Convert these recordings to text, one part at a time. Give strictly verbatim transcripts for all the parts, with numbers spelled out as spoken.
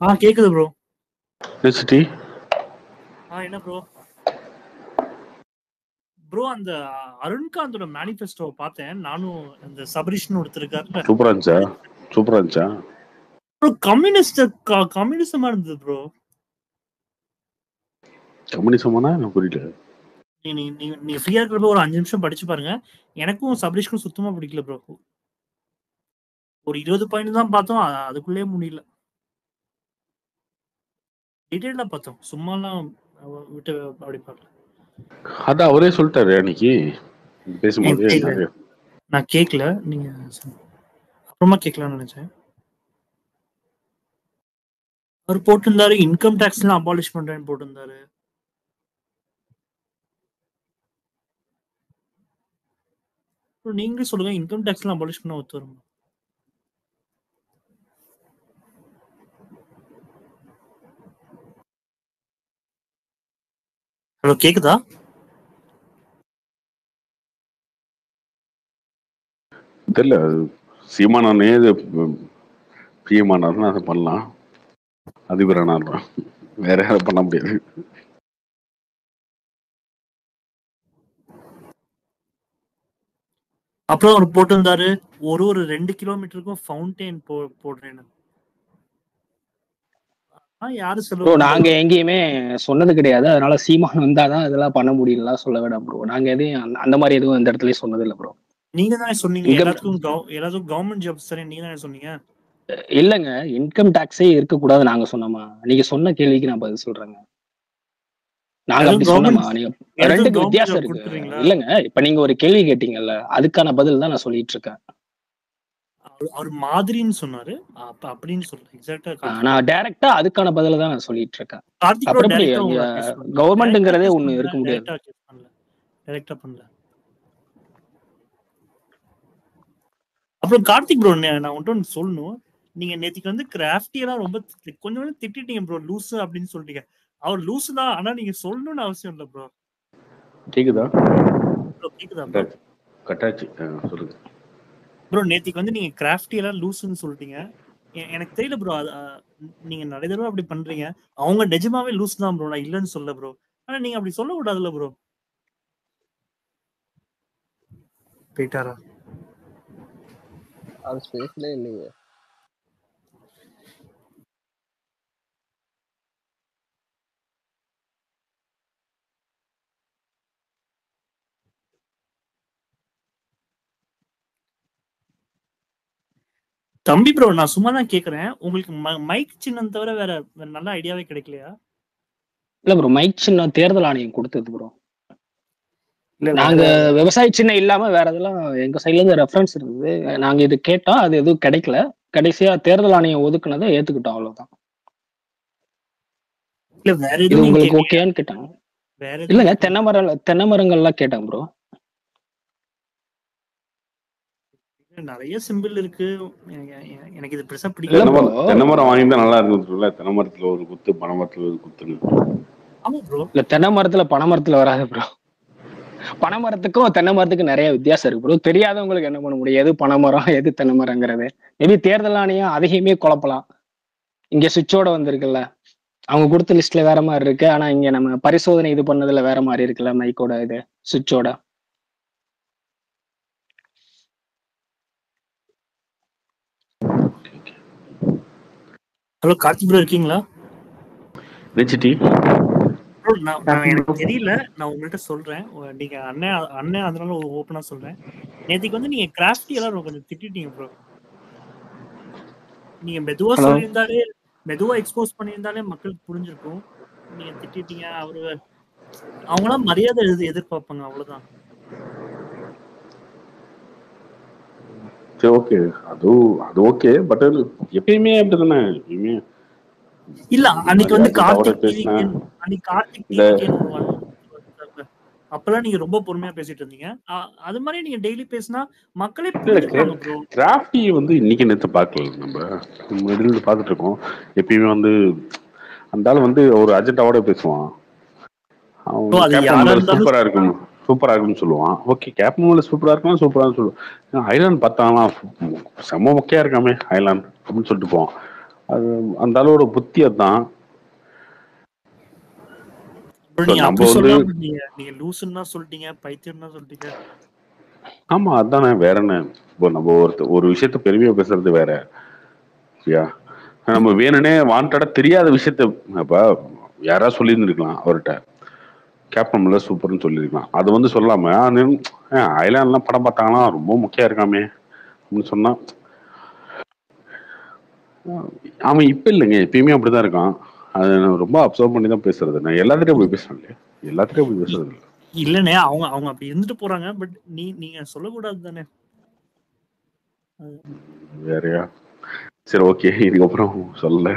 ஆ கேக்குது bro. HD ஆ என்ன bro? Bro அந்த அருண்காந்தோட மேனிஃபெஸ்டோ பார்த்தேன். நானும் அந்த சபரிஷ்னு ஒருத்தர் இருக்காருல்ல. சூப்பரா இருந்துச்சா சூப்பரா இருந்துச்சா ப்ரோ கம்யூனிஸ்ட் கம்யூனிசமா இருந்தது ப்ரோ. கம்யூனிசமானா எனக்கு புரியல. நீ நீ நீங்க ஃப்ரீயா இருக்கிறப்ப ஒரு அஞ்சு நிமிஷம் படிச்சு பாருங்க. எனக்கும் சபரிஷ்க்கும் சுத்தமா பிடிக்கல ப்ரோ. ஒரு இருபது பாயிண்ட் தான் பார்த்தோம். அ- அதுக்குள்ளே முடியல. டீடைலா பார்த்தோம். சும்மாலாம் அஹ், விட்டு அப்படி பார்க்கல. அது அவரே சொல்லிட்டாரு அன்னைக்கு பேசும்போது எனக்கு தெரியல. நிறைய. நான் கேட்கல. நீங்க சொன்ன- அப்புறமா கேட்கலாம்னு நினைச்சேன். அவர் போட்டிருந்தாரு இன்கம் டேக்ஸ் எல்லாம் அபாலிஷ் பண்றேன்னு போட்டிருந்தாரு. அப்புறம் நீங்களே சொல்லுங்க, இன்கம் டேக்ஸ் எல்லாம் அபாலிஷ் பண்ண ஒத்து வரும்? ஹலோ கேக்குதா? தெரியல அது சீமானே இது பிஎம்ஆனார்னா அதை பண்ணலாம், அதிபரானார் வேற யாரும் பண்ண முடியாது. அப்புறம் அவர் போட்டிருந்தாரு ஒரு ஒரு ரெண்டு கிலோமீட்டருக்கும் ஃபவுண்டெயின் போ போடுறேன்னு. ஆ, யாரு ப்ரோ செலவு நாங்க பண்றது? எங்கேயுமே சொன்னது கிடையாது. அதனால சீமான் வந்தாதான் இதெல்லாம் பண்ண முடியலாம் சொல்ல வேண்டாம் ப்ரோ. நாங்க எதையும் அந்த- அந்த மாதிரி எதுவும் இந்த இடத்துல சொன்னது இல்லை ப்ரோ. நீங்க தானே சொன்னீங்க இன்கம் எல்லாத்துக்கும் கவ- எல்லாத்துக்கும் கவர்மெண்ட் ஜாப்ஸ் தானே, நீங்க தானே சொன்னீங்க. இல்லைங்க, இன்கம் டாக்ஸே இருக்கக்கூடாது நாங்க சொன்னோமா? நீங்க சொன்ன கேள்விக்கு நான் பதில் சொல்றேங்க. நாங்க அப்படி எல்லாத்துக்கும் சொன்னோமா? கவர்மெண்ட் நீங்க எல்லாத்துக்கும் ரெண்டுக்கு கவர்மெண்ட் வித்தியாசம் ஜாப் இருக்கு. கொடுத்துருவீங்களா? இல்லைங்க, இப்ப நீங்க ஒரு கேள்வி கேட்டீங்கல்ல, அதுக்கான பதில் தான் நான் சொல்லிட்டு இருக்கேன். அவர் அவர் மாதிரின்னு சொன்னாரு. அப்ப அப்படின்னு சொல்றேன் எக்ஸாக்டா. ஆஹ் கார்த்திக் நான் டைரக்டா அதுக்கான பதில தான் நான் சொல்லிட்டு இருக்கேன். கார்த்திக் ப்ரோ அப்புறம் எப்படி டைரக்டா உங்களை அக்யூஸ் பண்ணல. டைரக்டா கவர்மெண்ட்ங்கிறதே அக்யூஸ் ஒண்ணு பண்ணல. இருக்க முடியாது. டைரக்டா அக்யூஸ் பண்ணல. டைரக்டா பண்ணல. அப்புறம் கார்த்திக் ப்ரோ, நான் உன்கிட்ட ஒன்று சொல்லணும். நீங்க நேத்திக்கு வந்து கிராஃப்டி எல்லாம் ரொம்ப தி- கொஞ்சம் கொஞ்சம் திட்டிட்டீங்க ப்ரோ, லூசு அப்படின்னு சொல்லிட்டீங்க. அவர் லூசு தான், ஆனா நீங்க சொல்லணும்னு அவசியம் இல்லை ப்ரோ. கேக்குதா? ப்ரோ கேக்குதா ப்ரோ? கட்டாச்சு கட்டாச்சு ஆ, சொல்லுங்க. ப்ரோ நேத்திக்கு வந்து நீங்க கிராஃப்டி எல்லாம் லூசுன்னு சொல்லிட்டீங்க. எ- எனக்கு தெரியல ப்ரோ. நீங்க நிறைய தடவை அப்படி பண்றீங்க. அவங்க நிஜமாவே லூஸ் தான் ப்ரோ, நான் இல்லைன்னு சொல்ல ப்ரோ. ஆனா நீங்க அப்படி சொல்ல கூடாதுல்ல ப்ரோ. போயிட்டாரா? அது ஸ்பேஸ்ல இல்லையே. தம்பி ப்ரோ, நான் சும்மா தான் கேக்குறேன். உங்களுக்கு மைக் சின்னம் தவிர வேற வேற நல்ல ஐடியாவே கிடைக்கலையா? இல்ல ப்ரோ, மைக் சின்னம் தேர்தல் ஆணையம் கொடுத்தது ப்ரோ. இல்ல வேற நாங்க விவசாய சின்னம் இல்லாம வேற இதெல்லாம் எங்க சைட்ல இருந்து ரெஃபரன்ஸ் இருந்தது. நாங்க இது கேட்டோம், அது எதுவும் கிடைக்கல. கடைசியா தேர்தல் ஆணையம் ஒதுக்குனதை ஏத்துக்கிட்டோம், அவ்வளவுதான். இல்ல வேற இது எதுவும் நீங்க உங்களுக்கு கேட்கலையா? ஓகேன்னு கேட்டாங்க. வேற எதுவும் இல்லங்க, கேட்கல. தென்னை மரம் தென்னை மரங்கள்லாம் கேட்டாங்க ப்ரோ. நிறைய சிம்பிள் இருக்கு. எனக்கு- எனக்கு இது பெருசா இல்ல பிடிக்கல. தென்னை ப்ரோ, மரம் தென்னை மரம் வாங்கியிருந்தா நல்லா இருந்துச்சுல்ல. தென்னை மரத்துல ஒரு குத்து, பனை மரத்துல ஒரு குத்துன்னு. ஆமா ப்ரோ. இல்ல தென்னை மரத்துல பனை மரத்துல வராது ப்ரோ. பனை மரத்துக்கும் தென்னை மரத்துக்கும் நிறைய வித்தியாசம் இருக்கு ப்ரோ. தெரியாதவங்களுக்கு என்ன பண்ண முடியும், எது பனை மரம் எது தென்னை மரங்கிறது? மேபி தேர்தல் ஆணையம் அதையுமே குழப்பலாம். இங்க சுவிட்சோட வந்திருக்குல்ல, அவங்க கொடுத்த லிஸ்ட்ல வேற மாதிரி இருக்கு. ஆனா இங்க நம்ம பரிசோதனை இது பண்ணதுல வேற மாதிரி இருக்குல்ல, மைக்கோட இது சுவிட்சோட. ஹலோ கார்த்திக் ப்ரோ இருக்கீங்களா? ஹெச்டி ப்ரோ நான் நான் எனக்கு தெரியல. நான் உங்கள்கிட்ட சொல்றேன். உ- நீங்க அண்ணன் அண்ணன் அதனால ஓப்பனா சொல்றேன். நேத்திக்கு வந்து நீங்க கிராஃப்டி எல்லாம் கொஞ்சம் திட்டிட்டீங்க ப்ரோ. நீங்க மெதுவா ஹலோ, சொல்லியிருந்தாலே, மெதுவா எக்ஸ்போஸ் பண்ணியிருந்தாலே மக்களுக்கு புரிஞ்சிருக்கும். நீங்க திட்டிட்டீங்க. அவரு அவங்களாம் மரியாதை எதிர் எதிர்பார்ப்பாங்க, அவ்வளவுதான். சரி ஓகே, அது அது ஓகே. பட் எப்பயுமே அப்படிதானே, எப்பயுமே இல்ல அன்னைக்கு வந்து மரியாதை தவிர கார்த்திக் பேசினா டிவிகேன் அன்னைக்கு கார்த்திக் இந்த டிவிகேன் ஒண்ணு வந்து அப்பெல்லாம் நீங்க ரொம்ப பொறுமையா பேசிட்டு இருந்தீங்க. அ- அது மாதிரி நீங்க டெய்லி பேசினா மக்களே புரிஞ்சுப்பாங்க ப்ரோ. கிராஃப்டி வந்து இன்னைக்கு நேற்று பார்க்கல. நம்ம முன்னாடில இருந்து பார்த்துட்டு இருக்கோம். எப்பயுமே வந்து அந்த ஆள் வந்து ஒரு அஜெண்டாவோட பேசுவான். ப்ரோ அவன் அது கேப்டன் யாரா முதல்ல இருந்தாலும் சூப்பரா இருக்கும் சூப்பரா இருக்கும்னு சொல்லுவான். ஓகே, கேப்டன் முதல்ல சூப்பரா இருக்கலாம், சூப்பரா சொல்லுவான். ஐலாண்ட் பார்த்தானா செம்ம மொக்கையா இருக்காமே ஐலாண்ட் அப்படின்னு சொல்லிட்டு போவான். அது அந்த அளவோட புத்தி அதான். bro, ஸோ நீங்க நம்ம அப்படி வந்து சொல்லாம நீங்க நீங்க லூசுன்னா சொல்லிட்டீங்க, பைத்தியம்னா சொல்லிட்டீங்க. ஆமா அதானே, வேற என்ன. இப்போ நம்ம ஒருத்த ஒரு விஷயத்த பெருமையா பேசுறது வேற. யா நம்ம வேணுனே வாண்டடா தெரியாத விஷயத்த அப்ப யாராவது சொல்லியிருந்துருக்கலாம் அவர்கிட்ட, கேப்டன்ல சூப்பர்னு சொல்லியிருக்கலாம். அது வந்து சொல்லாம ஐலாண்ட்லாம் படம் பார்த்தாங்கன்னா ரொம்ப முக்கியம் இருக்காமே அப்படின்னு சொன்னா அவன் இப்ப இல்லைங்க, எப்பயுமே அப்படிதான் இருக்கான். அது நான் ரொம்ப அப்சர்வ் பண்ணி தான் பேசுறது. நான் எல்லாத்திட்டையும் அப்படி பேசுறேன் இல்லையா, எல்லாத்திட்டையும் அப்படி பேசுறது இல்லை. இல்லனே அவங்க அவங்க அப்படி இருந்துட்டு போறாங்க. பட் நீ நீங்க சொல்லக்கூடாது தானே. வேறயா? சரி ஓகே, இதுக்கப்புறம் சொல்லல.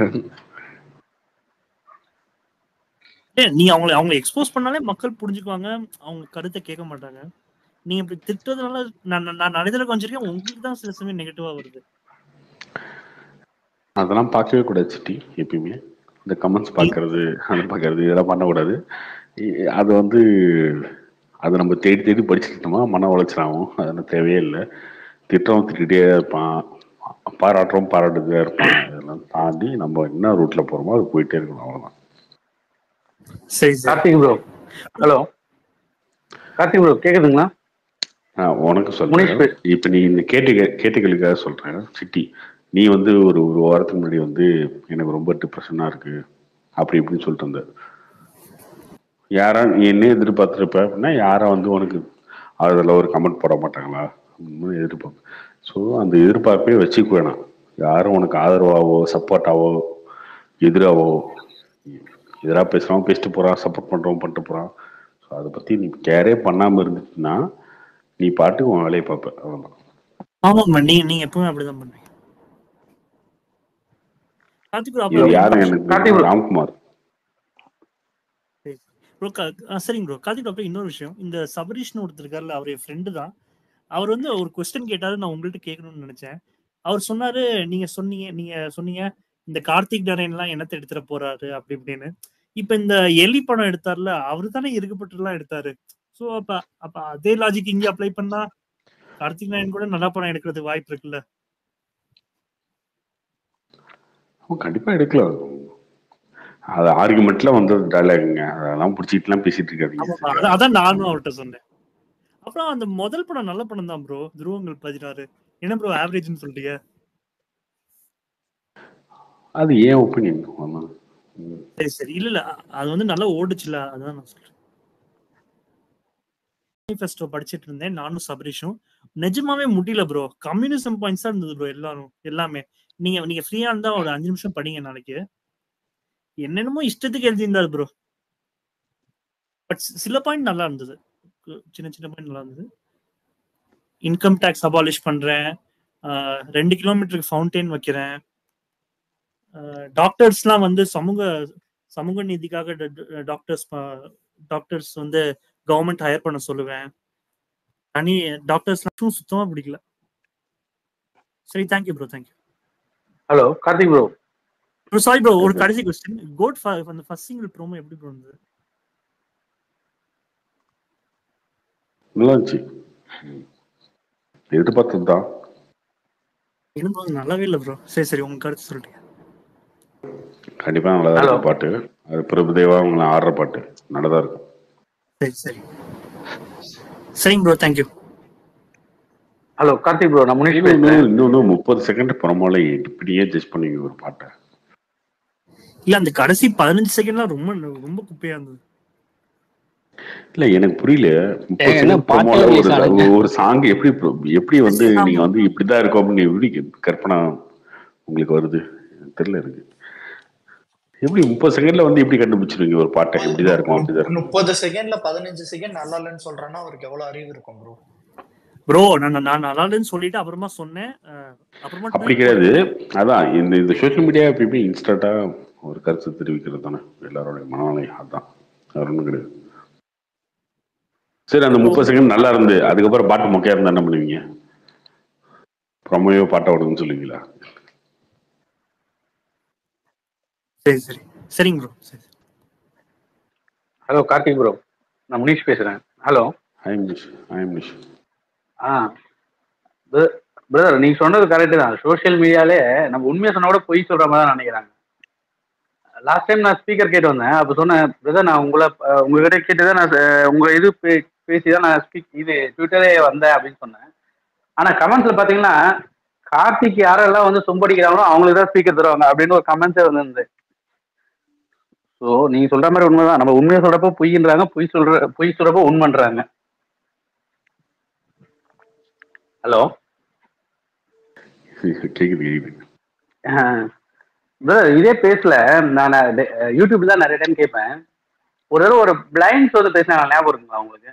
நீங்க அவங்களை அவங்க எக்ஸ்போஸ் பண்ணாலே மக்கள் புரிஞ்சுக்குவாங்க, அவங்க கருத்தை கேட்க மாட்டாங்க. நீங்க இப்படி திட்டுறதுனால நான் நான் நடுதல கொஞ்சிருக்கேன், உங்களுக்கு தான் சில சமயம் நெகட்டிவா வருது. அதெல்லாம் பார்க்கவே கூடாது சிட்டி. எப்பயுமே இந்த கமெண்ட்ஸ் பார்க்கறது, அதை பார்க்கறது, இதெல்லாம் பண்ணக்கூடாது. இ- அது வந்து அதை நம்ம தேடி தேடி படிச்சுட்டோமா மன உளைச்சலாகும். அதெல்லாம் தேவையே இல்லை. திட்டவும் திட்டிகிட்டே இருப்பான், பாராட்டுறோம் பாராட்டுதே இருப்பான். இதெல்லாம் தாண்டி நம்ம என்ன ரூட்ல போறோமோ அது போயிட்டே இருக்கணும், அவ்வளவுதான். சரி சரி Karthik bro, hello Karthik bro கேக்குதுங்களா? ஆஹ் உனக்கு முனிஷ் சொல்றேன். பே- இப்ப நீ இந்த கேட்டு கேட்டுகளுக்காக சொல்றேன் சிட்டி. நீ வந்து ஒரு ஒரு வாரத்துக்கு முன்னாடி வந்து எனக்கு ரொம்ப டிப்ரெஷனா இருக்கு அப்படி இப்படின்னு சொல்லிட்டு இருந்த. யாரா நீ என்ன எதிர்பார்த்துருப்ப அப்படின்னா, யாரா வந்து உனக்கு அதில் ஒரு கமெண்ட் போட மாட்டாங்களா அப்படின்னு எதிர்பார்ப்பு. ஸோ அந்த எதிர்பார்ப்பே வச்சுக்க வேணாம். யாரும் உனக்கு ஆதரவாவோ சப்போர்ட்டாவோ எதிராவோ, எதிராக பேசுகிறவன் பேசிட்டு போகிறான், சப்போர்ட் பண்ணுறவன் பண்ணிட்டு போகிறான். ஸோ அதை பற்றி நீ கேரே பண்ணாமல் இருந்துச்சுன்னா நீ பாட்டுக்கு உன் வேலையை பார்ப்ப, அவ்வளோதான். ஆமாம்மா, நீங்க நீங்க எப்பவுமே அப்படிதான் பண்றீங்க. கார்த்திக் bro, இது அப்புறம் யாரும் இன்னொரு எனக்கு கார்த்திக் ப்ரோ, ராம்குமார். விஷயம். bro, க- ஆ, சரிங்க ப்ரோ. கார்த்திக் bro, அப்புறம் இன்னொரு விஷயம். இந்த சபரீஷ்னு ஒருத்தர் இருக்காருல்ல, அவர் என் ஃப்ரெண்டு தான். அவர் வந்து ஒரு கொஸ்டின் கேட்டாரு, நான் உங்கள்கிட்ட கேட்கணும்னு நினைச்சேன். அவர் சொன்னாரு, நீங்க சொன்னீங்க நீங்க சொன்னீங்க இந்த கார்த்திக் நாராயண்லாம் என்னத்தை எடுத்துட போறாரு அப்படி இப்படின்னு. இப்ப இந்த எலி படம் எடுத்தார்ல, அவரு தானே இருக்கப்பட்டுலாம் எடுத்தாரு. சோ அப்ப அப்ப அதே லாஜிக் இங்க அப்ளை பண்ணா கார்த்திக் நாராயண் கூட நல்ல படம் எடுக்கிறதுக்கு வாய்ப்பு இருக்குல்ல. அவன் கண்டிப்பாக எடுக்கலாம். அது ஆர்குமெண்ட்ல வந்து டைலாகுங்க, அதெல்லாம் பிடிச்சிட்டுலாம் பேசிட்டு இருக்காதீங்க. ஆமா, சரியா? அதான் அதான் நானும் அவர்கிட்ட சொன்னேன். அப்புறம் அந்த முதல் படம் நல்ல படம் தான் ப்ரோ, துருவங்கள் பதினாறு. என்ன ப்ரோ ஆவரேஜ்னு சொல்லிட்டீங்க? அது ஏன் ஒப்பீனியன். சரி சரி, இல்ல இல்ல, அது வந்து நல்லா ஓடுச்சுல, அதான் நான் சொல்றேன். மேனிஃபெஸ்டோ படிச்சிட்டு இருந்தேன் நானும் சபரிஷும். நிஜமாவே முடியல ப்ரோ. கம்யூனிசம் பாயிண்ட்ஸ் தான் இருந்தது ப்ரோ எல்லாரும் எல்லாமே. நீங்க நீங்க ஃப்ரீயா இருந்தா ஒரு அஞ்சு நிமிஷம் படிங்க நாளைக்கு. என்னென்னமோ இஷ்டத்துக்கு எழுதியிருந்தாரு ப்ரோ. பட் சில பாயிண்ட் நல்லா இருந்தது, சின்ன சின்ன பாயிண்ட் நல்லா இருந்தது. இன்கம் டேக்ஸ் அபாலிஷ் பண்றேன், ஆஹ் ரெண்டு கிலோமீட்டருக்கு ஃபவுண்டைன் வைக்கிறேன், டாக்டர்ஸ்லாம் வந்து சமூக சமூக நீதிக்காக டாக்டர்ஸ் டாக்டர்ஸ் வந்து கவர்மெண்ட் ஹையர் பண்ண சொல்லுவேன். தனி டாக்டர்ஸ்லாம் சுத்தமா பிடிக்கல. சரி, thank you bro, thank you hello Karthik bro. Bro. Sorry bro, ஒரு கடைசி கொஸ்டின். கோட் அந்த ஃபர்ஸ்ட் சிங்கிள் ப்ரோமோ எப்படி ப்ரோ இருந்தது? நல்லா இருந்துச்சு, எதிர்பார்த்தது தான். எனக்கு அது நல்லாவே இல்லை ப்ரோ. சரி சரி, உங்க கருத்து சொல்றீங்க. கண்டிப்பா நல்லா தான் இருக்கும் பாட்டு. அது பிரபுதேவா அவங்களை ஆடுற பாட்டு நல்லா தான் இருக்கும். சரி சரி, சரிங்க bro, thank you. Hello Karthik bro, நான் முனிஷ் இன்னொன்னு பேசுறேன். இன்னொன்னு முப்பது செகண்ட் புறமோல இப்படியே ஜட்ஜ் பண்ணுவீங்க ஒரு பாட்டை? இல்ல, அந்த கடைசி பதினஞ்சு செகண்ட்லாம் ரொம்ப ரொம்ப குப்பையா இருந்தது. இல்ல எனக்கு புரியல. முப்பது என்ன செகண்ட் பாட்டே ப்ரோமோல release ஒரு ஆனதுங்க? ஒரு சாங் எப்படி pro- எப்படி வந்து ஆமா. நீங்க வந்து இப்படிதான் இருக்கும் அப்படின்னு எப்படி கற்பனை உங்களுக்கு வருது தெரியல எனக்கு. எப்படி முப்பது செகண்ட்ல வந்து எப்படி கண்டுபிடிச்சிருவீங்க ஒரு பாட்டை இப்படிதான் இருக்கும் அப்படிதான் இருக்கும்? முப்பது செகண்ட்ல பதினஞ்சு செகண்ட் நல்லா இல்லைன்னு சொல்றேன்னா அவருக்கு எவ்வளவு அறிவு இருக்கும் ப்ரோ. ப்ரோ, நான் நான் நல்லா இல்லைன்னு சொல்லிட்டு அப்புறமா சொன்னேன். அஹ், அப்புறமா அப்படி tweet கிடையாது. போட்டேன். அதான் இந்த இந்த சோஷியல் மீடியா இப்ப எப்படி இன்ஸ்டன்டா ஒரு கருத்து தெரிவிக்கிறது தானே எல்லாரோட மனநிலை. அதான் வேற ஒண்ணும் கிடையாது. சரி, அந்த முப்பது செகண்ட் நல்லா இருந்து அதுக்கப்புறம் பாட்டு மொக்கையா இருந்தா என்ன பண்ணுவீங்க? ப்ரொமோயோ பாட்டை விடுங்கன்னு சொல்லுவீங்களா? சரி சரி, சரிங்க ப்ரோ. சரி ஹலோ கார்த்திக் ப்ரோ, நான் முனிஷ் பேசுறேன். ஹலோ. ஐ மிஷ் ஐ மிஷ் ஆ இது பிரதர் நீங்க சொன்னது கரெக்ட் தான். சோஷியல் மீடியாலே நம்ம உண்மையை சொன்னா கூட பொய் சொல்ற மாதிரி தான் நினைக்கிறாங்க. லாஸ்ட் டைம் நான் ஸ்பீக்கர் கேட்டு வந்தேன். அப்ப சொன்னேன் பிரதர் நான் உங்களை அஹ், உங்ககிட்ட கேட்டுதான் நான் அஹ், உங்க இது பே- பேசிதான் நான் ஸ்பீக் இது ட்விட்டரே வந்தேன் அப்படின்னு சொன்னேன். ஆனா கமெண்ட்ஸ்ல பாத்தீங்கன்னா கார்த்திக் யாரெல்லாம் வந்து சொம்படிக்கிறாங்களோ அவங்களுக்கு தான் ஸ்பீக்கர் தருவாங்க அப்படின்னு ஒரு கமெண்ட்ஸே வந்து. ஸோ நீங்க சொல்ற மாதிரி உண்மைதான். நம்ம உண்மையை சொல்றப்போ பொய்ன்றாங்க, பொய் சொல்ற பொய் சொல்றப்போ உண்மைன்றாங்க. ஹலோ கேக்குது கேக்குது. பிரதர் இதே பேசல நான் டெ- யூடியூப்ல தான் நிறைய டைம் கேட்பேன். ஒரு தடவை ஒரு பிளைண்ட்ஸ் வந்து பேசினாங்க, ஞாபகம் இருக்குங்களா உங்களுக்கு?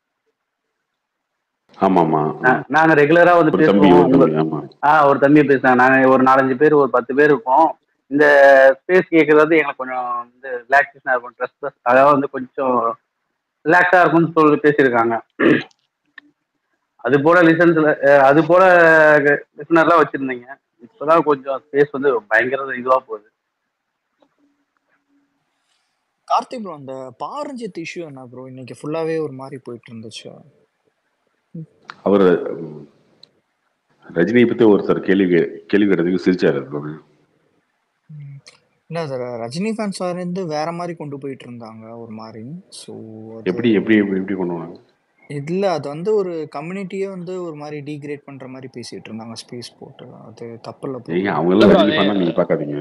ஆமா ஆமா ஆ. நா- நாங்க ரெகுலரா வந்து ஒரு தம்பி பேசுவோம். ஒரு உங்க தம்பி ஆமா. ஆஹ் ஒரு தம்பி பேசினாங்க. நாங்க ஒரு நாலஞ்சு பேர் ஒரு பத்து பேர் இருப்போம். இந்த ஸ்பேஸ் கேட்கறது எங்களுக்கு கொஞ்சம் வந்து ரிலாக்ஸேஷனா இருக்கும், ட்ரெஸ் ட்ரெஸ் அதாவது வந்து கொஞ்சம் ரிலாக்ஸா இருக்கும்னு சொல்லி பேசியிருக்காங்க. அது போல லிசன்ஸ்ல அது போல லிசனர்லாம் வச்சிருந்தீங்க. இப்பதான் கொஞ்சம் ஸ்பேஸ் வந்து பயங்கர இதுவா போகுது. கார்த்திக் ப்ரோ அந்த பாரஞ்சித் இஷ்யூ என்ன ப்ரோ? இன்னைக்கு ஃபுல்லாவே ஒரு மாதிரி போயிட்டு இருந்துச்சு. அவர் ரஜினியை பத்தி ஒருத்தர் கேள்வி கே- கேள்வி கேட்டதுக்கு சிரிச்சாரு bro. ம். இல்ல சார், ரஜினி ஃபேன்ஸ் இருந்து வேற மாதிரி கொண்டு போயிட்டு இருந்தாங்க ஒரு மாதிரி. ஸோ அது எப்படி எப்படி எப்படி எப்படி கொண்டு வந்தாங்க? இல்ல அது வந்து ஒரு கம்யூனிட்டியே வந்து ஒரு மாதிரி டீக்ரேட் பண்ற மாதிரி பேசிட்டு இருந்தாங்க ஸ்பேஸ் போட்டு. அது தப்பு இல்ல ப்ரோ. ஏங்க அவங்க இல்ல எல்லாம் ப்ரோ ரஜினி அது பண்ணா நீங்க பாக்காதீங்க.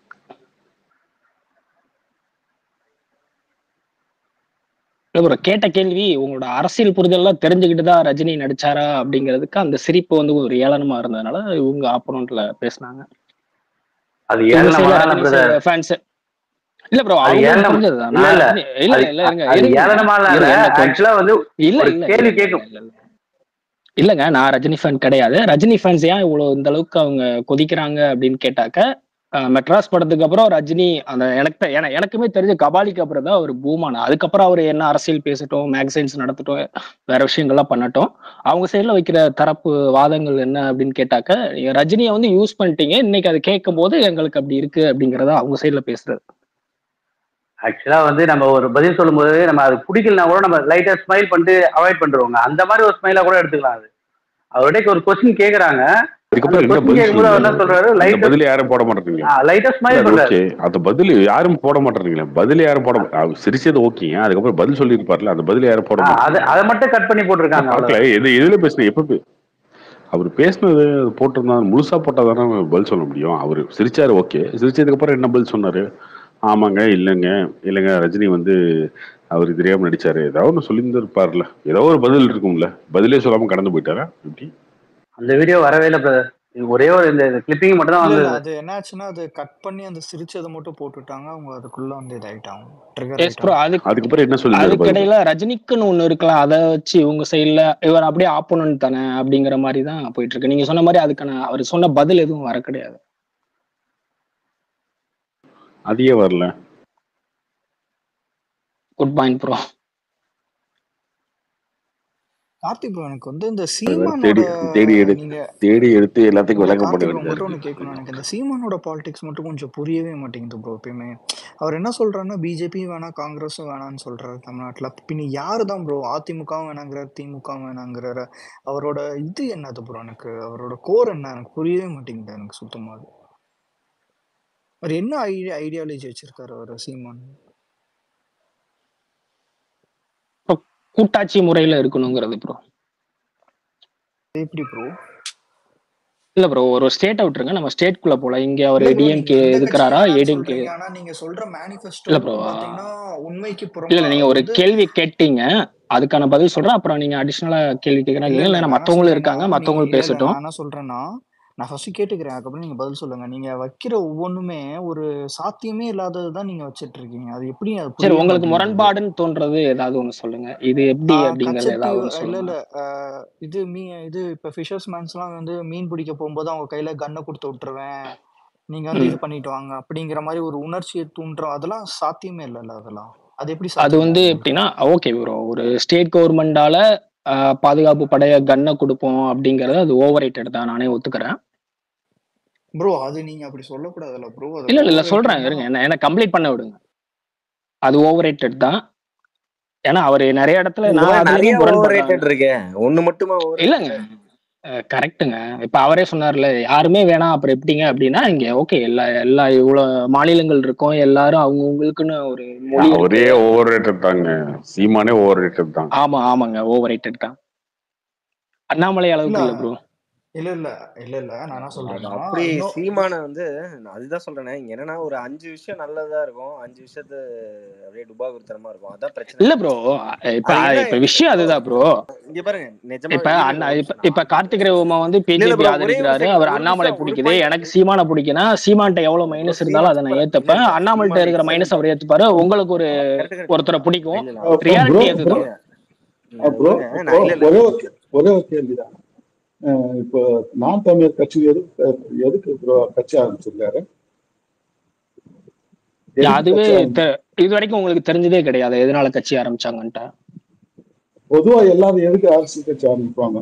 இல்ல ப்ரோ கேட்ட கேள்வி உங்களோட அரசியல் புரிதல்லாம் தெரிஞ்சுக்கிட்டு தான் ரஜினி நடிச்சாரா அப்படிங்கிறதுக்கு அந்த சிரிப்பு வந்து ஒரு ஏளனமா இருந்ததுனால இவங்க ஆப்போனண்ட்ல பேசினாங்க. அது இவங்க ஏழனமா சைடுல இல்ல ரஜினி பிரதர், ஃபேன்ஸ் இல்ல ப்ரோ அது அவங்களுக்கு ஏழனம் புரிஞ்சதுதான். இல்ல நான் இல்ல ரஜினி இல்ல அது இல்ல இல்ல இருங்க அது இருங்க ஏளனமாலாம் இல்ல. இருங்க எனக்கு கொஞ்சம் ஆக்சுவலா வந்து இல்ல ஒரு இல்ல கேள்வி இல்லங்க கேட்கும். இல்ல இல்ல இல்லங்க நான் ரஜினி ஃபேன் கிடையாது. ரஜினி ஃபேன்ஸ் ஏன் இவ்வளவு இந்த அளவுக்கு அவங்க கொதிக்கிறாங்க அப்படின்னு கேட்டாக்க அஹ், மெட்ராஸ் படத்துக்கு அப்புறம் ரஜினி அந்த எனக்கு தெ- என- எனக்குமே தெரிஞ்ச கபாலிக்கு அப்புறம் தான் அவர் பூமான. அதுக்கப்புறம் அவர் என்ன அரசியல் பேசட்டும், மேகசைன்ஸ் நடத்தட்டும், வேற விஷயங்கள்லாம் பண்ணட்டும், அவங்க சைட்ல வைக்கிற தரப்பு வாதங்கள் என்ன அப்படின்னு கேட்டாக்க நீங்க ரஜினியை வந்து யூஸ் பண்ணிட்டீங்க, இன்னைக்கு அது கேட்கும் போது எங்களுக்கு அப்படி இருக்கு அப்படிங்கறத அவங்க சைட்ல பேசுறது. ஆக்சுவலா வந்து நம்ம ஒரு பதில் சொல்லும்போது நம்ம அது பிடிக்கலனா கூட நம்ம லைட்டா ஸ்மைல் பண்ணிட்டு அவாய்ட் பண்ணிடுவோங்க. அந்த மாதிரி ஒரு ஸ்மைலா கூட எடுத்துக்கலாம். அது அவர்கிட்ட ஒரு கொஸ்டின் கேக்குறாங்க, அந்த அதுக்கப்புறம் என்ன கொஸ்டின் பதில் கேட்கும்போது அவர் சொல்லுங்க? என்ன சொல்றாரு, அந்த லைட்டா பதில் யாரும் போட மாட்டேறீங்க. லைட்டா இல்ல ஸ்மைல் அது பண்றாரு. ஓகே. அந்த பதில் யாரும் போட மாட்டேறீங்களே. பதில் யாரும் போட மா- அவர் சிரிச்சது ஓகேங்க. அதுக்கப்புறம் பதில் சொல்லியிருப்பார்ல, அந்த பதில் யாரும் போட ஆஹ் அதை மாட்டேறீங்க. அதை மட்டும் கட் பண்ணி நான் போட்டிருக்காங்க, பார்க்கல அவ்வளவுதான். எது எதுல பேசுனேன் எப்ப பே- அவர் பேசுனது போட்டிருந்தா முழுசா போட்டா தானே பதில் சொல்ல முடியும். அவர் சிரிச்சாரு ஓகே. சிரிச்சதுக்கு அப்புறம் என்ன பதில் சொன்னாரு? ஆமாங்க இல்லைங்க இல்லைங்க ரஜினி வந்து அவருக்கு தெரியாம நடிச்சாரு, ஏதாவது ஒன்று சொல்லியிருந்திருப்பார்ல, ஏதோ ஒரு பதில் இருக்கும்ல. பதிலே சொல்லாம கடந்து போயிட்டாரா எப்படி? அந்த வீடியோ வரவே இல்லை பிரதர். இது ஒரே ஒரு இந்த கிளிப்பிங் மட்டும் தான் இல்ல இல்ல வந்தது. அது என்னாச்சுன்னா அது கட் பண்ணி அந்த சிரிச்சதை மட்டும் போட்டுட்டாங்க. அவங்க அதுக்குள்ள வந்து இதாயிட்டாங்க, ட்ரிகர் எஸ் ப்ரோ. ஆயிட்டாங்க. அதுக்கு அதுக்கப்புறம் என்ன சொல்லியிருந்தாரு பதில்? அதுக்கிடையில ரஜினிக்குன்னு ஒண்ணு இருக்கலாம், அதை வச்சு இவங்க சைட்ல இவர் அப்படியே ஆப்போனன்ட் தானே அப்படிங்கிற மாதிரி தான் போயிட்டு இருக்கு. நீங்க சொன்ன மாதிரி அதுக்கான அவர் சொன்ன பதில் எதுவும் வர கிடையாது. அதையே வரல. Good point bro. Karthik bro எனக்கு வந்து இந்த வேற சீமானோட தேடி தேடி எடு நீங்க தேடி எடுத்து எல்லாத்துக்கும் இல்ல விளக்கம் போட கார்த்திக் ப்ரோ வேண்டியதா உங்கள்கிட்ட ஒன்று இருக்கு. கேட்கணும். எனக்கு இந்த சீமானோட பாலிடிக்ஸ் மட்டும் கொஞ்சம் புரியவே மாட்டேங்குது ப்ரோ. எப்பயுமே அவர் என்ன சொல்றாருன்னா பிஜேபி வேணாம் காங்கிரஸும் வேணாம்னு சொல்றாரு தமிழ்நாட்டில். பின்ன யாரு தான் ப்ரோ அதிமுகவும் வேணாங்கிறார், திமுகவும் வேணாங்கிறாரு? அவரோட இது என்னது ப்ரோ? எனக்கு அவரோட கோர் என்ன எனக்கு புரியவே மாட்டேங்குது எனக்கு சுத்தமா. அது அவர் என்ன ஐடியா ஐடியாலஜி வச்சிருக்காரு அவர் சீமான்? இப்போ கூட்டாட்சி முறையில இருக்கணுங்கிறது ப்ரோ. எப்படி ப்ரோ? இல்ல ப்ரோ ஒரு ஸ்டேட் விட்டுருங்க, நம்ம ஸ்டேட்குள்ள போல. இங்க அவர் இல்ல ப்ரோ, நீங்க டிஎம்கே எந்த கட்சி எதுக்குறாரா வேணாம்னு ஏடிஎம்கே? சொல்றீங்க. ஆனா நீங்க சொல்ற மேனிஃபெஸ்டோ இல்ல ப்ரோ பாத்தீங்கன்னா உண்மைக்கு இல்ல புறம்பா இல்ல நீங்க அவர் ஒரு வந்து கேள்வி கேட்டீங்க, அதுக்கான பதில் சொல்றேன். அப்புறம் நீங்க அடிஷனலா கேள்வி கேட்கறீங்க இல்ல இல்லையா? இல்ல ஏன்னா நான் என்ன மத்தவங்களும் சொல்றேன்னா இருக்காங்க, நீங்க மத்தவங்களும் இல்ல இல்ல பேசட்டும். நான் என்ன சொல்றேன்னா நான் ஃபர்ஸ்ட் கேட்டுக்கிறேன், அதுக்கப்புறம் நீங்க பதில் சொல்லுங்க. நீங்க வைக்கிற ஒவ்வொன்றுமே ஒரு சாத்தியமே இல்லாததுதான் நீங்க வச்சிட்டு இருக்கீங்க. அது எப்படி அது சரி, புரியவே உங்களுக்கு மாட்டேங்குது. முரண்பாடுன்னு தோன்றது ஏதாவது ஒண்ணு சொல்லுங்க. இது எப்படி ஆஹ் அப்படிங்கறது கச்சத்தீவு ஏதாவது ஒண்ணு இல்ல சொல்லுங்க. இல்ல ஆஹ் இது மீ இது இப்ப ஃபிஷர்ஸ் மேன்ஸ்லாம் வந்து மீன் பிடிக்க போகும்போது அவங்க கையில கன்னை கொடுத்து விட்டுருவேன், நீங்க வந்து ம். இது பண்ணிட்டு வாங்க அப்படிங்கிற மாதிரி ஒரு உணர்ச்சியை தூண்டுறோம். அதெல்லாம் சாத்தியமே இல்லைல்ல. அதெல்லாம் அது எப்படி அது வந்து சாத்தியமாகும்? எப்படின்னா ஓகே ப்ரோ, ஒரு ஸ்டேட் கவர்மெண்டால பாதுகாப்பு படைய கன்னை கொடுப்போம் அப்படிங்கறது அது ஓவர் ரேட்டட் தான், நானே ஒத்துக்கிறேன். ப்ரோ அது நீங்க அப்படி சொல்லக்கூடாதுல்ல ப்ரோ. அது இல்ல இல்ல இல்ல ஓவர் சொல்றேன் ரேட்டட்னா இருங்க, என்ன என்ன கம்ப்ளீட் பண்ண விடுங்க. அது ஓவர் ரேட்டட் தான். ஏன்னா அவரு நிறைய இடத்துல இந்த நான் மாதிரி நிறைய அதுலயும் ஓவர் முரண்படுறாங்க. ரேட்டட் இருக்கு, ஒண்ணு மட்டுமா ஓவர் இல்லங்க ரேட்டட்? கரெக்ட்டுங்க. இப்ப அவரே சொன்னார்ல, யாருமே வேணாம் அப்புறம் எப்படிங்க அப்படின்னா, இங்க ஓகே எல்லா எல்லா இவ்வளவு மாநிலங்கள் இருக்கும். எல்லாரும் அவங்கவுங்களுக்குன்னு ஒரு மொழி இருக்கு. அவரே ஓவர் ரேட்டட் தாங்க. சீமானே ஓவர் ரேட்டட் தான். ஆமா ஆமாங்க, ஓவர் ரேட்டட் தான். அண்ணாமலை இல்ல அளவுக்கு இல்ல ப்ரோ. இல்ல இல்ல இல்ல இல்ல நான் என்ன அது சொல்றேன்னா அப்படி இன்னும் சீமான வந்து நான் அதுதான் சொல்றேனே, இங்க என்னன்னா ஒரு அஞ்சு விஷயம் நல்லதா இருக்கும், அஞ்சு விஷயத்து அப்படியே டுபாகுருத்தனமா இருக்கும். அதான் பிரச்சனை. இல்ல ப்ரோ, இப்ப அது என்ன இப்ப விஷயம் ப்ரோ அதுதான் ப்ரோ. இங்க பாருங்க, நிஜமா இப்ப இல்ல இல்ல அண்ணா ஒரு இப்ப நிமிஷம் இப்ப நான் கார்த்திக் ரவிமா வந்து இல்ல இல்ல பிஜேபி ப்ரோ, ஒரே ஒரு ஆதரிக்கிறாரு, செகண்ட், அவர் ஒரு அண்ணாமலை நிமிஷம், ஒரு பிடிக்குது, பாயிண்ட். எனக்கு சீமானை பிடிக்குன்னா சீமான்ட்ட எவ்வளவு ப்ரோ மைனஸ் சீமான் இருந்தாலும் அதை நான் சூப்பர். இல்ல ஏத்துப்பேன். இல்ல அண்ணாமலைட்ட சீமான் இருக்கிற மைனஸ் எக்ஸலண்ட். அவர் ஏத்துப்பாரு. உங்களுக்கு ஒரு கரெக்ட் கரெக்ட். ஒருத்தரை பிடிக்கும், இல்ல இல்ல ப்ரோ ரியாலிட்டி ப்ரோ அதுதான். இல்ல நீங்க அதை ப்ரோ விடுங்க. இப்போ நான் இல்ல இல்ல ஒரே ஒரு கே- ஒரே ஒரு கேள்விதான். அஹ் இப்போ நாம் தமிழர் கட்சி எதுக்கு எதுக்கு ப்ரோ கட்சி ஆரம்பிச்சிருக்காரு? இல்ல எதுக்கு அதுவே கட்சி ஆரம்பிச்சு? தெ- இது வரைக்கும் உங்களுக்கு தெரிஞ்சதே கிடையாது எதனால கட்சி ஆரம்பிச்சாங்கன்ட்டு. பொதுவா எல்லாரும் எதுக்கு அரசியல் கட்சி ஆரம்பிப்பாங்க?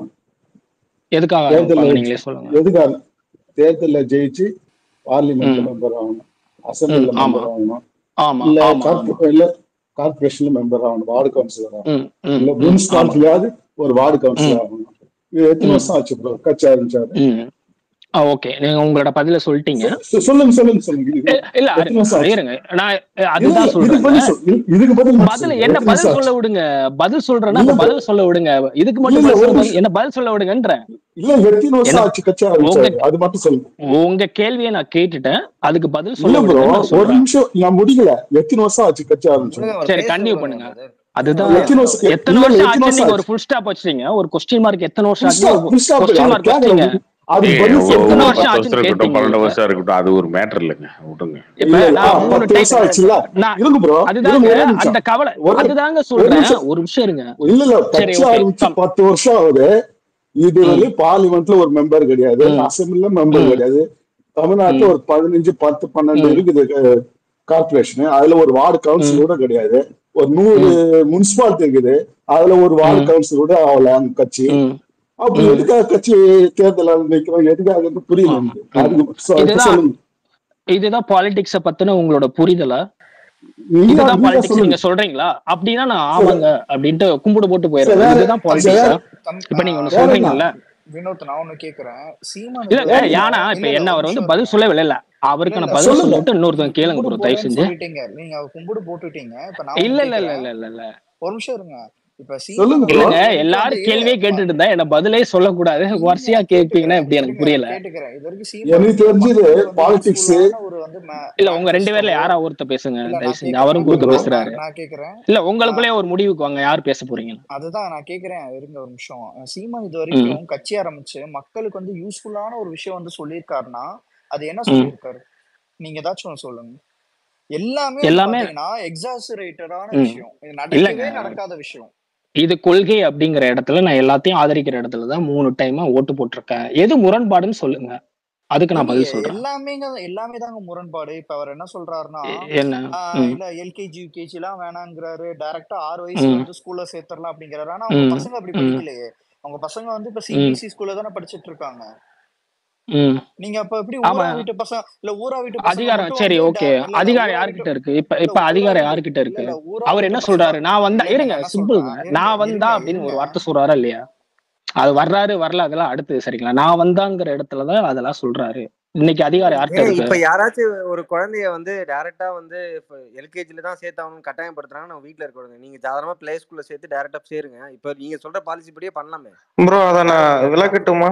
எதுக்காக தேர்தலில் ஆரம்பிப்பாங்க நீங்களே சொல்லுங்க. எதுக்காக தேர்தலில் ஜெயிச்சு பார்லிமெண்ட்ல ம் மெம்பர் ஆகணும், ம் அசம்பிளில ஆமா மெம்பர் ஆகணும், ஆமா இல்ல ஆமா ஆமா. கார்பரே இல்ல கார்பரேஷன்ல மெம்பர் ஆகணும், வார்டு கவுன்சிலர் ஆகணும், ம் ம் இல்ல ம் ஆமா. முனிசிபாலிட்டியாவது ஒரு வார்டு ம் கவுன்சிலர் ஆகணும். இது எத்தனை ம் வருஷம் ஆச்சு ப்ரோ கட்சி ஆரம்பிச்சாரு? ம் ஓகே, நீங்க உங்களோட பதில சொல்லிட்டீங்க. சொ- சொ- சொல்லுங்க சொல்லுங்க சொல்லுங்க. இது இல்ல இல்ல, அரு- எத்தனை வருஷம் ஆச்சு? இருங்க, நான் இல்ல இல்ல அதுதான் இதுக்கு சொல்றேங்க. பதில் சொல். இது- இதுக்கு பதில் மட்டும் பதில் சொல்லுங்க. என்ன எத்தனை பதில் வருஷம் சொல்ல ஆச்சு? விடுங்க. பதில் சொல்றேன்னா இல்ல அப்ப bro. பதில் சொல்ல விடுங்க. இதுக்கு இல்ல மட்டும் இல்ல பதில் ஒரு சொல்ல நிமிஷம். என்ன பதில் சொல்ல விடுங்கன்றேன். இல்ல எத்தனை வருஷம் என்ன ஆச்சு கட்சி உங்க ஆரம்பிச்சாரு? அது மட்டும் சொல்லுங்க. உங்க கேள்வியை நான் கேட்டுட்டேன், அதுக்கு பதில் இல்ல சொல்ல ப்ரோ, விடுங்கன்னு நான் ஒரு சொல்றேன். நிமிஷம் நான் முடிக்கல. எத்தனை வருஷம் ஆச்சு கட்சி ஆரம்பிச்சாரு? விடுங்க, அவர் சரி பேச கண்டினியூ விடுங்க பண்ணுங்க. பிரதர். அதுதான் அவர் எத்தனை வருஷம்? எத்தனை இல்ல இல்ல வருஷம் எத்தனை ஆச்சு வருஷம் நீங்க ஒரு ஆச்சு? ஃபுல் ஸ்டாப் வச்சிட்டீங்க, ஒரு கொஸ்டின் மார்க் எத்தனை வருஷம் புல் ஆச்சு ஸ்டாப் புல் ஸ்டாப் கொஸ்டின் அது மார்க் கேட்கல. வச்சிட்டீங்க. அதுக்கு ஏ பதில் ஒரு எத்தனை சொல்லுங்க. ஒரு வருஷம் பத்து வருஷம் ஆச்சுன்னு இருக்கட்டும், கேட்டீங்க பன்னெண்டு நீங்க. வருஷம் இருக்கட்டும், அது ஒரு மேட்டர் இல்லைங்க, விடுங்க. இப்ப இல்ல இல்ல ஆ, நான் மூணு பத்து டைம் வருஷம் ஆச்சுல்ல. நான் இருங்க ப்ரோ, அதுதாங்க இருங்க ஒரே அந்த நிமிஷம். கவலை, ஒரு அதுதாங்க ஒரு சொல்றேன். நிமிஷம். ஒரு நிமிஷம் இருங்க. இல்ல இல்ல சரி கட்சி ஓகே ஆரம்பிச்சு கம் பத்து வருஷம் ஆகுது. இதுவரை ம் பார்லிமெண்ட்ல ஒரு மெம்பர் கிடையாது, ம் அசம்பிளில மெம்பர் ம் கிடையாது. தமிழ்நாட்டுல ம் ஒரு பதினஞ்சு பத்து பன்னெண்டு ம் இருக்குது கார்பரேஷன். அதுல ஒரு வார்டு கவுன்சில் ம் கூட கிடையாது. ஒரு நூறு ம் முனிசிபாலிட்டி இருக்குது, அதுல ஒரு வார்டு ம் கவுன்சில் கூட ஆகல அந்த கட்சி. ம் அப்படி ம் எதுக்காக கட்சி தேர்தல் நிக்கிறோம்? எதுக்காக புரியல ஆமா. எனக்கு. ம். அதுக்கு சொ- இப்ப இதுதான் சொல்லுங்க. இதுதான் பாலிடிக்ஸ பத்தின உங்களோட புரிதலா? நீங்க இதுதான் நீங்க பாலிடிக்ஸ் சொல்லுங்க. நீங்க சொல்றீங்களா? அப்படின்னா நான் சரி ஆமாங்க அப்படின்ட்டு கும்பிடு போட்டு சரி போயிடுறேன். வேற இதுதான் சரி தம்பி பாலிடிக்ஸா? வேற தம் இப்ப நீங்க ஒண்ணு வேற என்ன? சொல்றீங்கல்ல. வினோத், நான் ஒண்ணு கேக்குறேன். சீமான் இது இல்லங்க, வேற வரைக்கும் ஏன்னா இப்ப இல்ல இல்ல என்ன ஒரு அவர் வந்து நிமிஷம் பதில் இருங்க. சொல்லவே இல்ல. இல்ல அவருக்கு இல்ல நான் பதில் சொல்லுங்க. சொல்லிட்டு நீங்க இன்னொருத்தவங்க கேளுங்க கும்பிடு ப்ரோ, தயவு போடுறேன்னு செஞ்சு. சொல்லிட்டீங்க. நீங்க கும்பிடு போட்டுட்டீங்க. இப்ப நான் இல்ல ஒண்ணு இல்ல இல்ல கேக்குறேன். இல்ல இல்ல இல்ல ஒரு நிமிஷம் இருங்க. இப்ப சீமான் சொல்லுங்க வந்து ப்ரோ. இல்லங்க, இது வரைக்கும் வந்து எல்லாரும் இல்ல கேள்வியே ப- கேட்டுட்டு இருந்தா என்ன பதிலே சொல்லக்கூடாது, இருங்க வரிசையா நான் கேட்பீங்கன்னா கேட்டுக்கிறேன். எப்படி எனக்கு இருங்க புரியல. கேட்டுக்கிறேன். இது வரைக்கும் சீமான் எனக்கு வந்து தெரிஞ்சது மக்களுக்கு வந்து பாலிடிக்ஸ். யூஸ்ஃபுல்லான ஒரு வந்து இல்ல உங்க ரெண்டு பேர்ல மேனிஃபெஸ்டோவோ யாரா ஒருத்தர் பேசுங்க இல்ல தயவு நான் செஞ்சு. அவரும் கேக்குறேன். இல்ல குறுக்க ப்ரோ. நான் பேசுறாரு. நான் நான் கேக்குறேன். இல்ல நான் உங்களுக்குள்ளே ஒரு முடிவுக்கு வாங்க, யார் பேச போறீங்க. அதுதான் நான் கேக்குறேன். இருங்க ஒரு நிமிஷம். சீமான் இது ம் வரைக்கும் கட்சி ஆரம்பிச்சு மக்களுக்கு வந்து யூஸ்ஃபுல்லான ஒரு விஷயம் வந்து சொல்லியிருக்காருன்னா அது என்ன ம் சொல்லியிருக்காரு? நீங்க ஏதாச்சும் ஒண்ணு சொல்லுங்க. எல்லாமே வந்து எல்லாமே பாத்தீங்கன்னா எக்ஸாசரேட்டடான ம் விஷயம். இது இல்லங்க, நடக்கவே நடக்காத விஷயம். இது கொள்கை அப்படிங்கிற இடத்துல நான் எல்லாத்தையும் ஆதரிக்கிற இடத்துல தான் மூணு டைமா ஓட்டு போட்டிருக்கேன். எது முரண்பாடுன்னு சொல்லுங்க, அதுக்கு நான் பதில் இல்லையே, சொல்றேன். எல்லாமேங்க எல்லாமே தாங்க முரண்பாடு. இப்ப அவர் என்ன சொல்றாருன்னா எ- என்ன ஆஹ் ம் இல்ல எல்கேஜி யூகேஜி எல்லாம் வேணாங்கிறாரு. டைரக்டா ஆறு வயசுல ம் வந்து ஸ்கூல்ல சேர்த்துடலாம் அப்படிங்கிறாரு. ஆனா அவங்க ம் பசங்க அப்படி ம் படிக்கலையே. அவங்க பசங்க வந்து இப்ப ம் சிபிஎஸ்இ ஸ்கூல்ல தானே படிச்சிட்டு இருக்காங்க. ம் நீங்க அப்ப எப்படி ஆமா. ஊரா வீட்டு பசங்க இல்ல ஊரா வீட்டு பசங்க அதிகாரம் மட்டும் சரி வந்து ஓகே, டே- இல்ல இல்ல அதிகாரம் ஊரா வீட்டு யார்கிட்ட இருக்கு? இப்ப இல்ல இப்ப ஊரா அதிகாரம் வீட்டு யார்கிட்ட இல்ல இருக்கு? இல்ல ஊரா அவர் வீட்டு என்ன பசங்க சொல்றாரு? நான் வந்தா இல்லைங்க. இருங்க, நான் என்ன சிம்பிள்ங்க, சொல்றேன், இருங்க நான் வந்தா இருங்க அப்படின்னு இருங்க ஒரு வார்த்தை சொல்றாரா இல்லையா? அது வர்றாரு வரல அதெல்லாம் அடுத்து, சரிங்களா? நான் வந்தாங்கிற இடத்துலதான் அதெல்லாம் சொல்றாரு. இன்னைக்கு அதிகாரம் யார்கிட்ட ஏன் இருக்கு? இப்ப யாராச்சும் ஒரு குழந்தைய வந்து டைரக்டா வந்து எல்கேஜில தான் சேர்த்தாகணும்னு கட்டாயப்படுத்துறாங்க. நம்ம வீட்டுல இருக்கவங்க நீங்க சாதாரணமா பிளே ஸ்கூல்ல சேர்த்து டைரக்டா சேருங்க. இப்ப நீங்க சொல்ற பாலிசி படியே பண்ணலாமே. ப்ரோ அத யாரும் நான் முடியாதுல்ல. விளக்கட்டுமா?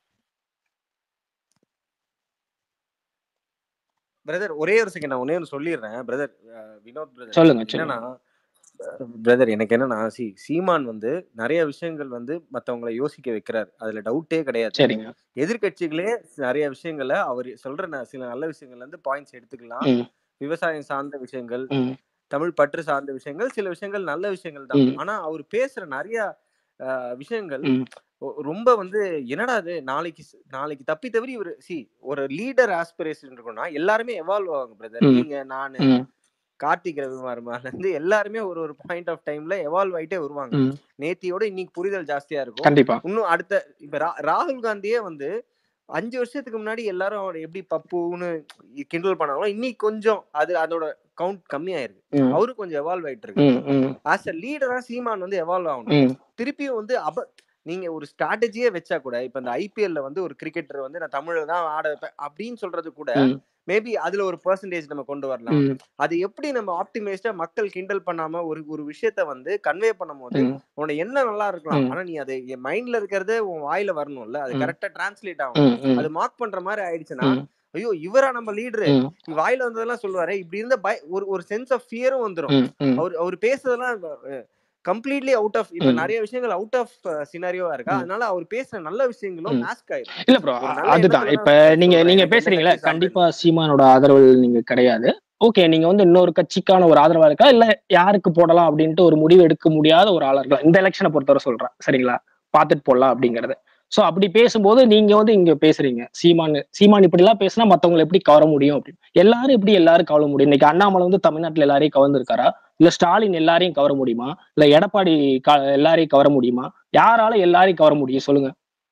பிரதர் ஒரே ஒரு செகண்ட், நான் ஒன்னே ஒன்று சொல்லிடுறேன் பிரதர். வினோத் பிரதர், சொல்லுங்க என்னன்னா சொல்லுங்க. பிரதர் எனக்கு என்னன்னா சி சீமான் வந்து நிறைய விஷயங்கள் வந்து மத்தவங்களை யோசிக்க வைக்கிறார், அதுல டவுட்டே கிடையாது. சரிங்க. எதிர்க்கட்சிகளே நிறைய விஷயங்களை அவர் சொல்ற ந- சில நல்ல விஷயங்கள்ல இருந்து பாயிண்ட்ஸ் எடுத்துக்கலாம். ம் விவசாயம் சார்ந்த விஷயங்கள், ம் தமிழ் பற்று சார்ந்த விஷயங்கள், சில விஷயங்கள் நல்ல விஷயங்கள் தான். ம் ஆனா அவர் பேசுற நிறைய அஹ், விஷயங்கள் ம் ஒ- ரொம்ப வந்து என்னடா அது, நாளைக்கு ஸ்- நாளைக்கு தப்பி தவறி ஒரு சி ஒரு லீடர் ஆஸ்பிரேஷன் இருக்குன்னா எல்லாருமே எவால்வ் ஆவாங்க பிரதர். ம் நீங்க நானு ம் கார்த்திக் ரவிமார்மால இருந்து எல்லாருமே ஒரு ஒரு பாயிண்ட் ஆஃப் டைம்ல எவால்வ் ஆயிட்டே வருவாங்க. ம் நேத்தியோட இன்னைக்கு புரிதல் ஜாஸ்தியா இருக்கும். கண்டிப்பா. இன்னும் அடுத்த இப்ப ரா- ராகுல் காந்தியே வந்து அஞ்சு வருஷத்துக்கு முன்னாடி எல்லாரும் அவரை எப்படி பப்புன்னு கிண்டல் பண்ணாங்களோ இன்னைக்கு கொஞ்சம் அது அதோட கவுண்ட் கம்மியாயிருக்கு. ம் அவரும் கொஞ்சம் எவால்வ் ஆயிட்டு இருக்காரு. ம் ம் ஆஸ் அ லீடரா சீமான் வந்து எவால்வ் ஆகணும். ம் திருப்பியும் வந்து அப நீங்க ஒரு ஸ்ட்ராட்டஜியே வச்சா கூட இப்ப இந்த ஐபிஎல்ல வந்து ஒரு கிரிக்கெட்டர் வந்து நான் தமிழ்ல தான் ஆட வைப்பேன் அப்படின்னு சொல்றது கூட மேபி அதுல ஒரு பெர்சன்டேஜ் நம்ம கொண்டு வரலாம். அது எப்படி நம்ம ஆப்டிமைஸ்டா மக்கள் கிண்டல் பண்ணாம ஒரு ஒரு விஷயத்த வந்து கன்வே பண்ணும் போது உன்னோட என்ன நல்லா இருக்கலாம், ஆனா நீ அது என் மைண்ட்ல இருக்கிறது உன் வாயில வரணும்ல, அது கரெக்டா டிரான்ஸ்லேட் ஆகணும். அது மார்க் பண்ற மாதிரி ஆயிடுச்சுன்னா ஐயோ இவரா நம்ம லீடரு வாயில வந்ததெல்லாம் சொல்லுவாரு இப்படி இருந்த பய ஒரு ஒரு சென்ஸ் ஆஃப் ஃபியரும் வந்துடும். அவர் அவர் பேசுறதெல்லாம் கம்ப்ளீட்லி அவுட் ஆஃப் இப்ப நிறைய விஷயங்கள் அவுட் ஆஃப் சினாரியோவா இருக்கா, அதனால அவர் பேசுற நல்ல விஷயங்களும் மாஸ்க் ஆயிடும். இல்ல ப்ரோ அதுதான் இப்ப நீங்க நீங்க பேசுறீங்களா, கண்டிப்பா சீமானோட ஆதரவு நீங்க கிடையாது. ஓகே, நீங்க வந்து இன்னொரு கட்சிக்கான ஒரு ஆதரவா இருக்கா இல்ல யாருக்கு போடலாம் அப்படின்ட்டு ஒரு முடிவு எடுக்க முடியாத ஒரு ஆளா இருக்கலாம் இந்த எலெக்ஷனை பொறுத்தவரை சொல்றேன், சரிங்களா, பாத்துட்டு போடலாம் அப்படிங்கறது. சோ அப்படி பேசும்போது நீங்க வந்து இங்க பேசுறீங்க சீமான் சீமான் இப்படி எல்லாம் பேசினா மத்தவங்களை எப்படி கவர முடியும் அப்படின்னு. எல்லாரும் எப்படி எல்லாரும் கவர முடியும்? இன்னைக்கு அண்ணாமலை வந்து தமிழ்நாட்டுல எல்லாரையும் கவர்ந்துருக்காரா, இல்ல ஸ்டாலின் எல்லாரையும் கவர முடியுமா, இல்ல எடப்பாடி எல்லாரையும் கவர முடியுமா? யாரால எல்லாரையும் கவர முடியும் சொல்லுங்க?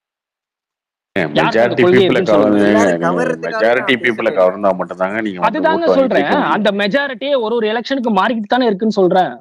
அதுதாங்க சொல்றேன், அந்த மெஜாரிட்டியே ஒரு ஒரு எலெக்ஷனுக்கு மாறிக்கிட்டு தானே இருக்குன்னு சொல்றேன்.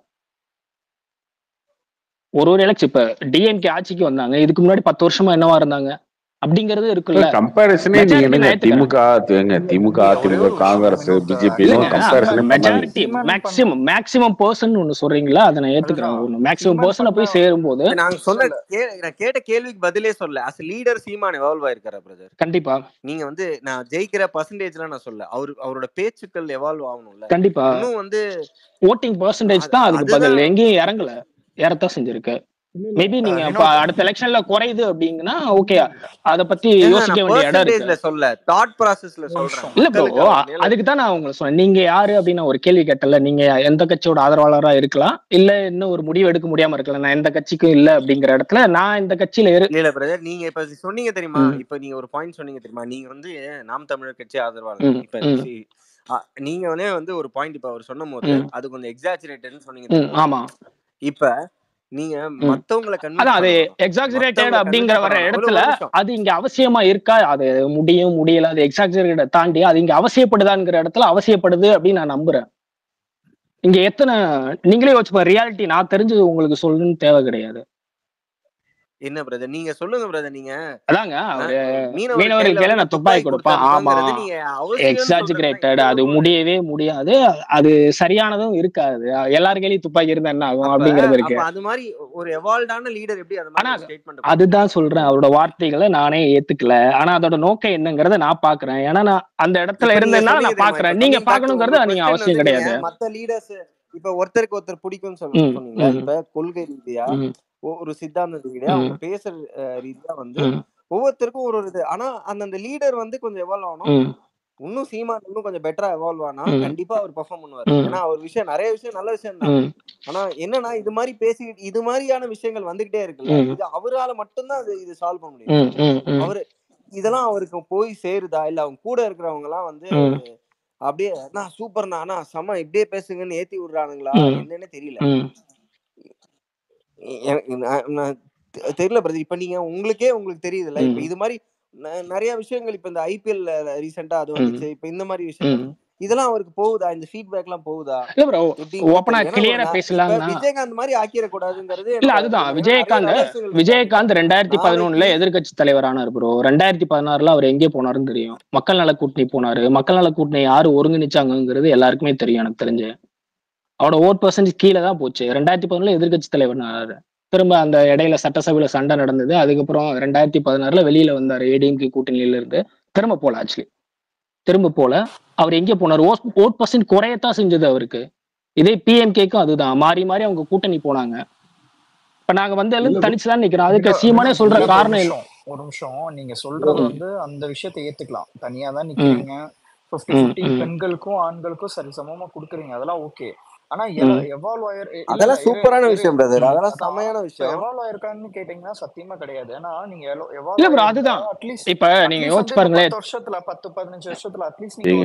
ஒரு ஒரு எலெக்ஷன் இப்ப டிஎம்கே ஆட்சிக்கு வந்தாங்க, இதுக்கு முன்னாடி பத்து வருஷமா என்னவா இருந்தாங்க அப்படிங்கறது இருக்குல்ல. கம்பேரிசனே நீங்க DMK DMK AIADMK Congress BJP majority maximum maximum person ஒன்னு சொல்றீங்களா, அதை நான் ஏத்துக்கிறேன். ஒன்னு மேக்ஸிமம் பர்சன் போய் சேரும் போது நான் சொன்ன நான் கேட்ட கேள்விக்கு பதிலே சொல்ல அஸ் லீடர் சீமான் எவால்வ் ஆயிருக்காரு பிரதர். கண்டிப்பா நீங்க வந்து நான் ஜெயிக்கிற பர்சன்டேஜ்லாம் நான் சொல்ல, அவரு அவரோட பேச்சுக்கள் எவால்வ் ஆகணும்ல. கண்டிப்பா இன்னும் வந்து ஓட்டிங் பர்சன்டேஜ் தான் அதுக்கு பதில், எங்கேயும் இறங்கல, ஏறத்தான் செஞ்சிருக்கு. மேபி நீங்க அடுத்த எலெக்ஷன்ல குறையுது அப்படிங்கன்னா ஓகே, அத பத்தி யோசிக்க வேண்டிய இடம் இருக்கு. சொல்ல தாட் ப்ராசஸ்ல சொல்றேன் இல்ல ப்ரோ, அதுக்கு தான் நான் உங்களுக்கு சொன்னேன். நீங்க யாரு அப்படின்னு ஒரு கேள்வி கேட்டல, நீங்க எந்த கட்சியோட ஆதரவாளரா இருக்கலாம் இல்ல இன்னும் ஒரு முடிவு எடுக்க முடியாம இருக்கலாம், நான் எந்த கட்சிக்கும் இல்ல அப்படிங்கிற இடத்துல நான் இந்த கட்சியில இல்ல பிரதர். நீங்க இப்ப சொன்னீங்க தெரியுமா, இப்ப நீங்க ஒரு பாயிண்ட் சொன்னீங்க தெரியுமா, நீங்க வந்து நாம் தமிழர் கட்சி ஆதரவாளர். இப்ப நீங்க வந்து ஒரு பாயிண்ட் இப்ப அவர் சொன்னும் போது அது கொஞ்சம் எக்ஸாஜரேட்டட்னு சொன்னீங்க. ஆமா, இப்ப நீங்க மத்தவங்களை அது எக்ஸாஜரேட்டட் அப்படிங்கிற வர இடத்துல அது இங்க அவசியமா இருக்கா, அது முடியும் முடியல, அது எக்ஸாஜரேட்டட் தாண்டி அது இங்க அவசியப்படுதாங்கிற இடத்துல அவசியப்படுது அப்படின்னு நான் நம்புறேன். இங்க எத்தனை நீங்களே வச்சுப்போம், ரியாலிட்டி நான் தெரிஞ்சு உங்களுக்கு சொல்லணும்னு தேவை கிடையாது. என்ன பிரதர் நீங்க சொல்லுங்க பிரதர். நீங்க அதாங்க மீனவர்கள் கையில நான் துப்பாக்கி கொடுப்பேன், ஆமா எக்ஸாஜரேட்டட், அது முடியவே முடியாது, அது சரியானதும் இருக்காது. எல்லார் கையிலயும் துப்பாக்கி இருந்தா என்ன ஆகும் அப்படிங்கறது இருக்கு. அது மாதிரி ஒரு எவால்வ்டான லீடர் எப்படி அது மாதிரி ஸ்டேட்மென்ட், அதுதான் சொல்றேன், அவரோட வார்த்தைகளை நானே ஏத்துக்கல, ஆனா அதோட நோக்கம் என்னங்கறத நான் பாக்குறேன். ஏன்னா நான் அந்த இடத்துல இருந்தேனால நான் பாக்குறேன், நீங்க பாக்கணுங்கிறது நீங்க அவசியம் கிடையாது. மத்த லீடர்ஸ் இப்ப ஒருத்தருக்கு ஒருத்தர் பிடிக்கும்னு சொன்னீங்க, இப்ப கொள்கை ரீதியா ஒரு சித்தாந்த ரீதியா அவங்க பேசுற ரீதியா வந்து ஒவ்வொருத்தருக்கும் ஒரு ஒரு இது. ஆனா அந்தந்த லீடர் வந்து கொஞ்சம் எவால்வ் ஆகணும். இன்னும் சீமான் இன்னும் கொஞ்சம் பெட்டரா எவால்வ் ஆனா கண்டிப்பா அவர் பெர்ஃபார்ம் பண்ணுவாரு. ஏன்னா அவர் விஷயம் நிறைய விஷயம் நல்ல விஷயம் தான். ஆனா என்னன்னா இது மாதிரி பேசி இது மாதிரியான விஷயங்கள் வந்துகிட்டே இருக்குல்ல, இது அவரால மட்டும்தான் அது இது சால்வ் பண்ண முடியும். அவரு இதெல்லாம் அவருக்கு போய் சேருதா இல்ல அவங்க கூட இருக்கிறவங்க எல்லாம் வந்து அப்படியே நான் சூப்பர்ண்ணா ஆனா செம இப்படியே பேசுங்கன்னு ஏத்தி விடுறானுங்களா என்னன்னு தெரியல. தெரியல பிரதர். இப்ப நீங்க உங்களுக்கே உங்களுக்கு தெரியுதுல்ல, இப்ப இது மாதிரி நிறைய விஷயங்கள் இப்ப இந்த ஐபிஎல் ரீசெண்டா அது வந்துச்சு, இப்ப இந்த மாதிரி விஷயங்கள் இதெல்லாம் அவருக்கு போகுதா, இந்த ஃபீட்பேக் எல்லாம் போகுதா? இல்ல ப்ரோ, ஓபனா கிளியரா பேசலாம். விஜயகாந்த் மாதிரி ஆக்கிர கூடாதுங்கிறது இல்ல, அதுதான் விஜயகாந்த் விஜயகாந்த் ரெண்டாயிரத்தி பதினொன்னுல எதிர்கட்சி தலைவரானார் ப்ரோ. ரெண்டாயிரத்தி பதினாறுல அவர் எங்கே போனாருன்னு தெரியும், மக்கள் நல கூட்டணி போனாரு. மக்கள் நல கூட்டணி யாரு ஒருங்கிணைச்சாங்கிறது எல்லாருக்குமே தெரியும். எனக்கு தெரிஞ்சு அவரோட ஓட் பர்சன்டேஜ் கீழே தான் போச்சு. ரெண்டாயிரத்தி பதினொன்னுல எதிர்கட்சி தலைவர், திரும்ப அந்த இடையில சட்டசபையில சண்டை நடந்தது. அதுக்கப்புறம் ரெண்டாயிரத்தி பதினாறுல வெளியில வந்தாரு ஏடிஎம்கே கூட்டணியில இருந்து, திரும்ப போல ஆக்சுவலி திரும்ப போல அவர் எங்கே போனார், ஓட் பர்சன்ட் குறையத்தான் செஞ்சது அவருக்கு. இதே பிஎம்கேக்கும் அதுதான், மாறி மாறி அவங்க கூட்டணி போனாங்க. இப்ப நாங்க வந்து தனிச்சுதான் நிக்கிறோம். அதுக்கு சீமானே சொல்ற காரணம் ஒரு நிமிஷம் நீங்க சொல்றது வந்து அந்த விஷயத்தை ஏத்துக்கலாம், தனியா தான் நிக்கிறீங்க, பிப்டி பிப்டி பெண்களுக்கும் ஆண்களுக்கும் சரி சமமா கொடுக்குறீங்க, அதெல்லாம் ஓகே. ஆனா எவால்வ் ஆயர் அதெல்லாம் சூப்பரான விஷயம் பிரதர், அதெல்லாம் செமையான விஷயம். எவால்வ் ஆயிருக்கான்னு கேட்டீங்கன்னா சத்தியமா கிடையாது. ஏன்னா நீங்க இல்ல ப்ரோ, அதுதான் இப்ப நீங்க யோசிச்சு பாருங்களேன், பத்து வருஷத்துல பத்து பதினஞ்சு வருஷத்துல அட்லீஸ்ட் நீங்க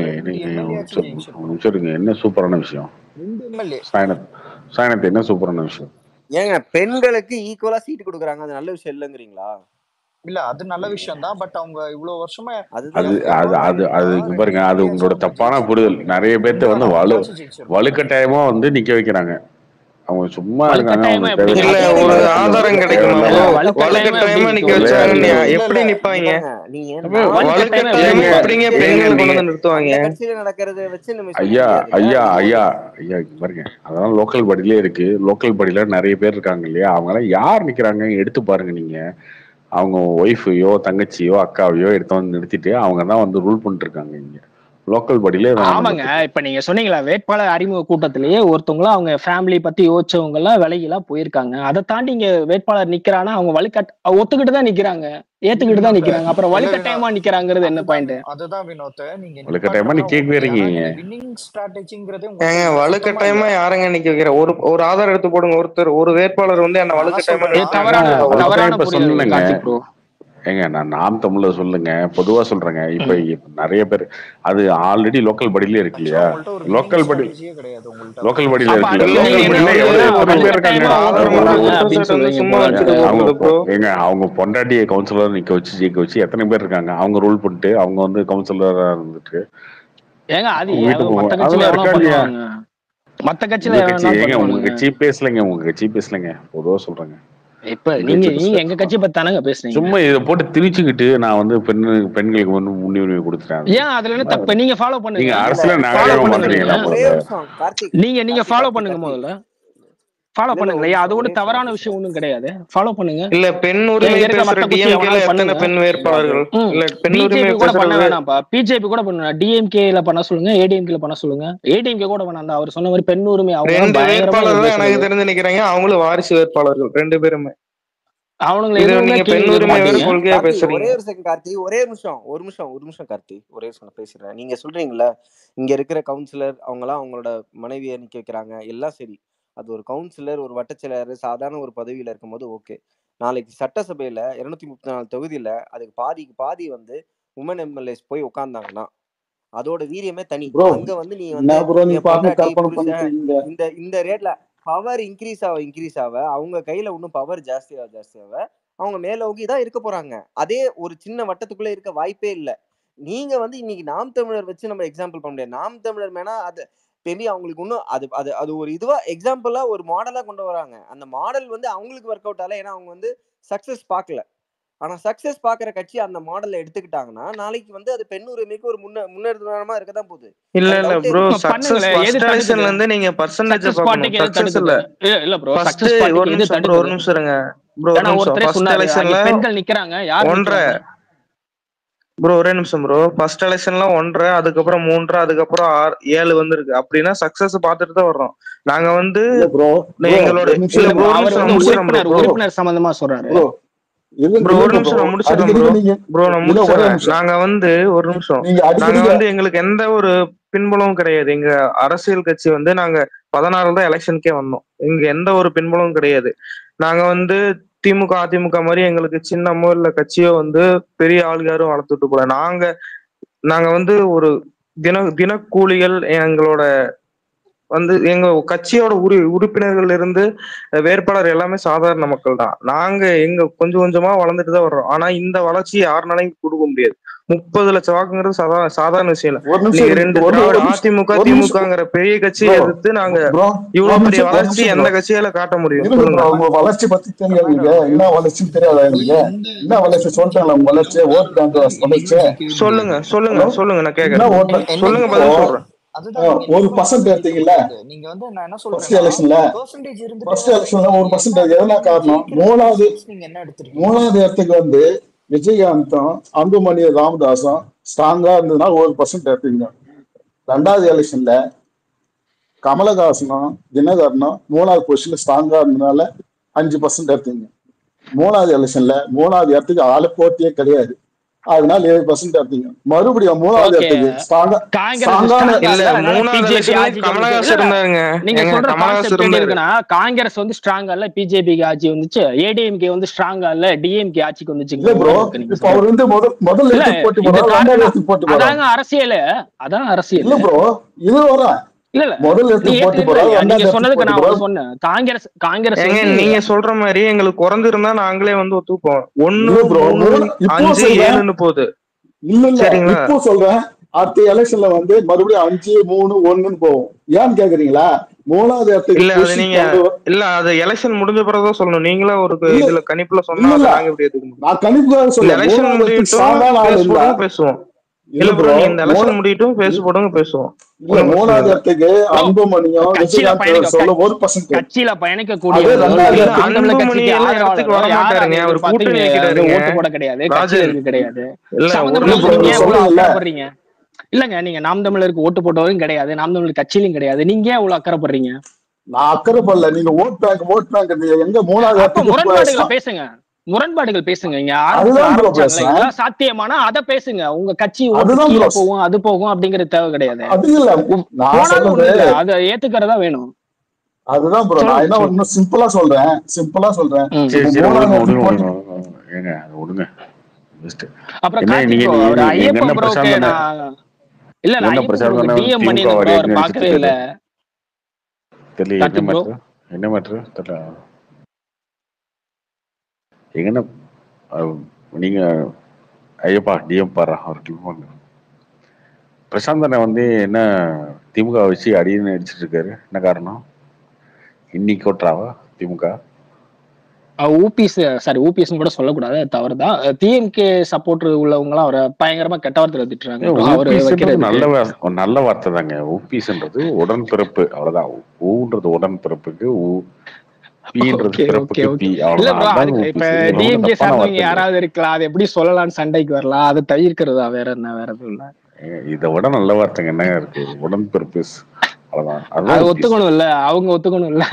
என்ன சூப்பரான விஷயம். ரெண்டு எம்எல்ஏ சாயனத்து என்ன சூப்பரான விஷயம். ஏங்க பெண்களுக்கு ஈக்குவலா சீட் கொடுக்குறாங்க, அது நல்ல விஷயம் இல்லைங்கிறீங்களா? இல்ல அது நல்ல விஷயம் தான், பட் அவங்க இவ்வளவு வருஷமா அது அது அது அது பாருங்க, அது உங்களோட தப்பான புரிதல். நிறைய பேர்த்த வந்து வலு வலுக்கட்டாயமா வந்து நிக்க வைக்கிறாங்க. அவங்க சும்மா இருக்காங்க. வலுக்கட்டாயமா அவங்களுக்கு எப்படி இல்ல தேவையில்லாத ஒரு நிக்க ஆதாரம் கிடைக்குமா தேவையில்லாத ப்ரோ? வலுக்கட்டாயமா எப்படி வலுக்கட்டாயமா நிக்க நிக்க இல்ல வச்சாங்கன்னு இல்ல வச்சாங்க? யா- இல்ல எப்படி இல்ல நிப்பாங்க? இவங்க நீங்க வலுக்கட்டாயமா வலுக்கட்டாயமா எப்படி எப்படிங்க ஏங்க பெண்களை கொண்டு நீங்க வந்து நிறுத்துவாங்க? அந்த கட்சியில நடக்கிறத வச்சு நம்ம சொல்ல ஐயா முடியாதுல்ல. ஐயா இப்போ ஐயா ஐயா இங்க பாருங்க. அதெல்லாம் லோக்கல் பாடியிலே இருக்கு. லோக்கல் பாடியில நிறைய பேர் இருக்காங்க இல்லையா? அவங்க எல்லாம் யார் நிக்கிறாங்க எடுத்து பாருங்க நீங்க. அவங்க ஒய்ஃபையோ தங்கச்சியோ அக்காவையோ எடுத்து வந்து நிறுத்திட்டு அவங்க தான் வந்து ரூல் பண்ணிட்டு இருக்காங்க இங்க லோக்கல் பாடியிலே ஆமாங்க. இப்ப நீங்க சொன்னீங்களா வேட்பாளர் அறிமுக கூட்டத்திலேயே ஒருத்தவங்களும் அவங்க ஃபேமிலி பத்தி யோசிச்சவங்க எல்லாம் விலகிலாம் போயிருக்காங்க. அதை தாண்டி இங்க வேட்பாளர் நிக்கிறானா அவங்க வலுக்கட்ட ஒத்துக்கிட்டு தான் நிக்கிறாங்க, ஏத்துக்கிட்டு தான் வினோத் நிக்கிறாங்க. அப்புறம் இல்ல வினோத் வலுக்கட்டாயமா நிக்கிறாங்கிறது என்ன அதுதான் பாயிண்ட்? வி- அதுதான் வினோத் நீங்க வலுக்கட்டாயமா நிப்பாட்டுறதா நிக்கவே ஒண்ணு. ஆனா இருக்கீங்க. நீங்க வின்னிங் ஸ்ட்ராட்டஜிங்கிறதே உங்க ஏங்க சைடுல சுத்தமா இல்ல. வலுக்கட்டாயமா யாருங்க நிக்க வைக்கிற? ஒரு ஒரு ஆதாரம் எடுத்து போடுங்க. ஒருத்தர் ஒரு வேட்பாளர் வந்து என்ன நான் வலுக்கட்டாயமா சொல்றேன்னா இது நிறுத்துறாங்க. தவறான நான் அவ்வளவுதான். அதுதான் தவறான இப்ப புரிதல் சொன்னேங்க. கார்த்திக் ப்ரோ. ஏங்க நான் நாம் தமிழ்ல சொல்லுங்க, பொதுவா சொல்றேங்க. இப்ப ம். இப்ப நிறைய பேர் அது ஆல்ரெடி லோக்கல் பாடியிலே இருக்கு ஆக்சுவலா இல்லையா? உங்கள்ட்ட ஒரு வின்னிங் லோக்கல் பாடி ஸ்ட்ராட்டஜியே கிடையாது உங்கள்ட்ட. லோக்கல் பாடியில அப்ப இருக்குல்ல. அதுக்கு இல்லைங்க நீங்க லோக்கல் என்ன நீங்க பாடியில வந்து சொல்றீங்கன்னா எவ்வளவு ஒரு எத்தனை பேர் இருக்காங்க? வலுக்கட்டாயமா அவங்க ஆதாரம் போடுறாங்க இல்லாத அப்படின்னு குற்றச்சாட்டு வந்து சொல்றீங்க சும்மா போல வச்சுட்டு இருக்கு. போக அவங்க கூடாது பொ- ப்ரோ. ஏங்க அவங்க பொண்டாட்டியை கவுன்சிலர் நிக்க வச்சு ஜெயிக்க வச்சு எத்தனை பேர் இருக்காங்க? அவங்க ரூல் பண்ணிட்டு அவங்க வந்து கவுன்சிலரா இருந்துட்டு ஏங்க அது அவங்க வீட்டு எவன் மத்த போவாங்க. கட்சியில அதெல்லாம் எவனோ இருக்கா இல்லையா? பண்ணுவாங்க, மத்த கட்சியில உங்க எவன் கட்சி வேணாலும் ஏங்க உங்க பண்ணுவானுங்க. கட்சி பேசலைங்க. உங்க கட்சி பேசலைங்க. பொதுவா சொல்றேங்க. இப்ப உங்க நீங்க கட்சி நீங்க பேசல. எங்க கட்சியை பத்தி தானங்க பேசுறீங்க. சும்மா இதை போட்டு திணிச்சுக்கிட்டு நான் வந்து பெண்ணு பெண்களுக்கு வந்து முன்னுரிமை கொடுத்துட்டேன். அது ஏன் அதுல என்ன சும்மா தப்பு? நீங்க ஃபாலோ பண்ணுங்க, நீங்க இல்ல அரசியல ஃபாலோ நாகரிகமா பண்ணுங்க. நீங்க மாத்துறீங்களா ஒரே முதல்ல? ஒரு நிமிஷம் கார்த்திக் நீங்க நீங்க கார்த்திக் ஃபாலோ கார்த்திக் பண்ணுங்க கார்த்திக் முதல்ல, ஃபாலோ இல்ல இல்ல பண்ணுங்க. ஒரு ஐயா, அது நிமிஷம் ஒன்றும் ஒரே நிமிஷம் தவறான நான் விஷயம் பேசுறேன். ஒன்றும் கிடையாது. ஃபாலோ பண்ணுங்க. இல்ல பெண் ஏன் உரிமை இங்க இருக்க பேசுற மத்த கட்சியில டிஎம்கேல எவனாலும் எத்தனை பண்ணுங்க. பெண் இல்ல அது வேட்பாளர்கள்? ம் இல்ல பெண் உரிமை பிஜேபி கூட பண்ண பேசுறது வேணாம்ப்பா. பிஜேபி கூட பண்ண, டிஎம்கேல பண்ண சொல்லுங்க, ஏடிஎம்கேல பண்ண சொல்லுங்க. ஏடிஎம்கே கூட வேணாம். அவர் சொன்ன மாதிரி பெண் உரிமை அவங்க தான் ரெண்டு பயங்கரமா வேட்பாளர் இங்க தான் எனக்கு பேசுறது. தெரிஞ்சு நிக்கிறாங்க. அவங்களும் வாரிசு வேட்பாளர்கள் ரெண்டு பேருமே. அவனுங்களை இது எதுவுமே நீங்க கேள்வி பெண் கேட்க உரிமை வேற மாட்டீங்க. கார்த்தி கொள்கையா கார்த்தி பேசுறீங்க. ஒரே ஒரு செகண்ட் கார்த்தி ஒரே நிமிஷம் ஒரு நிமிஷம் ஒரு நிமிஷம் கார்த்தி ஒரே நிமிஷம் நான் பேசுறேன். நீங்க சொல்றீங்களா இங்க இருக்கிற கவுன்சிலர் அவங்கலாம் அவங்களோட மனைவியை நிக்க வைக்கிறாங்க எல்லாம் சரி. அது ஒரு கவுன்சிலர் ஒரு வட்டச்செயலர் சாதாரண ஒரு பதவியில இருக்கும்போது ஓகே. நாளைக்கு சட்டசபையில இருநூத்தி முப்பத்தி நாலு தொகுதியில அதுக்கு பாதிக்கு பாதி வந்து உமன் எம்எல்ஏஸ் போய் உட்கார்ந்தாங்கன்னா அதோட வீரியமே தனி. ப்ரோ அங்க வந்து நீ என்ன வந்து ப்ரோ நீ என் பாட்டு பொண்டாட்டி கற்பனை புருஷன் பண்ணிட்டீங்க. இந்த இந்த ரேட்ல பவர் இன்க்ரீஸ் ஆக இன்க்ரீஸ் ஆக அவங்க கையில இன்னும் பவர் ஜாஸ்தியாக ஜாஸ்தியாக அவங்க மேலோங்கி தான் இருக்க போறாங்க. அதே ஒரு சின்ன வட்டத்துக்குள்ள இருக்க வாய்ப்பே இல்லை. நீங்க வந்து இன்னைக்கு நாம் தமிழர் வச்சு நம்ம எக்ஸாம்பிள் பண்ண முடியாது. நாம் தமிழர் மேனா அது மேபி அவங்களுக்கு இன்னும் அது அது அது ஒரு இதுவா எக்ஸாம்பிளா ஒரு மாடலா கொண்டு வராங்க. அந்த மாடல் வந்து அவங்களுக்கு ஒர்க் அவுட் ஆகல. ஏன்னா அவங்க வந்து சக்சஸ் பார்க்கல. ஆனா சக்சஸ் பாக்குற கட்சி அந்த மாடலை எடுத்துக்கிட்டாங்கன்னா நாளைக்கு வந்து அது பெண் உரிமைக்கு ஒரு முன்ன முன்னேற்றமா இருக்கதான் போகுது. இல்ல அது இல்ல டவுட்டே ப்ரோ இல்லை. சக்சஸ் பண்ணுங்களேன். எது ஃபர்ஸ்ட் தடுக்குது? எலெக்ஷன்ல இருந்து நீங்க பர்சன்டேஜ் சக்சஸ் பார்க்கணும். பார்ட்டிக்கு எது சக்சஸ் இல்ல தடுக்குது? இல்ல இல்ல ப்ரோ, ஃபர்ஸ்ட் சக்சஸ் ஒரு பார்ட்டிக்கு எது நிமிஷம் ப்ரோ ஒரு தடுக்குது? நிமிஷம் இருங்க ப்ரோ ஒரு ஏன்னா நிமிஷம். ஒருத்தரே ஃபர்ஸ்ட் சொன்னாரு, எலெக்ஷன்ல அங்க பெண்கள் நிக்கிறாங்க, யார் ஒன்றரை நிக்கிறாங்க? ப்ரோ ஒரே நிமிஷம் ப்ரோ. ஃபர்ஸ்ட் எலெக்ஷன்ல ஒன்றரை, அதுக்கப்புறம் மூன்றரை, அதுக்கப்புறம் ஆறு ஏழு வந்திருக்கு. அப்படின்னா சக்சஸ் பார்த்துட்டு தான் வர்றோம் நாங்க வந்து. இல்ல ப்ரோ ப்ரோ எங்களோட ஒரு நிமிஷம் இல்ல இல்ல ப்ரோ ப்ரோ, ஒரு அவர் நிமிஷம் வந்து நான் முடிச்சிடறேன் ப்ரோ. உறுப்பினர் உறுப்பினர் சம்பந்தமா சொல்றாரு. ப்ரோ இல்ல ப்ரோ ஒரு இல்லங்க நிமிஷம் ப்ரோ நான் முடிச்சிடறேன் ப்ரோ. அடிக்கடி நீங்க ப்ரோ நான் இல்ல ஒரே முடிச்சிடறேன். நிமிஷம் நாங்க வந்து ஒரு நிமிஷம் நீங்க நாங்க அடிக்கடி வந்து எங்களுக்கு எந்த ஒரு பின்புலமும் கிடையாது. எங்க அரசியல் கட்சி வந்து நாங்க பதினாறுல தான் எலெக்ஷனுக்கே வந்தோம். இங்க எந்த ஒரு பின்புலமும் கிடையாது. நாங்க வந்து திமுக அதிமுக மாதிரி எங்களுக்கு சின்னமோ இல்ல கட்சியோ வந்து பெரிய ஆள் யாரும் வளர்த்துட்டு போல. நாங்க நாங்க வந்து ஒரு தின தினக்கூலிகள். எங்களோட வந்து எங்க கட்சியோட உறு உறுப்பினர்கள் இருந்து வேட்பாளர் எல்லாமே சாதாரண மக்கள் தான். நாங்க எங்க கொஞ்சம் கொஞ்சமா வளர்ந்துட்டு தான் வர்றோம். ஆனா இந்த வளர்ச்சி யாருனாலையும் கொடுக்க முடியாது. முப்பது லட்சம் வாக்குங்கிறது சாதா சாதாரண விஷயம் இல்லை. ஒரு நிமிஷம் நீங்க இருக்கு. ரெண்டு ஒரு திராவிட ஒரு நிமிஷம் அதிமுக ஒரு நிமிஷம் திமுகங்கிற பெரிய கட்சியை ப்ரோ எதிர்த்து நாங்க ப்ரோ ஒரு இவ்வளவு பெரிய நிமிஷம் ஒரு வளர்ச்சி நிமிஷம் ப்ரோ எந்த கட்சியால காட்ட முடியும்? இருங்க சொல்லுங்க. ப்ரோ. உங்க வளர்ச்சி பத்தி தெரியாது. நீங்க ஒரே என்ன ஒரு வளர்ச்சின்னு தெரியாதா எனக்கு? இந்த என்ன இந்த வளர்ச்சி சொல்லிட்டாங்களா? உங்க வளர்ச்சி ஓட் பேங்க் வளர்ச்சி சொல்லுங்க சொல்லுங்க ஹலோ சொல்லுங்க நான் என்ன கேக்குறேன். ஓட் என்- பேங்க் சொல்லுங்க என்னைக்குமே பதில் இப்போ சொல்றேன். அதுதான் ஆ, நீங்க ஒரு என்னைக்குமே பர்சன்ட் மதிக்க எடுத்தீங்கல்ல கூடாது. நீங்க வந்து நான் என்ன ஃபர்ஸ்ட் சொல்றேன்னா எலெக்ஷன்ல பெர்சன்டேஜ் இருந்துட்டே ஃபர்ஸ்ட் தான் எலெக்ஷன்ல இருக்கும். ஒரு நீங்க எல்லா பர்சன்டேஜ் எதனா இடத்துலயுமே காரணம்? ஜெயிக்கிற மூணாவது ஸ்டேட்ஸ் நீங்க என்ன எடுத்திருக்கீங்க? மூணாவது இடத்துக்கு வந்து விஜயகாந்தும் அன்புமணி ராமதாஸும் ஸ்ட்ராங்கா இருந்ததுனால ஒரு பர்சன்ட் எடுத்தீங்க. ரெண்டாவது எலெக்ஷன்ல கமலஹாசனும் தினகரனும் மூணாவது பொசிஷன்ல ஸ்ட்ராங்கா இருந்ததுனால அஞ்சு பர்சன்ட் எடுத்தீங்க. மூணாவது எலெக்ஷன்ல மூணாவது இடத்துக்கு ஆளு போட்டியே கிடையாது. அதனால ஏழு பர்சன்ட் எடுத்தீங்க. மறுபடியும் மூணாவது ஓகே, இடத்துக்கு ஸ்ட்ராங்கா காங்கிரஸ் ஸ்ட்ராங்கான ஸ்ட்ராங்கா இல்ல இல்ல, அதனால மூணாவது பிஜேபி எலெக்ஷன்ல ஆட்சிக்கு வந்துச்சு. கமலஹாசன் இல்ல இல்ல, இருந்தாருங்க. நீங்க எங்க சொல்ற கமலஹாசன் கான்செப்ட் எப்படி இருந்தாரு. இருக்குன்னா, காங்கிரஸ் வந்து ஸ்ட்ராங்கா இல்ல, பிஜேபிக்கு ஆட்சி வந்துச்சு. ஏடிஎம்கே வந்து ஸ்ட்ராங்கா இல்ல, டிஎம்கே ஆட்சிக்கு இல்ல வந்துச்சுங்கிற ப்ரோ. மாதிரி இருக்கு நீங்க இப்ப அவர் சொல்றது. வந்து முதல் முதல் இல்ல இடத்துக்கு போட்டி இது போறாரு, ரெண்டாவது காரணம் இடத்துக்கு போட்டி போறாரு. அதாங்க அரசியல், அதான் அரசியல். இல்ல ப்ரோ இது வர இல்ல இல்ல முதல் நீ இடத்துக்கு போட்டி ஏத்து போறாரு, இல்லையா, நீங்க ரெண்டாவது இடத்துக்கு சொன்னதுக்கு போட்டி நான் போறாரு. ஒண்ணு சொன்னேன். காங்கிரஸ் காங்கிரஸ் ஏங்க வந்து நீங்க சொல்ற மாதிரி எங்களுக்கு குறைஞ்சிருந்தா நாங்களே வந்து ஒத்துப்போம். ஒண்ணு இல்ல ப்ரோ மூணு இப்போ அஞ்சு சொல்றேன். ஏழுன்னு போகுது. இல்ல இல்ல சரிங்களா? இப்போ சொல்றேன். அடுத்த எலெக்ஷன்ல வந்து மறுபடியும் அஞ்சு மூணு ஒண்ணுன்னு போகும். ஏன்னு கேக்குறீங்களா? மூணாவது இடத்துக்கு இல்ல அது புஷ் நீங்க கொண்டு வ- இல்ல அது எலெக்ஷன் முடிஞ்ச பிறகுதான் சொல்லணும். நீங்களா ஒரு கு- இல்ல இதுல கணிப்புல இல்ல சொன்னா இல்ல அதை நாங்க எப்படி எடுத்துக்க முடியும்? நான் கணிப்புக்காக இந்த சொல்ல எலெக்ஷன் மூணாவது இடத்துக்கு முடியட்டும், ஸ்ட்ராங்கான ஆள் பேஸ் இருந்தா போடுங்க பேசுவோம். இல்ல இல்ல ப்ரோ, ப்ரோ நீ இந்த மூணா எலெக்ஷன் முடியட்டும், பேஸ் இல்ல போடுங்க பேசுவோம். இல்ல ஒன்றும் பிரச்சனை மூணாவது இல்லை. இடத்துக்கு ப்ரோ அன்புமணியும் கட்சியில நிஷிகாந்த் பயணிக்க சொல்ல கட்சி- ஒரு பர்சன்ட் கட்சியில அதே பயணிக்கக்கூடியவர்களோ ரெண்டாவது இல்ல இல்ல இடத்துக்கு நாம் தமிழர் அன்புமணி கட்சிக்கு எல்லாம் இடத்துக்கு ஆதரவாளரோ வர யாரும் அதை மாட்டாருங்க, அவர் எதிர்பார்த்து கூட்டணி இங்க வந்து வைக்கிறாருங்க. ஓட்டு போட கிடையாது, கட்சியில ராஜன் இருக்கு கிடையாது. இல்ல சமம் ஒரு இல்ல தமிழருக்கு ப்ரோ நிமிஷம் நீங்க நீங்க ஏன் இவ்வளவு சொல்றீங்கல்ல அக்கறைப்படுறீங்க? இல்லங்க, நீங்க நாம் தமிழருக்கு ஓட்டு போட்டவரும் கிடையாது, நாம் தமிழர் கட்சியிலும் கிடையாது, நீங்க ஏன் இவ்வளவு அக்கறைப்படுறீங்க? நான் அக்கறை படல. நீங்க ஓட் பேங்க் ஓட் பேங்க் எங்க மூணாவது அப்ப இடத்துக்கு முரண்பாடுகளை பேசுங்க, முரண்பாடுகள் பேசுங்க. இங்க ஆரம்பத்துல அதுதான் ப்ரோ ஆரம்பிச்சாங்களே பேசுறேன். இதெல்லாம் சாத்தியமானா அதை பேசுங்க. உங்க கட்சி ஓட்டு அதுதான் கீழே ப்ரோ போகும் அது போகும் அப்படிங்கிறது தேவை கிடையாது. அது இல்ல உ- நான் போனாலும் சொல்றது ஒண்ணு இல்ல, அதை ஏத்துக்கிறதா வேணும். அதுதான் ப்ரோ. நான் சொல்லுங்க என்ன சொல்லுங்க. ஒண்ணு சிம்பிளா சொல்றேன் சிம்பிளா சொல்றேன் ம். சரி இப்ப சரி மூணாவது விடுங்க இடத்துக்கு விடுங்க போட்டு விடுங்க ஏங்க அது விடுங்க பெஸ்ட். அப்புறம் என்ன கார்த்திக் நீங்க ப்ரோ, நீங்க அவர் நீங்க- எங்க ஐயப்பன் என்ன ப்ரோக்கு பிரசாந்த் தானே நான் இல்ல எங்க இல்ல என்ன ஐயப்பன் பிரசாந்த் ப்ரோக்கு தானே டிஎம் திமுக பண்ணியிருந்தேன் வாரி ப்ரோ, அவர் எங்க அடிச்சிட்டு பார்க்கவே இல்ல. இருக்காரு தெரியல. என்ன கார்த்திக் ப்ரோ மேட்ரு என்ன மேட்ரு தெரியல. எங்கன்னா நீங்க ஐயப்பா டிஎம் பாரு அவர் கிளிக் பண்ணு. பிரசாந்த் தானே வந்து என்ன திமுக வச்சு அடின்னு அடிச்சிட்டு இருக்காரு. என்ன காரணம்? இன்னைக்கு ஓட்டுறாவா திமுக? ஊபிஎஸ் சாரி ஊபிஎஸ் கூட சொல்லக்கூடாது, தவறுதான். டிஎம்கே சப்போர்ட் உள்ளவங்க எல்லாம் அவரை பயங்கரமா கெட்ட வார்த்தை திட்டுறாங்க ப்ரோ, அவரு ஊபிஸ்ன்றது வைக்கிறதுக்கு. நல்ல வா- ஒரு நல்ல வார்த்தை தாங்க. ஊபிஸ்ன்றது உடன்பிறப்பு, அவ்வளவுதான். ஊன்றது உடன்பிறப்புக்கு, ஊ பீன்றது ஓகே ஓகே பிறப்புக்கு ஓகே. பி, இல்ல அவ்வளவுதான். ப்ரோ, அதாங்க அதுக்கு இப்ப ஊபிஸ். இது ரொம்ப டிஎம்கே தப்பான சார்ந்தவங்க வார்த்தை இல்லையா? யாராவது இருக்கலாம், அது எப்படி சொல்லலாம்னு சண்டைக்கு வரலாம், அதை தவிர்க்கிறதா வேற என்ன, வேற எதுவும் இல்ல. ஏங்க, இதை விட நல்ல வார்த்தைங்க என்னங்க இருக்கு? உடன்பிறப்பு, அவ்வளவுதான். அதுதான் அது ஊபிஸ். ஒத்துக்கணும் இல்ல, அவங்க ஒத்துக்கணும் இல்ல.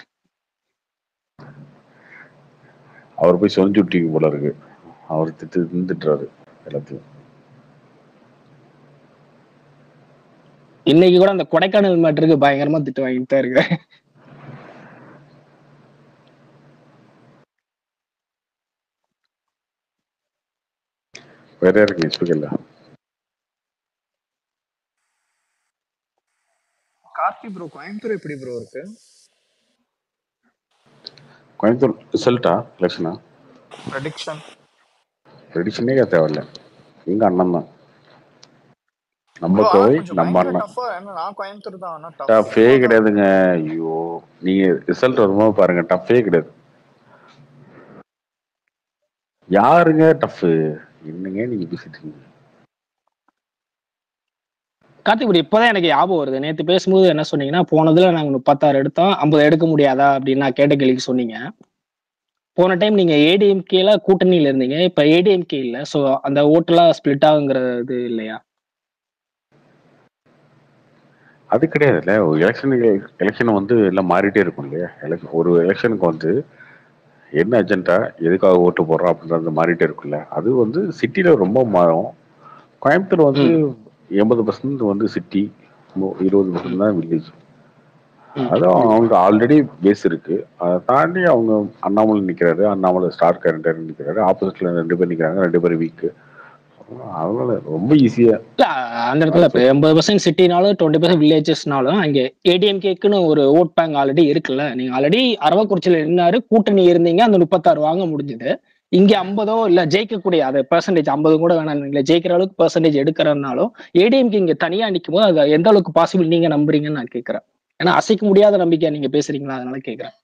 அவர் போய் சொல்லி விட்டீங்க போல இருக்கு. அவர் திட்டு திட்டுறாரு எல்லாத்தையும். இன்னைக்கு கூட அந்த கொடைக்கானல் மேட்டருக்கு பயங்கரமா திட்டு வாங்கிட்டு தான் இருக்கு. வேற இருக்கு ஸ்பீக்கர்ல. கார்த்தி ப்ரோ, கோயம்புத்தூர் எப்படி ப்ரோ இருக்கு? கோயம்புத்தூர் ரிசல்ட்டா எலெக்ஷனா ப்ரெடிக்ஷன் ப்ரெடிக்ஷனே தேவையில்ல. எங்க அண்ணன் தான் நம்ம ப்ரோ. ஆனா கோவை கொஞ்சம் நம்ம பயங்கர அண்ணன். டஃபா, ஏன்னா நான் கோயம்புத்தூர் தான், ஆனா டஃபே டஃப்பா தான் கிடையாதுங்க. இருக்கு. ஐயோ, நீங்க ரிசல்ட் வரும்போது பாருங்க, டஃபே கிடையாது. யாருங்க டஃப்? என்னங்க நீங்க பேசிட்டு இருக்கீங்க? கார்த்திக் இப்பதான் எனக்கு ஞாபகம் வருது, நேத்து பேசும்போது என்ன சொன்னீங்கன்னா, போனதுல நாங்க முப்பத்தாறு எடுத்தோம், ஐம்பது எடுக்க முடியாதா அப்படின்னு நான் கேட்ட கேள்விக்கு சொன்னீங்க. போன டைம் நீங்க ஏடிஎம்கேல கூட்டணியில இருந்தீங்க, இப்ப ஏடிஎம்கே இல்ல, சோ அந்த ஓட்டெல்லாம் ஸ்பிளிட் ஆகுங்கிறது இல்லையா? அது கிடையாதுல்ல. ஒரு எலெக்ஷன் எலெக்ஷன் வந்து எல்லாம் மாறிட்டே இருக்கும் இல்லையா? எலெக்ஷன் ஒரு எலெக்ஷனுக்கு வந்து என்ன அஜெண்டா, எதுக்காக ஓட்டு போடுறோம் அப்படின்றது மாறிட்டே இருக்குல்ல. அது வந்து சிட்டில ரொம்ப மாறும். கோயம்புத்தூர் வந்து ம் எண்பது பர்சன்ட் வந்து சிட்டி, இருபது பர்சன்ட் ம் தான் வில்லேஜ். ம் அதான் அவங்க ஆல்ரெடி பேஸ் இருக்கு. அதை தாண்டி அவங்க அண்ணாமலை நிக்கிறாரு, அண்ணாமலை ஸ்டார் கேரக்டர் நிக்கிறாரு, ஆப்போசிட்ல ரெண்டு பேர் நிக்கிறாங்க, ரெண்டு பேரும் வீக்கு. அதனால ரொம்ப ஈஸியா இல்ல அந்த இடத்துல இப்ப எண்பது பர்சன்ட் சிட்டினாலும் டுவெண்ட்டி பர்சன்ட் வில்லேஜஸ்னாலும் அங்க ஏடிஎம்கேக்குன்னு ஒரு ஓட் பேங்க் ஆல்ரெடி இருக்குல்ல. நீங்க ஆல்ரெடி அரவக்குறிச்சியில இருந்தாரு, கூட்டணி இருந்தீங்க, அந்த முப்பத்தாறு வாங்க முடிஞ்சது. இங்க ஐம்பதோ இல்ல ஜெயிக்கக்கூடிய அது பெர்சன்டேஜ் ஐம்பது கூட வேணாம், இல்ல ஜெயிக்கிற அளவுக்கு பெர்சன்டேஜ் எடுக்கிறனாலும் ஏடிஎம்கே இங்க தனியா நிற்கும் போது அது எந்த அளவுக்கு பாசிபிள் நீங்க நம்புறீங்கன்னு நான் கேட்கறேன். ஏன்னா அசைக்க முடியாத நம்பிக்கை நீங்க பேசுறீங்களா, அதனால கேட்கறேன்.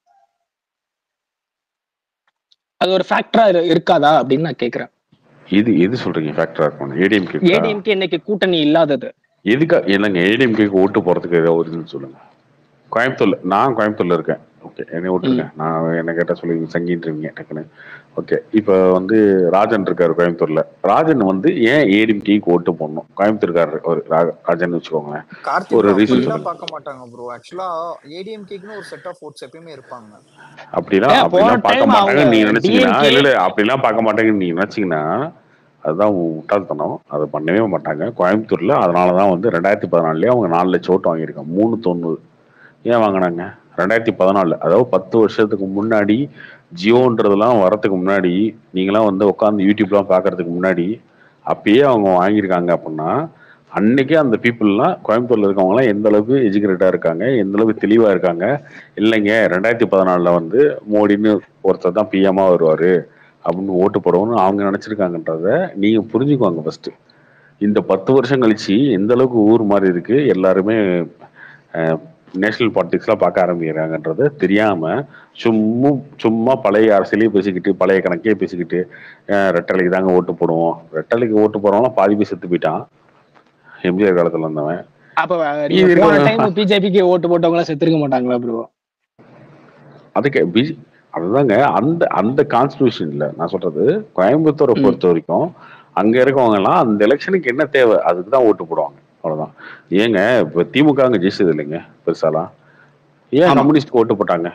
அது ஒரு ஃபேக்டரா இருக்காதா அப்படின்னு நான் கேட்கறேன். இது எது சொல்றீங்க ஃபேக்டரா இருக்கும்? ஏடிஎம்கே ஏடிஎம்கே இன்னைக்கு கூட்டணி இல்லாதது எதுக்கா? என்னங்க ஏடிஎம்கேக்கு ஓட்டு போறதுக்கு ஏதாவது ஒரு இதுன்னு சொல்லுங்க. கோயம்புத்தூர்ல, நான் கோயம்புத்தூர்ல இருக்கேன். ஓகே, என்னை விட்டுருங்க. நான் என்ன கேட்டா சொல்லுவீங்க, சங்கின்றீங்க டக்குன்னு. ஓகே, இப்போ வந்து ராஜன் இருக்காரு கோயம்புத்தூர்ல. ராஜன் வந்து ஏன் ஏடிஎம்கேக்கு ஓட்டு போடணும்? கோயம்புத்தூர்காரர் ஒரு ராஜன் வச்சுக்கோங்களேன், கார்த்தி ஒரு ப்ரோ ரீசன் அப்படிலாம் சொல்லுங்க. பார்க்க மாட்டாங்க ப்ரோ. ஆக்சுவலா ஏடிஎம்கேக்குன்னு ஒரு செட் ஆஃப் ஓட்ஸ் எப்பயுமே இருப்பாங்க. அப்படிலாம் ஏன் போன அப்படிலாம் பார்க்க டைம் மாட்டாங்க அவங்க நீங்க நினைச்சீங்கன்னா, டிஎம்கே இல்ல இல்ல அப்படிலாம் பார்க்க மாட்டாங்கன்னு நீங்க நினைச்சீங்கன்னா அதுதான் முட்டாள்தனம். அதை பண்ணவே மாட்டாங்க கோயம்புத்தூர்ல. அதனாலதான் வந்து ரெண்டாயிரத்தி பதினாலுலயே அவங்க நாலு லட்சம் ஓட்டு வாங்கியிருக்காங்க. மூணு தொண்ணூறு ஏன் வாங்கினாங்க? ரெண்டாயிரத்தி பதினாலுல, அதாவது பத்து வருஷத்துக்கு முன்னாடி, ஜியோன்றதெல்லாம் வரதுக்கு முன்னாடி, நீங்களாம் வந்து உட்காந்து யூடியூப்லாம் பார்க்கறதுக்கு முன்னாடி அப்பயே அவங்க வாங்கியிருக்காங்க. அப்படின்னா அன்னைக்கே அந்த பீப்புள்லாம், கோயம்புத்தூர்ல இருக்கவங்கலாம் எந்த அளவுக்கு எஜுகேட்டடா இருக்காங்க, எந்த அளவுக்கு தெளிவா இருக்காங்க. இல்லைங்க ரெண்டாயிரத்தி பதினாலுல வந்து மோடின்னு ஒருத்தர் தான் பிஎம்மா வருவாரு அப்படின்னு ஓட்டு போடணும்னு அவங்க நினைச்சிருக்காங்கன்றத நீங்க புரிஞ்சுக்குவாங்க ஃபர்ஸ்ட். இந்த பத்து வருஷம் கழிச்சு எந்த அளவுக்கு ஊர் மாறி இருக்கு, எல்லாருமே நேஷனல் பாலிடிக்ஸ்லாம் பார்க்க ஆரம்பிக்கிறாங்கன்றது தெரியாம சும்மா சும்மா பழைய அரசியலையே பேசிக்கிட்டு பழைய கணக்கே பேசிக்கிட்டு ரெட்டலைக்கு தாங்க ஓட்டு போடுவோம், ரெட்டலைக்கு ஓட்டு போறவங்களாம் பாதி பேர் செத்து போயிட்டான் எம்ஜிஆர் காலத்துல இருந்தவன். அப்ப போன டைம் பிஜேபிக்கு ஓட்டு போட்டவங்க செத்துருக்க மாட்டாங்களா ப்ரோ? அதுக்கு பிஜி அதுதாங்க அந்த அந்த கான்ஸ்டிடியூஷன்ல நான் சொல்றது கோயம்புத்தூரை பொறுத்த வரைக்கும் அங்க இருக்கவங்க எல்லாம் அந்த எலெக்ஷனுக்கு என்ன தேவை அதுக்கு தான் ஓட்டு போடுவாங்க, அவ்வளவுதான். ஏங்க இப்ப திமுக அங்க ஜெயிச்சது இல்லைங்க பெருசாலாம், ஏன் கம்யூனிஸ்ட் ஓட்டு போட்டாங்க?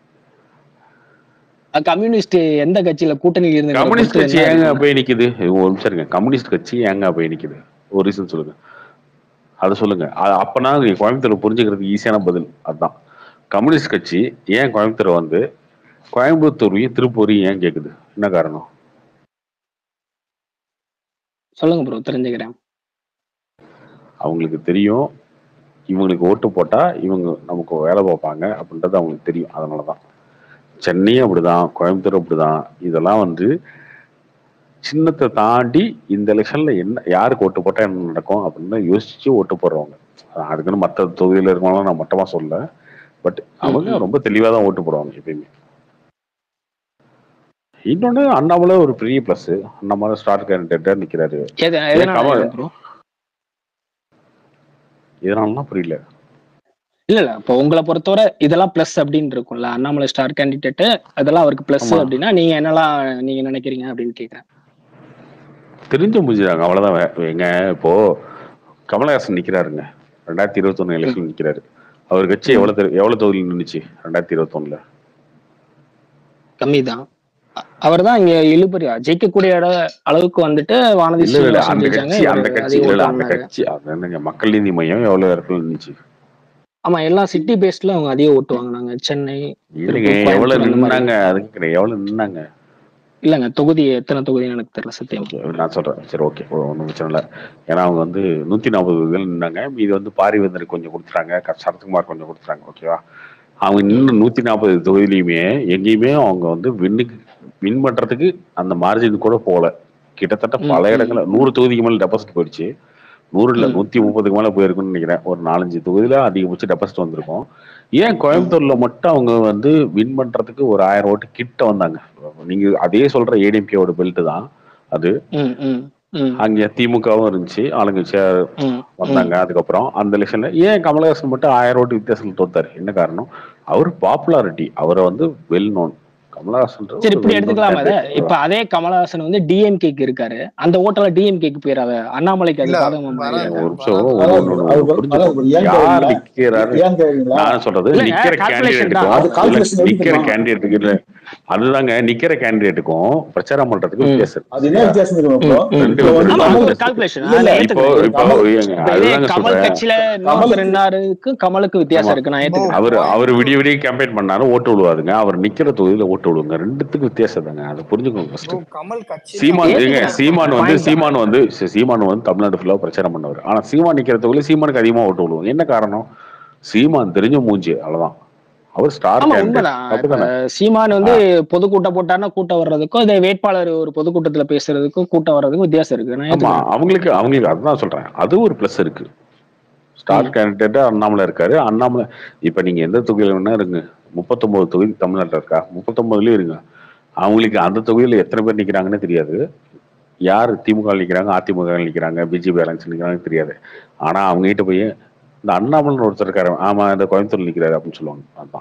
கம்யூனிஸ்ட் எந்த கட்சியில கூட்டணி இருந்து கம்யூனிஸ்ட் கட்சி ஏங்க போய் நிக்குது? ஒரு நிமிஷம் இருங்க, கம்யூனிஸ்ட் கட்சி ஏங்க போய் நிக்குது? ஒரு ரீசன் சொல்லுங்க, அதை சொல்லுங்க. அப்பனா கோயம்புத்தூர் புரிஞ்சுக்கிறதுக்கு ஈஸியான பதில் அதுதான். கம்யூனிஸ்ட் கட்சி ஏன் கோயம்புத்தூர் வந்து கோயம்புத்தூரையும் திருப்பூரையும் ஏன் கேக்குது? என்ன காரணம் சொல்லுங்க ப்ரோ, தெரிஞ்சுக்கிறேன். அவங்களுக்கு தெரியும் இவங்களுக்கு ஓட்டு போட்டா இவங்க நமக்கு வேலை பார்ப்பாங்க அப்படின்றது அவங்களுக்கு தெரியும். அதனாலதான் சென்னையும் அப்படிதான், கோயம்புத்தூர் அப்படிதான். இதெல்லாம் வந்து சின்னத்தை தாண்டி இந்த எலெக்ஷன்ல என்ன யாருக்கு ஓட்டு போட்டா என்ன நடக்கும் அப்படின்னு யோசிச்சு ஓட்டு போடுறவங்க. அதுக்குன்னு மற்ற தொகுதியில இருக்கவங்களாம் நான் மட்டமா சொல்ல, பட் அவங்க ரொம்ப தெளிவா தான் ஓட்டு போடுவாங்க எப்பயுமே. இன்னொன்னு அண்ணாமலை ஒரு பெரிய பிளஸ், அண்ணாமலை ஸ்டார் கேண்டிடேட்டா நிக்கிறாரு. இதனால புரியல. இல்ல இல்ல இப்ப உங்களை பொறுத்தவரை இதெல்லாம் பிளஸ் அப்படின்னு இருக்கும்ல, அண்ணாமலை ஸ்டார் கேண்டிடேட் அதெல்லாம் அவருக்கு பிளஸ் அப்படின்னா நீங்க என்னெல்லாம் நீங்க நினைக்கிறீங்க அப்படின்னு கேக்குறேன். தெரிஞ்ச முடிஞ்சாங்க அவ்வளவுதான். எங்க இப்போ கமலஹாசன் நிக்கிறாருங்க, ரெண்டாயிரத்தி இருபத்தி ஒண்ணு எலெக்ஷன் நிக்கிறாரு. அவர் கட்சி எவ்வளவு எவ்வளவு தொகுதியில் நின்றுச்சு ரெண்டாயிரத்தி இருபத்தி ஒண்ணுல? கம்மிதான். அவர் தான் இங்க இழுபறி ஜெயிக்கக்கூடிய அளவுக்கு வந்துட்டு வானதி அந்த கட்சி அந்த கட்சி அந்த கட்சி அது மக்கள் நீதி மையம் எவ்வளவு இடத்துல இருந்துச்சு? ஆமா, எல்லாம் சிட்டி பேஸ்ட்ல அவங்க அதிகம் ஓட்டு வாங்கினாங்க. சென்னை எவ்வளவு நின்னாங்க? அதுக்கு கிடையாது, எவ்வளவு நின்னாங்க? இல்லங்க தொகுதி எத்தனை தொகுதி எனக்கு தெரியல சத்தியம். நான் சொல்றேன், சரி ஓகே, ஒன்றும் பிரச்சனை இல்லை. ஏன்னா அவங்க வந்து நூத்தி நாற்பது தொகுதிகள் நின்னாங்க. இது வந்து பாரிவேந்தருக்கு கொஞ்சம் கொடுத்துட்டாங்க, சரத்குமார் கொஞ்சம் கொடுத்துட்டாங்க, ஓகேவா? அவங்க இன்னும் நூத்தி நாற்பது தொகுதியிலையுமே எங்கேயுமே அவங்க வந்து வின்னுக்கு வின் பண்றதுக்கு அந்த மார்ஜின் கூட போகல. கிட்டத்தட்ட பல இடங்கள்ல நூறு தொகுதிக்கு மேல டெபாசிட் போயிடுச்சு. நூறு இல்ல நூத்தி முப்பதுக்கு மேல போயிருக்குன்னு நினைக்கிறேன். ஒரு நாலஞ்சு தொகுதியில அதிகபட்ச டெபாசிட் வந்திருக்கும். ஏன் கோயம்புத்தூர்ல மட்டும் அவங்க வந்து வின் பண்றதுக்கு ஒரு ஆயிரம் ஓட்டு கிட்ட வந்தாங்க? நீங்க அதே சொல்ற ஏடிஎம்கேவோட பெல்ட் தான் அது. அங்க திமுகவும் இருந்துச்சு, ஆளுங்கட்சியா வந்தாங்க. அதுக்கப்புறம் அந்த எலெக்ஷன்ல ஏன் கமலஹாசன் மட்டும் ஆயிரம் ஓட்டு வித்தியாசத்தில் தோத்தாரு? என்ன காரணம்? அவர் பாப்புலாரிட்டி, அவரை வந்து வெல் நோன். கமலஹாசன் சரி இப்படி எடுத்துக்கலாமா? இப்ப அதே கமலஹாசன் வந்து டிஎம்கேக்கு இருக்காரு, அந்த ஓட்டல டிஎம்கேக்கு போயிடாத அண்ணாமலைக்கு அது நான் சொல்றது நிக்கிற கேண்டிடேட்டுக்கும் நிக்கிற கேண்டிடேட்டுக்கு அதுதாங்க நிக்கிற கேண்டிடேட்டுக்கும் பிரச்சாரம் பண்றதுக்கு வித்தியாசம். கமலுக்கு வித்தியாசம் இருக்கு. நான் ஏத்துக்கிறேன். அவர் அவர் விடிய விடிய கேம்பெயின் பண்ணாலும் ஓட்டு விழுவாதுங்க, அவர் நிக்கிற தொகுதியில ஓட்டு விழுவுங்க. ரெண்டுத்துக்கு வித்தியாசம் தாங்க, அதை புரிஞ்சுக்கோங்க ஃபர்ஸ்ட். சீமான் ஏங்க சீமான் வந்து சீமான் வந்து சீமான் வந்து தமிழ்நாடு ஃபுல்லா பிரச்சாரம் பண்ணவர். ஆனா சீமான் நிக்கிற தொகுதியில சீமானுக்கு அதிகமா ஓட்டு விழுவாங்க. என்ன காரணம்? சீமான் தெரிஞ்ச மூஞ்சி, அவ்வளவுதான். அவர் ஸ்டார் கேண்டிடேட். சீமான் வந்து பொதுக்கூட்டம் போட்டாருன்னா கூட்டம் வர்றதுக்கும் இதே வேட்பாளர் ஒரு பொதுக்கூட்டத்துல பேசுறதுக்கும் கூட்டம் வர்றதுக்கும் வித்தியாசம் இருக்கு. அவங்களுக்கு அவங்களுக்கு அதுதான் சொல்றேன், அது ஒரு பிளஸ் இருக்கு. ஸ்டார் கேண்டிடேட்டா அண்ணாமலை இருக்காரு. அண்ணாமலை இப்ப நீங்க எந்த தொகுதியில வேணா இருங்க, முப்பத்தொன்பது தொகுதி தமிழ்நாட்டில் இருக்கா, முப்பத்தொன்பதுலயும் இருங்க. அவங்களுக்கு அந்த தொகுதியில எத்தனை பேர் நிக்கிறாங்கன்னு தெரியாது. யார் திமுக நிக்கிறாங்க, அதிமுக நிக்கிறாங்க, பிஜேபி அலைன்ஸ் நிக்கிறாங்க தெரியாது. ஆனா அவங்க கிட்ட போய் இந்த அண்ணாமலை ஒருத்தர் இருக்காரு, ஆமா இந்த கோயம்புத்தூர் நிக்கிறாரு அப்படின்னு சொல்லுவாங்க. அதுதான்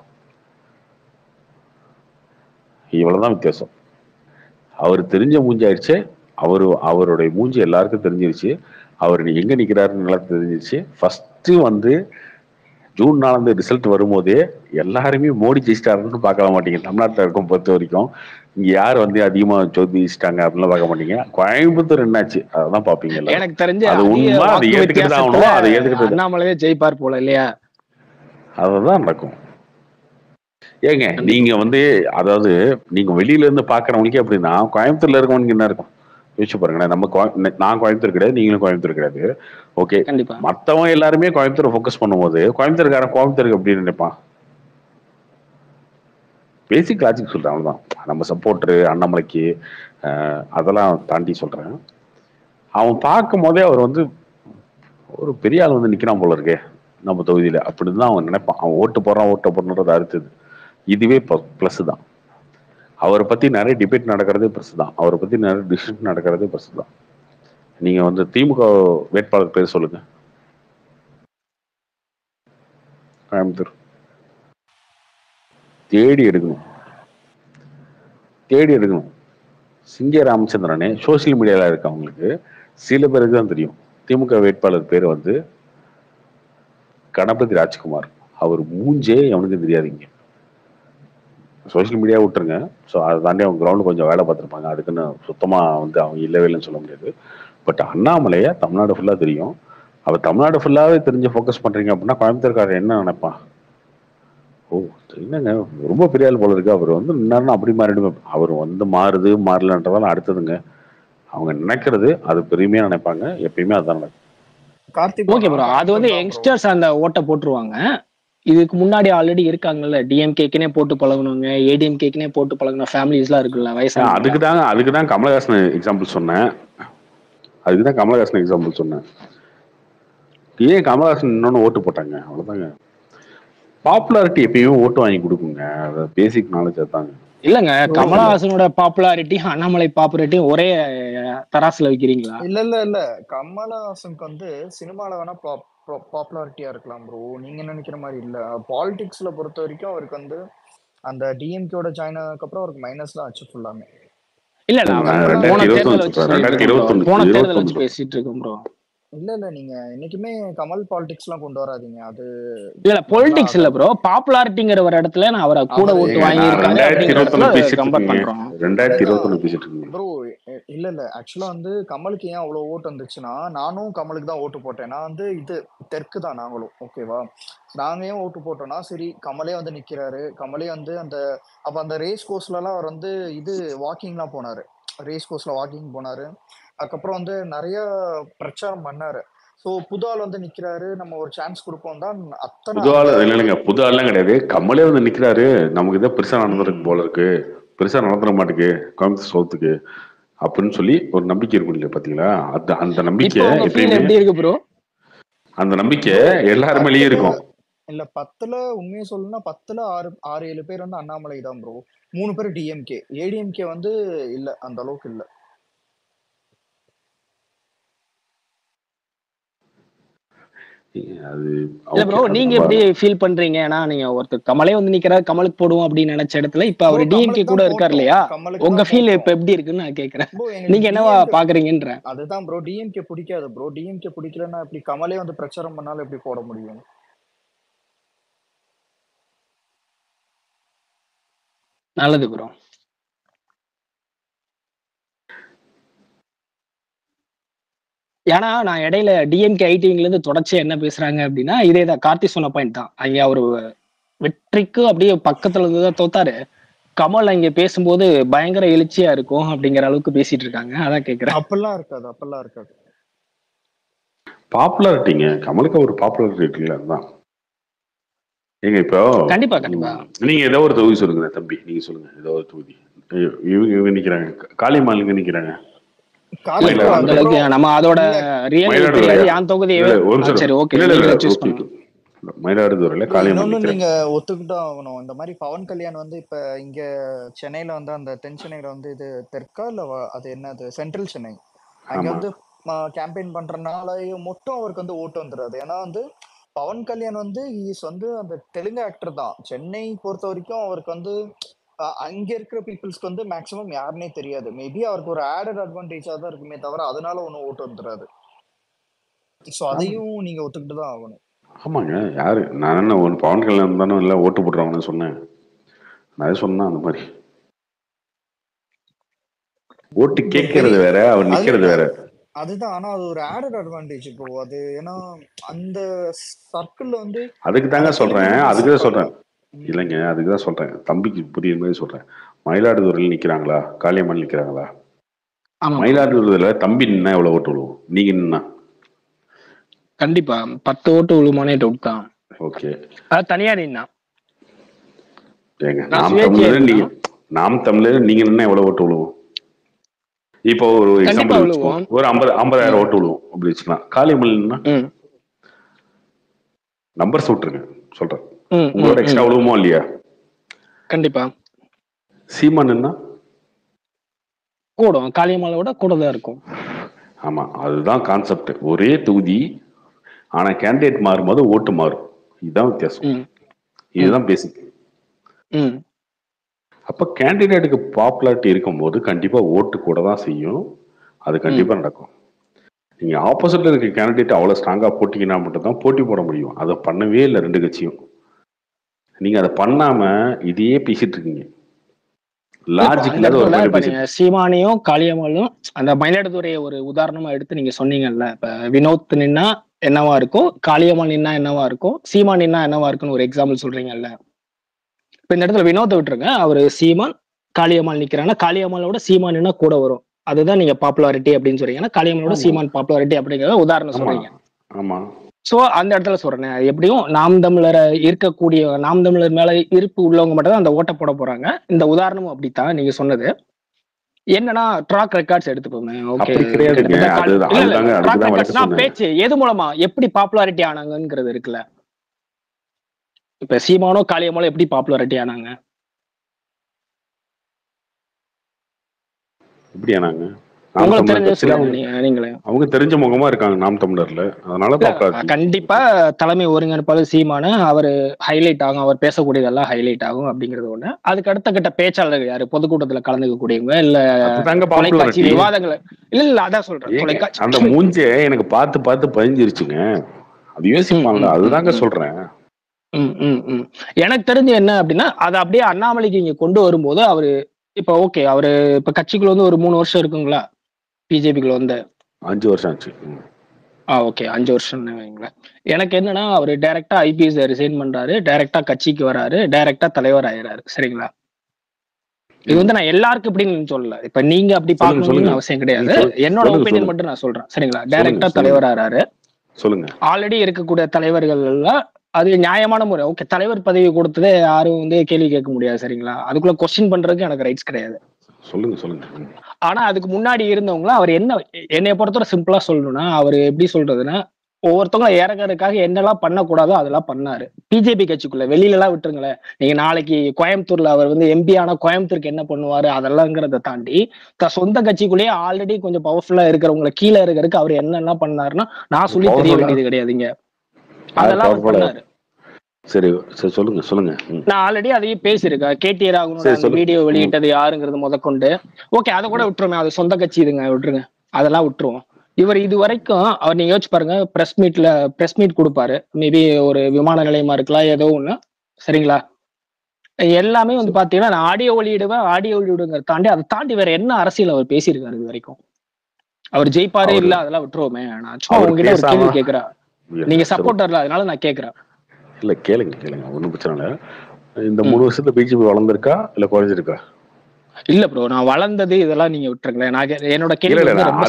இவ்வளவுதான் வித்தியாசம். அவர் தெரிஞ்ச மூஞ்சி ஆயிடுச்சு. அவரு அவருடைய மூஞ்சி எல்லாருக்கும் தெரிஞ்சிருச்சு. அவர் எங்க நிக்கிறாருன்னு நல்லா தெரிஞ்சிருச்சு. ஃபர்ஸ்ட் வந்து ஜூன் நாலாம் ரிசல்ட் வரும்போதே எல்லாருமே மோடி ஜெயிச்சிட்டாருன்னு பார்க்க மாட்டீங்க. தமிழ்நாட்டில் இருக்கும் பொறுத்த வரைக்கும் இங்க யார் வந்து அதிகமா ஜோதிச்சிட்டாங்க அப்படின்லாம் பார்க்க மாட்டீங்க. கோயம்புத்தூர் என்னாச்சு அதான் பாப்பீங்க. எனக்கு தெரிஞ்சு அது உண்மை, அதை ஏத்துக்கிட்டு ஆகணும். அதை ஏத்துக்கிட்டு அண்ணாமலையே ஜெயிப்பார் போல இல்லையா? அதுதான் நடக்கும். ஏங்க நீங்க வந்து அதாவது நீங்க வெளியில இருந்து பாக்குறவங்களுக்கே அப்படின்னா கோயம்புத்தூர்ல இருக்கவனுக்கு என்ன இருக்கும் யோசிச்சு பாருங்களேன். நம்ம நான் கோயம்புத்தூர் கிடையாது, நீங்களும் கோயம்புத்தூர் கிடையாது, ஓகே. மத்தவங்க எல்லாருமே கோயம்புத்தூர் ஃபோக்கஸ் பண்ணும்போது கோயம்புத்தூர்காரன் கோயம்புத்தூருக்கு எப்படி நினைப்பான்? பேசிக் லாஜிக் சொல்றேன், அவ்வளவுதான். நம்ம சப்போர்டரு அண்ணாமலைக்கு அதெல்லாம் தாண்டி சொல்றேன். அவன் பார்க்கும் போதே அவர் வந்து ஒரு பெரிய ஆள் வந்து நிக்கிறான் போல இருக்கே. நம்ம தொகுதியில அப்படின்னு தான் அவன் நினைப்பான். அவன் ஓட்டு போடுறான் ஓட்டு போடுறது அடுத்தது. இதுவே பிளஸ் தான். அவரை பத்தி நிறைய டிபேட் நடக்கிறதே பிளஸ் தான். அவரை பத்தி நிறைய டிசிஷன் நடக்கிறதே பிளஸ் தான். நீங்க வந்து திமுக வேட்பாளர் பேர் சொல்லுங்க. கோயம்புத்தூர் தேடி எடுக்கணும், தேடி எடுக்கணும். சிங்க ராமச்சந்திரனே சோசியல் மீடியால இருக்கவங்களுக்கு சில பேருக்கு தான் தெரியும். திமுக வேட்பாளர் பேர் வந்து கணபதி ராஜ்குமார். அவர் மூஞ்சே அவனுக்கு தெரியாதீங்க. சோசியல் மீடியா விட்டுருங்க. ஸோ அதை தாண்டி அவங்க கிரவுண்டு கொஞ்சம் வேலை பார்த்துருப்பாங்க. அதுக்குன்னு சுத்தமாக வந்து அவங்க இல்லவே இல்லைன்னு சொல்ல முடியாது. பட் அண்ணாமலையை தமிழ்நாடு ஃபுல்லாக தெரியும். அவர் தமிழ்நாடு ஃபுல்லாகவே தெரிஞ்சு ஃபோக்கஸ் பண்ணுறீங்க அப்படின்னா கோயம்புத்தூர்காரர் என்ன நினைப்பான்? ஓ என்னங்க ரொம்ப பெரிய ஆள் போல இருக்கு, அவர் வந்து நின்னாருன்னா அப்படி மாறிடுமே. அவர் வந்து மாறுது மாறலன்றதால அடுத்ததுங்க. அவங்க நினைக்கிறது அது பெருமையா நினைப்பாங்க. எப்பயுமே அதான் நடக்கும். கார்த்திக் ஓகே ப்ரோ, அது வந்து யங்ஸ்டர்ஸ் அந்த ஓட்டை போட்டுருவாங்க. இதுக்கு முன்னாடி ஆல்ரெடி இருக்காங்கல்ல, டிஎம்கேக்குனே போட்டு பழகணுங்க, ஏடிஎம்கேக்குனே போட்டு பழகணும் ஃபேமிலிஸ் எல்லாம் இருக்குல்ல வயசான. அதுக்கு தான் அதுக்கு தான் கமலஹாசன் எக்ஸாம்பிள் சொன்னேன். அதுக்கு தான் கமலஹாசன் எக்ஸாம்பிள் சொன்னேன். ஏன் கமலஹாசன் இன்னொன்னு ஓட்டு போட்டாங்க, அவ்வளவுதாங்க. பாப்புலாரிட்டி எப்பயுமே ஓட்டு வாங்கி கொடுக்குங்க. அதை பேசிக் நாலேஜ் தாங்க. இல்லங்க, கமலஹாசனோட பாப்புலாரிட்டி அண்ணாமலை பாப்புலாரிட்டி ஒரே தராசுல வைக்கிறீங்களா? இல்ல இல்ல இல்ல கமலஹாசனுக்கு வந்து சினிமால வேணா பாப்புலாரிட்டியா இருக்கலாம் ப்ரோ, நீங்க நினைக்கிற மாதிரி இல்ல. பாலிடிக்ஸ்ல பொறுத்த வரைக்கும் அவருக்கு வந்து அந்த டிஎம்கேட ஜாயின் ஆனதுக்கு அப்புறம் அவருக்கு மைனஸ் தான் ஆச்சு ஃபுல்லாமே. இல்ல இல்ல போன தேர்தல் வச்சு போன தேர்தல் வச்சு பேசிட்டு இருக்கோம் ப்ரோ. இல்ல இல்ல நீங்க என்னைக்குமே கமல் பாலிடிக்ஸ் எல்லாம் கொண்டு வராதீங்க. அது இல்ல பாலிடிக்ஸ் இல்ல ப்ரோ, பாப்புலாரிட்டிங்கிற ஒரு இடத்துல நான் அவரை கூட ஓட்டு வாங்கி இருக்காங்க ப்ரோ. இல்ல இல்ல ஆக்சுவலா வந்து கமலுக்கு ஏன் அவ்வளவு ஓட்டு வந்துச்சுன்னா, நானும் கமலுக்கு தான் ஓட்டு போட்டேன். நான் வந்து இது தெற்கு தான் நாங்களும், ஓகேவா. நாங்க ஏன் ஓட்டு போட்டோம்னா, சரி கமலே வந்து நிக்கிறாரு, கமலே வந்து அந்த அப்ப அந்த ரேஸ் கோர்ஸ்ல எல்லாம் அவர் வந்து இது வாக்கிங் எல்லாம் போனாரு, ரேஸ் கோர்ஸ்ல வாக்கிங் போனாரு. அதுக்கப்புறம் வந்து நிறைய பிரச்சாரம் பண்ணாரு. சோ புது ஆள் வந்து நிக்கிறாரு, நம்ம ஒரு சான்ஸ் கொடுப்போம் தான். அத்தனை புது ஆள் இல்லைங்க, புது ஆள்லாம் கிடையாது. கமலே வந்து நிக்கிறாரு, நமக்கு இதை பெருசா நடந்துருக்கு போல இருக்கு, பெருசா நடந்துட மாட்டேங்குது கோயம்புத்தூர் சவுத்துக்கு அப்படின்னு சொல்லி ஒரு நம்பிக்கை இருக்கும் இல்லையா, பாத்தீங்களா? அந்த அந்த நம்பிக்கை எப்படி இருக்கு ப்ரோ? அந்த நம்பிக்கை எல்லாருமேலயும் இருக்கும். இல்ல பத்துல உண்மையை சொல்லணும்னா பத்துல ஆறு ஆறு ஏழு பேர் வந்து அண்ணாமலை தான் ப்ரோ. மூணு பேர் டிஎம்கே, ஏடிஎம்கே வந்து இல்ல அந்த அளவுக்கு இல்ல. நீங்க எப்படி ஃபீல் பண்றீங்க? ஏன்னா நீங்க ஒருத்தர் கமலே வந்து நிக்கிறாரு, கமலுக்கு போடுவோம் அப்படின்னு நினைச்ச இடத்துல இப்ப அவர் டிஎம்கே கூட இருக்காரு இல்லையா, உங்க ஃபீல் இப்ப எப்படி இருக்குன்னு நான் கேக்குறேன். நீங்க என்னவா பாக்குறீங்கன்ற? அதுதான் ப்ரோ, டிஎம்கே பிடிக்காது ப்ரோ. டிஎம்கே பிடிக்கலன்னா இப்படி கமலே வந்து பிரச்சாரம் பண்ணாலும் எப்படி போட முடியும்? நல்லது ப்ரோ. ஏன்னா நான் இடையில டிஎம்கே ஐடிவிங்ல இருந்து தொடர்ச்சியா என்ன பேசுறாங்க அப்படின்னா, இதேதான் கார்த்தி சொன்ன பாயிண்ட் தான். அங்க அவரு வெற்றிக்கு அப்படியே பக்கத்துல இருந்துதான் தோத்தாரு. கமல் அங்க பேசும்போது பயங்கர எழுச்சியா இருக்கும் அப்படிங்கிற அளவுக்கு பேசிட்டு இருக்காங்க. அதான் கேக்குறேன். அப்பெல்லாம் இருக்காது, அப்பெல்லாம் இருக்காது. பாப்புலாரிட்டிங்க, கமலுக்கு ஒரு பாப்புலாரிட்டி இருக்குல்ல, அதுதான். ஏங்க இப்போ கண்டிப்பா கண்டிப்பா நீங்க ஏதோ ஒரு தொகுதி சொல்லுங்க தம்பி, நீங்க சொல்லுங்க ஏதோ ஒரு தொகுதி. இவங்க இவங்க நிக்கிறாங்க, காளியம்மாள் இங்க நிக்கிறாங்க. நம்ம அதோட மயிலாடுதுறையில காளியம்மாள் நீங்க ஒத்துக்கிட்டு ஆகணும். இந்த மாதிரி பவன் கல்யாண் வந்து இப்ப இங்க சென்னையில வந்து அந்த தென் சென்னையில வந்து இது தெற்கா இல்ல அது என்னது சென்ட்ரல் சென்னை, அங்க வந்து கேம்பெயின் பண்றதுனால மட்டும் அவருக்கு வந்து ஓட்டு வந்துடாது. ஏன்னா வந்து பவன் கல்யாண் வந்து இஸ் வந்து அந்த தெலுங்கு ஆக்டர் தான். சென்னை பொறுத்த வரைக்கும் அவருக்கு வந்து அங்க இருக்கிற பீப்புள்ஸ்க்கு வந்து மேக்சிமம் யாருன்னே தெரியாது. மேபி அவருக்கு ஒரு ஆடட் அட்வான்டேஜா தான் இருக்குமே தவிர அதனால ஒன்னும் ஓட்டு வந்துடாது. சோ அதையும் நீங்க ஒத்துக்கிட்டு தான் ஆகணும். ஆமாங்க, யாரு நான் என்ன ஒன்று பவன் கல்யாணம் தானே இல்லை ஓட்டு போட்டுருவாங்கன்னு சொன்னேன். நான் சொன்னேன் அந்த மாதிரி ஓட்டு கேட்கறது வேற, அவர் நிக்கிறது வேற. அதுதான், ஆனா அது ஒரு ஆடட் அட்வான்டேஜ் ப்ரோ. அது ஏன்னா அந்த சர்க்கிள்ல வந்து அதுக்கு தாங்க சொல்றேன், அதுக்குதான் சொல்றேன். இல்லைங்க, அதுக்குதான் சொல்றேன், தம்பிக்கு புரியுற மாதிரி சொல்றேன். மயிலாடுதுறையில் நிக்கிறாங்களா, காளியம்மாள் நிக்கிறாங்களா? மயிலாடுதுறையில தம்பி நின்னா எவ்வளவு ஓட்டு விழுவும், நீங்க நின்னா கண்டிப்பா பத்து ஓட்டு விழுமானே டவுட் தான். ஓகே, அது தனியா நின்னா ஏங்க நாம் தமிழர் நீங்க நாம் தமிழர் நீங்க நின்னா எவ்வளவு ஓட்டு விழுவும்? இப்போ ஒரு எக்ஸாம்பிள் ஒரு ஐம்பது ஐம்பதாயிரம் ஓட்டு விழுவும் அப்படி வச்சுக்கலாம். காளியம்மாள் நின்னா நம்பர்ஸ் விட்டுருங்க சொல்றேன். உங்களோட எக்ஸ்ட்ரா விழுவுமோ இல்லையா? கண்டிப்பா சீமான் என்ன கூடும், காளியம்மாளோட கூட தான் இருக்கும். ஆமா, அதுதான் கான்செப்ட். ஒரே தொகுதி, ஆனா கேண்டிடேட் மாறும்போது ஓட்டு மாறும். இதுதான் வித்தியாசம். இதுதான் பேசிக். அப்ப கேண்டிடேட்டுக்கு பாப்புலாரிட்டி இருக்கும்போது கண்டிப்பா ஓட்டு கூட தான் செய்யும். அது கண்டிப்பா நடக்கும். நீங்க ஆப்போசிட்ல இருக்க கேண்டிடேட் அவ்வளவு ஸ்ட்ராங்கா போட்டிங்கன்னா மட்டும் தான் போட்டி போட முடியும். அதை பண்ணவே இல்லை ரெண்டு கட்சியும். நீங்க அதை பண்ணாம இதையே பேசிட்டு இருக்கீங்க. லாஜிக் இல்லாத ஒரு மாதிரி பேசிட்டு. சீமானையும் காளியம்மாளும் அந்த மயிலாடுதுறையை ஒரு உதாரணமா எடுத்து நீங்க சொன்னீங்கல்ல, இப்ப வினோத் நின்னா என்னவா இருக்கும், காளியம்மாள் நின்னா என்னவா இருக்கும், சீமான் நின்னா என்னவா இருக்குன்னு ஒரு எக்ஸாம்பிள் சொல்றீங்கல்ல. இப்ப இந்த இடத்துல வினோத்தை விட்டுருங்க, அவரு சீமான் காளியம்மாள் நிக்கிறாங்கன்னா காளியம்மாளோட சீமான் கூட வரும். அதுதான் நீங்க பாப்புலாரிட்டி அப்படின்னு சொல்றீங்க. காளியம்மாளோட சீமான் பாப்புலாரிட்டி அப்படிங்கறத உதாரணம் சொல்றீங்க. ஆமா. சோ அந்த இடத்துல சொல்றேன், எப்படியும் நாம் தமிழரை இருக்கக்கூடிய நாம் தமிழர் மேல இருப்பு உள்ளவங்க மட்டும் தான் அந்த ஓட்ட போட போறாங்க. இந்த உதாரணமும் அப்படித்தான் நீங்க சொன்னது. என்னன்னா ட்ராக் ரெக்கார்ட்ஸ் எடுத்துக்கோங்க. பேச்சு எது மூலமா எப்படி பாப்புலாரிட்டி ஆனாங்கிறது இருக்குல்ல. இப்ப சீமானோ காளியம்மாளோ எப்படி பாப்புலாரிட்டி ஆனாங்க? எப்படி ஆனாங்க? அவங்க தெரிஞ்ச முகமா இருக்காங்க நாம் தமிழர்ல, அதனால கண்டிப்பா தலைமை ஒருங்கிணைப்பாளர் சீமானு அவரு ஹைலைட் ஆகும், அவர் பேசக்கூடியதெல்லாம் ஹைலைட் ஆகும் அப்படிங்கிறது ஒண்ணு. அதுக்கு அடுத்த கட்ட பேச்சாளர்கள் யாரு, பொதுக்கூட்டத்துல கலந்துக்க கூடியவங்க இல்ல தொலைக்காட்சி விவாதங்கள் இல்ல இல்ல அதான் சொல்றேன். தொலைக்காட்சி அந்த மூஞ்சே எனக்கு பார்த்து பார்த்து பதிஞ்சிருச்சுங்க. அது யோசிப்பாங்களா? அதுதாங்க சொல்றேன். உம் உம் உம் எனக்கு தெரிஞ்சு என்ன அப்படின்னா, அதை அப்படியே அண்ணாமலைக்கு இங்க கொண்டு வரும்போது அவரு இப்ப ஓகே, அவரு இப்ப கட்சிக்குள்ள வந்து ஒரு மூணு வருஷம் இருக்குங்களா, பிஜேபிக்குள்ள வந்து அஞ்சு வருஷம் ஆச்சு. ஆஹ் ஓகே, அஞ்சு வருஷம் வைங்களேன். எனக்கு என்னன்னா, அவரு டைரக்டா ஐபிஎஸ் ரிசைன் பண்றாரு, டைரக்டா கட்சிக்கு வராரு, டைரக்டா தலைவர் ஆயிடுறாரு. சரிங்களா? இது வந்து நான் எல்லாருக்கும் இப்படின்னு சொல்லல, இப்ப நீங்க அப்படி பாக்கணும்னு அவசியம் கிடையாது. என்னோட ஒப்பீனியன் மட்டும் நான் சொல்றேன். சரிங்களா? டைரக்டா தலைவர் ஆறாரு. சொல்லுங்க. ஆல்ரெடி இருக்கக்கூடிய தலைவர்கள் எல்லாம் அது நியாயமான முறை. ஓகே, தலைவர் பதவி கொடுத்ததே யாரும் வந்து கேள்வி கேட்க முடியாது. சரிங்களா? அதுக்குள்ள கொஸ்டின் பண்றதுக்கு எனக்கு ரைட்ஸ் கிடையாது. சொல்லுங்க சொல்லுங்க. ஆனா அதுக்கு முன்னாடி இருந்தவங்கள அவர் என்ன, என்னைய பொறுத்தவரை சிம்பிளா சொல்லணும்னா, அவர் எப்படி சொல்றதுன்னா, ஒவ்வொருத்தவங்க இறங்குறதுக்காக என்னெல்லாம் பண்ணக்கூடாதோ அதெல்லாம் பண்ணாரு. பிஜேபி கட்சிக்குள்ள, வெளியில எல்லாம் விட்டுருங்களேன். நீங்க நாளைக்கு கோயம்புத்தூர்ல அவர் வந்து எம்பி ஆனா கோயம்புத்தூருக்கு என்ன பண்ணுவாரு அதெல்லாம்ங்கிறத தாண்டி, த சொந்த கட்சிக்குள்ளேயே ஆல்ரெடி கொஞ்சம் பவர்ஃபுல்லா இருக்கிறவங்களை கீழே இருக்கிறதுக்கு அவர் என்னெல்லாம் பண்ணாருன்னா நான் சொல்லி தெரிய வேண்டியது கிடையாதுங்க. அதெல்லாம் பண்ணாரு. சரி சரி சொல்லுங்க சொல்லுங்க. நான் ஆல்ரெடி அதையும் பேசியிருக்கேன். கேடி ராகவனோட வீடியோ வெளியிட்டது யாருங்கிறது முதற்கொண்டு ஓகே, அதை கூட விட்டுருமே, அது சொந்த கட்சி இதுங்க, விட்டுருங்க, அதெல்லாம் விட்டுருவோம். இவர் இது வரைக்கும் அவர் நீங்க யோசிச்சு பாருங்க, பிரஸ் மீட்ல பிரஸ் மீட் கொடுப்பாரு, மேபி ஒரு விமான நிலையமா இருக்கலாம், ஏதோ ஒண்ணு. சரிங்களா? எல்லாமே வந்து பாத்தீங்கன்னா நான் ஆடியோ வெளியிடுவேன், ஆடியோ வெளியிடுங்கிறத தாண்டி அதை தாண்டி வேற என்ன அரசியல் அவர் பேசியிருக்காரு இது வரைக்கும்? அவர் ஜெயிப்பாரே இல்ல, அதெல்லாம் விட்டுருவோமே. நான் சும்மா உங்ககிட்ட ஒரு கேள்வி கேட்கிறேன், நீங்க சப்போர்ட்டர்ல, அதனால நான் கேட்கிறேன். இல்ல கேளுங்க கேளுங்க, ஒன்றும் பிரச்சனை இல்லை. இந்த மூணு வருஷத்துல பிஜேபி வளர்ந்துருக்கா இல்ல குறைஞ்சிருக்கா? இல்ல ப்ரோ, நான் வளர்ந்தது இதெல்லாம் நீங்க விட்டுருங்களேன். நான் என்னோட கேள்வி கேள்வி சொல்றேன்.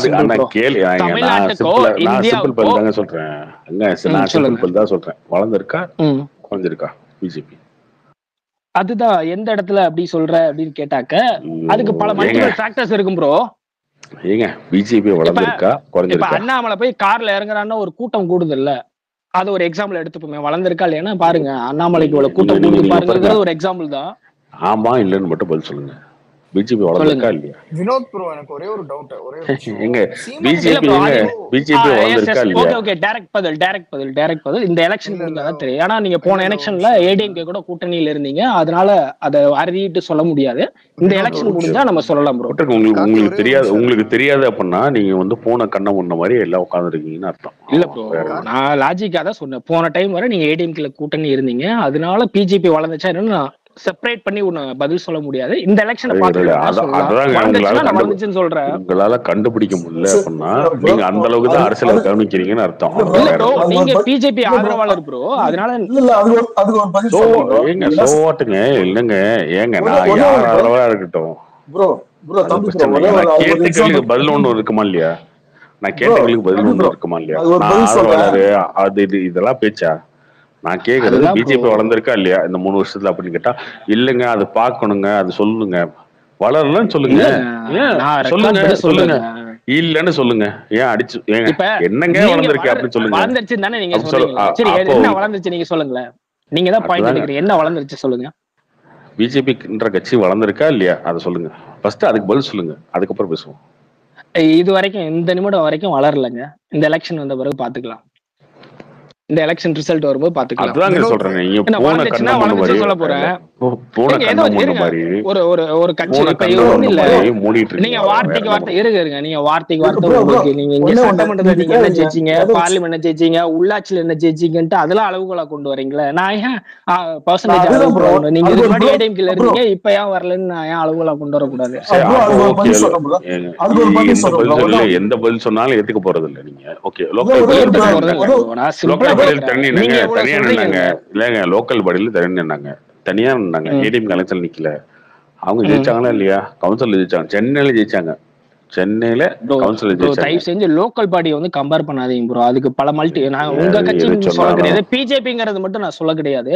வளர்ந்துருக்கா குறைஞ்சிருக்கா பிஜேபி? அதுதான் எந்த இடத்துல அப்படி சொல்ற அப்படின்னு கேட்டாக்க அதுக்கு பல மல்டிபிள் ஃபேக்டர்ஸ் இருக்கும் ப்ரோ. ஏங்க பிஜேபி வளர்ந்துருக்கா குறைஞ்சிருக்கா? அண்ணாமலை போய் கார்ல இறங்குறான்னா ஒரு கூட்டம் கூடுது இல்ல, அது ஒரு எக்ஸாம்பிள் எடுத்துப்போமே. வளர்ந்துருக்கா இல்லையா பாருங்க, அண்ணாமலைக்கு இவ்வளவு கூட்டம் கூடுது பாருங்கிறது ஒரு எக்ஸாம்பிள் தான். ஆமா இல்லன்னு மட்டும் பதில் சொல்லுங்க. பிஜேபி வளர்ந்துருக்கா இல்லையா? வினோத் ப்ரோ, எனக்கு ஒரே ஒரு டவுட், ஒரே எங்க பிஜேபி பிஜேபி வளர்ந்துருக்கா இல்லையா? ஓகே ஓகே, டைரக்ட் பதில் டைரக்ட் பதில் டைரக்ட் பதில் இந்த எலெக்ஷன் முடிஞ்சாதான் தெரியும். ஏன்னா நீங்க போன எலெக்ஷன்ல ஏடிஎம்கே கூட கூட்டணியில இருந்தீங்க, அதனால அதை அறுதிட்டு சொல்ல முடியாது. இந்த எலெக்ஷன் முடிஞ்சா நம்ம சொல்லலாம் ப்ரோ. உங்களுக்கு உங்களுக்கு தெரியாது, உங்களுக்கு தெரியாது அப்படின்னா நீங்க வந்து போன கண்ண முன்ன மாதிரி எல்லாம் உட்கார்ந்து இருக்கீங்கன்னு அர்த்தம். இல்ல ப்ரோ, நான் லாஜிக்கா தான் சொன்னேன். போன டைம் வரை நீங்க ஏடிஎம்கேல கூட்டணி இருந்தீங்க, அதனால பிஜேபி வளர்ந்துச்சா என்னன்னு செப்பரேட் பண்ணி ஒண்ணு பதில் சொல்ல முடியாது. இந்த எலெக்ஷனை சொல்றேன், உங்களால கண்டுபிடிக்க முடியல அப்படின்னா நீங்க அந்த அளவுக்கு தான் அரசியல கவனிக்கிறீங்கன்னு அர்த்தம். நீங்க பிஜேபி ஆதரவாளர் ப்ரோ, அதனால ஏங்க சோவாட்டுங்க இல்லங்க. ஏங்க நான் யார் ஆதரவா இருக்கட்டும், கேட்டுகளுக்கு பதில் ஒண்ணு இருக்குமா இல்லையா? நான் கேட்டவங்களுக்கு பதில் ஒண்ணு இருக்குமா இல்லையா? நான் ஆதரவாளரு அது இது இதெல்லாம் பேச்சா? நான் கேக்குறது பிஜேபி வளர்ந்துருக்கா இல்லையா இந்த மூணு வருஷத்துல அப்படின்னு கேட்டா, இல்லங்க அது பாக்கணுங்க, அது சொல்லுங்க, வளரலன்னு சொல்லுங்க, சொல்லுங்க சொல்லுங்க. இல்லன்னு சொல்லுங்க. ஏன் அடிச்சு ஏங்க இப்ப என்னங்க நீங்க வளர்ந்துருக்கு வளர் அப்படின்னு சொல்லுங்க. வளர்ந்துருச்சு தானே நீங்க அப்படி சொல்ல சொல்றீங்களா? சரி அப்போ என்ன வளர்ந்துருச்சு நீங்க சொல்லுங்களேன். நீங்க தான் பாயிண்ட் அதுதாங்க எடுக்கிறீங்க. என்ன வளர்ந்துருச்சு சொல்லுங்க. பிஜேபின்ற கட்சி வளர்ந்துருக்கா இல்லையா அதை சொல்லுங்க. ஃபர்ஸ்ட் அதுக்கு பதில் சொல்லுங்க, அதுக்கப்புறம் பேசுவோம். இது வரைக்கும் இந்த நிமிடம் வரைக்கும் வளரலங்க. இந்த எலெக்ஷன் வந்த பிறகு பாத்துக்கலாம். இந்த எலெக்ஷன் ரிசல்ட் வரும்போது பாத்துக்கலாம். அதுதாங்க சொல்றேன். நீங்க போன கண்ண முன்ன மாதிரி சொல்ல போறேன். போன கண்ண முன்ன மாதிரி ஒரு ஒரு ஒரு கட்சி போன இப்ப கண்ண ஒண்ணு முன்ன இல்ல. மாதிரி மூடிட்டு நீங்க இருக்கீங்க. வார்த்தைக்கு வார்த்தை இருங்க இருங்க நீங்க வார்த்தைக்கு bro, வார்த்தை bro, உங்களுக்கு நீங்க இங்க ஒண்ணே ஒண்ணு, சட்டமன்றத்துல நீங்க நீங்க என்ன கேளுங்க. ஜெயிச்சீங்க, அதாவது பார்லிமெண்ட் என்ன ஜெயிச்சீங்க, உள்ளாட்சியில என்ன ஜெயிச்சீங்கன்ட்டு அதெல்லாம் அளவுகளா கொண்டு வரீங்களே. நான் ஏன் நான் பர்சன்டேஜ் அதுதான் அளவு bro. கொண்டு நீங்க அது இதுக்கு ஒரு முன்னாடி bro, ஏடிஎம்கேல bro, இருந்தீங்க, இப்ப ஏன் வரலன்னு நான் ஏன் அளவுகளா கொண்டு வரக்கூடாது? சரி, bro, அப்போ அது ஒரு ஓகே. பதில் சொல்றேன் bro. ஏங்க, அதுக்கு ஒரு பதில் எந்த சொல்றேன் பதில் bro. சொல்லல, அதான் எந்த பதில் சொன்னாலும் ஏத்துக்க போறது இல்ல நீங்க. ஓகே, bro, லோக்கல் ஒரே பாடியில ஒரு ஏத்துக்க தனி bro, போறது நின்னாங்க. இல்ல bro. நான் சிம்பிளா லோக்கல் பாடியில கேக்குறேன். தனி நீங்க நின்னாங்க, எவ்வளவு தனியா சொல்றீங்க நின்னாங்க. இல்ல. இல்லைங்க, லோக்கல் பாடியில தனி நின்னாங்க, தனியா நின்னாங்க. ம் ஏடிஎம் கலெக்ஷன் நிக்கல. அவங்க ம் ஜெயிச்சாங்களா இல்லையா? கவுன்சில் ஜெயிச்சாங்க, சென்னையில ஜெயிச்சாங்க. சென்னையில ப்ரோ கவுன்சில் ப்ரோ ஜெயிச்சாங்க. தயவு செஞ்சு லோக்கல் பாடியை வந்து கம்பேர் பண்ணாதீங்க ப்ரோ. அதுக்கு பல மல்டி நான் உங்க எது எது கட்சின்னு சொல்ல சொன்னாலும் கிடையாது, பிஜேபிங்கிறது மட்டும் நான் சொல்ல கிடையாது.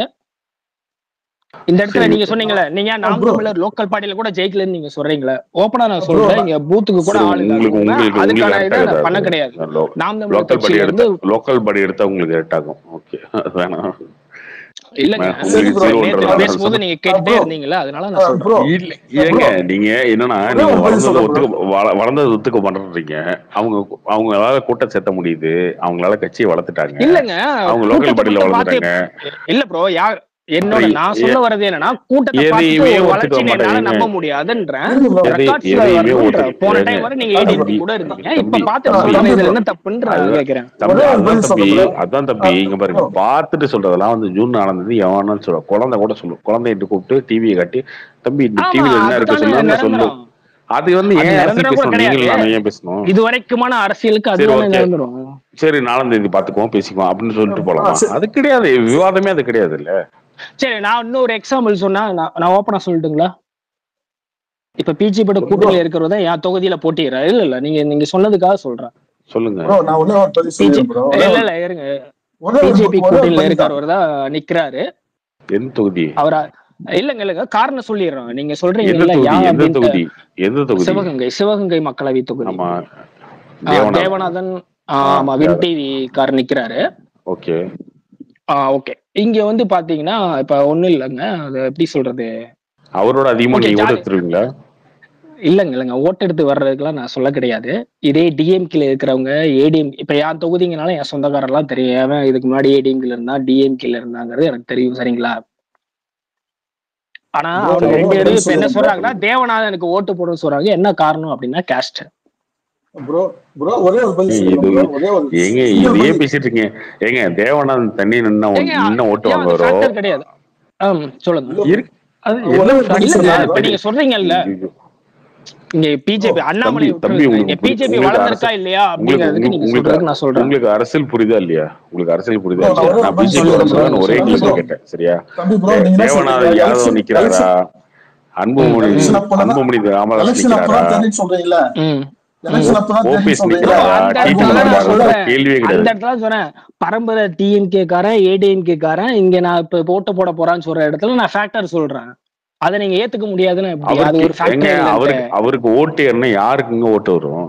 இந்த இடத்துல சரி நீங்க சொன்னீங்களே, நீங்க நாம் bro, தமிழர் லோக்கல் பாடியில கூட ஜெயிக்கலன்னு நீங்க சொல்றீங்களே. ஓப்பனா நான் bro, சொல்றேன், இங்க பூத்துக்கு கூட சரி, ஆள் உங்களுக்கு இல்லாதவங்க உங்களுக்கு உங்களுக்கு அதுக்கான கரெக்ட் இதை ஆகுது. நான் பண்ண அது கிடையாது. நாம் தமிழர் லோக்கல் பாடி கட்சியில எடுத்தா இருந்து லோக்கல் பாடி எடுத்தா உங்களுக்கு கரெக்ட் ஆகும். ஓகே, வேணாம். இல்லங்க. சரி உங்களுக்கு bro. நேத்து ஜீரோன்றதுனால பேசும்போது நீங்க கேட்டுட்டே bro, இருந்தீங்களா, அதனால நான் uh, சொல்றேன். bro, இல்ல uh, ஏங்க, bro, நீங்க என்னன்னா ஒரே நீங்க ஒரு பதில் வளர்ந்ததை சொல்றேன் bro. ஒத்துக்க வள- வளர்ந்ததை ஒத்துக்க பண்றீங்க. அவங்க அவங்களால கூட்டம் சேர்த்த முடியுது, அவங்களால கட்சியை வளர்த்துட்டாங்க, இல்லங்க, அவங்க லோக்கல் கூட்டத்தை பாடியில மட்டும் பார்த்து வளர்ந்துட்டாங்க. இல்ல ப்ரோ. யார் என்னோட அப்புறம் நான் எ- சொல்ல வர்றது என்னன்னா, கூட்டத்தை பார்த்துட்டு எதையுமே ஒரு ஒத்துக்க வளர்ச்சியை என்னால மாட்டேங்க. நம்ப முடியாதுன்றேன். இருங்க bro. எதை ரெக்கார்ட்ஸ்ல எதையுமே வரணும்ன்ற ஒத்துக்க போன ஏங்க டைம் வரை நீங்க அதான் bro. ஏடிஎம்கே கூட இருந்தீங்க, இப்ப தம்பி பார்த்துட்டு Uh, தம்பி சொல்றது தம்பி இதுல bro. என்ன தப்புன்ற நான் அதுதான் கேட்கிறேன். தம்பி ஒரே ஒரு அதுதான் பதில் தம்பி சொல்றேன் bro. அதான் தம்பி Uh, இங்க பாருங்க, bro, பார்த்துட்டு சொல்றதெல்லாம் வந்து ஜூன் நாலாம் தேதி எவனாலும் சொல்லுவா. குழந்தை கூட சொல்லும், குழந்தைகிட்ட கூப்பிட்டு டிவியை காட்டி, தம்பி இந்த ஆமா, டிவில என்ன இருக்கு அதுதானே சொல்லுன்னு சொல்லும். நிரந்தரம். அது வந்து அது ஏன் அரசியல் நிரந்தரம் கூட பேசணும்? கிடையாது. நீங்களும் நானும் ஏன் பேசணும்? இது வரைக்குமான அரசியலுக்கு சரி, அதுதானே ஓகே, நிரந்தரம். சரி, நாலாம் தேதி பாத்துக்குவோம், பேசிக்குவோம் அப்படின்னு சொல்லிட்டு uh, போலாமா? சரி அது கிடையாது, விவாதமே அது கிடையாது இல்ல. சரி, நான் இன்னொரு எக்ஸாம்பிள் சொன்னா நான் நான் ஓப்பனா சொல்லட்டுங்களா? இப்ப பிஜேபியோட bro, கூட்டணியில இருக்கிறத என் தொகுதியில போட்டிடுறேன். இல்ல இல்ல நீங்க நீங்க சொன்னதுக்காக சொல்றேன். சொல்லுங்க. bro, நான் ஒரே ஒரு பதில் பிஜே சொல்லிடுறேன் bro. ஒரே இல்ல ஒரு இல்ல இருங்க, ஒரே ஒரு பிஜேபி ஒரே ஒரு கூட்டணியில பதில் தான். இருக்கிறவர் தான் நிக்கிறாரு. எந்த தொகுதி? அவரா இல்லங்க இல்லங்க காரணம் சொல்லிடுறோம். நீங்க எந்த சொல்றீங்கல்ல தொகுதி? யா எந்த அப்படின்ட்டு. தொகுதி? எந்த தொகுதி? சிவகங்கை சிவகங்கை மக்களவை தொகுதி. ஆமா, ஆ, தேவநாதன். தேவநாதன். ஆ, ஆ, ஆமா, வின் யாரு? டிவி கார் நிக்கிறாரு. ஓகே. ஆ, ஓகே. இங்க வந்து பாத்தீங்கன்னா இப்ப ஒண்ணும் இல்லைங்க, அது எப்படி சொல்றது, அவரோட அதிகமா ஓகே நீங்க ஓட்டு ஜாலி. எடுத்துருவீங்களா? இல்லங்க இல்லங்க ஓட்டெடுத்து வர்றதுக்கெல்லாம் நான் சொல்ல கிடையாது. இதே டிஎம்கேல இருக்கிறவங்க ஏடிஎம் இப்ப என் தொகுதிங்கனால என் சொந்தக்காரெல்லாம் தெரியும். அவன் இதுக்கு முன்னாடி ஏடிஎம்கேல இருந்தா டிஎம்கேல இருந்தாங்கிறது எனக்கு தெரியும். சரிங்களா? ஆனா bro, அவங்க நான் ரெண்டு ஒரே ஒரு பேரும் பதில் இப்ப என்ன சொல்லிடுறேன் bro. சொல்றாங்கன்னா, தேவநாதனுக்கு ஓட்டு போடுன்னு சொல்றாங்க. என்ன காரணம் அப்படின்னா கேஸ்ட். bro, bro, ஒரே ஒரு பதில் ஏங்க, சொல்லிடுறேன் இது bro. ஒரே ஒரு ஏங்க single இதையே பதில். பேசிட்டு இருக்கீங்க. ஏங்க தேவநாதன் தண்ணி நின்னா ஏங்க இன்னும் ஓட்டு ஏன் அது வாங்குவாரோ? ஃபேக்டர் கிடையாது. ஆம் சொல்லுங்க. இல்ல bro. இருக்கு. அது ஒரே என்ன ஒரு பதில் இல்லங்க சொல்லிடுறேன் இப்ப bro. நீங்க சொல்றீங்கல்ல, ஐயோ. இங்க bro, பிஜேபி தம்பி அண்ணாமலை தம்பி விட்டுருங்க, இங்க உங்களுக்கு புரி- பிஜேபி உங்களுக்கு வளர்ந்திருக்கா அரசியல் இல்லையா உங்களுக்கு அப்படிங்கிறதுக்கு உங்களுக்கு நீங்க உங்களுக்கு சொல்றதுக்கு நான் சொல்றேன். உங்களுக்கு அரசியல் புரியுதா இல்லையா? உங்களுக்கு அரசியல் புரியுதா bro, நான் இல்லையா? ஒரே ஒரு நான் பதில் பிஜேபி சொல்லுங்க சொல்லிடுறேன் bro. சொல்லுங்க வளர்ந்ததான் ஒரே சொல்லுங்க தம்பி கேள்வி bro, சொல்லுங்க. கேட்டேன். சரியா? தம்பி bro, தே- நீங்க என்ன தேவநாதன் சொல்றீங்க? Yadav election நிக்கிறாரா? election Anbumani election அப்பதான் அன்புமணி ராமதாஸ் election அப்பதான் நிக்கிறாரா? தெரியும் சொல்றீங்கல்ல. ம் ம் election அப்பதான் தெரியும் ஓபிஎஸ் சொல்றீங்கல்ல. ப்ரோ நிக்கிறாரா? அந்த டிடி இடத்துல தான் நான் நிக்கிறாரா? சொல்றேன். கேள்வியே அந்த கிடையாது. இடத்துல சொன்னேன், பரம்பரை டிஎம்கே காரன் ஏடிஎம்கே காரன் இங்க நான் இப்ப ஓட்டு போட போறான்னு சொல்ற இடத்துல நான் ஃபேக்டர் சொல்றேன். அதை நீங்க ஏத்துக்க முடியாதுன்னு எப்படி? அது அவருக்கு ஒரு எங்க ஃபேக்டர் இல்லன்ட்டு. அவருக்கு அவருக்கு ஓட்டு ஏறினா யாருக்குங்க ஓட்டு வரும்?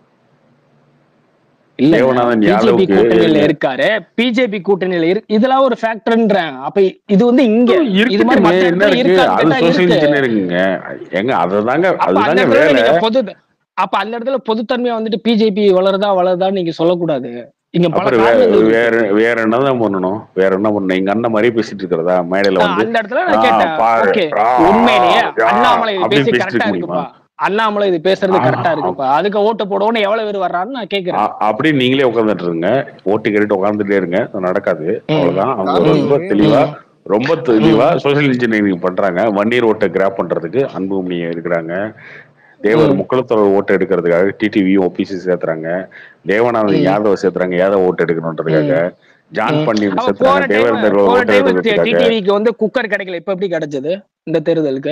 இல்ல தேவநாதன் பிஜேபி யாதவுக்கு கூட்டணியில ஏங்க இருக்காரு, பிஜேபி கூட்டணியில இருக்கு, இதெல்லாம் ஒரு ஃபேக்டர்ன்றேன். அப்ப இது வந்து இங்க இது மாதிரி இருக்குங்க, மத்த என்ன இடத்துல இருக்கு? இருக்கான்னு அது கேட்டா சோசியல் இருக்கு. இன்ஜினியரிங்க. ஏங்க அதுதாங்க அப்ப அந்த அதுதாங்க இடத்துல வேலை. நீங்க பொது அப்ப அந்த இடத்துல பொதுத்தன்மையா வந்துட்டு பிஜேபி வளருதா வளருதான்னு நீங்க சொல்லக்கூடாது. இங்க பல அப்புறம் வே- காரணங்கள் இருக்கு. வேற வேற என்னதான் பண்ணணும்? வேற என்ன பண்ணணும்? எங்க அண்ணன் மாதிரி பேசிட்டு இருக்கிறதா மேடையில ஆஹ் வந்து அந்த இடத்துல நான் ஆ, கேட்டேன், பாரு ஓகே ஆ, உண்மையிலேயே ஆ, அண்ணாமலை இது அப்படின்னு பேசி பேசிட்டு கரெக்டா இருக்க முடியுமா? இருக்குப்பா, அண்ணாமலை இது பேசுறது ஆ, கரெக்டா இருக்குப்பா, அதுக்கு ஓட்டு போடுவோன்னு எவ்வளவு பேர் வர்றான்னு நான் கேக்குறேன். அ- அப்படி நீங்களே உட்காந்துட்டு இருங்க, ஓட்டு கேட்டு உட்காந்துட்டே இருங்க, அது நடக்காது. ம் அவ்வளவுதான். அவங்க கார்த்தி ரொம்ப ஒரே தெளிவா ம் ரொம்ப ம் தெளிவா சோசியல் இன்ஜினியரிங் பண்றாங்க. வன்னியர் ஓட்டை கிராப் பண்றதுக்கு அன்புமணி இருக்கிறாங்க. தேவர் ம் முக்குளத்தோர் ஓட்டு எடுக்கிறதுக்காக டிடிவி ஓபிசி சேர்த்துறாங்க. தேவநாதன் ம் யாதவ் சேர்த்துறாங்க, யாதவ் ஓட்டு எடுக்கணுன்றதுக்காக. ம் ஜான் ம் பாண்டியன் அப்ப சேர்த்துறாங்க, போன டைம் தேவேந்திர போன ஓட்டு டைம் எடுக்கிறதுக்காக. டிடிவிக்கு வந்து குக்கர் கிடைக்கல, இப்ப எப்படி கிடைச்சது இந்த தேர்தலுக்கு?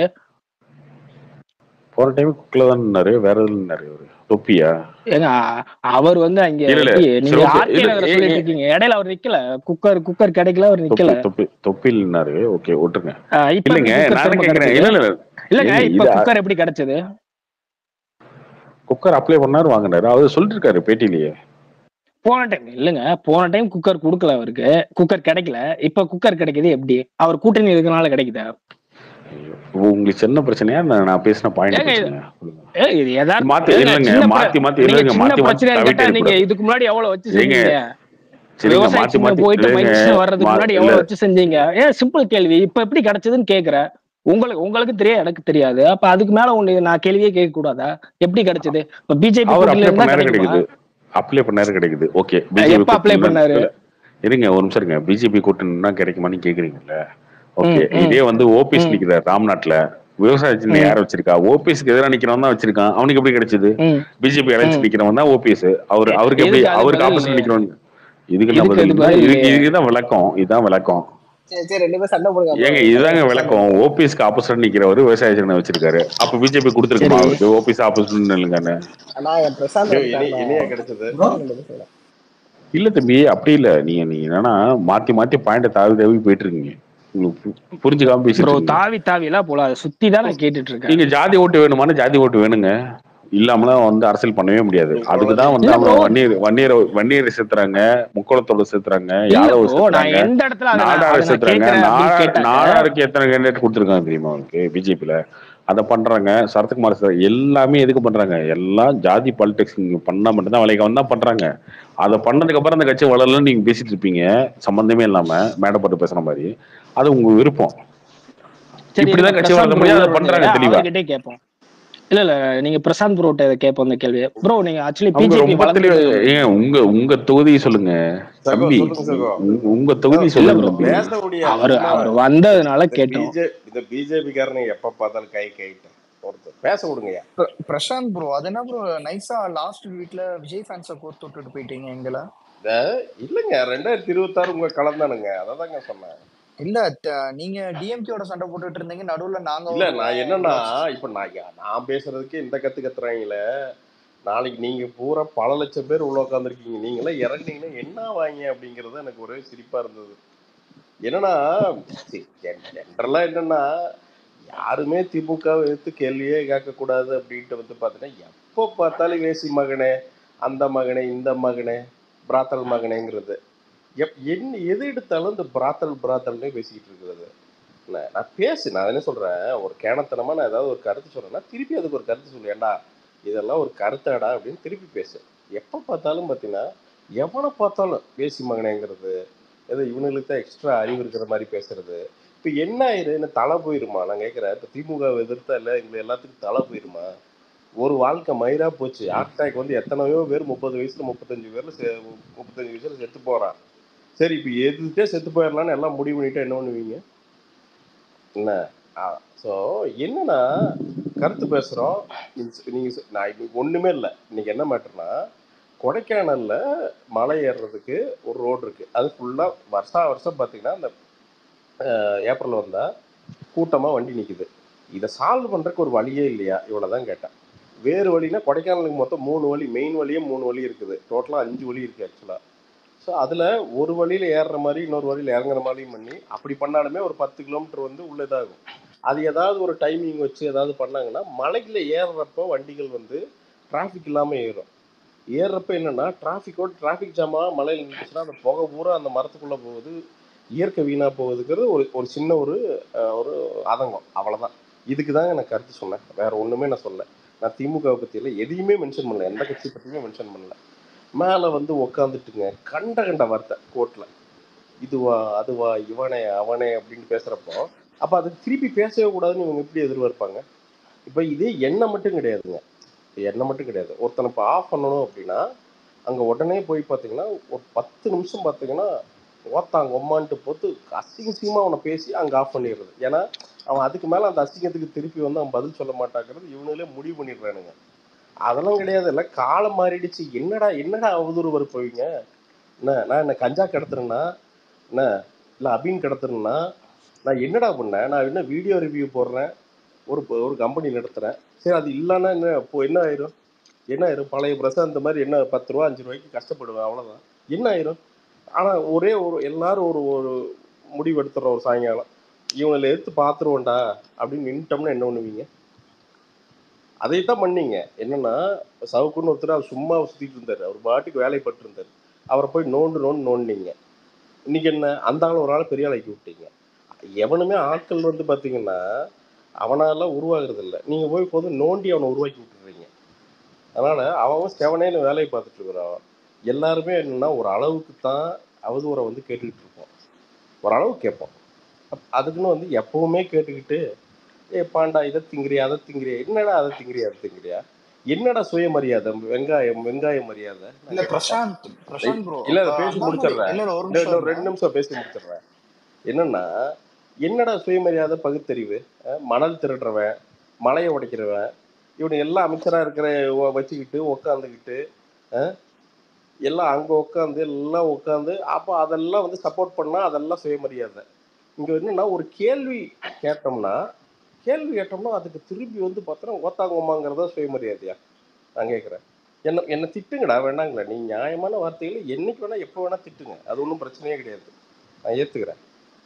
போன டைம் குக்ல தான் நின்னாரு, வேற எதுல நின்னாரு அவரு? தொப்பியா? ஏங்க அ- அவர் வந்து அங்க இல்ல இல்ல எப்படி சரி நீங்க ஓகே. ஆர்கே இல்ல நகர ஏ- சொல்லிட்டு ஏ- இருக்கீங்க, இடையில அவர் நிக்கல, குக்கர் குக்கர் கிடைக்கல, அவர் தொப்பி நிக்கல. தொப்பி தொப்பில் நின்னாரு. ஓகே, விட்டுருங்க. ஆஹ் இப்ப எப்படி இல்லைங்க குக்கர் நான் என்ன திரும்ப கேக்குறேன், கிடைச்சது? இல்ல இல்ல இல்லங்க ஏங்க இப்ப இது குக்கர் எப்படி கிடைச்சது? குக்கர் அப்ளை பண்ணாரு வாங்கினாரு, அவர் சொல்லிட்டு இருக்காரு பேட்டிலேயே. போன டைம் இல்லைங்க, போன டைம் குக்கர் கொடுக்கல அவருக்கு, குக்கர் கிடைக்கல. இப்ப குக்கர் கிடைக்குது எப்படி? அவர் கூட்டணி இருக்கிறனால கிடைக்குதா? உங்களுக்கு சின்ன பிரச்சனையா நான் பேசின பாயிண்ட் ஏங்க இது பிரச்சனையா? ஏய், இது யதார்த்த- மாத்தி ஏங்க, இல்லைங்க, சின்ன பிர- மாத்தி மாத்தி நீங்க இல்லைங்க, சின்ன மாத்தி மாத்தி பிரச்சனைன்னு கேட்டா தவிட்டு நீங்க இருக்கக்கூடாது. இதுக்கு முன்னாடி எவ்வளவு வச்சு ஏங்க செஞ்சீங்க? சரிங்க, விவசாய மாத்தி சின்ன மாத்தி போயிட்டு இல்லைங்க, மைக்ரேஷன் வர்றதுக்கு மா- முன்னாடி இல்ல எவ்வளவு வச்சு செஞ்சீங்க? ஏன் சிம்பிள் கேள்வி. இப்ப எப்படி கிடைச்சதுன்னு கேக்குறேன். உங்களுக்கு உங்களுக்கு தெரியாது, எனக்கு தெரியாது. அப்ப அதுக்கு மேல ஒண்ணு நான் கேள்வியே கேட்க கூடாதா? எப்படி கிடைச்சது? இப்ப பிஜேபி அவர் கூட்டணியில அப்ளை இருந்தா பண்ணாரு கிடைக்குமா? கிடைக்குது, அப்ளை பண்ணாரு கிடைக்குது. ஓகே, பிஜேபி எப்ப அப்ளை பண்ணாரு? கூட்டணி இருங்க ஒரு நிமிஷம் இருங்க. பிஜேபி கூட்டணினா கிடைக்குமான்னு கேக்குறீங்கல்ல? ஓகே, ம் ம் இதே வந்து ஓபிஎஸ் ம் நிக்கிறார் ராம்நாட்ல, விவசாய சின்ன ம் யார் வச்சிருக்கா? ஓபிஎஸ்க்கு எதிராக நிக்கிறவன் தான் வச்சிருக்கான். அவனுக்கு எப்படி கிடைச்சது? ம் பிஜேபி அலைன்ஸ் ம் நிக்கிறவன் தான் ஓபிஎஸ். அவர் அவருக்கு எப்படி, எதுக்கு அது அவருக்கு பதில் ஆப்போசிட் இல்லையே? நிக்கிறவன். இதுக்கு என்ன இதுக்கு அது பதில்? பதில் இதுக்கு இல்லையே. இதுதான் விளக்கம், இதுதான் விளக்கம். சரி சரி ரெண்டு பேரும் சண்டை போடுங்க ஏங்க அப்புறம் இதுதாங்க பிரசாந்த் விளக்கம். இருக்காரு. ஓபிஎஸ்க்கு ஆப்போசிட் நிக்கிறவரு விவசாய சின்ன வச்சிருக்காரு. அப்ப பிஜேபி கொடுத்துருக்குமா சரி, அவருக்கு? ஓபிஎஸ் ஆப்போசிட் இல்லைங்கன்னு ஆனா என் பிரசாந்த் ஐயோ, இனி இருக்காருல இனியா கிடைச்சது. ப்ரோ அவனுக்கு ரெண்டு பேரும் சொல்லலாம். இல்ல தம்பி, அப்படி இல்ல. நீங்க நீங்க என்னன்னா மாத்தி மாத்தி பாயிண்ட தாவி தாவி போயிட்டு இருக்கீங்க. உங்களுக்கு பு- புரிஞ்சுக்காம பேசிட்டு ப்ரோ. இருக்கீங்க. தாவி தாவி எல்லாம் போல, அதை சுத்தி தான் நான் கேட்டுட்டு இருக்கேன். நீங்க ஜாதி ஓட்டு வேணுமானா ஜாதி ஓட்டு வேணுங்க, இல்லாமலாம் வந்து அரசியல் பண்ணவே முடியாது. நீங்க அதுக்குதான் வந்து இல்ல அவங்க ப்ரோ, வன்னியர் வன்னியர் வன்னியரை சேர்த்துறாங்க, முக்கோளத்தோட சேர்த்துறாங்க, இல்ல யாதவ ப்ரோ, நான் சேர்த்துறாங்க, எந்த இடத்துல அதை நான் நாடாரை அதை நான் சேர்த்துறாங்க. கேட்கறேன் அப்படின்னு நாடா கேட்டாக்க, நாடாருக்கு எத்தனை கேண்டிடேட் கொடுத்துருக்காங்க தெரியுமா அவருக்கு பிஜேபியில? அதை பண்றாங்க. சரத்குமார் சார் எல்லாமே எதுக்கு பண்றாங்க? எல்லாம் ஜாதி பாலிடிக்ஸ் நீங்க பண்ணா மட்டும்தான் வேலைக்கு வந்தா பண்றாங்க. அதை பண்ணதுக்கு அப்புறம் அந்த கட்சி வளரலன்னு நீங்க பேசிட்டு இருப்பீங்க, சம்பந்தமே இல்லாம மேடை போட்டு பேசுற மாதிரி. அது உங்க விருப்பம். சரி இருங்க, இப்படிதான் கட்சி பிரசாந்த் வளர்த்த ப்ரோ முடியாது, உள்ள அதை பண்றாங்க வந்தீங்க, தெளிவா. அவர்கிட்டே கேட்போம். இல்ல இல்ல, நீங்க பிரசாந்த் ப்ரோட்ட இதை கேட்போம் இந்த கேள்வி. ப்ரோ, நீங்க ஆக்சுவலி அவங்க பிஜேபி ரொம்ப தெளிவா. வளர்ந்தது ஏன் உங்க உங்க தொகுதியை சொல்லுங்க சகோ தம்பி, சொல்லுங்க சகோ. உங்க- உங்க சகோ, தொகுதி இல்ல சொல்லுங்க ப்ரோ, தம்பி. பேச முடியாது. அவர் சும்மா அவர் வந்ததுனால இந்த கேட்டோம். பிஜே இந்த பிஜேபி காரனுங்க எப்ப பார்த்தாலும் கை கைட்டு ஒருத்தர் பேச விடுங்கய்யா. பிர- பிரசாந்த் ப்ரோ அது என்ன ப்ரோ நைஸா லாஸ்ட் வீக்ல விஜய் ஃபேன்ஸை கோர்த்து விட்டுட்டு போயிட்டீங்க எங்களை. இந்த இல்லைங்க, ரெண்டாயிரத்தி இருபத்தாறு உங்க கலந்தானுங்க, அததாங்க சொன்னேன். இல்ல த- நீங்க டிஎம்கேயோட சண்டை போட்டுட்டு இருந்தீங்க, நடுவுல நாங்க இல்ல வருவோம் நான் என்னன்னா, எங்களை. இப்ப நான் யா- நான் பேசுறதுக்கு இந்த கத்து கத்துறாங்களே, நாளைக்கு நீங்க பூரா பல லட்சம் பேர் உள்ள உட்காந்துருக்கீங்க, நீங்களாம் இறங்குனீங்கன்னா என்ன வாங்க அப்படிங்கறது எனக்கு ஒரே சிரிப்பா இருந்தது. என்னன்னா, ஜென்ரலா என்னன்னா, யாருமே திமுக எடுத்து கேள்வியே கேட்க கூடாது அப்படின்ட்டு வந்து பாத்தீங்கன்னா, எப்போ பார்த்தாலும் வேசி மகனே, அந்த மகனே, இந்த மகனே, பிராத்தல் மகனேங்கிறது. எப் என்ன எது எடுத்தாலும் இந்த பிராத்தல் பிராத்தல்னே பேசிக்கிட்டு இருக்கிறது. இல்ல, நான் பேசு நான் என்ன சொல்றேன், ஒரு கேணத்தனமா நான் ஏதாவது ஒரு கருத்து சொல்றேன்னா திருப்பி அதுக்கு ஒரு கருத்து சொல்லு. ஏன்டா இதெல்லாம் ஒரு கருத்தாடா அப்படின்னு திருப்பி பேசு. எப்போ பார்த்தாலும் பார்த்தீங்கன்னா, எவனை பார்த்தாலும் பேசி மகனேங்கிறது, ஏதோ இவனுங்களுக்கு தான் எக்ஸ்ட்ரா அறிவு இருக்கிற மாதிரி பேசுறது. இப்போ என்ன ஆயிரு, என்ன தலை போயிருமா? நான் கேட்குறேன், இப்போ திமுக எதிர்த்தா இல்லை எங்களை எல்லாத்துக்கும் தலை போயிருமா? ஒரு வாழ்க்கை மயிரா போச்சு. ஹார்ட் அட்டாக் வந்து எத்தனையோ பேர் முப்பது வயசுல முப்பத்தஞ்சு பேர்ல செ- முப்பத்தஞ்சு வயசுல செத்து போறான். சரி, இப்போ எதுக்கிட்டே செத்து போயிடலான்னு எல்லாம் முடிவு பண்ணிட்டு என்ன பண்ணுவீங்க? என்ன ஸோ என்னன்னா, கருத்து பேசுகிறோம். நீங்கள் நான் இன்னைக்கு ஒன்றுமே இல்லை. இன்னைக்கு என்ன மேட்டர்னா, கொடைக்கானல்ல மலை ஏறுறதுக்கு ஒரு ரோடு இருக்குது. அது ஃபுல்லாக வருஷா வருஷம் பார்த்தீங்கன்னா அந்த ஏப்ரல் வந்தால் கூட்டமாக வண்டி நிற்குது. இதை சால்வ் பண்ணுறதுக்கு ஒரு வழியே இல்லையா? இவ்வளோ தான் கேட்டேன். வேறு வழினா, கொடைக்கானலுக்கு மொத்தம் மூணு வழி, மெயின் வழியே மூணு வழி இருக்குது. டோட்டலாக அஞ்சு வழி இருக்குது ஆக்சுவலாக. ஸோ அதில் ஒரு வழியில் ஏறுற மாதிரி இன்னொரு வழியில் இறங்குற மாதிரியும் பண்ணி அப்படி பண்ணாலுமே ஒரு பத்து கிலோமீட்டர் வந்து உள்ள இதாகும். அது ஏதாவது ஒரு டைமிங் வச்சு ஏதாவது பண்ணாங்கன்னா, மலையில் ஏறுறப்போ வண்டிகள் வந்து டிராஃபிக் இல்லாமல் ஏறும். ஏறுறப்ப என்னென்னா, டிராஃபிக்கோட டிராஃபிக் ஜாமாக மலையில் இருந்துச்சுன்னா அந்த புகை பூரா அந்த மரத்துக்குள்ளே போகுது, இயற்கை வீணாக போகுதுங்கிறது ஒரு ஒரு சின்ன ஒரு அஹ், ஒரு ஆதங்கம். அவ்வளோதான். இதுக்கு தாங்க நான் கருத்து சொன்னேன், வேற ஒன்றுமே நான் சொல்லலை. நான் திமுகவை பற்றியில் எதையுமே மென்ஷன் பண்ணல, எந்த கட்சி பற்றியுமே மென்ஷன் பண்ணல. மேலே வந்து உக்காந்துட்டுங்க கண்ட கண்ட வார்த்தை கோர்ட்டில், இதுவா அதுவா இவனே அவனே அப்படின்னு பேசுகிறப்போ, அப்போ அதுக்கு திருப்பி பேசவே கூடாதுன்னு இவங்க எப்படி எதிர்பார்ப்பாங்க? இப்போ இதே எண்ணெய் மட்டும் கிடையாதுங்க, எண்ணெய் மட்டும் கிடையாது. ஒருத்தனை இப்போ ஆஃப் பண்ணணும் அப்படின்னா அங்கே உடனே போய் பார்த்தீங்கன்னா ஒரு பத்து நிமிஷம் பார்த்தீங்கன்னா ஓத்தாங்க ஒம்மான்ட்டு போட்டு அசிங்க அசிங்கமாக அவனை பேசி அங்கே ஆஃப் பண்ணிடுறது. ஏன்னா அவன் அதுக்கு மேலே அந்த அசிங்கத்துக்கு திருப்பி வந்து அவன் பதில் சொல்ல மாட்டாங்கிறது இவனுங்களே முடிவு பண்ணிடுறானுங்க. அதெல்லாம் கிடையாது. இல்லை, காலம் மாறிடுச்சு. என்னடா என்னடா அவதூறு வரப்போவீங்க? என்ன நான் என்ன கஞ்சா கடத்துறேன்னா என்ன, இல்லை அபின் கடத்துறேன்னா நான் என்னடா பண்ணேன்? நான் என்ன வீடியோ ரிவ்யூ போடுறேன், ஒரு ஒரு கம்பெனி நடத்துகிறேன். சரி, அது இல்லைன்னா என்ன இப்போ என்ன ஆயிரும்? என்ன ஆயிரும்? பழைய பிரசாந்த் இந்த மாதிரி என்ன பத்து ரூபா அஞ்சு ரூபாய்க்கு கஷ்டப்படுவேன், அவ்வளோதான். என்ன ஆயிரும்? ஆனால் ஒரே ஒரு எல்லாரும் ஒரு ஒரு முடிவு எடுத்துடுறோம் ஒரு சாயங்காலம், இவங்களை எடுத்து பார்த்துருவோண்டா அப்படின்னு நின்ட்டோம்னா என்ன பண்ணுவீங்க? அதைத்தான் பண்ணீங்க. என்னன்னா சவுக்குன்னு ஒருத்தர் அவர் சும்மா சுத்திட்டு இருந்தாரு, அவர் பாட்டுக்கு வேலைப்பட்டு இருந்தாரு, அவரை போய் நோண்டு நோண்டு நோண்டினீங்க. இன்னைக்கு என்ன அந்த ஆள் ஒரு ஆள் பெரிய ஆளாக்கி விட்டீங்க. எவனுமே ஆட்கள் வந்து பாத்தீங்கன்னா அவனால உருவாகிறது இல்லை, நீங்க போய் போது நோண்டி அவனை உருவாக்கி விட்டுறீங்க. அதனால அவன் செவனேன்னு வேலையை பார்த்துட்டு இருக்கிறான். எல்லாருமே என்னன்னா ஒரு அளவுக்கு தான் அவதூறை வந்து கேட்டுக்கிட்டு இருப்போம், ஒரு அளவு கேட்போம். அதுக்குன்னு வந்து எப்பவுமே கேட்டுக்கிட்டு ஏ பாண்டா இதை திங்கிறியா அதை திங்கிறியா, என்னடா அதை திங்கிறியா அதை திங்கிறியா, என்னடா சுயமரியாதை, வெங்காயம் வெங்காய மரியாதை நான் இல்ல கேட்பேன். பிரசாந்த் பிரசாந்த் ப்ரோ, இல்ல அப்ப அதை பேசி அண்ணாமலை முடிச்சிடுறேன், இல்ல இல்ல ஒரு இன்னும் நிமிஷம் இன்னும் இருங்க. ரெண்டு நிமிஷம் பேசி முடிச்சிடுறேன். என்னன்னா என்னடா சுயமரியாதை பகுத்தறிவு, அஹ் மணல் திருடுறவன், மலையை உடைக்கிறவன், இவனு எல்லாம் அமைச்சரா இருக்கிற வ- வச்சுக்கிட்டு உக்காந்துக்கிட்டு எல்லாம் அங்க உட்காந்து எல்லாம் உட்காந்து அப்போ அதெல்லாம் வந்து சப்போர்ட் பண்ணா அதெல்லாம் சுயமரியாதை. இங்க என்னன்னா ஒரு கேள்வி கேட்டோம்னா கேள்வி கேட்டோம்னா அதுக்கு திருப்பி வந்து பார்த்தோன்னா ஓத்தாங்கம்மாங்கிறதா சுயமரியாதையா? நான் கேட்குறேன். என்ன என்ன திட்டுங்கடா வேணாங்களா, நீ நியாயமான வார்த்தைகளை என்னைக்கு வேணா எப்போ வேணா திட்டுங்க, அது ஒன்றும் பிரச்சனையே கிடையாது, நான் ஏத்துக்கிறேன்.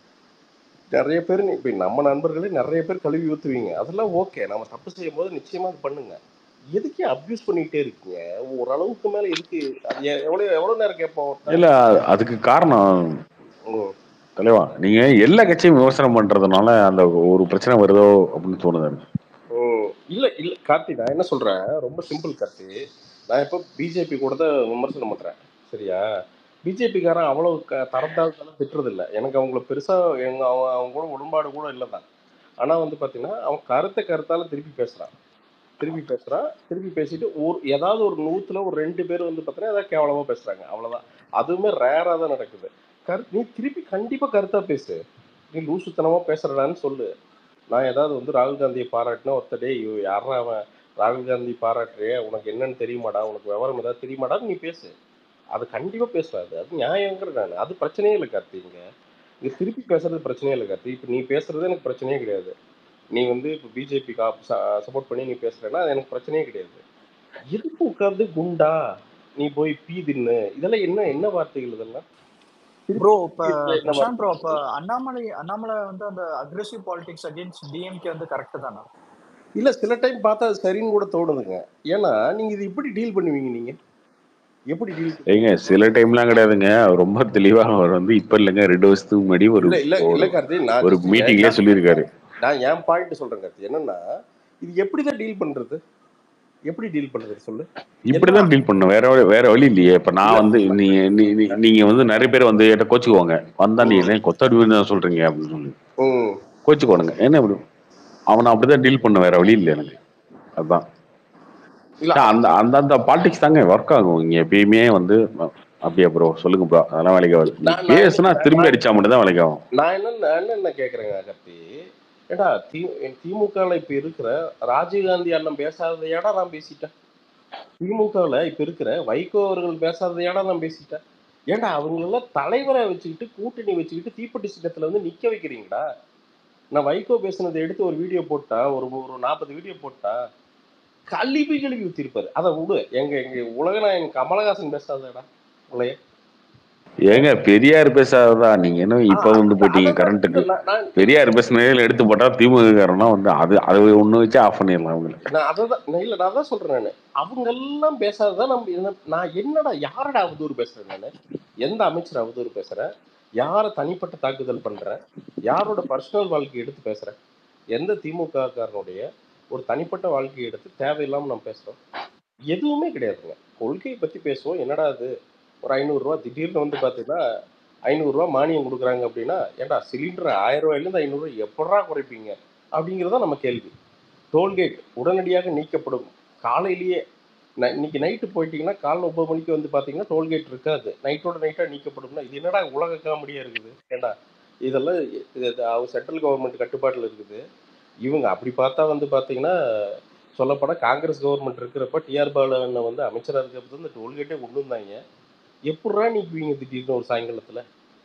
நிறைய பேர் இப்போ நம்ம நண்பர்களே நிறைய பேர் கழுவி ஊற்றுவீங்க, அதெல்லாம் ஓகே, நம்ம தப்பு செய்யும் போது நிச்சயமா அது பண்ணுங்க. எதுக்கு அப்யூஸ் பண்ணிக்கிட்டே இருக்கீங்க ஓரளவுக்கு மேல? எதுக்கு அது எ- எவ்வளவு எவ்வளவு நேரம் கேட்போம் ஒருத்தன்? இல்ல அதுக்கு காரணம் ம். தலைவா, நீங்க எல்லா கட்சியும் விமர்சனம் பண்றதுனால அந்த ஒரு பிரச்சனை வருதோ அப்படின்னு தோணுது எனக்கு. ம். இல்ல இல்ல கார்த்தி, நான் என்ன சொல்றேன், ரொம்ப சிம்பிள் கார்த்தி. நான் இப்போ பிஜேபி கூட தான் விமர்சனம் பண்றேன், சரியா? பிஜேபிக்காரன் அவ்வளவு க- தரத்தாழ்த்தெல்லாம் திட்டுறது இல்லை, எனக்கு அவங்கள பெருசா எங்க அவன் அவங்க கூட உடன்பாடு கூட இல்லை தான். ஆனா வந்து பாத்தீங்கன்னா அவன் கருத்தை கருத்தால திருப்பி பேசுறான், திருப்பி பேசுறான், திருப்பி பேசிட்டு ஒரு ஏதாவது ஒரு நூத்துல ஒரு ரெண்டு பேர் வந்து பார்த்தீங்கன்னா ஏதாவது கேவலமா பேசுறாங்க, அவ்வளவுதான். அதுவுமே ரேரா தான் நடக்குது. கரு நீ திருப்பி கண்டிப்பா கருத்தா பேசு, நீ லூசுத்தனமா பேசுறடான்னு சொல்லு. நான் ஏதாவது வந்து ராகுல் காந்தியை பாராட்டினா ஒருத்தடே யாரா அவன் ராகுல் காந்தி பாராட்டுறிய, உனக்கு என்னன்னு தெரியுமாடா, உனக்கு விவரம் ஏதாவது தெரியுமாடான்னு நீ பேசு, அது கண்டிப்பா பேசுறாது, அது நியாயங்கிறது நான், அது பிரச்சனையே இல்லை கார்த்தி. இங்க இங்க திருப்பி பேசுறது பிரச்சனையே இல்லை கார்த்தி. இப்போ நீ பேசுறது எனக்கு பிரச்சனையே கிடையாது. நீ வந்து இப்போ பிஜேபிக்கு சப்போர்ட் பண்ணி நீ பேசுறேன்னா அது எனக்கு பிரச்சனையே கிடையாது. எதுக்கு உட்கார்ந்து குண்டா நீ போய் பீ தின்னு, இதெல்லாம் என்ன என்ன வார்த்தைகள் இதெல்லாம்? ப்ரோ இப்ப திருப்பி என்ன பிரசாந்த் ப்ரோ, அப்ப வார்த்தை? அண்ணாமலை அண்ணாமலை வந்து அந்த அக்ரெசிவ் பாலிடிக்ஸ் அகேன்ஸ்ட் டிஎம்கே வந்து கரெக்ட் தானா? இல்ல சில டைம் பார்த்தா அது சரின்னு கூட தோணுதுங்க. ஏன்னா நீங்க இது எப்படி டீல் பண்ணுவீங்க, நீங்க எப்படி டீல் ஏங்க பண்ணுவீங்க? சில டைம்லாம் கிடையாதுங்க, அவர் ரொம்ப தெளிவா அவர் வந்து இப்ப இல்லைங்க, ரெண்டு வருஷத்துக்கு முன்னாடி ஒரு இல்ல இல்ல இல்ல ஒரு கார்த்தி, நான் ஒரு ஜஸ்ட் மீட்டிங்லயே சொல்லியிருக்காரு. நான் என் பாயிண்ட் சொல்றேன் கார்த்தி. என்னன்னா இது எப்படிதான் டீல் பண்றது, எப்படி டீல் பண்றது சொல்லு. இப்படிதான் டீல் பண்ணும், வேற வழி- வேற வழி இல்லையே. இப்ப நான் வந்து நீ நீ- நீ- நீங்க வந்து நிறைய பேர் வந்து என்கிட்ட கோச்சுக்குவாங்க, வந்தா நீ என்ன கொத்தடிவுன்னு தான் சொல்றீங்க அப்படின்னு சொல்லி ம் கோச்சுக்கோணுங்க. என்ன இப்படி அவனை அப்படிதான் டீல் பண்ண, வேற வழி இல்லை எனக்கு. அதுதான் இல்ல அந்த அந்த அந்த பாலிடிக்ஸ் தாங்க ஒர்க் ஆகும் இங்க எப்பயுமே வந்து. அப்படியா ப்ரோ, சொல்லுங்க ப்ரோ, அதெல்லாம் வேலைக்கு ஆகுது. நீ நான் நான் என்ன பேசுனா திரும்பி அடிச்சா மட்டும் தான் வேலைக்கு ஆகும். நான் என்ன நான் என்ன என்ன கேட்குறேங்க கார்த்தி, ஏடா தி திமுகவில் இப்போ இருக்கிற ராஜீவ்காந்தி அண்ணன் பேசாததையாடா நான் பேசிட்டேன், திமுகவில் இப்போ இருக்கிற வைகோ அவர்கள் பேசாததையாடா நான் பேசிட்டேன். ஏன்டா அவங்களெல்லாம் தலைவரை வச்சுக்கிட்டு கூட்டணி வச்சுக்கிட்டு தீப்பெட்டி சின்னத்தில் வந்து நிற்க வைக்கிறீங்கடா. நான் வைகோ பேசுனதை எடுத்து ஒரு வீடியோ போட்டா, ஒரு ஒரு நாற்பது வீடியோ போட்டா கழுவி கழுவி ஊற்றிருப்பாரு. அதை விடு, எங்க எங்க உலகநாயகன் கமலஹாசன் பேசாதடா உங்களைய. ஏங்க பெரியார் பேசாததா? நீங்க என்ன இப்ப வந்து போட்டீங்க அதான் கரண்ட்டுக்கு? நான் நான் பெரியார் பேசினதில் எடுத்து போட்டா திமுக காரனா வந்து அது அது ஒண்ணு வச்சு ஆஃப் பண்ணிடலாம் அவங்களுக்கு. நான் அதை தான் இல்லை நான் தான் சொல்றேன். நான் அவங்க எல்லாம் பேசாததான் நம்ம என்ன- நான் என்னடா யாரடா அவதூறு பேசுறேன், நான் எந்த அமைச்சர் அவதூறு பேசுறேன், யாரை தனிப்பட்ட தாக்குதல் பண்றேன், யாரோட பர்சனல் வாழ்க்கையை எடுத்து பேசுறேன், எந்த திமுக காரனுடைய ஒரு தனிப்பட்ட வாழ்க்கையை எடுத்து தேவையில்லாம நம்ம பேசுறோம்? எதுவுமே கிடையாதுங்க. கொள்கையை பத்தி பேசுவோம். என்னடா அது ஒரு ஐநூறுரூவா திடீர்னு வந்து பார்த்தீங்கன்னா ஐநூறுரூவா மானியம் கொடுக்குறாங்க அப்படின்னா, ஏன்டா சிலிண்டர் ஆயிரம் ரூபாயிலேருந்து ஐநூறுரூவா எப்படா குறைப்பீங்க அப்படிங்கிறதா நம்ம கேள்வி. டோல்கேட் உடனடியாக நீக்கப்படும். காலையிலேயே ந- இன்னைக்கு நைட்டு போயிட்டீங்கன்னா காலைல ஒன்பது மணிக்கு வந்து பார்த்தீங்கன்னா டோல்கேட் இருக்காது, நைட்டோட நைட்டாக நீக்கப்படும்னா இது என்னடா உலக காமெடியாக இருக்குது? ஏண்டா இதெல்லாம் சென்ட்ரல் கவர்மெண்ட் கட்டுப்பாட்டில் இருக்குது. இவங்க அப்படி பார்த்தா வந்து பார்த்தீங்கன்னா சொல்லப்போனால் காங்கிரஸ் கவர்மெண்ட் இருக்கிறப்ப டிஆர் பாலனை வந்து அமைச்சராக இருக்கிறப்ப இந்த டோல்கேட்டே கொண்டு வந்தாங்க. எப்படா நீக்குவீங்க திடீர்னு ஒரு சாயங்காலத்தில்?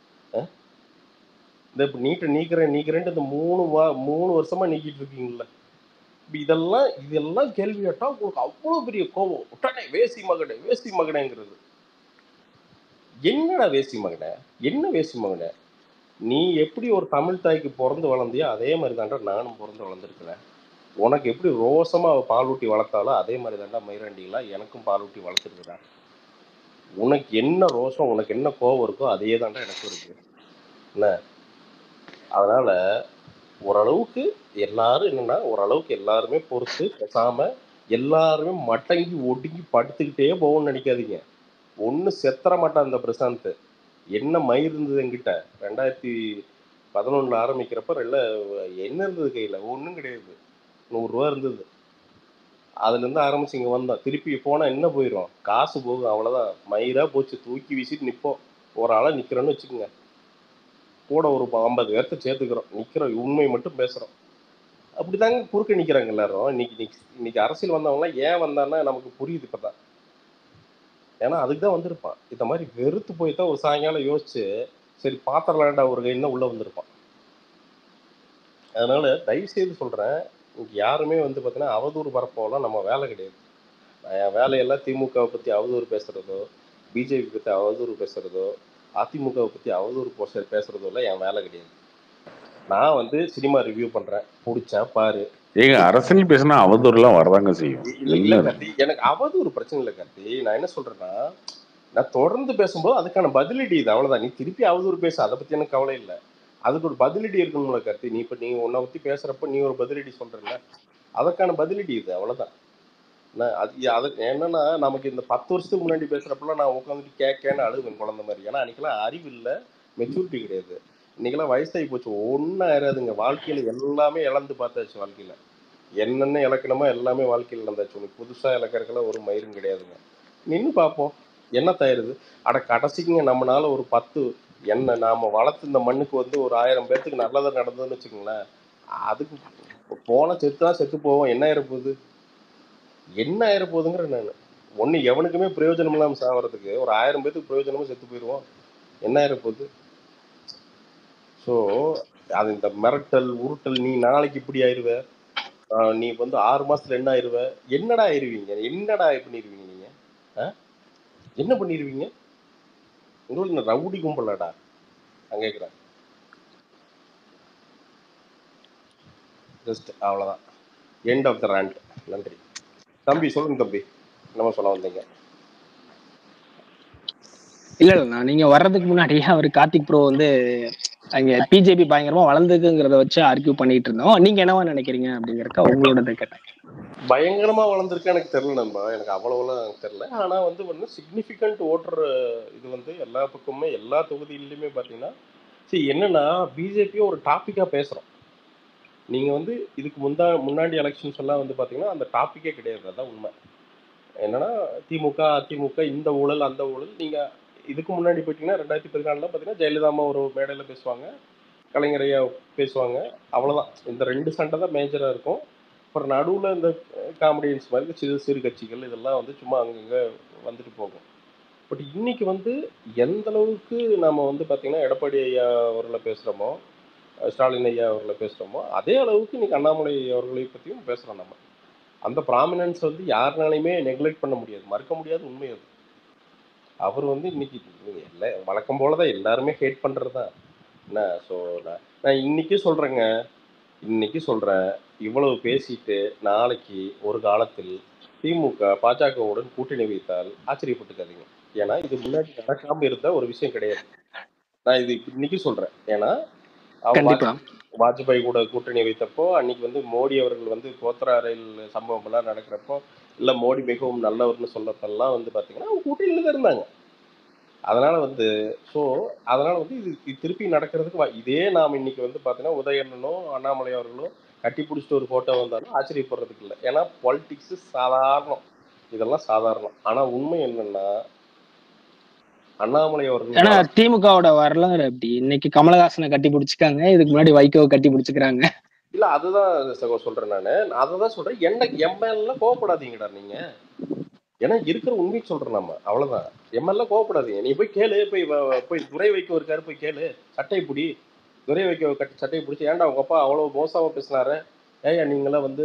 இந்த இப்போ நீட்டை நீக்கிறேன் நீக்கிறேன்ட்டு இந்த மூணு வா மூணு வருஷமா நீக்கிட்டு இருக்கீங்களா? இப்ப இதெல்லாம் இதெல்லாம் கேள்வி கேட்டா உங்களுக்கு அவ்வளவு பெரிய கோபம், உடனே வேசி மகனே வேசி மகனேங்கிறது. என்னடா வேசி மகனே, என்ன வேசி மகனே? நீ எப்படி ஒரு தமிழ் தாய்க்கு பிறந்து வளர்ந்தியோ அதே மாதிரி தான்டா நானும் பிறந்து வளர்ந்துருக்கிறேன். உனக்கு எப்படி ரோசமா அவ பால் ஊட்டி வளர்த்தாலோ அதே மாதிரி தாண்டா மயிராண்டிகளா எனக்கும் பால் ஊட்டி வளர்த்துருக்குறா. உனக்கு என்ன ரோசம், உனக்கு என்ன கோவம் இருக்கோ அதே தாண்டா எனக்கும் இருக்கு. என்ன அதனால ஓரளவுக்கு எல்லாரும் என்னன்னா ஓரளவுக்கு எல்லாருமே பொறுத்து பேசாம எல்லாருமே மட்டங்கி ஒடுங்கி படுத்துக்கிட்டே போகும்னு நினைக்காதீங்க. ஒண்ணு செத்தர மாட்டான் இந்த பிரசாந்த். என்ன மயிர் இருந்தது என்கிட்ட ரெண்டாயிரத்தி பதினொன்னுல ஆரம்பிக்கிறப்ப ரெல்ல என்ன இருந்தது கையில ஒன்றும் கிடையாது. நூறுரூவா இருந்தது. அதுல இருந்து ஆரம்பிச்சு இங்க வந்தோம். திருப்பி போனா என்ன போயிடும், காசு போகும், அவ்வளவுதான். மயிரா போச்சு, தூக்கி வீசிட்டு நிப்போம். ஒரு ஆளா நிக்கிறோன்னு வச்சுக்கோங்க, கூட ஒரு ஐம்பது பேர்த்த சேர்த்துக்கிறோம், நிக்கிறோம், உண்மை மட்டும் பேசுறோம். அப்படிதாங்க குறுக்க நிக்கிறாங்க எல்லாரும். இன்னைக்கு இன்னைக்கு அரசியல் வந்தவங்கலாம் ஏன் வந்தான்னா நமக்கு புரியுது இப்பதான். ஏன்னா அதுக்கு தான் வந்திருப்பான். இந்த மாதிரி வெறுத்து போய் தான் ஒரு சாயங்காலம் யோசிச்சு சரி பாத்திரலாண்டா ஒரு கைன்னு உள்ள வந்திருப்பான். அதனால தயவு செய்து சொல்றேன், இங்க யாருமே வந்து பார்த்தீங்கன்னா அவதூறு பரப்போலாம் நம்ம வேலை கிடையாது. என் வேலையெல்லாம் திமுகவை பத்தி அவதூறு பேசுறதோ, பிஜேபி பத்தி அவதூறு பேசுறதோ, அதிமுகவை பத்தி அவதூறு பேசுறதோ எல்லாம் என் வேலை கிடையாது. நான் வந்து சினிமா ரிவ்யூ பண்றேன், பிடிச்சா பாரு. ஏங்க அரசியல் பேசினா அவதூறு எல்லாம் வரதாங்க செய்யும். இல்ல இல்ல கார்த்தி, எனக்கு அவதூறு பிரச்சனை இல்லை கார்த்தி. நான் என்ன சொல்றேன்னா, நான் தொடர்ந்து பேசும்போது அதுக்கான பதிலடி இது, அவ்வளவுதான். நீ திருப்பி அவதூறு பேசு, அதை பத்தி எனக்கு கவலை இல்லை. அதுக்கு ஒரு பதிலடி இருக்கணும்ல கார்த்தி. நீ இப்ப நீ உன்னை பத்தி பேசுறப்ப நீ ஒரு பதிலடி சொல்றல, அதற்கான பதிலடி இது, அவ்வளவுதான். அது அது என்னன்னா நமக்கு இந்த பத்து வருஷத்துக்கு முன்னாடி பேசுறப்பெல்லாம் நான் உட்காந்துட்டு கேட்கன்னு அழுவேன் குழந்தை மாதிரி. ஏன்னா அன்னைக்கெல்லாம் அறிவு இல்லை, மெச்சூரிட்டி கிடையாது. இன்னைக்கெல்லாம் வயசாகி போச்சு, ஒன்றும் ஆயிராதுங்க. வாழ்க்கையில எல்லாமே இழந்து பார்த்தாச்சு. வாழ்க்கையில என்னென்ன இழக்கணுமோ எல்லாமே வாழ்க்கையில் இழந்தாச்சு. உனக்கு புதுசா இழக்கிறதுக்கெல்லாம் ஒரு மயிரும் கிடையாதுங்க. நின்று பார்ப்போம் என்ன தயாரிது. அட கடைசிக்குங்க நம்மளால ஒரு பத்து என்ன நாம வளர்த்து இந்த மண்ணுக்கு வந்து ஒரு ஆயிரம் பேர்த்துக்கு நல்லதாக நடந்ததுன்னு வச்சுக்கோங்களேன், அதுக்கு போன செத்துதான் செத்து போவோம். என்ன ஆயிரப்போகுது என்ன ஆயிரப்போகுதுங்கிற நான் ஒண்ணு எவனுக்குமே பிரயோஜனம் இல்லாம சாவறதுக்கு ஒரு ஆயிரம் பேத்துக்கு பிரயோஜனமா செத்து போயிடுவோம். என்ன ஆயிரப்போகுது? ஸோ அது இந்த மிரட்டல் உருட்டல், நீ நாளைக்கு இப்படி ஆயிடுவ, நீ வந்து ஆறு மாசத்துல என்ன ஆயிருவ, என்னடா ஆயிருவீங்க, என்னடா பண்ணிருவீங்க நீங்க, என்ன பண்ணிருவீங்க? உங்களுக்கு ரவுடி கும்பலடா நான் கேட்கிறேன். ஜஸ்ட் அவ்வளவுதான். End of the rant. நன்றி தம்பி. சொல்லுங்க தம்பி, நம்ம சொல்ல வந்தீங்க. இல்ல இல்ல நீங்க வர்றதுக்கு முன்னாடியே அவர் கார்த்திக் ப்ரோ வந்து அங்க பிஜேபி பயங்கரமா வளர்ந்துக்குங்கிறத வச்சு ஆர்கியூ பண்ணிட்டு இருந்தோம். நீங்க என்னவா நினைக்கிறீங்க அப்படிங்கறக்க உங்களோட கேட்டேன். பயங்கரமா வளர்ந்துருக்கு எனக்கு தெரியல நம்ப, எனக்கு அவ்வளவுலாம் தெரியல. ஆனா வந்து வந்து சிக்னிஃபிகண்ட் ஓட்டர் இது வந்து எல்லா பக்கமுமே எல்லா தொகுதியிலுமே பாத்தீங்கன்னா, சரி என்னன்னா பிஜேபியும் ஒரு டாபிக்கா பேசுறோம். நீங்க வந்து இதுக்கு முந்தா முன்னாடி எலெக்ஷன்ஸ் எல்லாம் வந்து பாத்தீங்கன்னா அந்த டாபிக்கே கிடையாது. அதான் உண்மை. என்னன்னா திமுக அதிமுக இந்த ஊழல் அந்த ஊழல். நீங்க இதுக்கு முன்னாடி போயிட்டீங்கன்னா ரெண்டாயிரத்தி பதினாலுல பாத்தீங்கன்னா ஜெயலலிதா அம்மா ஒரு மேடையில பேசுவாங்க, கலைஞர் ஐயா பேசுவாங்க, அவ்வளவுதான். இந்த ரெண்டு சண்டை தான் மேஜரா இருக்கும். அப்புறம் நடுவில் இந்த காமெடியன்ஸ் மாதிரி சிறு சிறு கட்சிகள் இதெல்லாம் வந்து சும்மா அங்கங்கே வந்துட்டு போகும். பட் இன்னைக்கு வந்து எந்த அளவுக்கு நம்ம வந்து பார்த்தீங்கன்னா எடப்பாடி ஐயா அவர்களை பேசுகிறோமோ, ஸ்டாலின் ஐயா அவர்களை பேசுகிறோமோ, அதே அளவுக்கு இன்னைக்கு அண்ணாமலை அவர்களை பற்றியும் பேசுகிறோம். நம்ம அந்த ப்ராமினன்ஸ் வந்து யாருனாலையுமே நெக்லெக்ட் பண்ண முடியாது, மறுக்க முடியாது. உண்மை அது. அவர் வந்து இன்னைக்கு எல்லா வழக்கம் போல தான் எல்லாருமே ஹேட் பண்ணுறது தான் என்ன. ஸோ நான் நான் இன்னைக்கு சொல்கிறேங்க, இன்னைக்கு சொல்றேன், இவ்வளவு பேசிட்டு நாளைக்கு ஒரு காலத்தில் திமுக பாஜகவுடன் கூட்டணி வைத்தால் ஆச்சரியப்பட்டுக்காதீங்க. ஏன்னா இது முன்னாடி நடக்காம இருந்த ஒரு விஷயம் கிடையாது. நான் இது இன்னைக்கு சொல்றேன். ஏன்னா அவங்க வாஜ்பாய் கூட கூட்டணி வைத்தப்போ அன்னைக்கு வந்து மோடி அவர்கள் வந்து கோத்ரா ரயில் சம்பவம் எல்லாம் நடக்கிறப்போ இல்ல மோடி மிகவும் நல்லவர்னு சொல்லப்பெல்லாம் வந்து பாத்தீங்கன்னா அவங்க கூட்டணியில தான் இருந்தாங்க. அதனால வந்து ஸோ அதனால வந்து இது திருப்பி நடக்கிறதுக்கு இதே நாம் இன்னைக்கு வந்து பார்த்தீங்கன்னா உதயண்ணனும் அண்ணாமலை அவர்களும் கட்டி பிடிச்சிட்டு ஒரு போட்டோ வந்தாலும் ஆச்சரியப்படுறதுக்கு இல்லை. ஏன்னா பாலிடிக்ஸ் சாதாரணம், இதெல்லாம் சாதாரணம். ஆனா உண்மை என்னன்னா அண்ணாமலை அவர்கள் திமுகவோட வரலாறு அப்படி இன்னைக்கு கமலஹாசனை கட்டி பிடிச்சிக்காங்க, இதுக்கு முன்னாடி வைகோவை கட்டி பிடிச்சிக்கிறாங்க. இல்ல அதுதான் சொல்றேன் நானு, அததான் சொல்றேன். என்ன எம்எல்லாம் கோவப்படாதீங்கடா நீங்க, ஏன்னா இருக்கிற உண்மையை சொல்றோம் நம்ம, அவ்வளவுதான். எம்எல்லாம் கோவப்படாதீங்க. நீ போய் கேளு, போய் போய் துரை வைக்க இருக்காரு, போய் கேளு, சட்டை பிடி, துரை வைக்க கட்டி சட்டையை பிடிச்சி, ஏன்டா உங்க அப்பா அவ்வளவு மோசமா பேசினாரு, ஏயா நீங்களாம் வந்து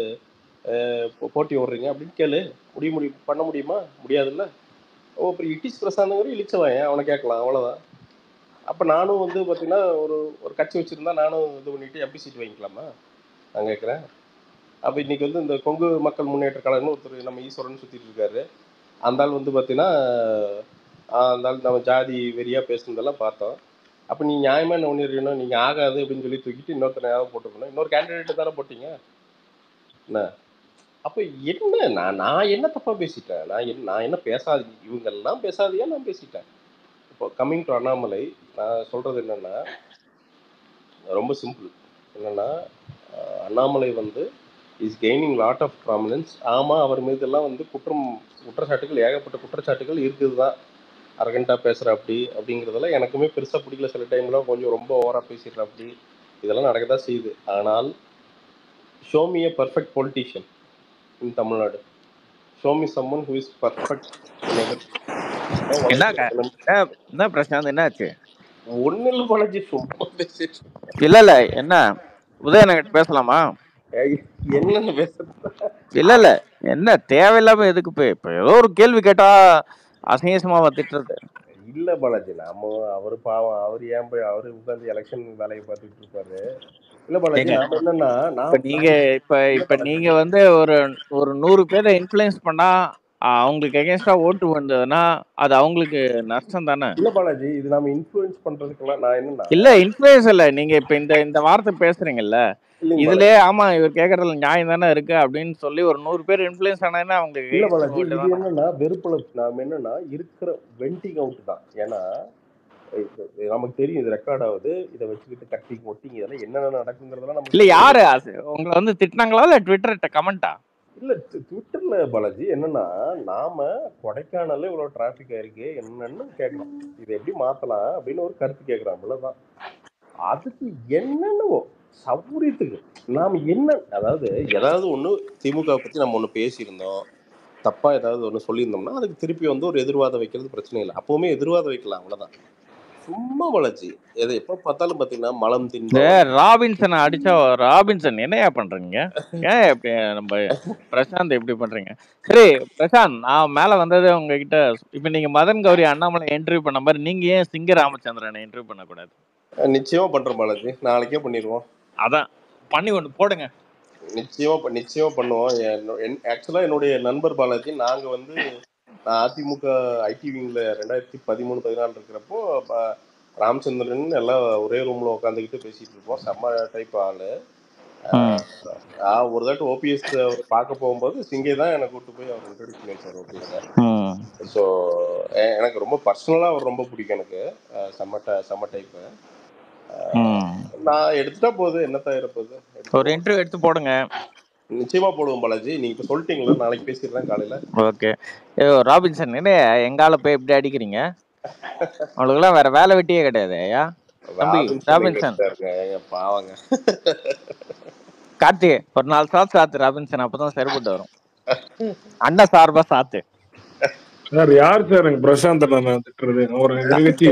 போட்டி ஓடுறீங்க அப்படின்னு கேளு. முடிய முடி பண்ண முடியுமா? முடியாதுல்ல. ஓ அப்புறம் இட்டிஸ் பிரசாந்தங்கிற இழிச்சவன், அவனை கேட்கலாம், அவ்வளவுதான். அப்ப நானும் வந்து பாத்தீங்கன்னா ஒரு ஒரு கட்சி வச்சிருந்தா நானும் இது பண்ணிட்டு எம்பி சீட் வாங்கிக்கலாமா நான் கேட்கிறேன். அப்போ இன்னைக்கு வந்து இந்த கொங்கு மக்கள் முன்னேற்ற கழகம்னு ஒருத்தர் நம்ம ஈஸ்வரன் சுற்றிட்டு இருக்காரு. அந்த ஆள் வந்து பார்த்தீங்கன்னா அந்த ஆள் நம்ம ஜாதி வெறியா பேசுனதெல்லாம் பார்த்தோம். அப்போ நீ நியாயமாக என்ன ஒன்றிருக்கணும், நீங்கள் ஆகாது அப்படின்னு சொல்லி தூக்கிட்டு இன்னொருத்தனை யாராவது போட்டுருக்கணும். இன்னொரு கேண்டிடேட்டு தானே போட்டீங்க என்ன? அப்போ என்ன நான் நான் என்ன தப்பாக பேசிட்டேன்? நான் என்ன நான் என்ன பேசாது இவங்கெல்லாம் பேசாதையா நான் பேசிட்டேன். இப்போ கம்மிங் டு அண்ணாமலை, நான் சொல்கிறது என்னென்னா ரொம்ப சிம்பிள். என்னென்னா அண்ணாமலை வந்து is gaining lot of prominence. ஆமாம், அவர் மீதெல்லாம் வந்து குற்றம் குற்றச்சாட்டுகள் ஏகப்பட்ட குற்றச்சாட்டுகள் இருக்குது தான். அரகண்டாக பேசுகிற அப்படி அப்படிங்கிறதெல்லாம் எனக்குமே பெருசாக பிடிக்கல. சில டைம்லாம் கொஞ்சம் ரொம்ப ஓவராக பேசிடுற அப்படி இதெல்லாம் நடக்க தான் செய்யுது. ஆனால் show me a perfect politician in Tamil Nadu. Show me someone who is perfect. என்ன பிரசாந்த் என்னாச்சு? ஒன்னும் இல்லை பாலாஜி, சும்மா பேசிட்டு. இல்ல இல்ல என்ன உதயநகர் பேசலாமா? என்னன்னு பேசுறது? இல்ல இல்ல என்ன தேவையில்லாம எதுக்கு போய் இப்ப ஏதோ ஒரு கேள்வி கேட்டா அசங்கேசமாவா திட்டுறது? இல்ல பாலாஜி, நாம அவரு பாவம், அவர் ஏன் போய் அவரு உட்காந்து எலெக்ஷன் வேலையை பார்த்துட்டு இருப்பாரு. இல்ல பாலாஜி, நாம என்னன்னா இப்ப நீங்க இப்ப இப்ப நீங்க வந்து ஒரு ஒரு நூறு பேரை இன்ஃபுளுன்ஸ் பண்ணா அவங்களுக்கு எகேன்ஸ்டா ஓட்டு வந்ததுன்னா அது அவங்களுக்கு நஷ்டம் தானே? இல்ல பாலாஜி, இது நாம இன்ஃபுளுன்ஸ் பண்றதுக்கெல்லாம் நான் என்ன இல்ல இன்ஃபுளுன்ஸ் இல்ல. நீங்க இப்ப இந்த இந்த வார்த்தை பேசுறீங்கல்ல, இதுலயே ஆமா இவர் கேக்குறதுல நியாயம் தானே இருக்கு அப்படின்னு சொல்லி ஒரு நூறு பேர் இன்ஃபுளுன்ஸ் ஆனா அவங்களுக்கு இல்ல பாலாஜி, இது என்னன்னா வெறுப்புல நாம என்னன்னா இருக்கிற வெண்டிங் அவுட் தான். ஏன்னா நமக்கு தெரியும் இது ரெக்கார்ட் ஆகுது, இதை வச்சுக்கிட்டு கட்டிங் ஒட்டிங் இதெல்லாம் என்னென்ன நடக்குங்கிறதெல்லாம் நமக்கு இல்ல. யாரு உங்களை வந்து திட்டினாங்களா இல்ல ட்விட்டர்ட்ட கமெண்டா? இல்ல ட்விட்டர்ல பாலாஜி என்னன்னா நாம கொடைக்கானல்ல இவ்வளவு டிராபிக் ஆயிருக்கு என்னன்னு கேட்கறோம், இதை எப்படி மாத்தலாம் அப்படின்னு ஒரு கருத்து கேட்கறோம். அவ்வளவுதான். அதுக்கு என்னன்னு சௌரியத்துக்கு நாம என்ன, அதாவது ஏதாவது ஒண்ணு திமுக பத்தி நம்ம ஒண்ணு பேசியிருந்தோம், தப்பா ஏதாவது ஒண்ணு சொல்லியிருந்தோம்னா அதுக்கு திருப்பி வந்து ஒரு எதிர்வாதம் வைக்கிறது பிரச்சனை இல்லை. அப்பவுமே எதிர்வாதம் வைக்கலாம், அவ்வளவுதான். சும்மா வளர்ச்சி எதை எப்ப பார்த்தாலும் பாத்தீங்கன்னா மலம் தின்னு ராபின்சனை அடிச்சா ராபின்சன் என்னையா பண்றீங்க? ஏன் எப்படி நம்ம பிரசாந்த் எப்படி பண்றீங்க? சரி பிரசாந்த், நான் மேல வந்தது உங்ககிட்ட. இப்ப நீங்க மதன் கௌரி அண்ணாமலை இன்டர்வியூ பண்ண மாதிரி நீங்க ஏன் சிங்க ராமச்சந்திரனை இன்டர்வியூ பண்ணக்கூடாது? நிச்சயமா பண்றோம் பாலாஜி, நாளைக்கே பண்ணிடுவோம். அதான் பண்ணி ஒன்று போடுங்க. நிச்சயமா நிச்சயமா பண்ணுவோம். ஆக்சுவலா என்னுடைய நண்பர் பாலாஜி, நாங்க வந்து நான் அதிமுக ஐடி விங்ல ரெண்டாயிரத்தி பதிமூணு பதினாலு இருக்கிறப்போ ராமச்சந்திரன் எல்லாம் ஒரே ரூம்ல உட்காந்துக்கிட்டு பேசிட்டு இருப்போம். செம்ம டைப் ஆளு. ஒரு தாட்டு ஓபிஎஸ் பார்க்க போகும்போது சிங்கை தான் எனக்கு கூப்பிட்டு போய் அவர் இன்ட்ரோடியூஸ் பண்ணி வச்சார் ஓபிஎஸ். ஸோ எனக்கு ரொம்ப பர்சனலா அவர் ரொம்ப பிடிக்கும். எனக்கு செம்ம செம்ம டைப்பு. நான் எடுத்துட்டா போகுது, என்னத்தான் இருப்பது. ஒரு இன்டர்வியூ எடுத்து போடுங்க. நிச்சயமா போடுவோம் பாலாஜி, நீங்க இப்ப சொல்லிட்டீங்களா, நாளைக்கு பேசிடுறேன் காலையில. ஓகே. ராபின்சன் என்ன எங்கால போய் எப்படி அடிக்கிறீங்க? அவங்களுக்குலாம் வேற வேலை வெட்டியே கிடையாது. ஐயா தம்பி ராபின்சன் பாவாங்க. கார்த்தி ஒரு நாலு சாத்து சாத்து ராபின்சன், அப்பதான் சரிபட்டு வரும். அண்ணா சார்பா சாத்து. சார் யார் சார் எனக்கு பிரசாந்த் திட்டுறது? ஒரு நிகழ்ச்சி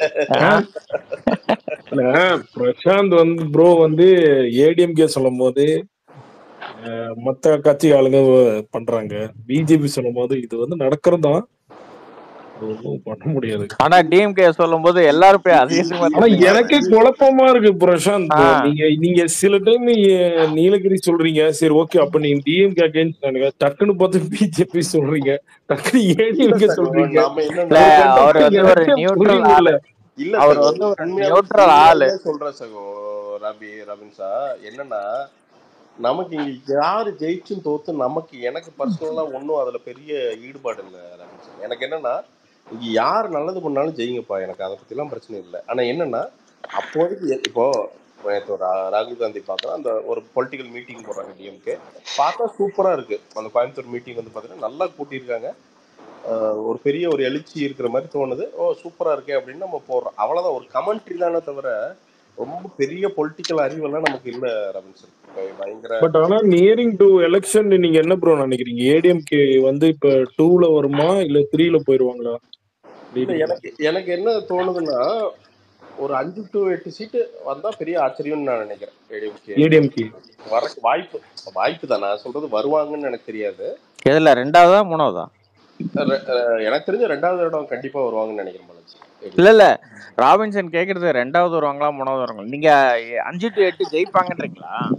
பிரசாந்த் வந்து ப்ரோ வந்து ஏடிஎம்கே சொல்லும் போது மத்த கட்சி ஆளுங்க பண்றாங்க, பிஜேபி சொல்லும் போது இது வந்து நடக்கிறதா பண்ண முடியாது. ஆனா டிஎம்கே சொல்லும் போது எல்லாரும் போய் அதிகமா, ஆனா எனக்கே குழப்பமா இருக்கு பிரசாந்த். நீங்க நீங்க சில டைம் நீலகிரி சொல்றீங்க, சரி ஓகே, அப்ப நீங்க டிஎம்கே அகைன்ஸ்ட், டக்குன்னு பார்த்து பிஜேபி சொல்றீங்க, டக்குன்னு ஏடிஎம்கே சொல்றீங்க. அவர் வந்து ஒரு நியூட்ரல் ஆளு. இல்ல அவர் வந்து ஒரு நியூட்ரல் ஆளு சொல்றேன் சகோ ரபி ரபின்சா. என்னன்னா நமக்கு இங்க யாரு ஜெயிச்சும் தோத்து நமக்கு எனக்கு பர்சனலா ஒன்றும் அதுல பெரிய ஈடுபாடு இல்லை ரபின்சா. எனக்கு என்னன்னா இங்க யார் நல்லது பண்ணாலும் ஜெயிங்கப்பா, எனக்கு அதை பத்திலாம் பிரச்சனை இல்லை. ஆனா என்னன்னா அப்போதைக்கு இப்போ ராகுல் காந்தி பார்க்கலாம், அந்த ஒரு பொலிட்டிக்கல் மீட்டிங் போடுறாங்க டிஎம்கே, பார்த்தா சூப்பரா இருக்கு. அந்த கோயம்புத்தூர் மீட்டிங் வந்து பாத்தீங்கன்னா நல்லா கூட்டியிருக்காங்க, ஒரு பெரிய ஒரு எழுச்சி இருக்கிற மாதிரி தோணுது. ஓ சூப்பரா இருக்கே அப்படின்னு நம்ம போடுறோம், அவ்வளவுதான். ஒரு கமெண்ட்ரி தானே தவிர ரொம்ப பெரிய பொலிட்டிக்கல் அறிவெல்லாம் நமக்கு இல்ல ரவின்சன். பயங்கர பட் ஆனா நியரிங் டு எலெக்ஷன் நீங்க என்ன ப்ரோ நினைக்கிறீங்க? ஏடிஎம்கே வந்து இப்ப டூல வருமா இல்ல த்ரீல போயிருவாங்களா? எனக்கு எனக்கு என்ன தோணுதுன்னா ஒரு அஞ்சு டு எட்டு சீட்டு வந்தா பெரிய ஆச்சரியம்னு நான் நினைக்கிறேன். ஏடிஎம்கே ஏடிஎம்கே வர வாய்ப்பு வாய்ப்பு தான். நான் சொல்றது வருவாங்கன்னு எனக்கு தெரியாது. எதுல ரெண்டாவதா மூணாவதா? எனக்கு தெரிஞ்ச ரெண்டாவது இடம் கண்டிப்பா வருவாங்கன்னு நினைக்கிறேன் பாலாஜி. இல்ல இல்ல ராபின்சன் கேக்குறது ரெண்டாவது வருவாங்களா மூணாவது வருவாங்களா? நீங்க அஞ்சு டு எட்டு ஜெயிப்பாங்கன்றீங்களா?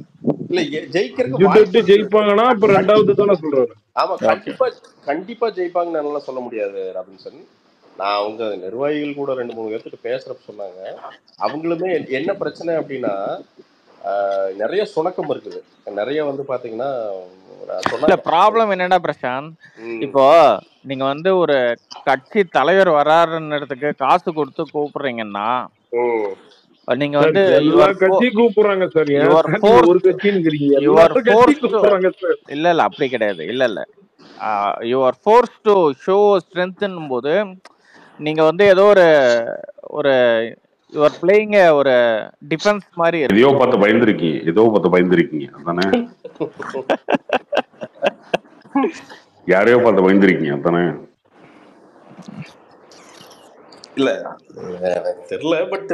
இல்ல எ- ஜெயிக்கிறதுக்கு வாய்ப்பு அஞ்சு இருக்கு. ஜெயிப்பாங்கன்னா அப்ப கண்டி- ரெண்டாவது தானே சொல்றாரு. ஆமா ஓகே. கண்டிப்பா கண்டிப்பா ஜெயிப்பாங்கன்னு என்னால சொல்ல முடியாது ராபின்சன். நான் அவங்க நிர்வாகிகள் கூட ரெண்டு மூணு பேர்த்துட்டு பேசுறப்ப சொன்னாங்க, அவங்களுமே எ- என்ன பிரச்சனை அப்படின்னா ஆஹ், நிறைய சுணக்கம் இருக்குது. நிறைய வந்து பாத்தீங்கன்னா நான் இல்ல சொன்னாங்க. ப்ராப்ளம் என்னன்னா பிரசாந்த், ம், இப்போ நீங்க வந்து ஒரு கட்சி தலைவர் வராருன்றதுக்கு காசு கொடுத்து கூப்பிடுறீங்கன்னா ம். நீங்க சார் வந்து எல்லா யுவர் கட்சியும் கூப்பிடுறாங்க சார். ஏன் யுவர் சார் நீங்க ஃபோர்ஸ் ஒரு கட்சின்னு எல்லா யுவர் கட்சியும் ஃபோர்ஸ் டு கூப்பிடுறாங்க சார். இல்ல இல்ல அப்படி கிடையாது. இல்ல இல்ல யுவர் ஃபோர்ஸ் டு ஷோ ஸ்ட்ரென்த்னும் போது நீங்க வந்து ஏதோ ஒரு ஒரு யுவர் பிளேயிங் ஒரு டிஃபென்ஸ் மாதிரி இருக்கு. எதையோ பார்த்து பயந்துருக்கீங்க, ஏதோ பார்த்து பயந்துருக்கீங்க அதானே? யாரையோ பார்த்து பயந்துருக்கீங்க அதானே? இல்ல எனக்கு தெரியல. பட்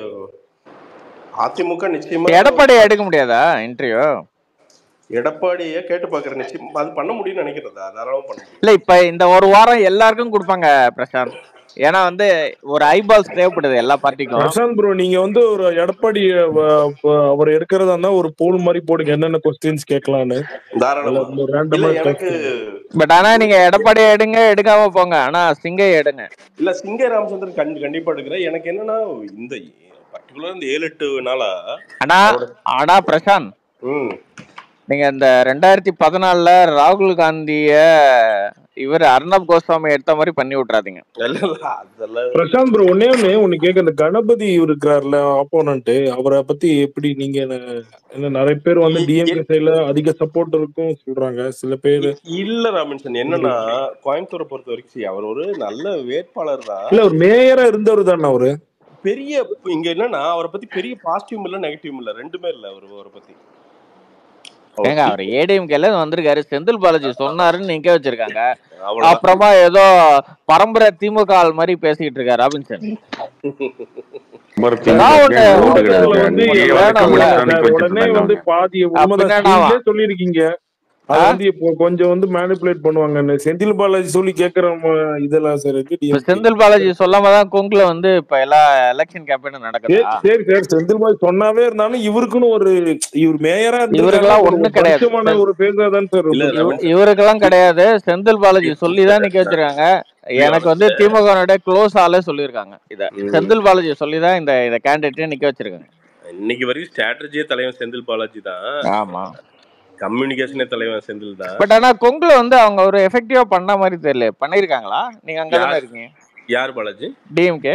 அதிமுக நிச்சயமா எடப்பாடி எடுக்க முடியாதா இன்டர்வியூ? எடப்பாடியை கேட்டு பாக்குறேன். நிச்சயம் அது பண்ண முடியும்னு நினைக்கிறதா? தாராளமா பண்ண முடியும். இல்ல இப்ப இந்த ஒரு வாரம் எல்லாருக்கும் கொடுப்பாங்க பிரசாந்த். ஏன்னா வந்து ஒரு ஐபால்ஸ் தேவைப்படுது எல்லா பார்ட்டிக்கும். பிரசாந்த் ப்ரோ, நீங்க வந்து ஒரு எடப்பாடி அஹ், அஹ், அவர் எடுக்கிறதா இருந்தா ஒரு போல் மாதிரி போடுங்க, என்னென்ன கொஸ்டின்ஸ் கேட்கலான்னு. தாராளமா. இல்ல ரேண்டமா எனக்கு பட் ஆனா நீங்க எடப்பாடி எடுங்க, எடுக்காம போங்க, ஆனா சிங்கை எடுங்க. இல்ல சிங்கை ராமச்சந்திரன் கண்டி கண்டிப்பா எடுக்கிறேன். எனக்கு என்னன்னா இந்த பர்டிகுலர் இந்த ஏழு எட்டு நாளா ஆனா அவரோட ஆனா பிரசாந்த், ம் நீங்க இந்த ரெண்டாயிரத்தி பதினாலுல ராகுல் காந்திய இவர் அர்ணப் கோஸ்வாமி எடுத்த மாதிரி பண்ணி விட்டுறாதீங்க. இல்ல இல்ல அதெல்லாம் பிரசாந்த் ப்ரோ, ஒன்னே ஒண்ணு ஒண்ணு கேட்க, இந்த கணபதி இருக்கிறார்ல ஆப்போனன்ட், அவரை பத்தி எப்படி நீங்க என்ன என்ன நிறைய பேர் வந்து இ- டிஎம்கே எ- சைடுல அதிக சப்போர்ட் இருக்கும் சொல்றாங்க, சில பேர் இ- இல்ல ராமன்சன், என்னன்னா கோயம்புத்தூரை பொறுத்த வரைக்கும் see, அவர் ஒரு நல்ல வேட்பாளர் தான். இல்ல ஒரு மேயரா இருந்தவர் தானே அவரு. பெரிய இங்க என்னன்னா அவரை பத்தி பெரிய பாசிட்டிவ் இல்ல நெகட்டிவ் இல்ல, ரெண்டுமே இல்ல. அவரு அவரை பத்தி அவர் ஏங்க அவர் people- ஏடிஎம்கேல வந்திருக்காரு, செந்தில் பாலாஜி சொன்னாருன்னு நிக்க வச்சிருக்காங்க. அவ்வளவுதான். அப்புறமா ஏதோ பரம்பரை திமுக ஆள் மாதிரி பேசிக்கிட்டு இருக்காரு ராபின்சன். மறு ஏதாவது திமுக ஒண்ணு ஏன் ஓட்டு ஒரு கிடையாது? வந்து நீங்க வந்து எலெக்ஷன்ல வேணும்ல. கம்யூனிஸ்ட் அன்னைக்கு வச்சுட்டு உடனே இருந்தாங்க வந்து அவங்க. பாதி அஹ் உண்மைதான் பின்னடாவா நீங்களே சொல்லியிருக்கீங்க. அது ஆ? வந்து இப்போ கொஞ்சம் வந்து மேனிபுலேட் பண்ணுவாங்கன்னு செந்தில் பாலாஜி சொல்லி கேட்கிற ம- இதெல்லாம் சார் இருக்கு இப்ப டிஎம்கே. செந்தில் பாலாஜி சொல்லாம தான் கொங்குல வந்து இப்ப எல்லா எலெக்ஷன் கேம்பெயினும் நடக்குதா? சரி சார், செந்தில் பாலாஜி சொன்னாவே இருந்தாலும் இவருக்குன்னு ஒரு இவர் மேயரா இருந்திருக்காருன்னா இவருக்கெல்லாம் ஒரு ஒண்ணும் கிடையாது. பரிச்சயமான செந்- ஒரு பேசாதான் சார் இல்ல இருந்திருக்கும். இவ- ராமன்சன் இவருக்கெல்லாம் கிடையாது. செந்தில் பாலாஜி சொல்லி தான் நிக்க வச்சிருக்காங்க. be எனக்கு honest. வந்து திமுக க்ளோஸ் ஆளே சொல்லியிருக்காங்க இத. ம். செந்தில் பாலாஜி சொல்லி தான் இந்த இத கேண்டிடேட் நிக்க வச்சிருக்காங்க. இன்னைக்கு வரைக்கும் ஸ்ட்ராட்டஜியே தலைவன் செந்தில் பாலாஜி தான். ஆமா. கம்யூனிகேஷனே தலைவன் செந்தில் தான். பட் ஆனா கொங்குல வந்து அவங்க ஒரு எஃபெக்டிவா பண்ண மாதிரி தெரியல. பண்ணிருக்காங்களா? நீங்க அங்கதானே யார் இருக்கீங்க. யார் பாலாஜி? டிஎம்கே.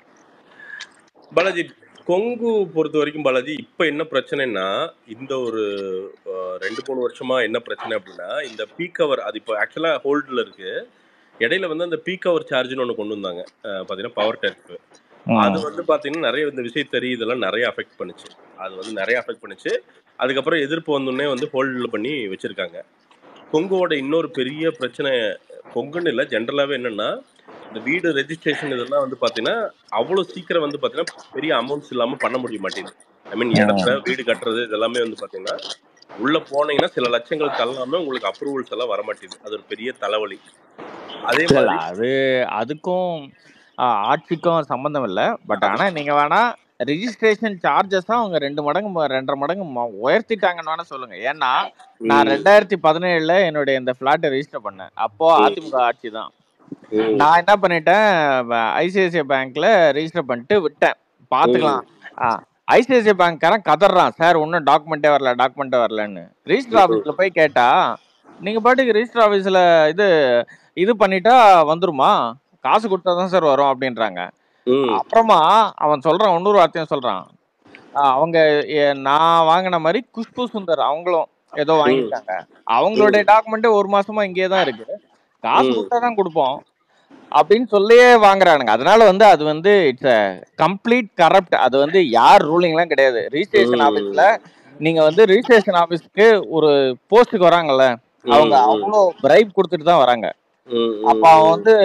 பாலாஜி கொங்கு பொறுத்த வரைக்கும் பாலாஜி இப்ப என்ன பிரச்சனைன்னா, இந்த ஒரு அஹ், ரெண்டு மூணு வருஷமா என்ன பிரச்சனை அப்படின்னா, இந்த பீக் அவர் அது இப்போ ஆக்சுவலா ஹோல்டில் இருக்கு. இடையில வந்து அந்த பீக் அவர் சார்ஜ்னு ஒன்று கொண்டு வந்தாங்க. அஹ், பாத்தீங்கன்னா பவர் டேரிஃப். அது வந்து பாத்தீங்கன்னா நிறைய இந்த விசைத்தறி இதெல்லாம் நிறைய அஃபெக்ட் பண்ணுச்சு. அது வந்து நிறைய அஃபெக்ட் பண்ணுச்சு. அதுக்கப்புறம் எதிர்ப்பு வந்தோடனே வந்து ஹோல்டில் பண்ணி வச்சிருக்காங்க. கொங்குவோட இன்னொரு பெரிய பிரச்சனை, கொங்குன்னு இல்லை ஜென்ரலாகவே என்னன்னா, இந்த வீடு ரெஜிஸ்ட்ரேஷன் இதெல்லாம் வந்து பார்த்தீங்கன்னா அவ்வளோ சீக்கிரம் வந்து பார்த்தீங்கன்னா பெரிய அமௌண்ட்ஸ் இல்லாமல் பண்ண முடிய மாட்டேங்குது. ஐ மீன் இடத்துல வீடு கட்டுறது இதெல்லாமே வந்து பார்த்தீங்கன்னா உள்ள போனீங்கன்னா சில லட்சங்கள் தள்ளாம உங்களுக்கு அப்ரூவல்ஸ் எல்லாம் வர மாட்டேங்குது. அது ஒரு பெரிய தலைவலி. அதே இல்ல இல்ல மாதிரி அது அதுக்கும் ஆ, ஆட்சிக்கும் சம்பந்தம் இல்ல. பட் ஆனா நீங்க வேணா ரெஜிஸ்ட்ரேஷன் சார்ஜஸ் அவங்க ரெண்டு மடங்கு ம- ரெண்டரை மடங்கு ம- உயர்த்திட்டாங்கன்னு வேணா சொல்லுங்க. ஏன்னா நான் ம், ரெண்டாயிரத்தி பதினேழுல என்னுடைய இந்த பிளாட்டை ரெஜிஸ்டர் பண்ணேன். அப்போ ம், அதிமுக ஆட்சி தான். ம், நான் என்ன பண்ணிட்டேன், ஐசிஐசிஐ பேங்க்ல ரெஜிஸ்டர் பண்ணிட்டு விட்டேன். ம், பாத்துக்கலாம். ஐசிஐசிஐ பேங்க்காரன் கதறான், சார் ஒன்னும் டாக்குமெண்டே வரல டாக்குமெண்டே வரலன்னு. ரெஜிஸ்டர் ம், ஆபீஸ்ல போய் கேட்டா, நீங்க பாட்டுக்கு ரெஜிஸ்டர் ஆபீஸ்ல இது இது பண்ணிட்டா வந்துருமா, காசு கொடுத்தாதான் சார் வரும் அப்படின்றாங்க. ம், அப்புறமா அவன் சொல்றான், இன்னொரு வார்த்தையும் சொல்றான். ஆஹ் அவங்க எ- நான் வாங்கின மாதிரி குஷ்பு சுந்தர் அவங்களும் ஏதோ ம், வாங்கிட்டாங்க. அவங்களுடைய ம், டாக்குமெண்ட் ஒரு மாசமா இங்கேயே தான் இருக்கு, காசு ம், கொடுத்தாதான் கொடுப்போம் அப்படின்னு சொல்லியே வாங்குறானுங்க. அதனால வந்து அது வந்து இட்ஸ் அ கம்ப்ளீட் கரப்ட். அது வந்து யார் ரூலிங்லாம் கிடையாது. ரிஜிஸ்ட்ரேஷன் ஆபீஸ்ல ம், நீங்க வந்து ரிஜிஸ்ட்ரேஷன் ஆபீஸ்க்கு ஒரு போஸ்ட்டுக்கு வராங்கல்ல, அவங்க ம், ம், அவ்வளோ பிரைப் கொடுத்துட்டு தான் வராங்க. ம், அப்ப ம், அவன் ம், வந்து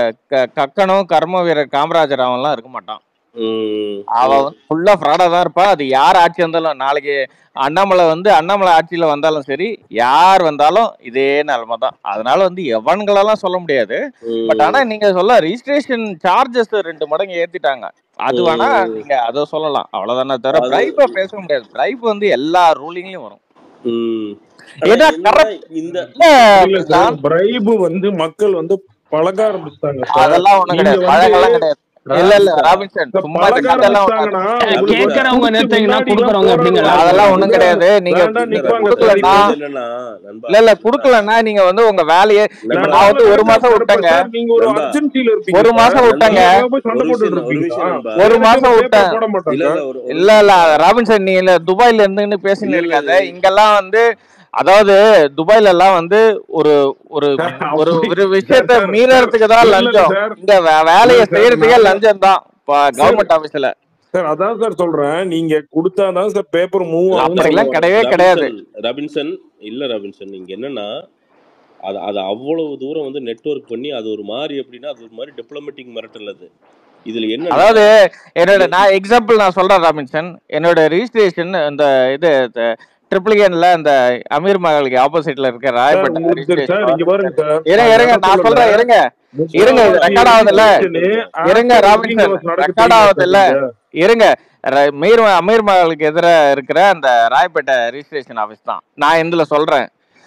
க- கக்கனும் கர்ம வீரர் காமராஜர் அவன்லாம் இருக்க மாட்டான். ம், அவ ம். வந்து ஃபுல்லா ஃப்ராடா தான் இருப்பா. அது யார் ஆட்சி வந்தாலும், நாளைக்கு அண்ணாமலை வந்து அண்ணாமலை ஆட்சியில வந்தாலும் சரி, யார் வந்தாலும் இதே நிலைமை தான். அதனால வந்து எவன்களெல்லாம் சொல்ல முடியாது. பட் ஆனா ம், நீங்க சொல்ல ரிஜிஸ்ட்ரேஷன் சார்ஜஸ் ரெண்டு மடங்கு ஏத்திட்டாங்க, அது வேணா ம். நீங்க அதை சொல்லலாம். அவ்வளவுதானே தவிர அது பிரைப்பா பேச முடியாது. பிரைப் வந்து எல்லா ரூலிங்லயும் வரும். ம். ஆனா ஏன்னா என்னன்னா கரெக்ட் இந்த இல்ல இல்ல சார், பிரசாந்த், பிரைபு வந்து மக்கள் வந்து பழக ஆரம்பிச்சிட்டாங்க சார். அதெல்லாம் ஒண்ணும் நீங்க கிடையாது, வந்து பழகெல்லாம் கிடையாது. இல்ல இல்ல ரா- ராபின்சன், இப்ப சும்மா இந்த பழக கதையெல்லாம் ஒண்ணு அது. ஆரம்பிச்சிட்டாங்கன்னா ஏங்க, உங்களுக்கு வந்து கேட்கறவங்க குடுத்து நிறுத்தீங்கன்னா முன்னாடி எல்லாம் குடுக்கறவங்க எப்படிங்க போராடுவாங்க. லாபம் அதெல்லாம் ஒண்ணும் இல்ல கிடையாது. நீங்க வேண்டாம் இல்ல நிப்பாங்க ரபின்சன் சார். குடுக்கலன்னா இது இப்போ என்னன்னா நண்பா இல்ல இல்ல என்னன்னா குடுக்கலன்னா நீங்க வந்து உங்க வேலையை இப்ப நண்பா நான் வந்து ஒரு கரெக்டா மாசம் சார். இப்ப விட்டேங்க, சார் நீங்க ஒரு நண்பா அர்ஜென்சில இருப்பீங்க ஒரு சார். மாசம் நண்பா விட்டேங்க, நீங்க அங்க போய் சண்டை ஒரு போட்டுட்டு விஷயம் ஒரு இருப்பீங்களா? விஷயம் நண்பா ஒரு வேற மாசம் பேப்பர் விட்டேன். போட இல்ல மாட்டாங்க. இல்ல ஒரு ஒரு இல்ல நிமிஷம் இல்ல நண்பா ராபின்சன், நீ இல்ல துபாயில இருந்துன்னு இல்ல பேசின்னு இல்ல இருக்காத. இது இங்கெல்லாம் வந்து அதாவது துபாயில எல்லாம் வந்து ஒரு ஒரு ஒரு அப்படி ஒரு சார் விஷயத்த சார் சார் மீறறதுக்கு தான் இல்ல இல்ல லஞ்சம். சார் இங்க வே- இல்ல வேலையை சார் செய்யறதுக்கே நான் லஞ்சம் தான் சார் கவர்மெண்ட் ஆபீஸ்ல. சார் அதான் சார் சொல்றேன். நீங்க கொடுத்தாதான் சார் பேப்பர் மூவ் ஆகும்னு சொல்ல அப்படிலாம் வரேன். கிடையவே கிடையாது. ரபின்சன் ரபின்சன் இல்ல ரபின்சன் இங்க என்னன்னா அது அது அவ்வளவு தூரம் வந்து நெட்வொர்க் பண்ணி அது ஒரு மாதிரி எப்படின்னா அது ஒரு மாதிரி டிப்ளமேட்டிக் மிரட்டல் அது. இதுல என்னன்னா அதாவது என்னோட எ- நான் எக்ஸாம்பிள் நான் சொல்றேன் ராபின்சன், என்னோட ரிஜிஸ்ட்ரேஷன் இந்த இது ட்ரிபிள்கேன்ல அந்த அமீர் மகளுக்கு ஆப்போசிட்ல இருக்க சார் ராயப்பேட்டை உங்களுக்கு தெரியும் சார். இங்க பாருங்க ரிஜிஸ்ட்ரேஷன். சார், இருங்க நான் இருங்க எதை நான் சொல்லல. சொல்றேன், இருங்க இருங்க, இது முக்காவாசி ரெக்கார்ட் ஆகுதுல்ல, ரெஜிஸ்ட்ரேஷனு இருங்க ஆஃப்டர் ஒர்க்கிங் ராபின்சன், ஹவர்ஸ் நடக்க ரெக்கார்ட் தெரியுமா ஆகுது சார் இல்ல, நீங்க? இருங்க. ர- மீர் அமீர் மகளுக்கு எதிர இருக்கிற அந்த ராயப்பேட்டை ரிஜிஸ்ட்ரேஷன் ஆஃபீஸ் தான் நான் இதுல சொல்றேன்.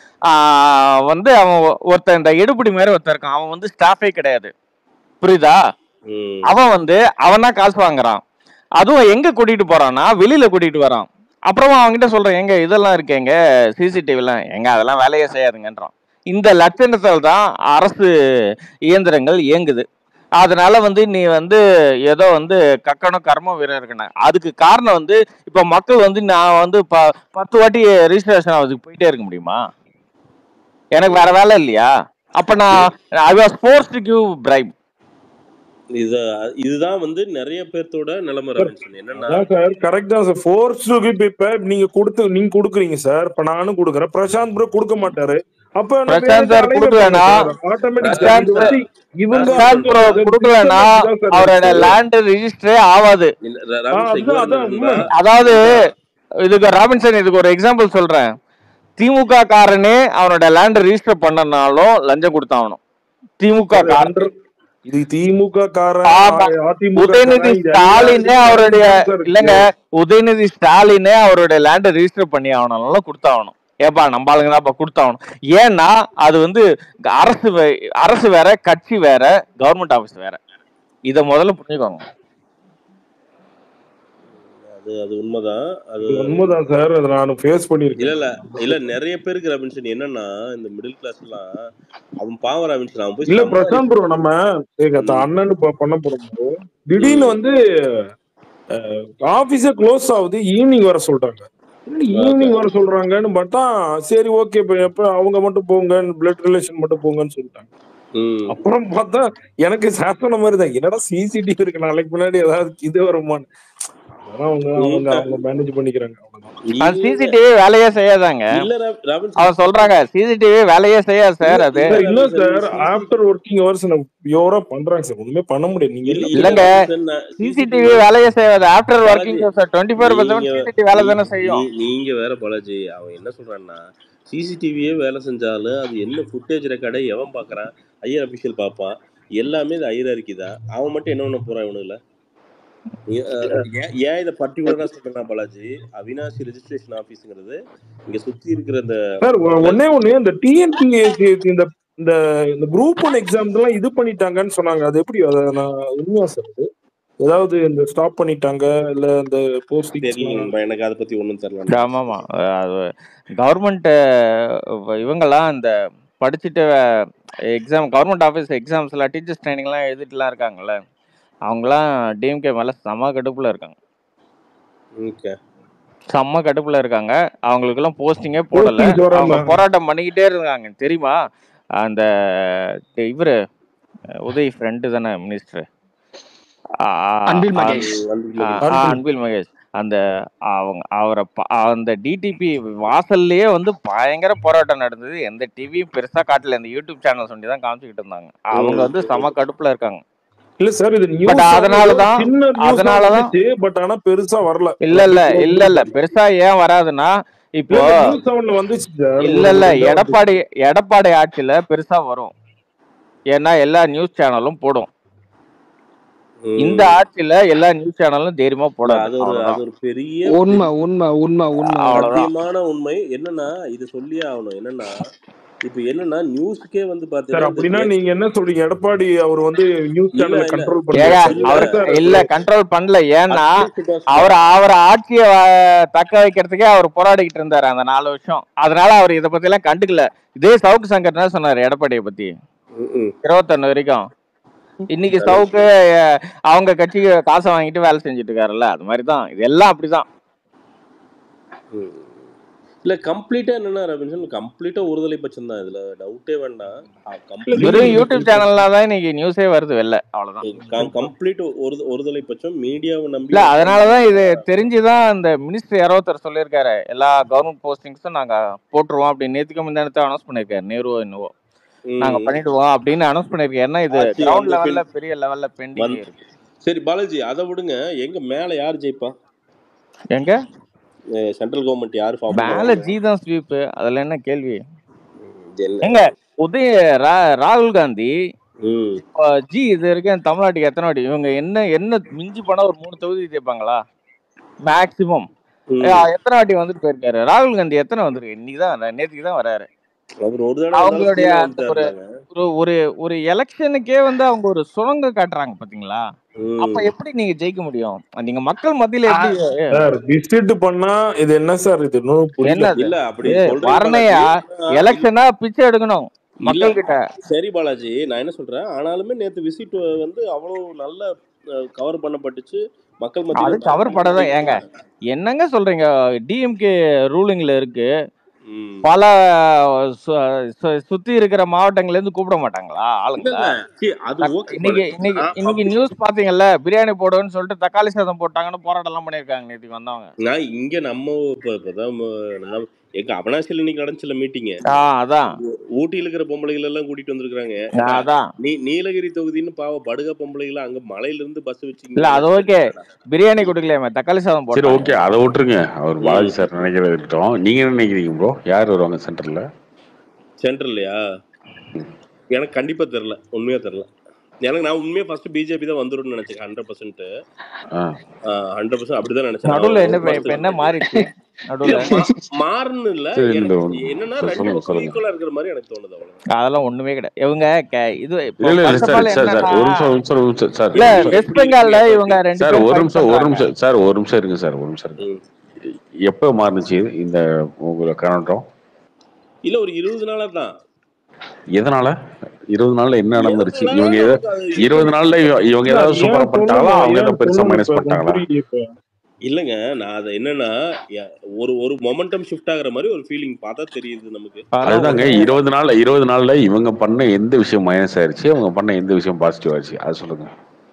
ஆஹ் வந்து அவன் ஒ- ஒருத்தன் இந்த எடுபடி மாதிரி ஒருத்தன் இருக்கான், அவன் வந்து ஸ்டாஃபே கிடையாது, புரியுதா? ம் அவன் வந்து அவன் தான் காசு வாங்குறான். அதுவும் எங்க கூட்டிட்டு போறான்னா வெளியில கூட்டிட்டு வரான். அப்புறமா அவன்கிட்ட சொல்றேன், எங்க இதெல்லாம் இருக்கு, எங்க சிசிடிவிலாம் எங்க, அதெல்லாம் வேலையே செய்யாதுங்கன்றான். இந்த லட்சணத்தில் தான் அரசு இயந்திரங்கள் இயங்குது. அதனால வந்து நீ வந்து ஏதோ வந்து கக்கணும் கர்மம் வீரம் இருக்கணும். அதுக்கு காரணம் வந்து இப்ப மக்கள் வந்து நான் வந்து ப பத்து வாட்டி ரிஜிஸ்ட்ரேஷன் ஆகுதுக்கு போயிட்டே இருக்க முடியுமா? எனக்கு வேற வேலை இல்லையா? அப்ப நான் I was forced to give bribe. இது இதுதான் வந்து நிறைய பேர்த்தோட நிலைமை சார் ரபின்சன். என்னன்னா அதான் சார் கரெக்ட் தான் சார். ஃபோர்ஸ் இப்ப நீங்க கொடுத்து நீங்க கொடுக்குறீங்க சார். இப்ப நானும் கொடுக்குறேன். பிரசாந்த் ப்ரோ கொடுக்க மாட்டாரு. அப்ப நம்ம பிரசாந்த் எனக்கு சார் அலைவ கொடுக்கலனா, சார் ஆட்டோமேட்டிக் சார். பிரசாந்த் இது வந்து இவங்க பிரசாந்த் ப்ரோ கொடுக்கலனா சார் அவரோட இருக்கு. லேண்ட் ரிஜிஸ்டரே ஆகாது. இல்ல, ர- ஆ, ரபின்சன் இங்க அதுதான் பாருங்க அதான் நண்பா உண்மை. அதாவது நண்பா இதுக்கு ராபின்சன், இதுக்கு ஒரு எக்ஸாம்பிள் சொல்றேன். திமுக காரனே அவனோட லேண்ட் ரிஜிஸ்டர் பண்ணனாலும் லஞ்சம் கொடுத்தாகணும். திமுக சார் காரன் ஹண்ட்ரட் இது திமுக காரன் ஆமா. அதிமுக உதயநிதி காரன் இது ஸ்டாலினே எல்லாருக்கும் அவருடைய தான் சார் இல்லங்க, இருக்கு. உதயநிதி ஸ்டாலினே அவருடைய லேண்டை ரிஜிஸ்டர் பண்ணி ஆகணும்னாலும் கொடுத்தாகணும். ஏப்பா நம்ம ஆளுங்க தான் கொடுத்தாகணும். ஏன்னா அது வந்து அரசு வே- அரசு வேற, கட்சி வேற, கவர்மெண்ட் ஆபீஸ் வேற. இத முதல்ல புரிஞ்சுக்கோங்க. அது அது உண்மைதான். அது இது உண்மைதான் சார். அதை நான் ஃபேஸ் இல்ல பண்ணியிருக்கேன். இல்ல இல்ல நிறைய பேருக்கு ரபின்சன் என்னன்னா இந்த மிடில் கிளாஸ் எல்லாம் அவன் பாவம் ரபின்சன் அவன் போய் இல்ல சம்பாதி பிரசாந்த் ப்ரோ, நம்ம எங்க ம் அண்ணன் பண்ண போறோம் bro. திடீர்னு ம் வந்து ஆபீஸே க்ளோஸ் ஆகுது, ஈவினிங் வர சொல்றாங்க. ஓகே ஈவினிங் வர சொல்றாங்கன்னு பார்த்தா சரி ஓகே, இப்ப எப்ப அவங்க மட்டும் போங்க, பிளட் ரிலேஷன் மட்டும் போங்கன்னு சொல்லிட்டாங்க. ம் அப்புறம் பார்த்தா எனக்கு சாப்பின மாதிரி தான், என்னடா சிசிடிவி இருக்கு, நாளைக்கு முன்னாடி ஏதாவது இது வருமான்னு. அதெல்லாம் அவங்க அவங்க ம் அவங்க மேனேஜ் பண்ணிக்கிறாங்க, அவ்வளவுதான். அது இல்ல சிசிடிவி வேலையே செய்யாதாங்க. இல்ல ரப்- ரபின்சன் அவன் சொல்றாங்க சிசிடிவி வேலையே செய்யாது இல்ல சார். அது இல்ல சார் இல்ல Robinson sir, CC after working hours பியூரா பண்றாங்க சார். ஒண்ணுமே பண்ண முடியாது. நீங்க இல்ல என்ன இல்ல இல்லங்க, ரபின்சன் சிசிடிவி சிசிடிவி வேலையே செய்யாது. After Balaji working twenty four by seven நீங்க சிசிடிவி வேலை நீ தானே நீ செய்யும். நீங்க வேற பாலாஜி அவன் என்ன சொல்றான்னா சிசிடிவியே வேலை செஞ்சாலும் அது என்ன ஃபுட்டேஜ் ரெக்கார்டை எவன் பார்க்கறான்? ஐஆர் அபிஷியல் பார்ப்பான். எல்லாமே இது ஐஆர்கி தான். அவன் மட்டும் என்ன பண்ண போறான் இவனுல? நீ- அஹ் ஏன் ஏன் இதை பர்டிகுலரா சொல்றேன்னா பாலாஜி, அவினாசி ரெஜிஸ்ட்ரேஷன் ஆபீஸ்ங்கிறது இங்க சுத்தி இருக்கிற இந்த சார் ஒ- பிளஸ் ஒண்ணே ஒண்ணு, இந்த டிஎன்பிஎஸ்சி இந்த இந்த இந்த குரூப் ஒன் எக்ஸாம் எல்லாம் இது பண்ணிட்டாங்கன்னு சொன்னாங்க. அது எப்படி? அதை நான் உண்மையா சார் அது ஏதாவது இந்த ஸ்டாப் பண்ணிட்டாங்க இல்ல இந்த போஸ்டிங்ஸ் தெரியல எல்லாம்? நண்பா, எனக்கு அதை பத்தி ஒன்றும் தெரியல ஆமாமா, அது கவர்மெண்ட் இவங்கெல்லாம் இந்த படிச்சுட்டு எக்ஸாம் கவர்மெண்ட் ஆஃபீஸ் எக்ஸாம்ஸ்லாம் டீச்சர்ஸ் ட்ரைனிங்லாம் எழுதிட்டுலாம் இருக்காங்கல்ல, அவங்களாம் டிஎம்கே மேல செம்ம கடுப்புல இருக்காங்க. ஓகே செம்ம கடுப்புல இருக்காங்க. அவங்களுக்கெல்லாம் போஸ்டிங்கே போடல. போஸ்டிங்ஸ் அவங்க வராம போராட்டம் பண்ணிக்கிட்டே இருக்காங்க தெரியுமா? அந்த இவரு உதய் ஃப்ரெண்டு தானே மினிஸ்டர், அன்பில் மகேஷ். அன்பில் மகேஷ் அன்பில் அன்பில் மகேஷ். அந்த அவங்க அவரை ப- அந்த டிடிபி வாசல்லையே வந்து பயங்கர போராட்டம் நடந்தது. எந்த டிவியும் பெருசா காட்டல, இந்த யூடியூப் சேனல் சொல்லி தான் காமிச்சுக்கிட்டு இருந்தாங்க. அவங்க ம் வந்து செம கடுப்புல இருக்காங்க. இல்ல சார், இது பட் நியூஸ் அதனாலதான் சின்ன நியூஸா அதனாலதான் வந்துச்சு. பட் ஆனா பெருசா வரல. இல்ல இல்ல பப்ளிக்ல இல்ல இல்ல பெருசா ஏன் வராதுன்னா, இப்போ இல்ல நியூஸ் செவன்ல வந்துச்சு சார். இல்ல ஒரு இல்ல இதா வந்துச்சு. எடப்பாடி எடப்பாடி ஆட்சியில பெருசா வரும். ஏன்னா எல்லா நியூஸ் சேனலும் போடும். இந்த ஆட்சியில எல்லா நியூஸ் சேனலும் தைரியமா இல்ல போடாது. அது ஒரு அது அவ்வளவுதான். ஒரு பெரிய உண்மை பெரிய உண்மை உண்மை உண்மை அவ்வளவுதான். சத்தியமான உண்மை. என்னன்னா இது சொல்லியே ஆகணும். என்னன்னா இப்ப என்னன்னா நியூஸ்க்கே வந்து சார் பாத்தீங்கன்னா இந்த அப்படின்னா எக்ஸ் நீங்க என்ன சொல்றீங்க? எடப்பாடி அவர் வந்து நியூஸ் இல்ல சேனலை இல்ல கண்ட்ரோல் ஏங்க பண்ணல சார். இல்ல அவர் சார் இல்ல அது கண்ட்ரோல் பண்ணல. ஏன்னா அட்லீஸ்ட் சுபாஷ் அவர் அவர் ஆட்சியை வ- தக்க வைக்கிறதுக்கே அவர் போராடிக்கிட்டு இருந்தாரு அந்த நாலு வருஷம். அதனால அவர் இதை பத்தி எல்லாம் கண்டுக்கல. இதே சவுக்கு சங்கர் என்ன சொன்னாரு எடப்பாடியை பத்தி ம் இருபத்தொன்னு வரைக்கும். இன்னைக்கு அது சவுக்கு அஹ், அவங்க கட்சிக்கு காசை வாங்கிட்டு வேலை செஞ்சுட்டு இருக்காருல்ல, அது மாதிரிதான் இது எல்லாம் அப்படிதான். ம். இல்ல கம்ப்ளீட்டா என்னன்னா ரவின்சன் கம்ப்ளீட்டா ஒருதலை பட்சம் தான். இதுல டவுட்டே வேண்டாம். இல்ல கம்ப்ளீட் வெறும் நீங்க யூடியூப் சேனல்ல தான் இன்னைக்கு நியூஸே வருது வெளில, அவ்வளவுதான். கம்ப்ளீட் ஒரு ஒருதலை பட்சம் மீடியாவை நம்பி இல்ல வந்து அதனாலதான் இது தெரிஞ்சுதான் இந்த மினிஸ்டர் யாரோ ஒருத்தர் சொல்லியிருக்காரு எல்லா கவர்மெண்ட் போஸ்டிங்ஸும் நாங்க போட்டுருவோம் அப்படின்னு. நேத்துக்கு முந்தானத்தை அனௌன்ஸ் பண்ணிருக்காரு, நேரு என்னவோ நாங்க ம், பண்ணிடுவோம் அப்படின்னு அனௌன்ஸ் பண்ணிருக்கேன். ஏன்னா இது ஆட்சி கிரவுண்ட் வந்த லெவல்ல பின் பெரிய லெவல்ல பெண்டிங் வந்து இருக்கு. சரி பாலாஜி அதை விடுங்க. எங்க மேல யார் ஜெயிப்பா? எங்க சென்ட்ரல் கவர்மெண்ட் யார் ஃபார்ம் மேல பண்ணுவாங்க? ஜி தான் ஸ்வீப், அதுல என்ன கேள்வி? இது என்ன? எங்க உதய ரா- ராகுல் காந்தி ம் இப்போ ஜி இது வரைக்கும் தமிழ்நாட்டுக்கு எத்தனை வாட்டி இவங்க என்ன என்ன மிஞ்சி போனா ஒரு மூணு தொகுதி ஜெயிப்பாங்களா மேக்சிமம்? ம் எத்தனை வாட்டி வந்துட்டு போயிருக்காரு ராகுல் காந்தி? எத்தனை வந்திருக்கு? இன்னைக்கு தான் நேற்றுக்கு தான் வராரு. அவர் ஒரு தடவை வந்தாலும் அவங்களுடைய ஸ்பீடா அந்த ஒரு வந்துட்டாருலாங்க. ஒரு ஒரு ஒரு எலெக்ஷனுக்கே வந்து அவங்க ஒரு சுரங்க காட்டுறாங்க பாத்தீங்களா? அப்ப ம் எப்படி நீங்க ஜெயிக்க முடியும்? நீங்க மக்கள் மத்தியில எப்படி சார் விசிட் பண்ணா இது என்ன சார்? இது இன்னும் புரியல. என்னது இல்ல அப்படி ஏ, சொல்றீங்க பாலாஜி. வரணையா ஆனா இல்ல எலெக்ஷனா பிச்சை எடுக்கணும் இல்ல மக்கள் கிட்ட. சரி பாலாஜி, நான் என்ன சொல்றேன், ஆனாலுமே நேத்து விசிட் வந்து அவ்வளவு நல்ல கவர் பண்ணப்பட்டுச்சு. மக்கள் மத்தியில அது கவர் தாக்கமும் படதான். அதிகமா ஏங்க என்னங்க சொல்றீங்க? டிஎம்கே ரூலிங்ல இருக்கு. ம் பல சு- சு- சுத்தி இருக்கிற மாவட்டங்கள்ல இருந்து கூப்பிட மாட்டாங்களா ஆளுங்கள? இல்லங்க சி, அது தக்- ஓகே இன்னைக்கு பாலாஜி. இன்னைக்கு நான் இன்னைக்கு அப்படி நியூஸ் பாத்தீங்கல்ல, பிரியாணி போடுவேன்னு சொல்லிட்டு தக்காளி சாதம் போட்டாங்கன்னு போராட்டம் எல்லாம் பண்ணிருக்காங்க நேற்றுக்கு வந்தவங்க. நான் இங்க நம்ம இப்ப இப்பதான் ம- நம்ம- எங்க அவனாசியில் இன்னைக்கு நடந்துச்சுல மீட்டிங்க. ஆ அதான் ஊட்டியில இருக்கிற பொம்பளைகள் எல்லாம் கூட்டிட்டு வந்திருக்காங்க. ஆ, அதான் நீ நீலகிரி தொகுதின்னு பாவ படுக பொம்பளைகள் அங்க மலையில இருந்து பஸ் வச்சு இல்ல இங்க அது வந்து ஓகே. என்னடா? பிரியாணி கொடுக்கலையாம தக்காளி சாதம் சரி போட்டாங்க. ஓகே, அதை விட்டுருங்க. அவர் ம் பாலாஜி சார் நினைக்கிறது இருக்கட்டும். நீங்க என்ன நினைக்கிறீங்க ப்ரோ? யார் வருவாங்க சென்டர்ல? சென்ட்ரல்லையா? எனக்கு கண்டிப்பா தெரியல, உண்மையா தெரியல. எனக்கு நான் உண்மையா ஃபர்ஸ்ட் பிஜேபி தான் வந்துரும்னு நினைச்சேன். ஹண்ட்ரட் பர்சன்ட் ஹண்ட்ரட் பர்சன்ட் அப்படிதான் நினைச்சேன். நான் நடுவுல ஒரு என்ன ஒரு இப்ப இப்ப மாசத்துக்கு என்ன முன்னாடி மாறிடுச்சு இல்ல நடுவுல? மா- மாறுன்னு இல்ல. சரி இந்த எனக்கு என்னன்னா சார் ரெண்டு சொல்லுங்க பக்கம் சொல்லுங்க. ஈக்குவலா இருக்கிற மாதிரி எனக்கு தோணுது. அவ்வளவுதான். அதெல்லாம் ஒண்ணுமே கிடையாது. இவங்க கே- இது இல்ல இப்போ இல்ல இல்ல first of sir all sir sir என்னன்னா, ஒரு நிமிஷம் ஒரு நிமிஷம் ஒரு நிமிஷம் சார் இல்ல ஒரு நீங்க நிமிஷம் வெஸ்ட் எப்படி பெங்கால்ல இருக்கீங்க இவங்க சொல்றீங்க? ரெண்டு சார் பேரும் ஒரு ஃபைட் நிமிஷம் ஒரு பண்றாங்க. நிமிஷம் சார் ஒரு நிமிஷம் இருங்க சார் ஒரு நிமிஷம் இருங்க. ம். எப்போ மாறுனுச்சு இந்த உங்களை கனட்டம்? இல்ல ஒரு இருபது நாளா தான். எதனால? இருபது நாள்ல என்ன நடந்துருச்சு? எதனால இவங்க எத- நமக்கு அது இருபது இன்னும் நாள்ல இவ- இவங்க இல்ல ஏதாவது அது சூப்பரா ஏன் பண்ணிட்டாங்களா? சொல்லணும்? அவங்க ஏன் ஏதாவது பெருசா சொல்லணும்? மைனஸ் இப்ப எனக்கு பண்ணிட்டாங்களா? புரியல. இப்ப இல்லைங்க. நான் அதை என்னன்னா ய- ஒரு ஒரு மொமெண்டம் ஷிஃப்ட் ஆகுற மாதிரி ஒரு ஃபீலிங் பார்த்தா தெரியுது நமக்கு. அதெல்லாம் அதுதாங்க ஒண்ணுமே இருபது நாள்ல இருபது நாள்ல இவங்க பண்ண எந்த விஷயம் மைனஸ் ஆயிருச்சு, அவங்க பண்ண எந்த விஷயம் பாசிட்டிவ் ஆயிடுச்சு, அது சொல்லுங்க.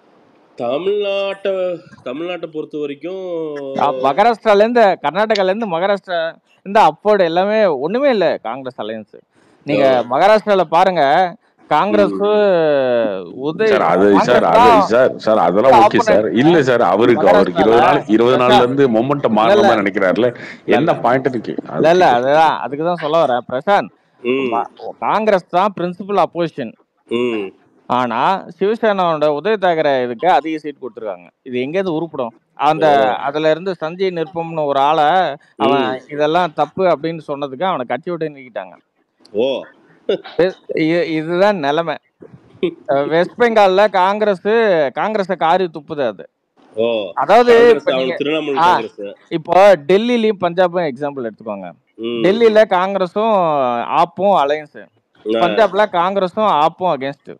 தமிழ்நாட்டை தமிழ்நாட்டை பொறுத்த வரைக்கும் ஆ, மகாராஷ்டிரால இருந்து கர்நாடகால இருந்து மகாராஷ்டிரா இந்த அப்போர்டு எல்லாமே ஒண்ணுமே இல்ல காங்கிரஸ் அலையன்ஸ். நீங்க ஆஹ், மகாராஷ்டிரால பாருங்க, காங்கிரஸ் ம், உதய் சார் அது சார் காங்கிரஸ் அது தான் சார் சார் அதெல்லாம் ஓகே சார். ஆப்போனன்ட் இல்ல சார் அவருக்கு அவருக்கு மகாராஷ்டிரால. இருபது நாள் இருபது நாள்ல பிரசாந்த் இருந்து மொமெண்டம் இல்ல மாறின இல்ல மாதிரி நினைக்கிறாருல, இல்ல என்ன இல்ல பாயிண்ட் இருக்கு இல்ல அது இல்ல கேட்குறேன். அதுதான் அதுக்கு தான் சொல்ல வரேன் பிரசாந்த். ம், ம- காங்கிரஸ் தான் பிரின்சிபல் அப்போசிஷன். ம். ஆனா சிவசேனாவோட உதய் தாக்கரே இதுக்கு அதிக சீட் கொடுத்துருக்காங்க. இது எங்கேருந்து உருப்படும்? அந்த ஓ அதுல இருந்து சஞ்சய் நிருப்பம்னு ஒரு ஆளை அவன் ம் இதெல்லாம் தப்பு அப்படின்னு சொன்னதுக்கு அவனை கட்சி விட்டு நீக்கிட்டாங்க. ஓ வெ- இ- இதுதான் நிலைமை. அஹ் வெஸ்ட் பெங்கால்ல காங்கிரஸ் காங்கிரஸ காரி துப்புது அது. ஓ அதாவது காங்கிரஸ் இப்ப அவன் நீங்க திரிணாமுல் ஆ காங்கிரஸ். இப்போ டெல்லிலயும் பஞ்சாபும் எக்ஸாம்பிள் எடுத்துக்கோங்க. ம் டெல்லியில காங்கிரஸும் ஆப்பும் அலையன்ஸ், ஆ, பஞ்சாப்ல காங்கிரஸும் ஆப்பும் அகேன்ஸ்ட்,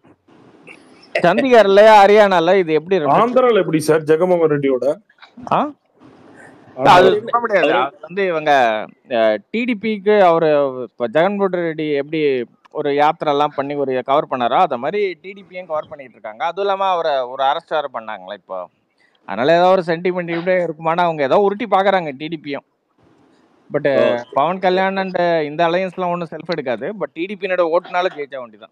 சண்டிகர்ல ஹரியானால இது எப்படி ரெப்ரசன்ட்? ஆந்திரால எப்படி சார் ஜெகன்மோகன் ரெட்டியோட ஆ அது அவர் ஆந்திரால? என்ன சொல்ல முடியாது. அவரு அது வந்து இவங்க டிடிபிக்கு அவரு இப்ப ஜெகன்மோகன் ரெட்டி எப்படி ஒரு யாத்திரை எல்லாம் பண்ணி ஒரு கவர் பண்ணாரோ அத மாதிரி டிடிபியும் கவர் பண்ணிட்டு இருக்காங்க. அதுவும் இல்லாம அவரை ஒரு அரெஸ்ட் வேற பண்ணாங்களா இப்போ. அதனால ஏதோ ஒரு சென்டிமெண்ட் இப்படியே இருக்குமானா அவங்க ஏதோ உருட்டி பாக்குறாங்க டிடிபியும். But oh Pawan Kalyan and இந்த அலையன்ஸ்லாம் ஒன்றும் செல்ஃப் எடுக்காது. பட் டிடிபியோட ஓட்டுனால ஜெயிச்சா வேண்டிதான்.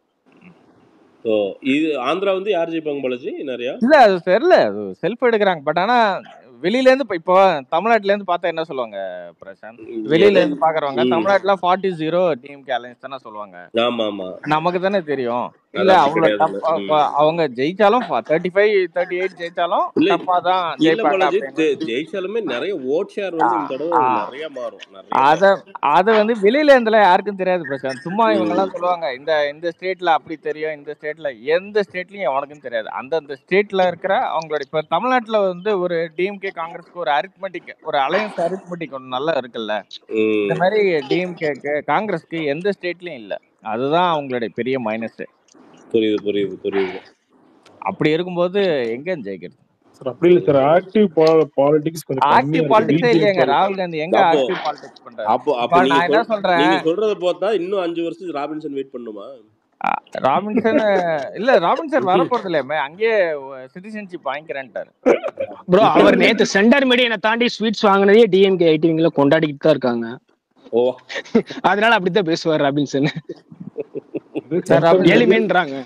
ஓ இது ஆந்திரா வந்து யார் ஜெயிப்பாங்க பாலாஜி நிறையா? இல்ல அது தெரியல, அது செல்ஃப் எடுக்கிறாங்க. பட் ஆனா வெளியில இருந்து இப்ப இப்போ தமிழ்நாட்டுல இருந்து பார்த்தா என்ன சொல்லுவாங்க பிரசாந்த்? வெளியில எதை இருந்து பாக்குறவங்க ம் தமிழ்நாட்டுல ஃபார்ட்டி ஜீரோ டிஎம்கே அலையன்ஸ் தானே சொல்லுவாங்க. ஆமா ஆமா நமக்கு தானே தெரியும். இல்ல அது அப்படி அவ்வளவு கிடையாதுல்ல. டஃப் ம். அவங்க ஜெயிச்சாலும் தேர்ட்டி ஃபைவ் தேர்ட்டி எயிட் ஜெயிச்சாலும் இல்ல டஃபா தான் இல்ல ஜெயிப்பாங்க பாலாஜி, அப்படின்னு ஜெ- ஜெயிச்சாலுமே நிறைய ஓட் ஷேர் வந்து இந்த தடவை ஆ, நிறைய மாறும், நிறைய அத மாறும். அத வந்து வெளியில இருந்துல யாருக்கும் தெரியாது பிரசாந்த். சும்மா இவங்க எல்லாம் ம். சொல்லுவாங்க இந்த இந்த ஸ்டேட்ல அப்படி தெரியும், இந்த ஸ்டேட்ல எந்த ஸ்டேட்லயும் எவனுக்கும் தெரியாது. அந்தந்த ஸ்டேட்ல இருக்கிற அவங்களோட இப்ப தமிழ்நாட்டுல வந்து ஒரு டிஎம்கே காங்கிரஸ்க்கு ஒரு அரித்மெட்டிக் ஒரு அலையன்ஸ் அரித்மெட்டிக் ஒன்று நல்லா இருக்குல்ல. இந்த ம். மாதிரி டிஎம்கேக்கு காங்கிரஸ்க்கு எந்த ஸ்டேட்லயும் இல்ல. அதுதான் அவங்களுடைய பெரிய மைனஸ். புரியுது புரியுது புரியுது. அப்படி இருக்கும்போது எங்க ஜெயிக்கிறது? சார் அப்படி இல்லை சார், ஆக்டிவ் பாலிடிக்ஸ் கொஞ்சம் கம்மியா ஆக்டிவ் இருக்கு பாலிடிக்ஸே பிஜேபி இல்லையாங்க. பாலிடிக்ஸ். ராகுல் காந்தி எங்க அப்போ ஆக்டிவ் பாலிடிக்ஸ் பண்றாரு? அப்போ இப்ப அப்போ நீங்க நான் என்ன சொல் சொல்றேன், நீங்க சொல்றத பார்த்தா இன்னும் அஞ்சு வருஷத்துக்கு ராபின்சன் வெயிட் பண்ணுமா? அஹ், ராபின்சன் இல்ல ராபின்சன் வரப்போறது இல்லையாமே, அங்கேயே சிட்டிசன்ஷிப் வாங்கிக்கிறேன்ட்டாரு. ப்ரோ அவர் நேத்து சென்டர் மீடியனை தாண்டி ஸ்வீட்ஸ் வாங்கினதே டிஎம்கே ஐடிவிங்கள கொண்டாடிக்கிட்டு தான் இருக்காங்க. ஓ அதனால அப்படித்தான் பேசுவார் ராபின்சன். இது சார் சென்டர் ராபின்சன் எளிமைன்றாங்க.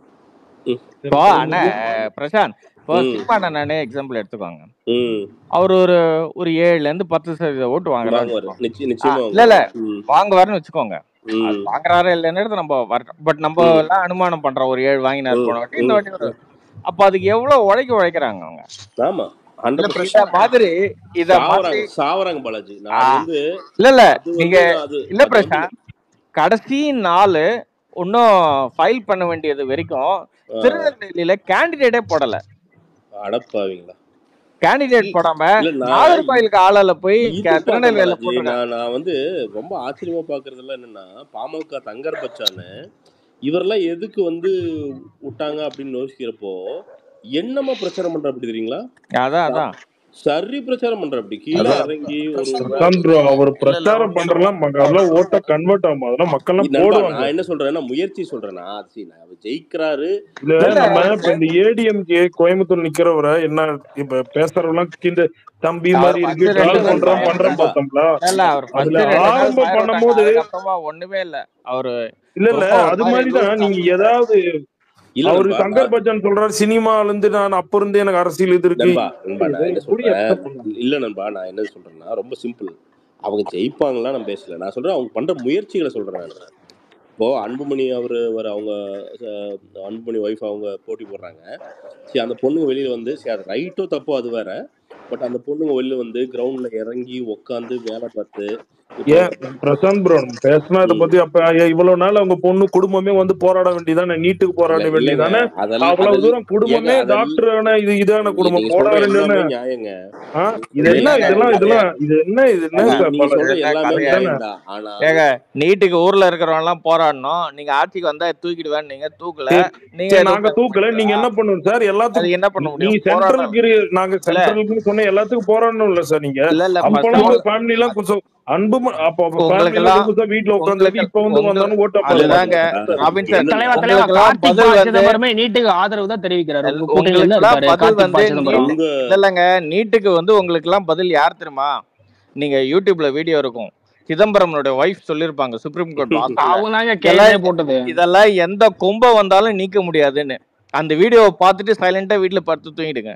ம். இப்போ சென்ட்ரல் அண்ணா மீடியா அஹ், பிரசாந்த் இப்போ ம். சீமான் அண்ணனே எக்ஸாம்பிள் எடுத்துக்கோங்க. ம். அவர் ஒரு ஒரு ஏழுல இருந்து பத்து சதவீத ஓட்டு வாங்குறாருன்னு வாங்குவாரு, வச்சுக்கோங்க. நிச்சயம் ஆ, நிச்சயமா இல்ல இல்ல வாங்குவாரு. ம். வாங்குவாருன்னு வச்சுக்கோங்க. அது ம். வாங்குறாரா இல்லைன்னு நம்ம வரட்டும். பட் நம்ம ம். எல்லாம் அனுமானம் பண்றோம் ஒரு ஏழு வாங்கினார் ம். போன வாட்டி, இந்த ம். வாட்டி ஒரு அப்ப அதுக்கு எவ்வளவு உழைக்க உழைக்கிறாங்க அவங்க. ஆமா, இல்ல ஹண்ட்ரட் இத பர்சன்ட் மாதிரி இத மாதிரி சாவறாங்க சாவறாங்க பாலாஜி. நான் ஆ, அது வந்து இல்ல இல்ல அது நீங்க வந்து அது இல்ல அது வந்து பிரசாந்த், கடைசி நாள் இன்னும் ஃபைல் பண்ண வேண்டியது வரைக்கும் ஆ, திருநெல்வேலியில கேண்டிடேட்டே போடல. அடப்பாவீங்களா? கேண்டிடேட் இல்- போடாம இல்ல நான் நாகர்கோயிலுக்கு ஆளால போய் இது கே- பார்த்தேன் திருநெல்வேலியில பாலாஜி. போட்டிருக்காங்க. நான் நான் வந்து ரொம்ப ஆச்சரியமா பாக்குறதுல என்னன்னா, பாமக தங்கர் பச்சான்னு இவரெல்லாம் எதுக்கு வந்து விட்டாங்க அப்படின்னு யோசிக்கிறப்போ என்னமா பிரச்சாரம் பண்ற அப்படி தெரியுங்களா? அதான் அதான் சரி பிரச்சாரம் பண்ற அப்படி கீழே அதான் இறங்கி ஒரு பிரசாந்த் பிரசாந்த் ப்ரோ அவர் இல்ல இல்ல பிரச்சாரம் அவன் பண்றலாம் அதெல்லாம் ஓட்ட கன்வெர்ட் ஆகும், அதெல்லாம் மக்கள் எல்லாம் நண்பா, போடுவாங்க. நான் என்ன சொல்றேன்னா முயற்சி சொல்றேன்னா சரி, நான் அவர் ஜெயிக்கிறாரு. இல்ல இல்ல இல்ல நம்ம இப்ப இந்த ஏடிஎம்கே கோயம்புத்தூர் நிக்கிறவரை என்ன இப்ப பேசுறவெல்லாம் கிண்ட தம்பி அவர் மாதிரி இருக்கு, ஃபர்ஸ்ட் ரெண்டு ட்ரால் நாள் பண்றோம் ஃபயர் பண்றோம் நண்பா பார்த்தோம்ல. இல்ல இல்ல அவர் அதுல ஃபர்ஸ்ட் ரெண்டு நாள் ஆரம்பம் ஃபயர் விட்டாங்க. பண்ணும்போது அதுக்கப்புறமா ஒண்ணுமே இல்ல. அவரு இல்ல இல்ல ரொம்ப ஒரு அது மாதிரி மாதிரிதான் லூஸ் நீங்க டாக்கிங். ஏதாவது இல்ல அவரு நண்பா சங்கர் நான் பச்சான் சொல்றாரு சினிமால இருந்து நான் அப்ப இருந்து எனக்கு அரசியல் இது இருக்கு. நண்பா நண்பா நான் இதை என்ன எப்படி சொல்றேன், அக்செப்ட் பண்ணும்? இல்ல நண்பா நான் என்ன சொல்றேன்னா ரொம்ப சிம்பிள். அவங்க ஜெயிப்பாங்கலாம் நான் பேசல. நான் சொல்றேன் அவங்க பண்ற முயற்சிகளை சொல்றேன் நான். இப்போ அன்புமணி அவரு அவர் அவங்க அஹ், அன்புமணி ஒய்ஃப் அவங்க போட்டி போடுறாங்க. சரி, அந்த பொண்ணுங்க வெளியில வந்து சரி அது ரைட்டோ தப்போ அது வேற. பட் அந்த பொண்ணுங்க வெளியில வந்து கிரவுண்ட்ல இறங்கி உட்காந்து வேலை பார்த்து இப்போ ஏன் பிரசாந்த் ப்ரோ பேசினா இதை ம், பத்தி அப்ப ஐயா, இவ்வளவு நாள் அவங்க பொண்ணு குடும்பமே வந்து போராட வேண்டியதானே, நீட்டுக்கு இல்ல போராட இல்லைங்க வேண்டியதானே, அதெல்லாம் அவ்வளவு அதெல்லாம் தூரம் ஏங்க குடும்பமே அதெல்லாம் டாக்டரான இது இதான நீங்க குடும்பம் நீங்க போராட சொல்ற வேண்டியதானே. எல்லாமே நியாயங்க. ஆ இது நீங்க என்ன என்னங்க இதெல்லாம் கதையா? இதெல்லாம் இது என்ன இது என்ன நீங்க சார் நீங்க பல இது சொல்ற என்ன எல்லாமே கதையா? இதுதானே. நியாயம் தான். ஆனால் ஏங்க நீட்டுக்கு ஊர்ல இருக்கிறவங்க எல்லாம் போராடணும். நீங்க ஆட்சிக்கு வந்தா தூக்கிடுவேன், நீங்க தூக்கல. சரி நீங்க சரி எதுவும் நாங்க பேச தூக்கல, மாட்டீங்களா? நீங்க என்ன பண்ணுவோம் சார் அது எல்லாத்துக்கும் என்ன பண்ண நீ- நீங்க முடியும்? போராட சென்ட்ரலுக்கு நாங்க இல்ல சென்ட்ரலுக்கு சொன்ன எல்லாத்துக்கும் போராடணும் இல்ல சார். நீங்க இல்ல இல்ல ஃபர்ஸ்ட் அப்பெல்லாம் ஆஃப் உங்க ஆல் ஃபேமிலி எல்லாம் கொஞ்சம் அன்பு ம- அப்ப உங்களுக்கு ஃபேமிலி எல்லாம் எல்லாம் கும்புசா வீட்டுல உட்காந்துருக்கு, உங்களுக்கு இப்ப வந்து உங்க வந்தாலும் ஓட்ட போட அதுதாங்க மாட்டேங்குது சார். ராபின்சன், என்னன்னா தலைவா தலைவா உங்களுக்கு எல்லாம் கார்த்திக் பதில் பா வந்து சிதம்பரமே நீட்டுக்கு ஆதரவு தான் தெரிவிக்கிறாரு. எல்- உங்க கூட்டணியில உங்களுக்கு தான் எல்லாம் இருக்காரு பதில் கார்த்திக் வந்து பா சிதம்பரம். நீட்டு உங்க இல்ல இல்லங்க நீட்டுக்கு வந்து உங்களுக்கு எல்லாம் பதில் யார் தெரியுமா? நீங்க யூடியூப்ல வீடியோ இருக்கும், சிதம்பரம்னுடைய ஒய்ஃப் சொல்லியிருப்பாங்க சுப்ரீம் கோர்ட் வாசல்ல, அவங்க தாங்க இதெல்லாம் கேஸே போட்டது. இதெல்லாம் எந்த கொம்ப வந்தாலும் நீக்க முடியாதுன்னு. அந்த வீடியோவை பார்த்துட்டு சைலண்டா வீட்டுல படுத்து தூங்கிடுங்க.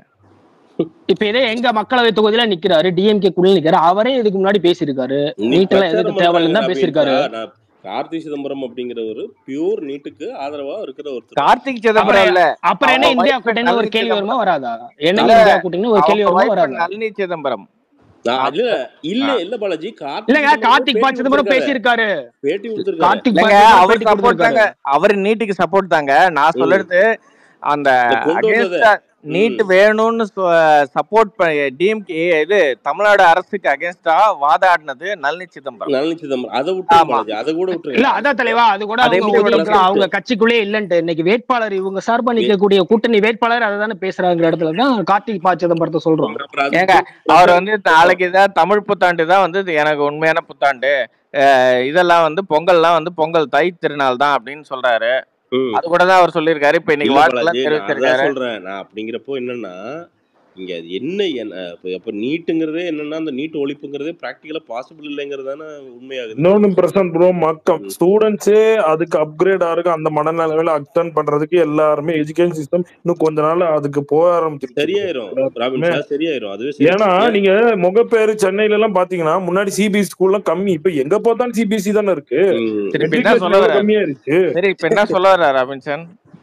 இப்ப இதே எங்க மக்களவை தொகுதியில நிக்கிறாரு, டிஎம்கே குள்ள நிக்கிறாரு, அவரே இதுக்கு முன்னாடி பேசியிருக்காரு. இன்னைக்கு நீட் எல்லாம் பிரச்சாரம் எதுக்கு தேவையில்லைன்னு பண்றாங்க தான் ராபின்சா. பேசியிருக்காரு. நான் கார்த்தி சிதம்பரம் அப்படிங்கிற ஒரு பியூர் நீட்டுக்கு ஆதரவா இருக்கிற ஒருத்தர். கார்த்திக் அப்புறம் சிதம்பரம் இல்ல, அப்புறம் என்ன அவங்க இந்தியா ஒய்ஃப் கூட்டணி ஒரு நளினி கேள்வி வருமா சிதம்பரம். வராதா? என்ன இல்ல இந்தியா கூட்டணி ஒரு கேள்வி அவங்க வருமா ஒய்ஃப் வராதா? நளினி சிதம்பரம். நான் அந்த இல்ல இல்ல ஆ. இல்ல பாலாஜி, கார்த்தி இல்லங்க சிதம்பரம் கார்த்திக் பா பேட்டி சிதம்பரம் கொடுத்திருக்காரு, பேசியிருக்காரு. பேட்டி கொடுத்திருக்காரு. கார்த்திக் பா இல்லங்க சிதம்பரம் அவர் பேட்டி சப்போர்ட் கொடுத்திருக்காரு. தாங்க, அவர் நீட்டுக்கு சப்போர்ட் தாங்க. நான் ம் சொல்றது அந்த இந்த கொண்டு வந்தது. அகேன்ஸ்டா நீட் ம் வேணும்னு சப்போர்ட் டிஎம்கே இது தமிழ்நாடு அரசுக்கு அகேன்ஸ்டா வாதாடினது நளினி சிதம்பரம். நளினி சிதம்பரம் அதை விட்டுருங்க ஆமா பாலாஜி, அதை கூட இல்ல விட்டுருங்க. அதான் தலைவா, அது கூட அதை அவங்க எப்படி விட ஒதுக்கிக்கலாம், முடியும்? அவங்க கட்சிக்குள்ளே இல்லன்ட்டு. இன்னைக்கு வேட்பாளர் இவங்க சார்பா நிக்கக்கூடிய கூட்டணி வேட்பாளர் அதை தானே பேசுறாங்கிற இடத்துல தான் கார்த்திக் பா சிதம்பரத்தை சொல்றோம். அப்புறம் அது ஏங்க ப்ரூஃப் அவர் இல்லாம வந்து நாளைக்கு தான் தமிழ் புத்தாண்டு தான் வந்து இது எனக்கு உண்மையான புத்தாண்டு, அஹ் இதெல்லாம் வந்து பொங்கல்லாம் வந்து பொங்கல் தை திருநாள் தான் அப்படின்னு சொல்றாரு. ம் அது கூட தான் அவர் சொல்லியிருக்காரு. இப்ப இன்னைக்கு இல்ல வாழ்த்துலாம் பாலாஜி, நான் அதான் தெரிவிச்சிருக்காரு. சொல்றேன். நான் அப்படிங்கிறப்போ என்னன்னா இங்க அது என்ன என்ன இப்ப அப்ப நீட்டுங்கிறதே என்னன்னா அந்த நீட் ஒழிப்புங்கிறதே பிராக்டிகலா பாசிபிள் இல்லைங்கிறதான உண்மையாகுது. இன்னொன்னு பிரசாந்த் ப்ரோ மக்கள் ம் ஸ்டூடெண்ட்ஸே அதுக்கு அப்கிரேட் ஆகுது, அந்த மனநிலையில அக்டன் பண்றதுக்கு எல்லாருமே எஜுகேஷன் சிஸ்டம் இன்னும் கொஞ்ச நாள் அதுக்கு போக ஆரம்பிச்சிருச்சு bro. சரியாயிரும் எல்லாத்துக்குமே. ராபின்ஷா, சரியாயிரும். அதுவே ஏன்னா சரி. நீங்க முகப்பேரு சென்னையில எல்லாம் பாத்தீங்கன்னா முன்னாடி சிபிஎஸ்சி ஸ்கூல்லாம் கம்மி, இப்ப எங்க பார்த்தாலும் சிபிஎஸ்சி தானே இருக்கு, ம் சரி இப்ப என்ன மெட்ரிகுலேஷன் சொல்ல எவ்வளவு வர்றாரு? கம்மியாயிருச்சு. சரி இப்ப என்ன சொல்ல வர்றாரு ராபின்சன்?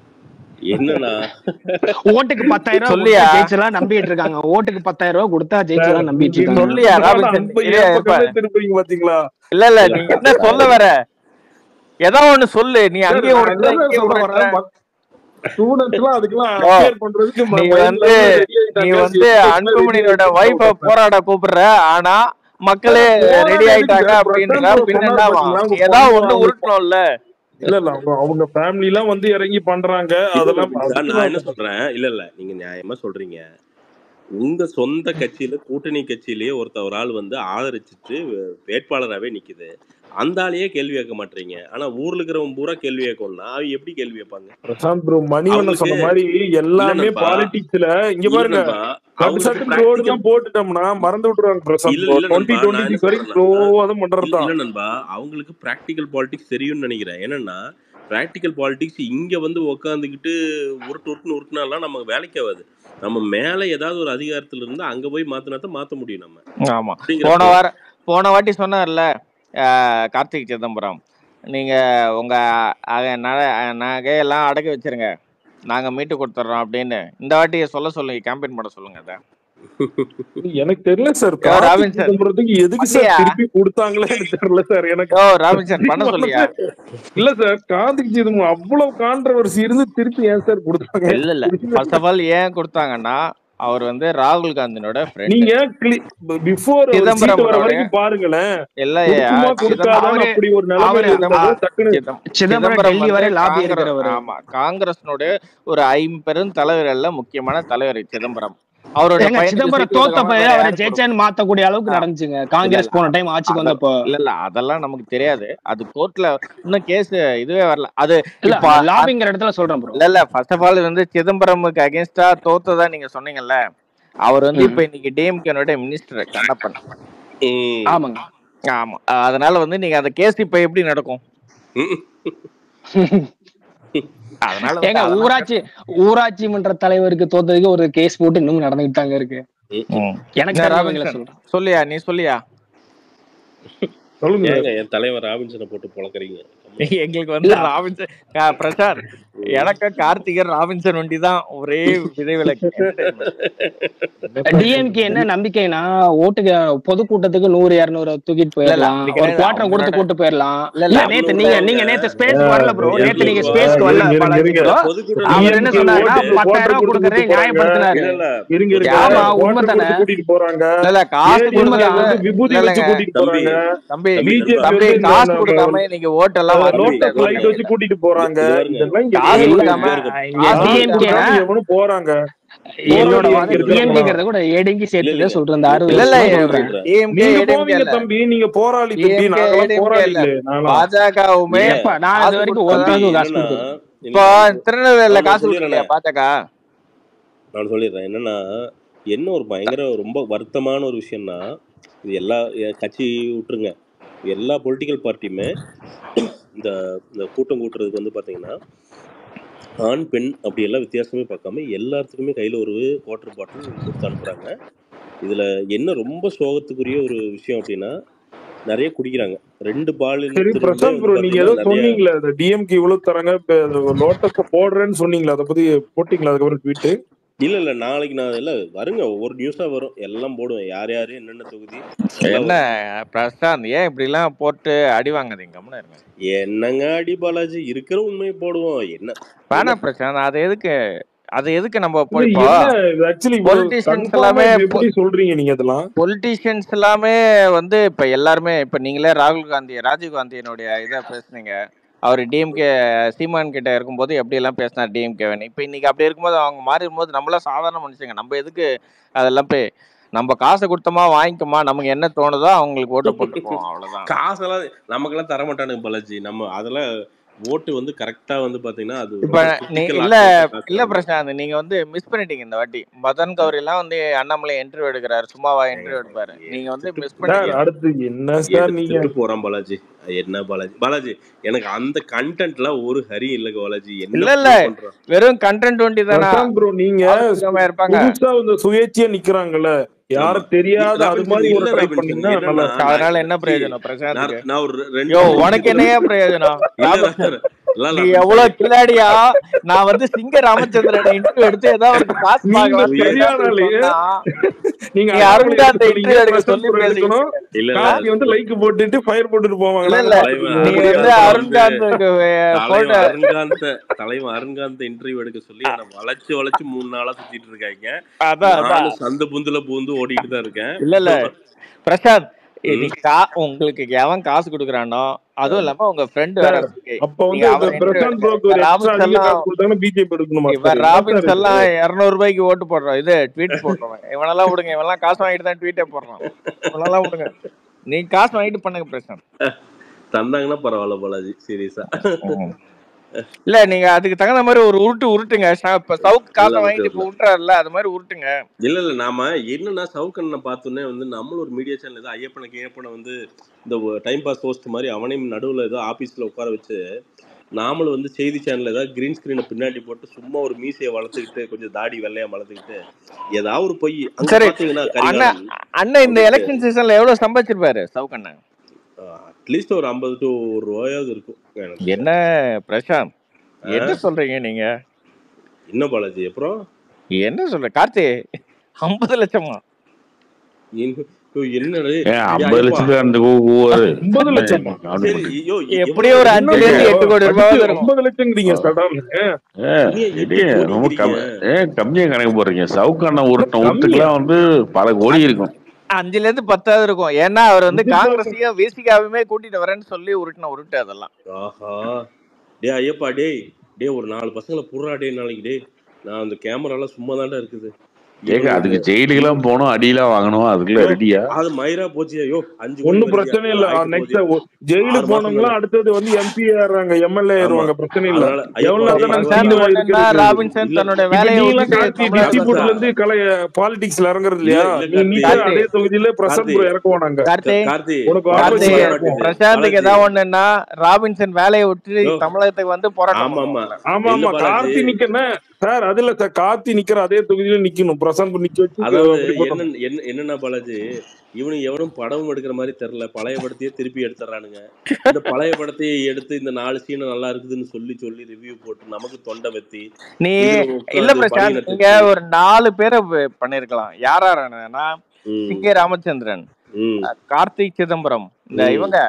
என்னன்னா ஓட்டுக்கு பத்தாயிரம் ரூபாய் சொல்லியா கொடுத்தா ஜெயிச்சலாம் நம்பிட்டு இருக்காங்க. ஓட்டுக்கு பத்தாயிரம் ரூபாய் கொடுத்தா ஜெயிச்சலாம் நம்பிட்டு இருக்காங்க. சொல்லியா ராபின்சன்? திருப்பீங்க பாத்தீங்களா? இல்ல இல்ல நீங்க என்ன சொல்ல வர? ஏதோ ஒண்ணு சொல்லு. நீ அங்கேயே உருட்டுற, இங்கே உருட்டுற. நீ வந்து நீ வந்து அன்புமணியோட வைஃப போராட கூப்பிடுற, ஆனா மக்களே ரெடி ஆயிட்டாங்க அப்படின்ற பின்னா ஏதாவது ஒண்ணு உருட்டணும்ல. இல்ல இல்ல அவங்க ஃபேமிலி எல்லாம் வந்து இறங்கி பண்றாங்க. அதெல்லாம் நான் என்ன சொல்றேன், இல்ல இல்ல நீங்க நியாயமா சொல்றீங்க. உங்க சொந்த கட்சியில கூட்டணி கட்சியிலேயே ஒருத்த ஒரு ஆள் வந்து ஆதரிச்சுட்டு வேட்பாளராகவே நிக்குது. அந்த ஆளையே கேள்வி கேட்க மாட்டீங்க. ஆனா ஊர்ல இருக்கிறவங்க பூரா கேள்வி கேட்கணும்னா அவங்க எப்படி கேள்வி கேட்பாங்க? பிரசாந்த் ப்ரோ மணிவண்ணன் சொன்ன மாதிரி எல்லாமே பாலிடிக்ஸ்ல இங்க பாருங்க, ரோடு எல்லாம் போட்டுட்டோம்னா மறந்து விட்டுருவாங்க பிரசாந்த். டுவெண்ட்டி டுவெண்ட்டி சிக்ஸ் வரைக்கும் ஸ்லோவா தான் பண்றதா. இல்ல நண்பா, அவங்களுக்கு பிராக்டிகல் பாலிடிக்ஸ் தெரியும்னு நினைக்கிறேன். என்னன்னா பிராக்டிகல் பாலிடிக்ஸ் இங்க வந்து உட்காந்துக்கிட்டு உருட்டு உருட்டுன்னு உருட்டுனாலாம் நமக்கு வேலைக்கு ஆகாது. நம்ம மேல ஏதாவது ஒரு அதிகாரத்துல இருந்து அங்க போய் மாத்தினா தான் மாத்த முடியும் நம்ம. ஆமா, போன வாரம் போன வாட்டி சொன்னார்ல கார்த்திக் சிதம்பரம், நீங்க உங்க நகையெல்லாம் அடக்கி வச்சிருங்க, நாங்க மீட்டு கொடுத்துட்றோம் அப்படின்னு. இந்த வாட்டி சொல்ல சொல்லுங்க, கேம்பெயின் பண்ண சொல்லுங்க. அத எனக்கு தெரியல சார், எதுக்கு சார் திருப்பி கொடுத்தாங்களே எனக்கு தெரியல சார். எனக்கு ராபின்சன் பண்ண சொல்லியா? இல்ல சார், கார்த்திக் சிதம்பரம் அவ்வளவு கான்ட்ரவர்சி இருந்து திருப்பி ஏன் சார் கொடுத்தாங்க? இல்ல இல்ல ஃபர்ஸ்ட் ஆஃப் ஆல் ஏன் கொடுத்தாங்கன்னா, அவர் வந்து ராகுல் காந்தியோட ஃப்ரெண்ட். நீங்க பிஃபோர் சிதம்பரம் வரைக்கும் பாருங்களேன். இல்ல அப்படி ஒரு நிலைமை சிதம்பரம் டெல்லி வரை லாபி இருக்கிறவர். ஆமா, காங்கிரஸ்னுடைய ஒரு ஐம்பெரும் தலைவர்கள்ல முக்கியமான தலைவர் சிதம்பரம். அவரோட சிதம்பரம் தோத்தப்ப அவரை ஜெயிச்சான்னு மாத்தக்கூடிய அளவுக்கு நடந்துச்சுங்க காங்கிரஸ் போன டைம் ஆட்சிக்கு வந்தப்போ. இல்ல இல்ல அதெல்லாம் நமக்கு தெரியாது. அது கோர்ட்ல இன்னும் கேஸ் இதுவே வரல. அது லாபிங்கிற இடத்துல சொல்றேன் ப்ரோ. இல்ல இல்ல ஃபர்ஸ்ட் ஆஃப் ஆல் வந்து சிதம்பரமுக்கு அகைன்ஸ்டா தோத்ததா நீங்க சொன்னீங்கல்ல, அவர் வந்து இப்ப இன்னைக்கு டிஎம்கேனோட மினிஸ்டர் கண்ணப்பன். ஆமாங்க, ஆமா. அதனால வந்து நீங்க அந்த கேஸ் இப்ப எப்படி நடக்கும்? ஏங்க ஊராட்சி ஊராட்சி மன்ற தலைவருக்கு தோத்ததுக்கு ஒரு கேஸ் போட்டு இன்னும் நடந்துகிட்டு தாங்க இருக்கு. எனக்கு சொல்லியா நீ சொல்லியா சொல்லுங்க. என் தலைவர் ராபின்சனை போட்டு பொழக்கறீங்க. எங்களுக்கு வந்து ராபின்சன் பிரசாத், எனக்கு கார்த்திகர் ராபின்சன் வண்டி தான் ஒரே விதைவிலக்கு. டிஎம்கே என்ன நம்பிக்கைனா, ஓட்டுக்கு பொதுக்கூட்டத்துக்கு நூறு இருநூறு தூக்கிட்டு போயிடலாம், ஒரு குவார்டர் கொடுத்து கூட்டு போயிடலாம். நேத்து நீங்க நீங்க நேத்து ஸ்பேஸ் வரல ப்ரோ, நேத்து நீங்க ஸ்பேஸ்க்கு வரல. அவர் என்ன சொன்னாருன்னா பத்தாயிரம் ரூபாய் கொடுக்கறதை நியாயப்படுத்தினாரு. ஆமா உண்மைதானே, இல்ல காசு உண்மைதான். தம்பி தம்பி காசு கொடுக்காம நீங்க ஓட்டெல்லாம் கூட்டிட்டு போறாங்க. போறாங்க தம்பி, நீங்க போராளி பாஜகவுமே இப்போ திருநெல்வேலியில காசு கொடுக்கலையா பாஜக? நான் சொல்லிடுறேன். என்னன்னா என்ன ஒரு பயங்கர ரொம்ப வருத்தமான ஒரு விஷயம்னா, இது எல்லா கட்சி விட்டுருங்க, எல்லா பொலிட்டிக்கல் பார்ட்டியுமே இந்த இந்த கூட்டம் கூட்டுறதுக்கு வந்து பார்த்தீங்கன்னா ஆண் பெண் அப்படி எல்லாம் வித்தியாசமே பார்க்காம எல்லாத்துக்குமே கையில் ஒரு வாட்டர் பாட்டில் கொடுத்து அனுப்புகிறாங்க. இதில் என்ன ரொம்ப சோகத்துக்குரிய ஒரு விஷயம் அப்படின்னா, நிறைய குடிக்கிறாங்க. ரெண்டு பால் நீங்க ஏதோ சொன்னீங்களா டிஎம்கே இவ்வளவு தராங்க நோட்டத்தை போடுறேன்னு சொன்னீங்களா, அதை பத்தி போட்டீங்களா? அதுக்கப்புறம் ட்வீட் இல்ல இல்ல நாளைக்கு நான் எல்லாம் வருங்க, ஒவ்வொரு நியூஸா வரும், எல்லாம் போடுவேன், யார் யாரு என்னென்ன தொகுதி என்ன. பிரசாந்த் ஏன் இப்படி எல்லாம் போட்டு அடி வாங்குறீங்க? என்னங்க அடி பாலாஜி, இருக்கிற உண்மையை போடுவோம். என்ன வேணா பிரசாந்த், அது எதுக்கு அது எதுக்கு நம்ம பொலிட்டிஷியன்ஸ் எல்லாமே சொல்றீங்க நீங்க? அதெல்லாம் பொலிட்டிஷியன்ஸ் எல்லாமே வந்து இப்ப எல்லாருமே இப்ப நீங்களே ராகுல் காந்தி ராஜீவ் காந்தியினுடைய இதை பேசுனீங்க. அவர் டிஎம்கே சீமான் கிட்ட இருக்கும்போது எப்படி எல்லாம் பேசினார் டிஎம்கேவன். இப்போ இன்னைக்கு அப்படி இருக்கும்போது அவங்க மாறி இருக்கும்போது நம்மளாம் சாதாரண மனுஷங்க, நம்ம எதுக்கு அதெல்லாம் போய் நம்ம காசை கொடுத்தோமா வாங்கிக்கோமா, நமக்கு என்ன தோணுதோ அவங்களுக்கு ஓட்டு போட்டுப்போம், அவ்வளவுதான். காசெல்லாம் நமக்கெல்லாம் தர மாட்டானுங்க பாலாஜி. நம்ம அதெல்லாம் ஓட்டு வந்து கரெக்டா வந்து பாத்தீங்கன்னா அது இப்ப இல்ல இல்ல பிரசாந்த், நீங்க வந்து மிஸ் பண்ணிட்டீங்க இந்த வாட்டி. மதன் கௌரி எல்லாம் வந்து அண்ணாமலை இன்டர்வியூ எடுக்கிறாரு, சும்மாவா இன்டர்வியூ எடுப்பாரு, நீங்க வந்து மிஸ் பண்ணிட்டீங்க. அடுத்து என்ன சார் நீங்க போறோம் பாலாஜி? என்ன பாலாஜி பாலாஜி எனக்கு அந்த கண்டென்ட்ல ஒரு ஹரி இல்ல பாலாஜி. இல்ல இல்ல வெறும் கண்டென்ட் ஒண்டி தானா ப்ரோ? நீங்க இருப்பாங்க புதுசா வந்து சுயேட்சையா நிக்கறாங்கல்ல, யாரும் தெரியாத அது மாதிரி ஒரு ட்ரை பண்ணீங்கன்னா அதனால என்ன பிரயோஜனம் பிரசாந்த்? நான் ஒரு ரெண்டு உனக்கு என்னையா பிரயோஜனம்? நீ எவ்வளவு கில்லாடியா நான் வந்து சிங்க ராமச்சந்திரன் இன்டர்வியூ எடுத்து ஏதாவது ஒரு காசு நீங்க அருண்கா அந்த இன்டர்வியூ எடுக்க சொல்லி எடுக்கணும். கார்த்தி வந்து லைக் போட்டுட்டு ஃபயர் போட்டுட்டு போவாங்க. இல்ல இல்ல நீங்க வந்து அருண்காந்த் அருண்காந்த் தலைவன் அருண்காந்த் இன்டர்வியூ எடுக்க சொல்லி என்ன வளைச்சு வளைச்சு மூணு நாளா சுத்திட்டு இருக்காங்க. அதான் சந்த புந்துல பூந்து ஓடிட்டு தான் இருக்கேன். இல்ல இல்ல பிரசாந்த் உங்களுக்கு எவன் காசு கொடுக்குறானோ அதுவும் இல்லாம உங்க ஃப்ரெண்ட் வேற ராபின்ஸ் எல்லாம் இருநூறு ரூபாய்க்கு ஓட்டு போடுறோம், இது ட்வீட் போடுறோம். இவனெல்லாம் விடுங்க, இவனெல்லாம் காசு வாங்கிட்டு தான் ட்வீட்டே போடுறான். இவனெல்லாம் விடுங்க, நீங்க காசு வாங்கிட்டு பண்ணுங்க பிரச்சனை. தந்தாங்கன்னா பரவாயில்ல பாலாஜி, சீரியஸா. இல்ல நீங்க அதுக்கு தகுந்த மாதிரி ஒரு உருட்டு உருட்டுங்க. இப்ப சவுக்கு காசை வாங்கிட்டு இப்ப உருட்டுறாருல அது மாதிரி உருட்டுங்க. இல்ல இல்ல நாம என்னன்னா சவுக்கண்ணனை பார்த்தோன்னே வந்து நம்மளும் ஒரு மீடியா சேனல் ஏதோ ஐயப்பனை ஐயப்பனை வந்து இந்த டைம் பாஸ் ஹோஸ்ட் மாதிரி அவனையும் நடுவில் ஏதோ ஆபீஸ்ல உட்கார வச்சு நாமளும் வந்து செய்தி சேனல் ஏதாவது கிரீன் ஸ்கிரீனை பின்னாடி போட்டு சும்மா ஒரு மீசையை வளர்த்துக்கிட்டு கொஞ்சம் தாடி வெள்ளையா வளர்த்துக்கிட்டு ஏதாவது ஒரு பொய் பாத்தீங்கன்னா அண்ணன் இந்த எலெக்ஷன் சீசன்ல எவ்வளவு சம்பாதிச்சிருப்பாரு சவுக்கண்ணன்? அட்லீஸ்ட் ஒரு ஐம்பது டு ஒரு ரூபாயாவது இருக்கும். என்ன பிரசாந்த் என்ன சொல்றீங்க நீங்க? என்ன பாலாஜி அப்புறம் என்ன சொல்ற கார்த்தி? ஐம்பது லட்சமா? எப்படியோ ஒரு அஞ்சுல இருந்து எட்டு கோடி ரூபாய் கம்மியா கணக்கு போடுறீங்க. சவுக்கான உருட்டுக்கெல்லாம் வந்து பல கோடி இருக்கும். அஞ்சுல இருந்து பத்தாவது இருக்கும். ஏன்னா அவர் வந்து காங்கிரஸையும் வேசிகாவுமே கூட்டிட்டு வரேன்னு சொல்லி உருட்டின உருட்டு அதெல்லாம். ஆஹா டே ஐயப்பா டே டே ஒரு நாலு பசங்களை புறா டே நாளைக்கு டே நான் அந்த கேமராலாம் சும்மா தாண்டா இருக்குது. ஏங்க அதுக்கு ஜெயிலுக்கெல்லாம் போனோம், அடியெல்லாம் வாங்கணும், அதுக்குள்ள ரெடியா? அது மயிரா போச்சு. ஐயோ அஞ்சு ஒன்னும் பிரச்சனை இல்ல. நெக்ஸ்ட் ஜெயிலுக்கு போனவங்களா அடுத்தது வந்து எம்பி ஏறாங்க, எம்எல்ஏ ஏறுவாங்க, பிரச்சனை இல்ல. ராபின்சன் தன்னோட வேலையை டிஸ்ட்ரிபியூட்ல இருந்து கலை பாலிடிக்ஸ்ல இறங்குறது இல்லையா? நீ அதே தொகுதியில பிரசாந்த் ப்ரோ இறக்குவாங்க. பிரசாந்துக்கு ஏதாவது ஒண்ணுன்னா ராபின்சன் வேலையை விட்டு தமிழகத்துக்கு வந்து போராட்டம். ஆமா ஆமா ஆமா கார்த்தி நிக்கணும் சார். அதுல சார் கார்த்தி நிக்கிற அதே தொகுதியில நிக்கணும். என்னன்னா பாலாஜி இவனு எவனும் படமும் எடுக்கிற மாதிரி தெரியல, பழைய படத்தையே திருப்பி எடுத்துறானுங்க. இந்த பழைய படத்தையே எடுத்து இந்த நாலு சீன் நல்லா இருக்குதுன்னு சொல்லி சொல்லி ரிவ்யூ போட்டு நமக்கு தொண்டை வெத்தி. நீ இல்ல பிரசாந்த் நீங்க ஒரு நாலு பேரை பண்ணிருக்கலாம். யாராருன்னா சிங்க ராமச்சந்திரன், கார்த்திக் சிதம்பரம், இந்த இவங்க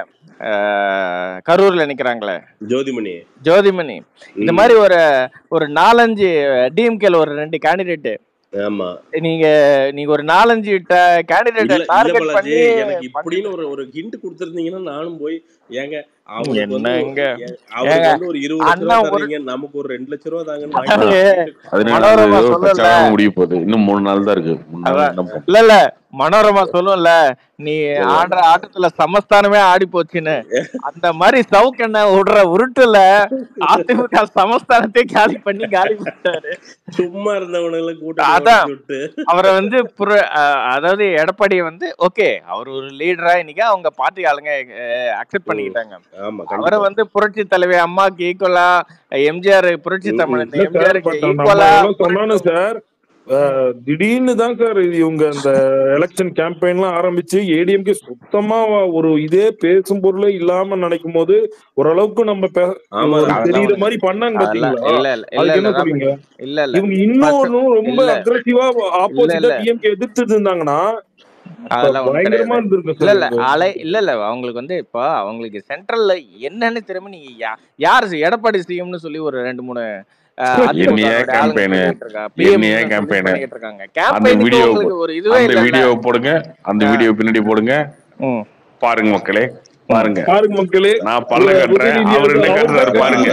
கரூர்ல நிக்கிறாங்களே ஜோதிமணி ஜோதிமணி இந்த மாதிரி ஒரு ஒரு நாலஞ்சு டிஎம்கேல ஒரு ரெண்டு கேண்டிடேட். ஆமா நீங்க நீங்க ஒரு நாலஞ்சு கேண்டிடேட் டார்கெட் பண்ணி எனக்கு இப்படின்னு ஒரு ஒரு ஹிண்ட் கொடுத்திருந்தீங்கன்னா நானும் போய் ஏங்க என்னங்க ஒரு இருபது லட்சம் ரூபாய் தரீங்க, நமக்கு ஒரு ரெண்டு லட்சம் ரூபாய் தாங்கன்னு மனோரமா சொல்லல. முடிய போகுது, இன்னும் மூணு நாள் தான் இருக்கு. இல்ல இல்ல மனோரமா சொல்லும்ல நீ ஆடுற ஆட்டத்துல சமஸ்தானமே ஆடி போச்சுன்னு, அந்த மாதிரி சவுக்கண்ண விடுற உருட்டுல அதிமுக சமஸ்தானத்தை காலி பண்ணி காலி பண்ணிட்டாரு. சும்மா இருந்தவனுங்களை கூட்டம். அதான் அவரை வந்து அதாவது எடப்பாடி வந்து ஓகே அவர் ஒரு லீடரா இன்னைக்கு அவங்க பார்ட்டி ஆளுங்க அக்செப்ட் பண்ணிக்கிட்டாங்க. அவரை வந்து புரட்சி தலைவி அம்மாக்கு ஈக்குவலா எம்ஜிஆர் புரட்சி தமிழ் எம்ஜிஆருக்கு ஈக்குவலா சொன்னானு சார். திடீர்னு தான் சார் இவங்க இந்த எலெக்ஷன் கேம்பெயின்லாம் ஆரம்பிச்சு ஏடிஎம்கே சுத்தமா ஒரு இதே பேசும் பொருளே இல்லாம நினைக்கும் போது ஓரளவுக்கு நம்ம தெரியுற மாதிரி பண்ணாங்க பாத்தீங்களா? என்ன சொல்றீங்க? இவங்க இன்னொன்னு ரொம்ப அக்ரெசிவா ஆப்போசிட்டா டிஎம்கே எதிர்த்து இருந்தாங்கன்னா இல்ல இல்ல அலை இல்ல இல்ல அவங்களுக்கு வந்து இப்ப அவங்களுக்கு சென்ட்ரல்ல என்னன்னு தெரியுமா? நீங்க யாரு எடப்பாடி சிஎம்னு சொல்லி ஒரு ரெண்டு மூணு போடுங்க, அந்த வீடியோ பின்னாடி போடுங்க, பாருங்க மக்களே பாருங்க பாருங்க மக்களே. நான் பல்ல கட்டுறேன், அவர் என்ன கட்டுறாரு பாருங்க.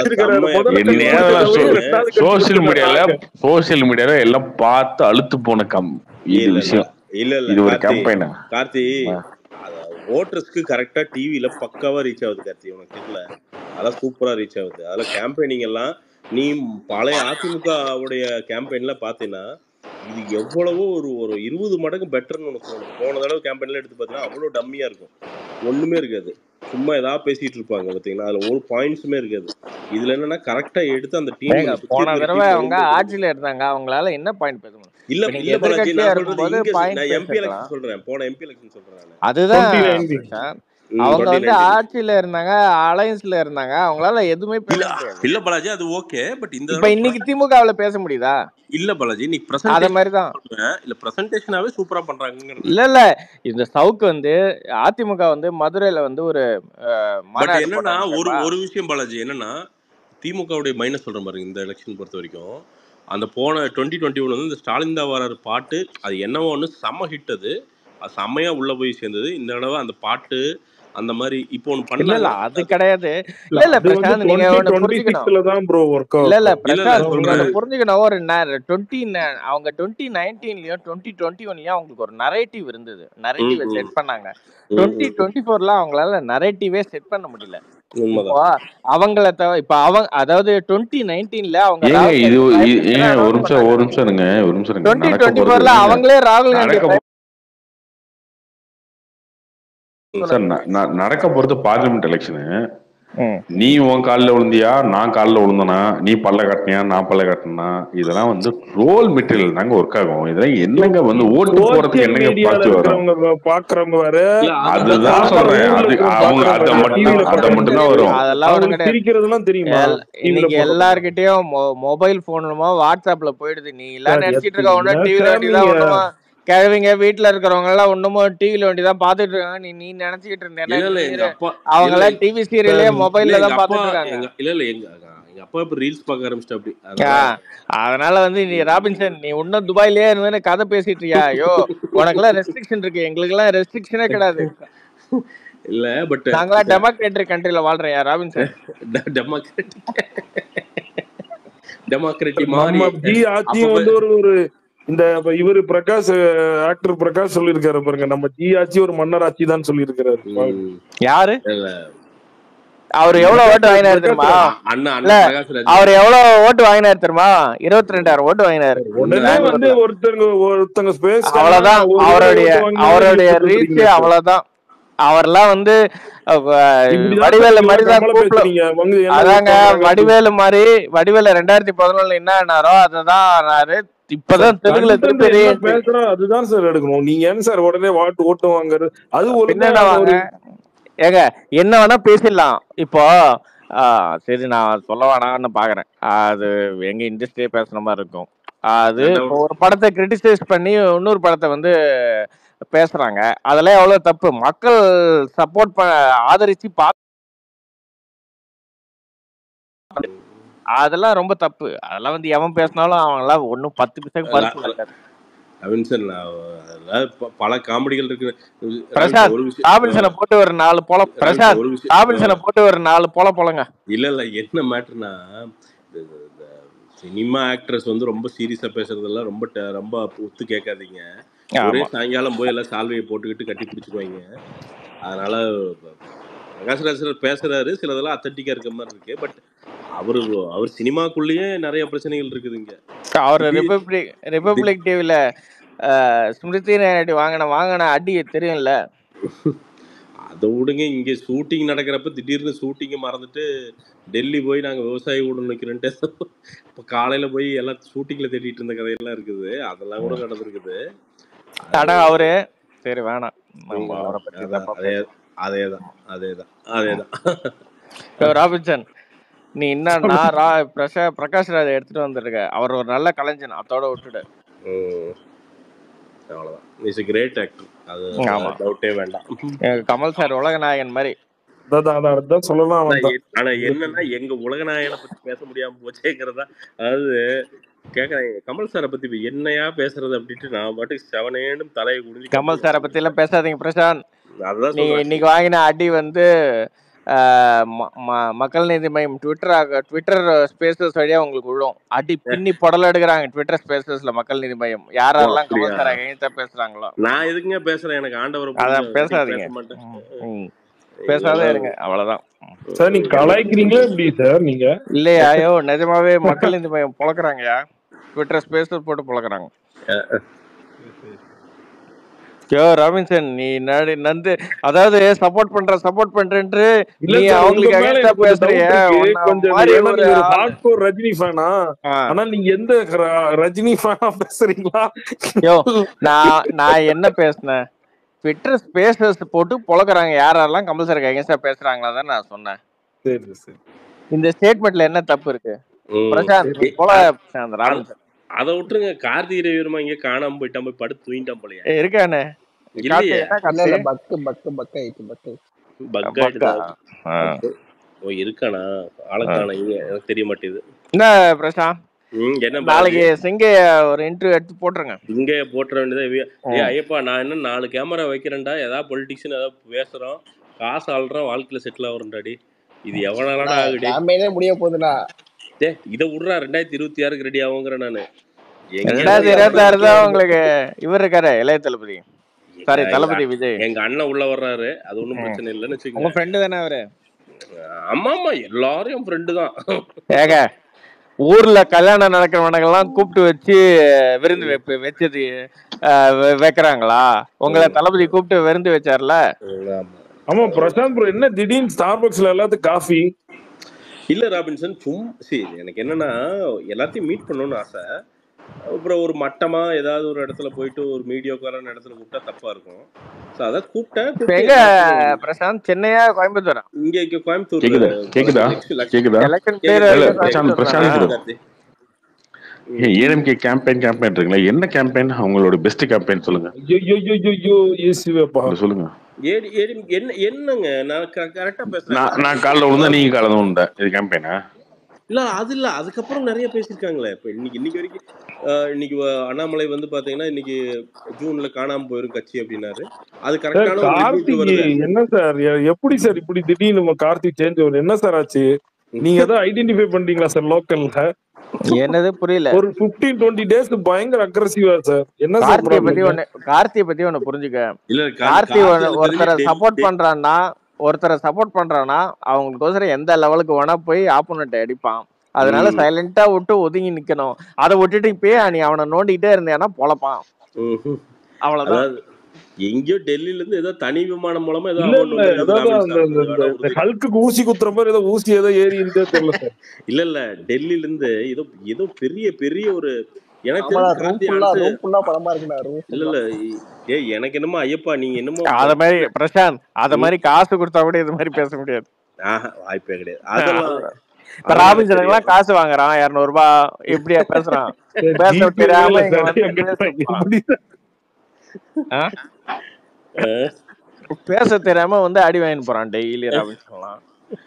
சோசியல் மீடியால சோசியல் மீடியால எல்லாம் பார்த்து அழுத்து போன கம் இது விஷயம். இல்ல இல்ல இது ஒரு கம்பெனி கார்த்தி, ஓட்டர்ஸ்க்கு கரெக்டா டிவில பக்காவா ரீச் ஆகுது கார்த்தி. உனக்கு தெரியல, அதெல்லாம் சூப்பரா ரீச் ஆகுது. அதெல்லாம் கேம்பெயினிங் எல்லாம் நீ பழைய அதிமுகவுடைய கேம்பெயின்ல பாத்தீங்கன்னா இது எவ்வளவோ ஒரு ஒரு இருபது மடங்கு பெட்டர்னு உனக்கு தோணும். போன தடவை கேம்பெயின்ல எடுத்து பார்த்தீங்கன்னா அவ்வளோ டம்மியா இருக்கும், ஒண்ணுமே இருக்காது, சும்மா ஏதாவது பேசிட்டு இருப்பாங்க பாத்தீங்கன்னா, அதுல ஒரு பாயிண்ட்ஸுமே இருக்காது. இதுல என்னன்னா கரெக்டா எடுத்து அந்த டீம் போன தடவை அவங்க ஆட்சியில இருந்தாங்க, அவங்களால என்ன பாயிண்ட் பேச முடியும்? இல்ல இல்ல பாலாஜி, நான் சொல்றது எம்பி எலெக்ஷன் சொல்றேன், போன எம்பி எலெக்ஷன் சொல்றேன். அதுதான் அவங்க டுவெண்ட்டி வந்து நைன்டீன் ஆட்சியில இருந்தாங்க, அலையன்ஸ்ல இருந்தாங்க. அவங்களால எதுவுமே பேச இல்ல முடியாது. இல்ல பாலாஜி, அது ஓகே. பட் இந்த இப்ப தடவை இன்னைக்கு திமுகவுல பேச முடியுதா? இல்ல பாலாஜி, இன்னைக்கு அத பிரசன்டேஷன் மாதிரிதான். சொல்றேன். இல்ல பிரசன்டேஷனாவே சூப்பரா பண்றாங்கிறது. இல்ல இல்ல இந்த சவுக்கு வந்து அதிமுக வந்து மதுரையில வந்து ஒரு அஹ், பட் மாநாடு என்னன்னா போட்டாங்க ஒரு தெரியுமா? ஒரு விஷயம் பாலாஜி, என்னன்னா திமுகவுடைய மைனஸ் சொல்றேன் பாருங்க. இந்த எலெக்ஷன் பொறுத்த வரைக்கும் அந்த போன டுவெண்ட்டி டுவெண்ட்டி ஒன் வந்து இந்த ஸ்டாலின் தான் வராரு பாட்டு, அது என்னவோ ஒன்று செம்ம ஹிட். அது அது செம்மையா உள்ள போய் சேர்ந்தது. இந்த தடவை அந்த பாட்டு அந்த மாதிரி இப்போ ஒன்று இல்ல இல்ல பண்ணாங்க. அது கிடையாது. இல்ல இல்ல இல்ல அது வந்து பிரசாந்த், நீங்க டுவெண்ட்டி ஒண்ணு டுவெண்ட்டி புரிஞ்சுக்கணும். சிக்ஸ்ல தான் ப்ரோ ஒர்க் இல்ல இல்ல ஆகும். இல்ல இல்ல பிரசாந்த், நீங்க சொல்றேன். ஒண்ணு புரிஞ்சுக்கணும். ஒரு டுவெண்ட்டி அவங்க டுவெண்ட்டி நைன்டீன்லயும் டுவெண்ட்டி டுவெண்ட்டி ஒன்லயும் அவங்களுக்கு ஒரு நரேட்டிவ் இருந்தது. ம், நரேட்டிவை ம், செட் பண்ணாங்க. ம், டுவெண்ட்டி ம். டுவெண்ட்டி ஃபோர்ல அவங்களால நரேட்டிவே செட் பண்ண முடியல. இப்போ உண்மைதான். அவங்கள தவ இப்ப அவங்க அதாவது டுவெண்ட்டி நைன்டீன்ல அவங்க ஏங்க ராகுல் இது காந்தி இ- பிரைம் ஏங்க மினிஸ்டர் ஒரு அனௌன்ஸ் நிமிஷம் பண்ணாங்க. ஒரு நிமிஷம் இருங்க ஒரு நிமிஷம் இருங்க டுவெண்ட்டி நடக்க டுவெண்ட்டி போறது ஃபோர்ல ஏங்க அவங்களே ராகுல் காந்தி நடக்க பிரைம் சார் ந- ந- நடக்க போறது பார்லிமெண்ட் எலெக்ஷனு. ம். நீ உன் காலில் விழுந்தியா நான் காலில் விழுந்தனா, நீ பல்ல காட்டினியா நான் பல்ல காட்டினா, இதெல்லாம் வந்து ரோல் மெட்டீரியல் தாங்க ஒர்க் ஆகும். இதெல்லாம் என்னங்க வந்து ஓட்டு போறதுக்கு சோசியல் என்னங்க மீடியால பார்த்து வரும். இருக்கிறவங்க பாக்குறவங்க வேற, இல்ல அதுதான் அதுதான் சொல்றேன். சொல்றேன். ஊர்ல அது இருக்கிறவங்க அவங்க பாக்குறவங்க அதை வேற, மட்டும் டிவில அதை பாக்குறவங்க மட்டும் தான் வேற. வரும். அதெல்லாம் ஒண்ணும் அவங்களுக்கு கிடையாது. சிரிக்கிறதுலாம் தெரியுமா? எல்- டிவில இன்னைக்கு போடுறதுலாம் எல்லார்கிட்டயும் மொபைல் போனுமோ வாட்ஸ்அப்ல போயிடுது. நீ எல்லாம் சார். நினைச்சிட்டு எத்- இருக்க ஒன்னும் என்ன டிவில சார் வேண்டியதான் நீங்க ஒண்ணுமோ கிழவிங்க வீட்டுல இருக்கிறவங்க எல்லாம் ஒண்ணுமோ டிவில வேண்டியதான் பாத்துட்டு இருக்காங்க. நீ நீ நினைச்சுக்கிட்டு இருந்தேன்னா இல்ல இல்ல நீ எங்க இரு. அப்பா அவங்க இல்ல எல்லாம் டிவி சார் சீரியலே இல்ல மொபைல்ல எங்க தான் அப்பா பாத்துட்டு இருக்காங்க. எங்க இல்ல இல்ல எங்க எங்க அப்பா இப்ப ரீல்ஸ் பார்க்க ஆரம்பிச்சிட்டு அப்படி. ஆ, அதனால அதனால வந்து நீ ராபின்சன் நீ இன்னும் துபாயிலே இருந்தேன்னு கதை பேசிட்டு இருக்கியா? ஐயோ உனக்கெல்லாம் ரெஸ்ட்ரிக்ஷன் இருக்கு, எங்களுக்கு எல்லாம் ரெஸ்ட்ரிக்ஷனே கிடையாது. இல்ல பட் நாங்களாம் டெமோக்ரேட்டரி கண்ட்ரில வாழ்றோம் ராபின்சன். டெமோக்ராட்டிக் டெமோக்ராட்டி நம்ம மாதிரி ஜி ஆட்சியும் அப்ப வந்து ஒரு ஒரு இந்த இப்ப இவரு பிரகாஷ் ஆக்டர் பிரகாஷ் சொல்லியிருக்காரு பாருங்க, நம்ம ஜி ஆட்சி ஒரு மன்னர் ஆட்சி தான் சொல்லியிருக்காரு. ம், யாரு இல்ல அவரு எவ்வளவு ஓட்டு பிரகாஷ் வாங்கினாரு பிரகாஷ் தெரியுமா? ராஜ் அ- அண்ணா இல்ல அண்ணா பிரகாஷ் ராஜ் அவர் எவ்வளவு ஓட்டு வாங்கினாரு தெரியுமா? இருபத்தி ரெண்டாயிரம் ஓட்டு வாங்கினாரு உடனே உண்மைதான் வந்து பெங்களூர்ல. ஒருத்தங்க ஒருத்தங்க பேசிட்டாங்கன்னா அவ்வளவுதான் ஒரு கோடி அவருடைய ஓட்டு வாங்கினாங்க அவருடைய நீங்க ரீச் சொல்றீங்களா சார்? அவ்வளவுதான். அவர்லாம் வந்து அஹ், இப்படிதான் சார் வடிவேலு நீங்க மாதிரி எல்லாம் தான் கமலை கூப்பிட. பேசுறீங்க, வந்து எல்லாம் அதாங்க ஓட்டு வாங்குறாங்க. வடிவேலு மாதிரி வடிவேலு ரெண்டாயிரத்தி பதினொன்னுல என்ன ஆனாரோ அததான் ஆனாரு. சார் இப்பதான் தெலுங்குல கண்டென்ட் திருப்பி என்ன ரீஎன்ட்ரி. பேசுறோம் அதுதான் சார் எடுக்கணும். நீங்க ஏன் சார் உடனே வாட்டு ஓட்டு வாங்குறது? அது ஒழுங்கா பின்னென்ன வாங்க ஒரு ஏங்க என்ன வேணா பேசிடலாம். இப்போ ஆஹ் சரி நான் சொல்ல வேணாம்னு பாக்குறேன். அது எங்க இண்டஸ்ட்ரியே பேசுற மாதிரி இருக்கும். அது இப்போ ரெண்டாவது ஒரு படத்தை கிரிட்டிசைஸ் பண்ணி இன்னொரு படத்தை வந்து பேசுறாங்க. அதெல்லாம் எவ்வளவு தப்பு. மக்கள் சப்போர்ட் ப ஆதரிச்சு பா அதெல்லாம் ரொம்ப தப்பு. அதெல்லாம் வந்து எவன் பேசினாலும் அவங்களாம் ஒன்னும் பத்து பைசாக்கு பரிசு இருக்காது. ராபின்சன் அதெல்லாம் ப- பல காமெடிகள் இருக்கு. ராபின்சன் பிரசாத் ஒரு விஷயம் ராபின்சனை அஹ், போட்டு ஒரு நாலு போல ராபின்சன் பிரசாத் ஒரு விஷயம் ராபின்சனை அஹ், போட்டு ஒரு நாலு போல போலங்க. இல்ல இல்ல என்ன மேட்டர்னா இந்த சினிமா ஆக்ட்ரஸ் வந்து ரொம்ப சீரியஸா பேசுறதெல்லாம் ரொம்ப ட- ரொம்ப ஒத்து கேட்காதீங்க. ஒரே ஆமா சாயங்காலம் போய் எல்லாம் சால்வையை போட்டுக்கிட்டு கட்டி பிடிச்சிக்குவாங்க. அதனால பிரகாஷ்ராஜர் பேசுறாரு, சிலதெல்லாம் அத்தன்டிக்கா இருக்க மாதிரி இருக்கு. பட் அவரு அவர் சினிமாக்குள்ளேயே நிறைய பிரச்சனைகள் இருக்குதுங்க. அவர் திடீர் ரிபப்ளிக் திடீர் ரிபப்ளிக் டிவில ஸ்மிருதி இரானி வாங்கின வாங்கின அடி தெரியும்ல. அதை விடுங்க. இங்கே ஷூட்டிங் நடக்கிறப்ப திடீர்னு ஷூட்டிங்கை மறந்துட்டு டெல்லி போய் நாங்கள் விவசாய கூட நிற்கிறோன்ட்டு இப்போ காலையில் போய் எல்லாம் ஷூட்டிங்கில் தேடிட்டு இருந்த கதையெல்லாம் இருக்குது. அதெல்லாம் கூட நடந்திருக்குது. அது ஆனா அவரு சரி வேணாம் நம்ம ம், அவரை பத்தி அதான் தப்பா அதே பேச. அதே தான் அதே தான் அதே தான் இப்போ ராபின்சன் நீ என்னன்னா ரா பிரசா பிரகாஷ் ராஜ் எடுத்துட்டு வந்திருக்க. அவர் ஒரு நல்ல கலைஞன், அதோட விட்டுடு. அவ்வளோதான். இஸ் எ கிரேட் ஆக்டர், அது ஆமா டவுட்டே வேண்டாம். எனக்கு கமல் சார் உலகநாயகன் மாதிரி. அதான் அதான் அதான் சொல்லலாம் ஆனா வந்தான். எ- ஆனா என்னன்னா எங்க உலகநாயகனை பத்தி பேச முடியாம போச்சேங்கிறதா. அதாவது கேக்குறேன் கமல் சாரை பத்தி இப்ப என்னையா பேசுறது அப்படின்ட்டு நான் பாட்டுக்கு செவனேன்னு தலையை குடிஞ்சு கமல் சாரை பத்தி எல்லாம் பேசாதீங்க பிரசாந்த். அதுதான் நீங்க சொல்றேன். இன்னைக்கு வாங்கின அடி வந்து ஆஹ், ம- ம- மக்கள் நீதி மையம் ட்விட்டர் ட்விட்டர் ஸ்பேசஸ் வழியா உங்களுக்கு விழும். அடி பின்னி புடல எடுக்கிறாங்க ட்விட்டர் ஸ்பேசஸ்ல மக்கள் நீதி மையம். ஓ யாரெல்லாம் அப்படியா? கமல் சார் அகைன்ஸ்டா பேசுறாங்களோ நான் எதுக்குங்க பேசுறேன்? எனக்கு ஆண்டவரை அதான் பிடிக்கும், அதுக்கு பேசாதீங்க. பேச மாட்டேன். ம், ம். பேசாதே இதெல்லாம் இருங்க அவ்வளவுதான். சார் நீங்க கலாய்க்கிறீங்களா எப்படி சார் நீங்க? இல்லையா? ஐயோ நிஜமாவே மக்கள் நீதி மையம் பொழக்கிறாங்கயா. ட்விட்டர் ஸ்பேசஸ் போட்டு பொழக்கிறாங்க. யோ ராபின்சன் நீ நடு நந்து அதாவது சப்போர்ட் பண்ற சப்போர்ட் பண்றேன்ட்டு இல்ல நீ சார் உங்க அவங்களுக்கு மேல அகைன்ஸ்டா எனக்கு கொஞ்சம் பேசுறிய. டவுட் இருக்கு உன்ன கொஞ்சம். மாதிரி ஏன்னா ஒரு நீங்க ஒரு ஆளு. ஹார்ட்கோர் ரஜினி ஃபேனா? ஆ. ஆனா நீங்க எந்த ர- ரஜினி ஃபேனா பேசுறீங்களா? யோ நான் நான் என்ன பேசினேன்? ட்விட்டர் ஸ்பேசஸ் போட்டு பொழக்கிறாங்க யாரெல்லாம் கம்பல்சரி அகேன்ஸ்டா பேசுறாங்களா தான் நான் சொன்னேன். சரி சரி இந்த ஸ்டேட்மெண்ட்ல என்ன தப்பு இருக்கு? ம். பிரசாந்த் சரி. போல அ- பிரசாந்த் அத ராபின்சன் அதை விட்டுருங்க. கார்த்திகை ரவிவர்மா இங்க காணாம போயிட்டான், போய் படுத்து தூங்கிட்டான் போலயே. ஏய், இருக்கானே கார்த்தி இல்லையே, என்ன இல்ல கார்த்தி இல்ல பக்கு பக்கு பக்கு ஆயிட்டு பக்கு பக் பக்கா ஆயிடுதா? ஆ. பக்கு ஓ இருக்கானா? ஆ. ஆளுக்கான இங்க எனக்கு தெரிய மாட்டேங்குது. என்ன பிரசாந்த் ம் என்ன பாலாஜி நாளைக்கு சிங்கைய ஒரு இன்டர்வியூ எடுத்து போட்டுருங்க. இங்க போட்டுற வேண்டியதா? ஏ ம். ஐயப்பா, நான் என்ன நாலு கேமரா வைக்கிறேன்டா, ஏதாவது பொலிட்டிக்ஸ்னு ஏதாவது பேசுறோம், காசு ஆள்றோம், வாழ்க்கையில செட்டில் ஆகுறேன்டாடி. இது எவனாலடா ஆகுடி? கேம்பெயினே முடிய போகுதுண்ணா. டே இதை விட்றா, ரெண்டாயிரத்தி இருபத்தி ஆறுக்கு ரெடி ஆகுங்கிற நானு. எங்க ரெண்டாயிரத்தி இருபத்தி ஆறு தான் உங்களுக்கு இவர் இருக்காரு இளைய தளபதி, சாரி எங்க தளபதி விஜய். எங்க அண்ணன் உள்ள வர்றாரு, அது ஒன்றும் ம். பிரச்சனை இல்லைன்னு உங்க வச்சுக்கோங்க. ஃப்ரெண்டு தானே அவரு? ஆமா ஆமா, எல்லாரும் என் ஃப்ரெண்டு தான். ஏங்க ஊர்ல கல்யாணம் நடக்கிறவனங்கெல்லாம் கூப்பிட்டு வச்சு விருந்து வைப்பு வச்சது அஹ், வெ- வைக்கிறாங்களா? உங்களை தளபதி கூப்பிட்டு விருந்து வச்சார்ல. ஆமா. ஆமா பிரசாந்த் ப்ரோ, என்ன திடீர்னு ஸ்டார்பக்ஸ்ல எல்லாத்துக்கும் காஃபி? இல்ல ராபின்சன், சும் சரி எனக்கு என்னன்னா எல்லாத்தையும் மீட் பண்ணணும்னு ஆசை. அப்புறம் ஒரு மட்டமா ஏதாவது ஒரு இடத்துல போயிட்டு ஒரு மீடியோக்காரான இடத்துல கூப்பிட்டா தப்பா இருக்கும். ஸோ அதான் கூப்பிட்டேன். இப்ப கூப்பிட்டு எங்க எல்லாத்தையும் பிரசாந்த், சென்னையா கோயம்புத்தூரா? இங்க இங்க கோயம்புத்தூர்ல கேக்குதா கேக்குதா லட்சுமி கேக்குதா எலெக்ஷன் கேக்குது பேர் இல்ல வரைக்கும் பிரசாந்த் கோயம்புத்தூர் தானா? Prashanth bro, Karthi. AMK campaign campaign இருக்குங்களா? என்ன கேம்பெயின் அவங்களோட பெஸ்ட் கேம்பெயின் சொல்லுங்க, ஐயோ ஏசுவேப்பா. அப்படி சொல்லுங்க. ஏடி ஏடி என்ன என்னங்க நான் கரெக்டா பேசுறேன். நான் நான் காலைல விழுந்தா நீங்க காலைல விழுந்தேன், இது கேம்பெயினா? இல்ல அது இல்ல, அதுக்கப்புறம் நிறைய பேசியிருக்காங்களே. இப்ப இன்னைக்கு இன்னைக்கு வரைக்கும் அஹ், இன்னைக்கு வ- அண்ணாமலை வந்து பாத்தீங்கன்னா இன்னைக்கு ஜூன்ல காணாம போயிரும் கட்சி அப்படின்னாரு. அது சார் கரெக்டான ஒரு ரிவ்யூக்கு கார்த்திக் வருது. என்ன சார், எ- எப்படி சார் இப்படி திடீர்னு நம்ம கார்த்திக் சேஞ்ச் ஆகுது? என்ன சார் ஆச்சு? நீங்க ஏதோ ஐடென்டிஃபை பண்றீங்களா சார் லோக்கல்ல? என்னது புரியல? ஒரு பிப்டீன் டுவெண்ட்டி டேஸ் பயங்கர அக்ரெசிவா சார், என்ன சார் கார்த்தியை பத்தி ப்ராப்ளம்? ஒண்ணு கார்த்தியை பத்தி ஒண்ணு புரிஞ்சுக்க. இல்ல கா- கார்த்தி கார்த்தி ஒரு- அது ஒருத்தரை தெரிஞ்சு சப்போர்ட் பண்றான்னா ஒருத்தரை சப்போர்ட் பண்றான்னா அவங்களுக்கோசரம் எந்த லெவலுக்கு வேணா போய் ஆப்போனண்ட் அடிப்பான். அதனால ம் சைலண்டா விட்டு ஒதுங்கி நிக்கணும். அதை விட்டுட்டு இப்பயே நீ அவனை நோண்டிக்கிட்டே இருந்தேன்னா பொழப்பான். ம். அவ்வளவுதான். அதாவது எங்கேயோ டெல்லியில இருந்து ஏதோ தனி விமானம் மூலமா ஏதோ இல்ல அவார்டு இல்ல வந்திருக்குது அதாவது ராபின் அந்த சார். அந்த- அது அந்த- வேணா இந்த உறுதி. ஹல்க்கு ஊசி குத்துற மாதிரி ஏதோ ஊசி ஏதோ ஏறி இருந்தே தெரியல சார். இல்ல இல்ல டெல்லியில இருந்து ஏதோ ஏதோ பெரிய பெரிய ஒரு எனக்கு ஆமாடா, தெரிஞ்சு ரூம் கார்த்தி ஃபுல்லா அடுத்து ரூம் ஃபுல்லா படமா இருக்குடா, ரூம் இல்ல ஃபுல்லா. இல்ல ஏ எனக்கு என்னமோ ஐயப்பா நீங்க என்னமோ அத மாதிரி பிரசாந்த் அத ம். மாதிரி காசு கொடுத்தா கூட இது மாதிரி பேச முடியாது. ஆஹா, வாய்ப்பே கிடையாது. அதெல்லாம் இப்ப அதெல்லாம் எனக்கு ராபின்சன் எல்லாம் தெரியாது. காசு வாங்குறான் இருநூறு ரூபாய், இப்படியா பேசுறான்? பேச ஜிபேவே தெரியாம இல்ல இங்க சார், வந்து எங்க பேசுவான். எப்படி சார்? ஆ? அஹ், பேச தெரியாம வந்து அடி வாங்கிட்டு போறான் டெய்லி ராபின்சன்லாம்.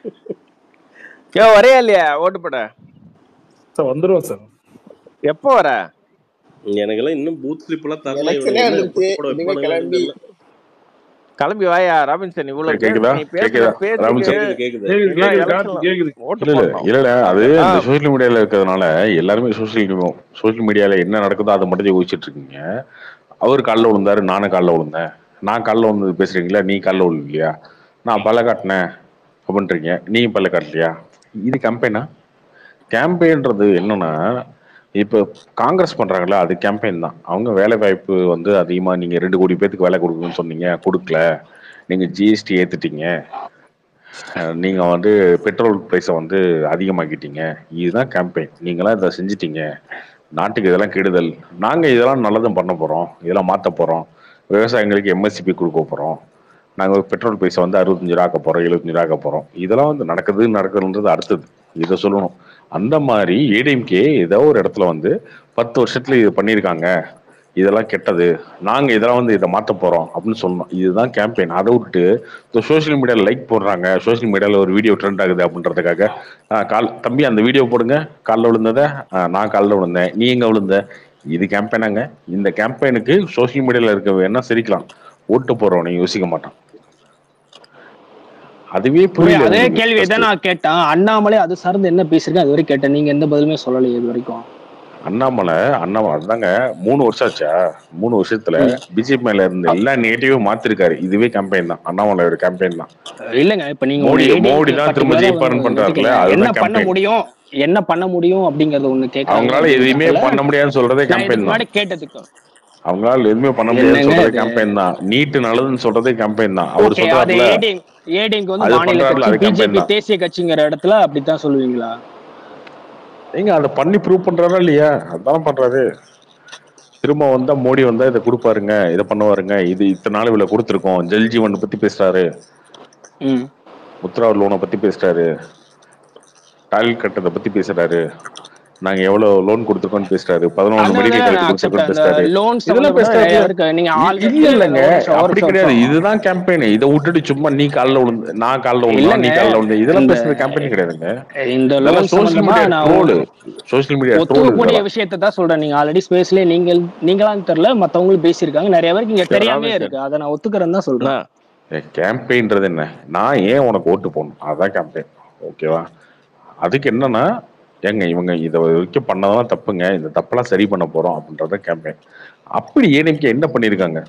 ஏ வரே இல்லையா ஓட்டு போட? சார் வந்துருவோம் சார். எப்போ வர? எனக்கெல்லாம் இன்னும் பூத் ஸ்லிப் எல்லாம் தரல. எலெக்ஷனே இவனுங்க என்ன வந்துருச்சு, ஓட்டு போட இனிமே வைப்பானுங்கன்னு கிளம்பி தெரியல. கிளம்பி வாயா ராபின்சன். இவ்வளவு கேக்குதா பேசு, நீ பேசுற கேக்குதா பேச்சுக்கு ராபின்சன்? கேக்குது கேக்குது. கேக்குது எல்லாம் கேக்குது கார்த்தி எலெக்ஷன்ல கேக்குது. ஓட்டு இல்ல இல்ல போடணும். இல்லடா, அது ஆ, இந்த சோசியல் மீடியால இருக்கிறதுனால எல்லாருமே சோசியல் சோசியல் மீடியால என்ன நடக்குதோ அதை மட்டும் யோசிச்சுட்டு இருக்கீங்க. அவர் காலில் விழுந்தாரு, நானும் காலில் விழுந்தேன். நான் காலில் விழுந்தது பேசுறீங்களா? நீ காலில் விழுலையா? நான் பல்ல காட்டினேன் அப்படின்றீங்க, நீ பல்ல காட்டலையா? இது கேம்பெயினா? கேம்பெயின்றது என்னன்னா, இப்போ காங்கிரஸ் பண்றாங்கல்ல, அது கேம்பெயின் தான். அவங்க வேலை வாய்ப்பு வந்து அதிகமா நீங்க ரெண்டு கோடி பேத்துக்கு வேலை கொடுக்கணும்னு சொன்னீங்க, கொடுக்கல. நீங்க ஜிஎஸ்டி ஏத்துட்டீங்க, அஹ் நீங்க வந்து பெட்ரோல் பிரைஸை வந்து அதிகமாக்கிட்டீங்க. இதுதான் கேம்பெயின். நீங்களாம் இதை செஞ்சிட்டீங்க, நாட்டுக்கு இதெல்லாம் கெடுதல். நாங்க இதெல்லாம் நல்லதும் பண்ண போறோம், இதெல்லாம் மாத்த போறோம். விவசாயிகளுக்கு எம்எஸ்சிபி கொடுக்க போறோம். நாங்க பெட்ரோல் பைசா வந்து அறுபத்தஞ்சு ரூபா ஆக்க போறோம், எழுபத்தஞ்சு ரூபா ஆக்க போறோம். இதெல்லாம் வந்து நடக்குது நடக்குதுன்றது அடுத்தது, இதை சொல்லணும். அந்த மாதிரி ஏடிஎம்கே ஏதோ ஒரு இடத்துல வந்து பத்து வருஷத்துல இது பண்ணியிருக்காங்க, இதெல்லாம் கெட்டது, நாங்க இதெல்லாம் வந்து இதை மாத்த போறோம் அப்படின்னு சொல்லணும். இதுதான் கேம்பெயின். அதை விட்டு இந்த சோசியல் மீடியால லைக் போடுறாங்க, சோசியல் மீடியால ஒரு வீடியோ ட்ரெண்ட் ஆகுது அப்படின்றதுக்காக ஆஹ் கால் தம்பி அந்த வீடியோ போடுங்க, காலில் விழுந்தத ஆஹ் நான் காலில் விழுந்தேன், நீ எங்க விழுந்த, இது கேம்பெயினாங்க? இந்த கேம்பெயினுக்கு சோசியல் மீடியால இருக்க வேணா சிரிக்கலாம், ஓட்டு போறவனை யோசிக்க மாட்டான். அதுவே புரியல அதே உங்களுக்கு கேள்வி first. தான் நான் கேட்டேன். அண்ணாமலை அது சார்ந்து என்ன பேசிருக்கேன் அது வரைக்கும் கேட்டேன். நீங்க எந்த பதிலுமே சொல்லலை இது வரைக்கும். அண்ணாமலை அண்ணாமலை அதுதாங்க மூணு வருஷம் ஆச்சா? மூணு வருஷத்துல ம். பிஜேபி மேல இருந்த எல்லா நெகட்டிவும் மாத்திருக்காரு. இதுவே கேம்பெயின் தான், அண்ணாமலையோட கேம்பெயின் தான். இல்லங்க, இப்ப நீங்க மோடி ஒண்ணு மோடி ஏடிஎம்கே தான் திரும்ப பர்டிகுலரா ஜெயிப்பாருன்னு பண்றாருல, ஒத்துக்கங்க. என்ன அதுதான் பண்ண கேம்பெயின். முடியும் என்ன பண்ண முடியும் அப்படிங்கறது ஒண்ணு கேக்குறாங்க அவங்களால எதுவுமே அப்படிங்கறதுல பண்ண முடியாதுன்னு சொல்றதே நான் இதுக்கு கேம்பெயின் தான். முன்னாடி கேட்டதுக்கு அவங்களால எதுவுமே பண்ண முடியாதுன்னு என்னங்க சொல்றதே அது? கேம்பெயின் தான். நீட்டு நல்லதுன்னு சொல்றதே கேம்பெயின் தான். அவர் ஓகே, அது சொல்றாருல, ஏடிஎம் ஏடிஎம்கே வந்து அது மாநில பண்றாருல, கட்சி, அது கேம்பெயின் பிஜேபி தான். தேசிய கட்சிங்கிற இடத்துல அப்படித்தான் சொல்லுவீங்களா? நீங்க அதை பண்ணி ப்ரூவ் பண்றாரா இல்லையா? அதான் பண்றாரு. திரும்ப வந்தா மோடி வந்தா இதை கொடுப்பாருங்க, இதை பண்ணுவாருங்க, இது இத்தனை நாள் இவ்வளவு கொடுத்துருக்கோம், ஜல் ஜீவன் பத்தி பேசுறாரு, முத்ரா லோனை பத்தி பேசுறாரு, டாய்லெட் கட்டத்தை பத்தி பேசுறாரு, நாங்க எவ்வளவு லோன் கொடுத்துருக்கோம்னு பேசுறாரு, பதினொன்று மெடிக்கல் காலேஜ் கொடுத்துருக்கோம்னு பேசுறாரு. இதெல்லாம் பேசுறாரு இல்ல இல்லங்க, அப்படி கிடையாது. இதுதான் கேம்பெயின். இதை விட்டுட்டு சும்மா நீ காலில் விழுந்து நான் காலில் விழுந்தோம் நீ காலில் விழுந்து இதெல்லாம் பேசுறது கேம்பெயின் கிடையாதுங்க. இதெல்லாம் social media troll. Social media troll. ஒத்துக்கக்கூடிய விஷயத்தை தான் சொல்றேன். நீங்க ஆல்ரெடி ஸ்பேஸ்லயே நீங்க நீங்களான்னு தெரியல, மத்தவங்களும் பேசியிருக்காங்க, நிறைய பேருக்கு இங்க தெரியாமே இருக்கு. அதை நான் ஒத்துக்கிறேன்னு தான் சொல்றேன். கேம்பெயின்றது என்ன? நான் ஏன் உனக்கு ஓட்டு போடணும், அதான் கேம்பெயின். ஓகேவா? அதுக்கு என்னன்னா ஏங்க இவங்க இதை வரைக்கும் பண்ணதான் தப்புங்க, இந்த தப்பெல்லாம் சரி பண்ண போறோம் அப்படின்றத கேம்பெயின். அப்படி ஏடிஎம்கே என்ன பண்ணிருக்காங்க?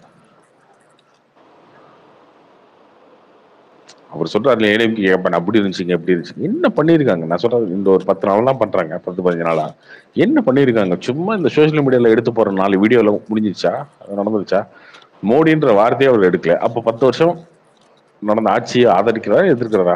அவர் சொல்றாரு ஏடிஎம்கே கேம்பெயின் அப்படி இருந்துச்சுங்க எப்படி இருந்துச்சு, என்ன பண்ணிருக்காங்க? நான் சொல்றது இந்த ஒரு பத்து நாள் தான் பண்றாங்க, பத்து பதினஞ்சு நாளா என்ன பண்ணிருக்காங்க? சும்மா இந்த சோசியல் மீடியால எடுத்து போற நாலு வீடியோல முடிஞ்சிச்சா, நடந்துருச்சா? மோடின்ற வார்த்தையை அவர் எடுக்கல. அப்ப பத்து வருஷம் நடந்த ஆட்சியை ஆதரிக்கிறதா எதிர்க்கிறதா?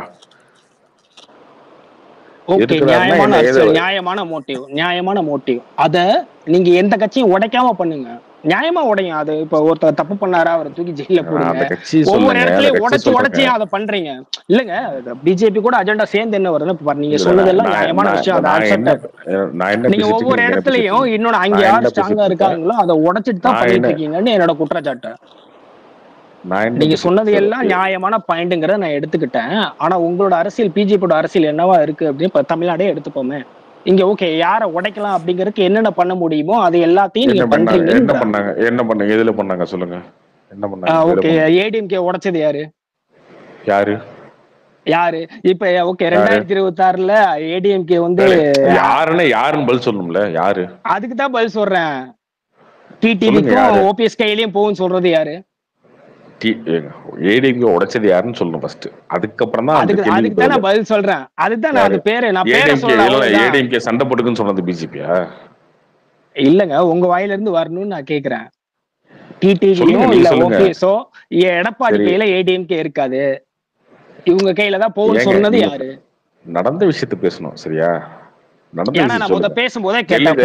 ஓகே, நியாயமான நியாயமான மோட்டிவ், நியாயமான மோட்டிவ். அத நீங்க எந்த கட்சியும் உடைக்காம பண்ணுங்க, நியாயமா உடையும். அது இப்ப ஒருத்தர் தப்பு பண்ணாரா அவரை தூக்கி ஜெயில போடுங்க. ஒவ்வொரு இடத்துலயும் உடைச்சு உடைச்சு அதை பண்றீங்க இல்லங்க. பிஜேபி கூட அஜெண்டா சேர்ந்து என்ன வருதுன்னு நீங்க சொன்னதெல்லாம் நியாயமான விஷயம். நீங்க ஒவ்வொரு இடத்துலயும் இன்னொன்னு அங்க யார் ஸ்ட்ராங்கா இருக்காங்களோ அதை உடைச்சிட்டு தான் பண்ணிட்டு இருக்கீங்கன்னு என்னோட குற்றச்சாட்டு. நீங்க சொன்னது எல்லாம் நியாயமான பாயிண்ட்ங்கிறத நான் எடுத்துக்கிட்டேன். ஆனா உங்களோட அரசியல், பிஜேபியோட அரசியல் என்னவா இருக்கு அப்படின்னு தமிழ்நாடே எடுத்துப்போமே. இங்க ஓகே யாரை உடைக்கலாம் அப்படிங்கறதுக்கு என்னென்ன பண்ண முடியுமோ அது எல்லாத்தையும் நீங்க பண்றீங்க. என்ன பண்ணாங்க என்ன பண்ணாங்க எதுல பண்ணாங்க சொல்லுங்க, என்ன பண்ணாங்க? ஓகே, ஏடிஎம்கே உடைச்சது யாரு யாரு யாரு இப்ப ஓகே ரெண்டாயிரத்தி இருபத்தி ஆறுல ஏடிஎம்கே வந்து யாருன்னு யாருன்னு பதில் சொல்லணும்ல. யாரு? அதுக்கு தான் பதில் சொல்றேன். டிடிவிக்கும் ஓபிஎஸ் கையிலயும் போகும் சொல்றது யாரு? ஏடிஎம்கே உடைச்சது யாருன்னு சொல்லணும் ஃபர்ஸ்ட். அதுக்கப்புறம் தான் அதுக்கு தான் நான் பதில் சொல்றேன். அதுதான் நான் அது பேரு நான் பேரை சொல்றேன். ஏடிஎம்கே சண்டை போட்டுக்குன்னு சொன்னது பிஜேபியா? இல்லங்க, உங்க வாயில இருந்து வரணும்னு நான் கேக்குறேன். டிடிவியோ இல்ல ஓபிஎஸ்ஓ எடப்பாடி கையில ஏடிஎம்கே இருக்காது, இவங்க கையில தான் போகும் சொன்னது யாரு? நடந்த விஷயத்தை பேசணும் சரியா? பேசும்போதே கேட்டேன்.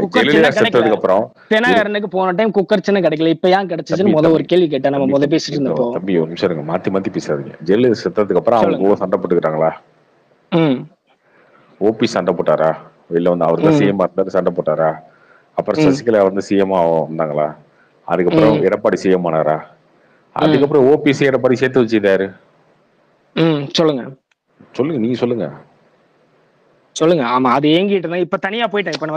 போன டைம் குக்கர் சின்ன கிடைக்கல, இப்ப ஏன் கிடைச்சுன்னு முத ஒரு கேள்வி கேட்டேன். நம்ம முத பேசிட்டு இருந்தப்போ தம்பி ஒரு நிமிஷம் இருங்க, மாத்தி மாத்தி பேசாதீங்க. ஜெயலலிதா செத்ததுக்கு அப்புறம் அவங்க சண்டை போட்டுக்கிட்டாங்களா? ஓபி சண்டை போட்டாரா? இல்ல வந்து அவர் தான் சிஎம் இருந்தாரு சண்டை போட்டாரா? அப்புறம் சசிகலா வந்து சிஎம் வந்தாங்களா? அதுக்கப்புறம் எடப்பாடி சிஎம் ஆனாரா? அதுக்கப்புறம் ஓபிசி எடப்பாடி சேர்த்து வச்சுட்டாரு. சொல்லுங்க சொல்லுங்க நீங்க சொல்லுங்க சொல்லுங்க. ஆமா அது ஏங்கிட்டு இருந்தா இப்ப தனியா போயிட்டேன். இப்ப நம்ம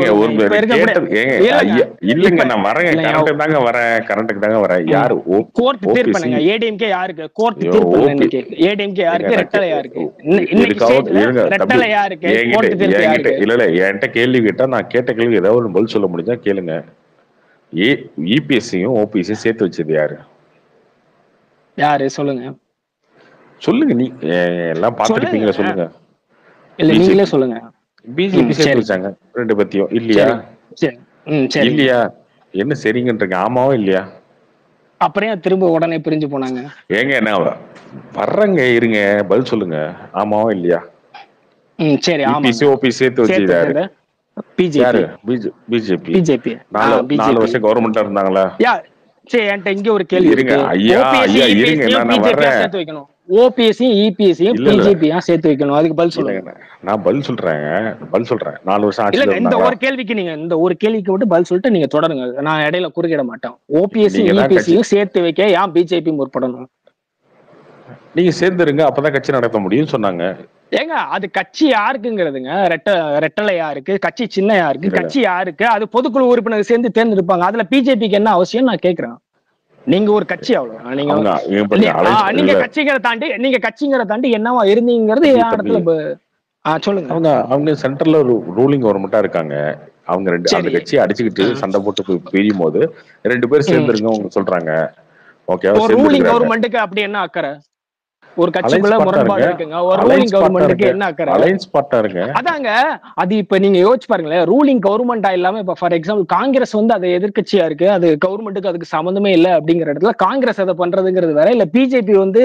இல்லங்க நான் வரேன், கரண்ட்டுக்கு தாங்க வரேன், கரண்ட்டுக்கு தாங்க வரேன். யாரு கோர்ட் தீர்ப்பு பண்ணுங்க? ஏடிஎம்கே யாருக்கு கோர்ட் தீர்ப்பு இன்னைக்கு? ஏடிஎம்கே யாருக்கு? ரெட்டலை யாருக்கு? இன்னைக்கு ரெட்டலை யாருக்கு? கோர்ட் தீர்ப்பு யாருக்கு? இல்ல இல்ல என்கிட்ட கேள்வி கேட்டா நான் கேட்ட கேள்வி ஏதாவது ஒரு பதில் சொல்ல முடிஞ்சா கேளுங்க. ஏ இபிஎஸ்சியும் ஓபிஎஸ்சியும் சேர்த்து வச்சது யாரு? யாரு சொல்லுங்க சொல்லுங்க. நீ எல்லாம் பாத்துருப்பீங்களா? சொல்லுங்க. இல்ல நீங்களே சொல்லுங்க. பிஜேபி சேர்த்து வச்சாங்க ரெண்டு பத்தியும் இல்லையா? இல்லையா? என்ன சரிங்கன்றீங்க? ஆமாவா இல்லையா? அப்புறம் திரும்ப உடனே பிரிஞ்சு போனாங்க. ஏங்க என்ன வர்றங்க இருங்க, பதில் சொல்லுங்க. ஆமாவா இல்லையா? ம் சரி. ஆமா ஓபிஎஸ் சேர்த்து வச்சிருக்காரு. பிஜேபி பிஜேபி பிஜேபி நாலு நாலு வருஷம் கவர்மெண்டா இருந்தாங்களா? சரி என்கிட்ட இங்க ஒரு கேள்வி இருங்க. ஐயா ஐயா இருங்க, நான் வரேன். சேர்த்து வைக்கணும். ஓபிஎஸ்சியும் இபிஎஸ்சியும் பிஜேபியா சேர்த்து வைக்கணும். அதுக்கு பதில் சொல்லுங்க. நான் பதில் சொல்றேன் பதில் சொல்றேன் நாலு வருஷம் ஆட்சியில இந்த ஒரு கேள்விக்கு நீங்க இந்த ஒரு கேள்விக்கு மட்டும் பதில் சொல்லிட்டு நீங்க தொடருங்க. நான் இடையில குறுக்கிட மாட்டேன். ஓபிஎஸ்சியும் இபிஎஸ்சியும் சேர்த்து வைக்க ஏன் பிஜேபி முற்படணும்? நீங்க சேர்ந்துருங்க, அப்பதான் கட்சி நடத்த முடியும்னு சொன்னாங்க. ஏங்க அது கட்சி யாருக்குங்கிறதுங்க? ரெட்ட ரெட்டலை யாருக்கு? கட்சி சின்ன யாருக்கு? கட்சி யாருக்கு? அது பொதுக்குழு உறுப்பினர் சேர்ந்து தேர்ந்தெடுப்பாங்க. அதுல பிஜேபிக்கு என்ன அவசியம் நான் கேக்குறேன். நீங்க ஒரு கட்சி அவ்வளவு நீங்க நீங்க கட்சிகளை தாண்டி நீங்க கட்சிங்கிற தாண்டி என்னவா இருந்தீங்கிறது இடத்துல சொல்லுங்க. அவங்க அவங்க சென்ட்ரல்ல ஒரு ரூலிங் கவர்மெண்டா இருக்காங்க. அவங்க ரெண்டு அந்த கட்சியை அடிச்சுக்கிட்டு சண்டை போட்டு பிரியும் போது ரெண்டு பேரும் சேர்ந்துருங்க அவங்க சொல்றாங்க. ஓகே, ரூலிங் கவர்மெண்ட்டுக்கு அப்படி என்ன அக்கறை? ஒரு கட்சிக்குள்ள முரண்பாடு இருக்குங்க. ஒரு ரூலிங் கவர்மெண்ட்டுக்கு என்ன அக்கறை? அலைன்ஸ் பார்ட்டா இருக்கு. அதாங்க அது இப்ப நீங்க யோசிச்சு பாருங்களேன். ரூலிங் கவர்மெண்டா இல்லாம இப்ப ஃபார் எக்ஸாம்பிள் காங்கிரஸ் வந்து அது எதிர்கட்சியா இருக்கு, அது கவர்மெண்ட்டுக்கு அதுக்கு சம்பந்தமே இல்ல அப்படிங்கிற இடத்துல காங்கிரஸ் அதை பண்றதுங்கிறது வேற. இல்ல பிஜேபி வந்து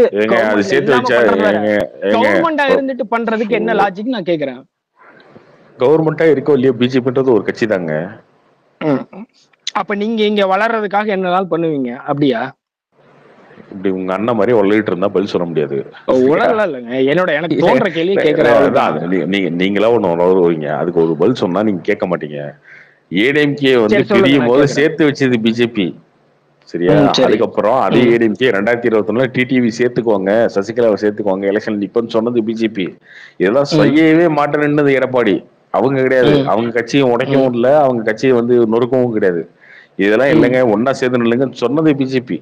கவர்மெண்டா இருந்துட்டு பண்றதுக்கு என்ன லாஜிக் நான் கேக்குறேன். கவர்மெண்டா இருக்கோ இல்லையோ பிஜேபின்றது ஒரு கட்சி தாங்க. அப்ப நீங்க இங்க வளர்றதுக்காக என்னனாலும் பண்ணுவீங்க அப்படியா? இப்படி உங்க அண்ணன் மாதிரி உலகிட்டு இருந்தா பதில் சொல்ல முடியாது. உலகலாம் இல்லைங்க, என்னோட எனக்கு தோன்ற கேள்வி கேட்கறேன். நீங்க நீங்களா ஒண்ணு உலகுவீங்க, அதுக்கு ஒரு பதில் சொன்னா நீங்க கேட்க மாட்டீங்க. ஏடிஎம்கே வந்து பிரியும் போது சேர்த்து வச்சது பிஜேபி, சரியா? அதுக்கப்புறம் அதே ஏடிஎம்கே ரெண்டாயிரத்தி இருபத்தி ஒண்ணுல டிடிவி சேர்த்துக்குவாங்க, சசிகலாவை சேர்த்துக்குவாங்க, எலெக்ஷன் நிப்பன்னு சொன்னது பிஜேபி. இதெல்லாம் செய்யவே மாட்டேன்னு எடப்பாடி. அவங்க கிடையாது, அவங்க கட்சியை உடைக்கவும் இல்லை, அவங்க கட்சியை வந்து நொறுக்கவும் கிடையாது. இதெல்லாம் இல்லைங்க, ஒன்னா சேர்ந்து இல்லைங்க சொன்னது பிஜேபி.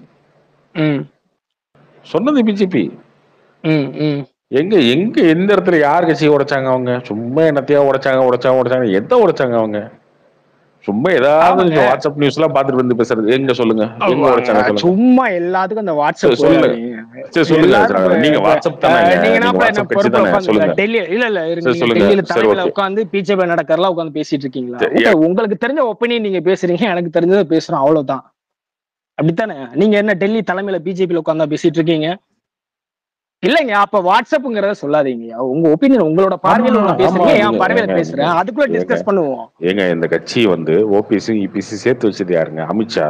சொன்னது பிஜேபி. எங்க எங்க எந்த இடத்துல யார் கட்சியை உடைச்சாங்க? அவங்க சும்மா என்னத்தையா உடைச்சாங்க உடைச்சாங்க உடைச்சாங்க எந்த உடைச்சாங்க? அவங்க சும்மா ஏதாவது வாட்ஸ்அப் நியூஸ் எல்லாம் பாத்துட்டு வந்து பேசுறது. எங்க சொல்லுங்க, எங்க உடைச்சாங்க சொல்லுங்க. சும்மா எல்லாத்துக்கும் அந்த வாட்ஸ்அப் சொல்லுங்க. சரி சொல்லுங்க, நீங்க வாட்ஸ்அப் தானே, நீங்க வாட்ஸ்அப் கட்சி தானே, சொல்லுங்க. டெல்லி இல்ல இல்ல இருங்க, டெல்லியில தலைமையில உட்கார்ந்து பிஜேபி நடக்கறலாம் உட்கார்ந்து பேசிட்டு இருக்கீங்களா? உங்களுக்கு தெரிஞ்ச ஒப்பீனியன் நீங்க பேசுறீங்க, எனக்கு தெரிஞ்சதை பேசுறோம், அவ்வளவுதான். அப்படித்தானே? நீங்க என்ன டெல்லி தலைமையில பிஜேபியில உட்கார்ந்தா பேசிட்டு இருக்கீங்க? இல்லைங்க, அப்ப வாட்ஸ்அப்ங்கிறத சொல்லாதீங்க. உங்க ஒப்பீனியன், உங்களோட பார்வையில நான் பேசுறீங்க, என் பார்வையில பேசுறேன், அதுக்குள்ள டிஸ்கஸ் பண்ணுவோம். ஏங்க இந்த கட்சி வந்து ஓபிசி இபிசி சேர்த்து வச்சது யாருங்க? அமித்ஷா.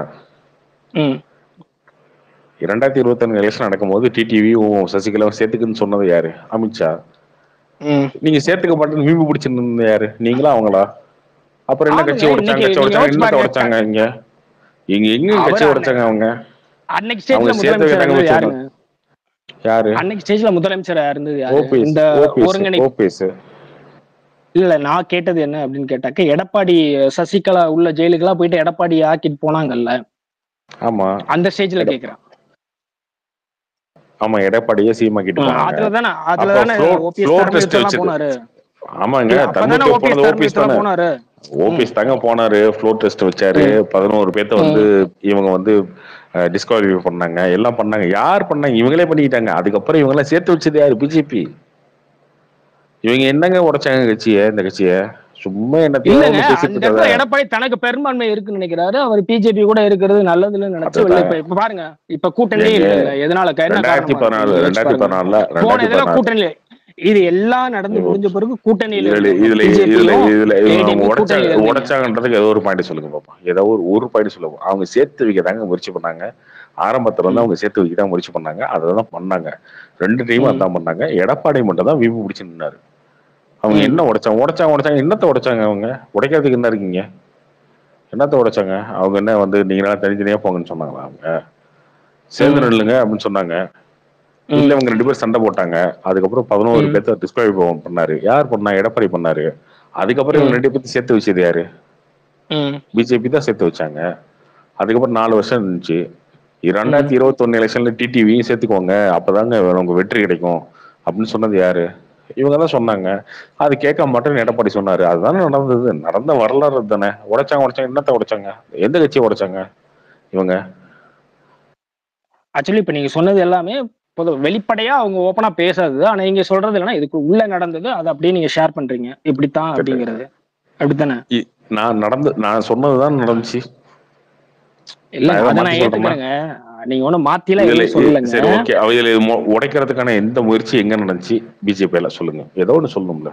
இரண்டாயிரத்தி இருபத்தி ஒண்ணு எலெக்ஷன் நடக்கும் போது டிடிவியும் சசிகலாவும் சேர்த்துக்குன்னு சொன்னது யாரு? அமித்ஷா. நீங்க சேர்த்துக்க மாட்டேன்னு வீம்பு பிடிச்சிருந்தது யாரு? நீங்களா அவங்களா? அப்புறம் என்ன கட்சி உடைச்சாங்க, கட்சி உடைச்சாங்க, என்னத்தை உடைச்சாங்க? இங்க இங்க எங்க கட்சி உடைச்சாங்க? அவங்க அன்னைக்கு ஸ்டேஜ்ல முதலமைச்சர் யாருங்க? யாரு அன்னைக்கு ஸ்டேஜ்ல முதலமைச்சரா இருந்தது யாரு? இந்த ஒருங்கிணைப்பு. இல்ல நான் கேட்டது என்ன அப்படின்னு கேட்டாக்க, எடப்பாடி சசிகலா உள்ள ஜெயிலுக்கெல்லாம் போயிட்டு எடப்பாடி ஆக்கிட்டு போனாங்கல்ல. ஆமா, அந்த ஸ்டேஜ்ல கேக்குறேன். ஆமா, எடப்பாடியே சீமா கிட்ட போனாங்க. அதுலதானே அதுலதானே ஓபிஎஸ் எல்லாம் போனாரு. ஆமாங்க, தன்னுடைய ஓபிஎஸ் தானே போனாரு. ஓபிஎஸ் தாங்க போனாரு, ஃப்ளோர் டெஸ்ட் வச்சாரு, பதினோரு பேர்த்த வந்து இவங்க வந்து டிஸ்குவாலிஃபை பண்ணாங்க, எல்லாம் பண்ணாங்க. யார் பண்ணாங்க? இவங்களே பண்ணிக்கிட்டாங்க. அதுக்கப்புறம் இவங்க எல்லாம் சேர்த்து வச்சது யாரு? பிஜேபி. இவங்க என்னங்க உடைச்சாங்க கட்சிய? இந்த கட்சிய சும்மா என்ன எடப்பாடி தனக்கு பெரும்பான்மை இருக்குன்னு நினைக்கிறாரு, அவர் பிஜேபி கூட இருக்கிறது நல்லதுன்னு நினைச்சு இப்ப பாருங்க, இப்ப கூட்டணியே இல்ல. எதனால? ரெண்டாயிரத்தி பதினாலு ரெண்டாயிரத்தி பதினாலுல போன இதுல கூட்டணி இது எல்லாம் நடந்து முடிஞ்ச பிறகு கூட்டணியில இதுல இதுல இதுல உடைச்சாங்கன்றதுக்கு ஏதோ ஒரு பாயிண்ட் சொல்லுங்க பாப்பா. ஏதோ ஒரு ஒரு பாயிண்ட் சொல்லுங்க. அவங்க சேர்த்து வைக்கதாங்க முயற்சி பண்ணாங்க. ஆரம்பத்துல வந்து அவங்க சேர்த்து வைக்க தான் முயற்சி பண்ணாங்க, அதான் பண்ணாங்க. ரெண்டு டைமும் அதான் பண்ணாங்க. எடப்பாடி மட்டும் தான் வீம்பு பிடிச்சு நின்னாரு. அவங்க என்ன உடைச்சாங்க உடைச்சாங்க உடைச்சாங்க என்னத்த உடைச்சாங்க? அவங்க உடைக்கிறதுக்கு என்ன இருக்கீங்க? என்னத்த உடைச்சாங்க? அவங்க என்ன வந்து நீங்க தனித்தனியா போங்கன்னு சொன்னாங்களா? அவங்க சேர்ந்து நில்லுங்க அப்படின்னு சொன்னாங்க. இல்ல இவங்க ரெண்டு பேரும் சண்டை போட்டாங்க. அதுக்கப்புறம் பதினோரு பேர்த்த டிஸ்குவாலிஃபை பண்ணாரு. யார் பண்ணா? எடப்பாடி பண்ணாரு. அதுக்கப்புறம் இவங்க ரெண்டு பேர்த்து சேர்த்து வச்சது யாரு? பிஜேபி தான் சேர்த்து வச்சாங்க. அதுக்கப்புறம் நாலு வருஷம் இருந்துச்சு. ரெண்டாயிரத்தி இருபத்தி ஒண்ணு எலெக்ஷன்ல டிடிவியும் சேர்த்துக்கோங்க, அப்பதாங்க உங்க வெற்றி கிடைக்கும் அப்படின்னு சொன்னது யாரு? இவங்க தான் சொன்னாங்க. அது கேட்க மாட்டேன்னு எடப்பாடி சொன்னாரு. அதுதானே நடந்தது. நடந்த வரலாறு தானே. உடைச்சாங்க உடைச்சாங்க என்னத்த உடைச்சாங்க? எந்த கட்சியை உடைச்சாங்க இவங்க? ஆக்சுவலி இப்ப நீங்க சொன்னது எல்லாமே வெளிப்படையா அவங்க ஓப்பனா பேசாது. ஆனா நீங்க சொல்றது இல்லைன்னா இதுக்கு உள்ள நடந்தது, அதை அப்படியே நீங்க ஷேர் பண்றீங்க, இப்படித்தான் அப்படிங்கிறது. அப்படித்தானே? நான் நடந்து நான் சொன்னதுதான் நடந்துச்சு. இல்ல அதை நான் ஏத்துக்கிறேங்க, நீங்க ஒண்ணும் மாத்திலாம் சொல்லலங்க. சரி ஓகே, அவையில உடைக்கிறதுக்கான எந்த முயற்சி எங்க நடந்துச்சு பிஜேபியில சொல்லுங்க. ஏதோ ஒண்ணு சொல்லணும்ல.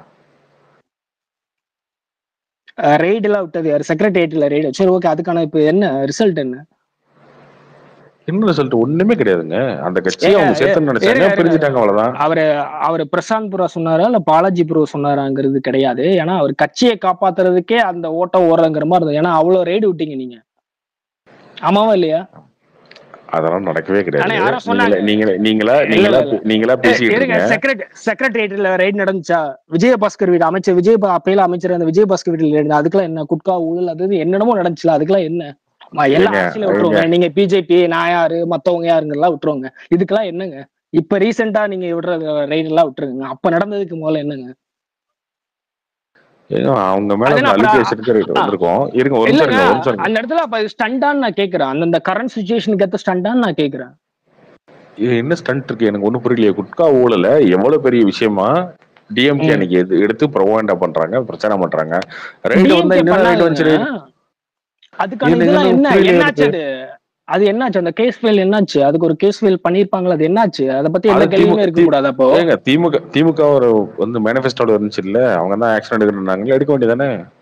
ரெய்டு எல்லாம் விட்டது யாரு? செக்ரட்டரியேட்ல ரெய்டு. சரி ஓகே, அதுக்கான இப்ப என்ன ரிசல்ட்? என்ன என்ன ரிசல்ட்? ஒண்ணுமே கிடையாதுங்க. அந்த கட்சியை அவங்க சேர்த்து நினைச்சாங்க, பிரிஞ்சுட்டாங்க, அவ்வளவுதான். அவரு அவரு பிரசாந்த் புரா சொன்னாரா இல்ல பாலாஜி புரோ சொன்னாராங்கிறது கிடையாது. ஏன்னா அவர் கட்சியை காப்பாத்துறதுக்கே அந்த ஓட்டம் ஓடுறங்கிற மாதிரி இருந்தது. ஏன்னா அவ்வளவு ரெய்டு விட்டீங்க நீங்க, ஆமாவா இல்லையா? அதெல்லாம் நடக்கவே கிடையாது. நீங்களா நீங்களா நீங்களா பேசிட்டு செக்ரட்டரியேட்ல ரெய்டு நடந்துச்சா? விஜயபாஸ்கர் வீடு அமைச்சர் விஜய அப்பையில அமைச்சர் அந்த விஜயபாஸ்கர் வீட்டுல இருந்தா அதுக்கெல்லாம் என்ன? குட்கா ஊழல் அது என்னென்னமோ நடந்துச்சுல, அதுக்கெல்லாம் என்ன? எல்லா ஆட்சியில விட்டுருவாங்க. நீங்க பிஜேபி நான் யாரு மத்தவங்க யாருங்கெல்லாம் விட்டுருவாங்க. இதுக்கெல்லாம் என்னங்க? இப்ப ரீசெண்டா நீங்க விடுற ரெய்டு எல்லாம் விட்டுருங்க. அப்ப நடந்ததுக்கு முதல்ல என்னங்க? அவங்க மேல வந்திருக்கோம். இருங்க ஒரு நிமிஷம். அந்த இடத்துல அப்ப ஸ்டண்டான்னு நான் கேக்குறேன். அந்த கரண்ட் சிச்சுவேஷனுக்கு ஏத்த ஸ்டண்டான்னு நான் கேக்குறேன். இது என்ன ஸ்டண்ட் இருக்கு எனக்கு ஒண்ணும் புரியலையே. குட்கா ஊழல எவ்வளவு பெரிய விஷயமா டிஎம்கே அன்னைக்கு எடுத்து ப்ரொபகண்டா பண்றாங்க, பிரச்சனை பண்றாங்க. ரெய்டு வந்தா என்ன ரெய்டு வந்துச்சு? அதுக்கான இதெல்லாம் என்ன என்னாச்சு? அது அது என்னாச்சு? அந்த கேஸ் ஃபைல் என்னாச்சு? அதுக்கு ஒரு கேஸ் ஃபைல் பண்ணிருப்பாங்களா? அது என்னாச்சு? அதை பத்தி எந்த கேள்வியுமே இருக்க கூடாது. அப்போ திமுக திமுக ஒரு வந்து மேனிஃபெஸ்டோல இருந்துச்சு இல்ல, அவங்க தான் ஆக்ஷன் எடுக்கணும்னாங்களே, எடுக்க வேண்டியதானே?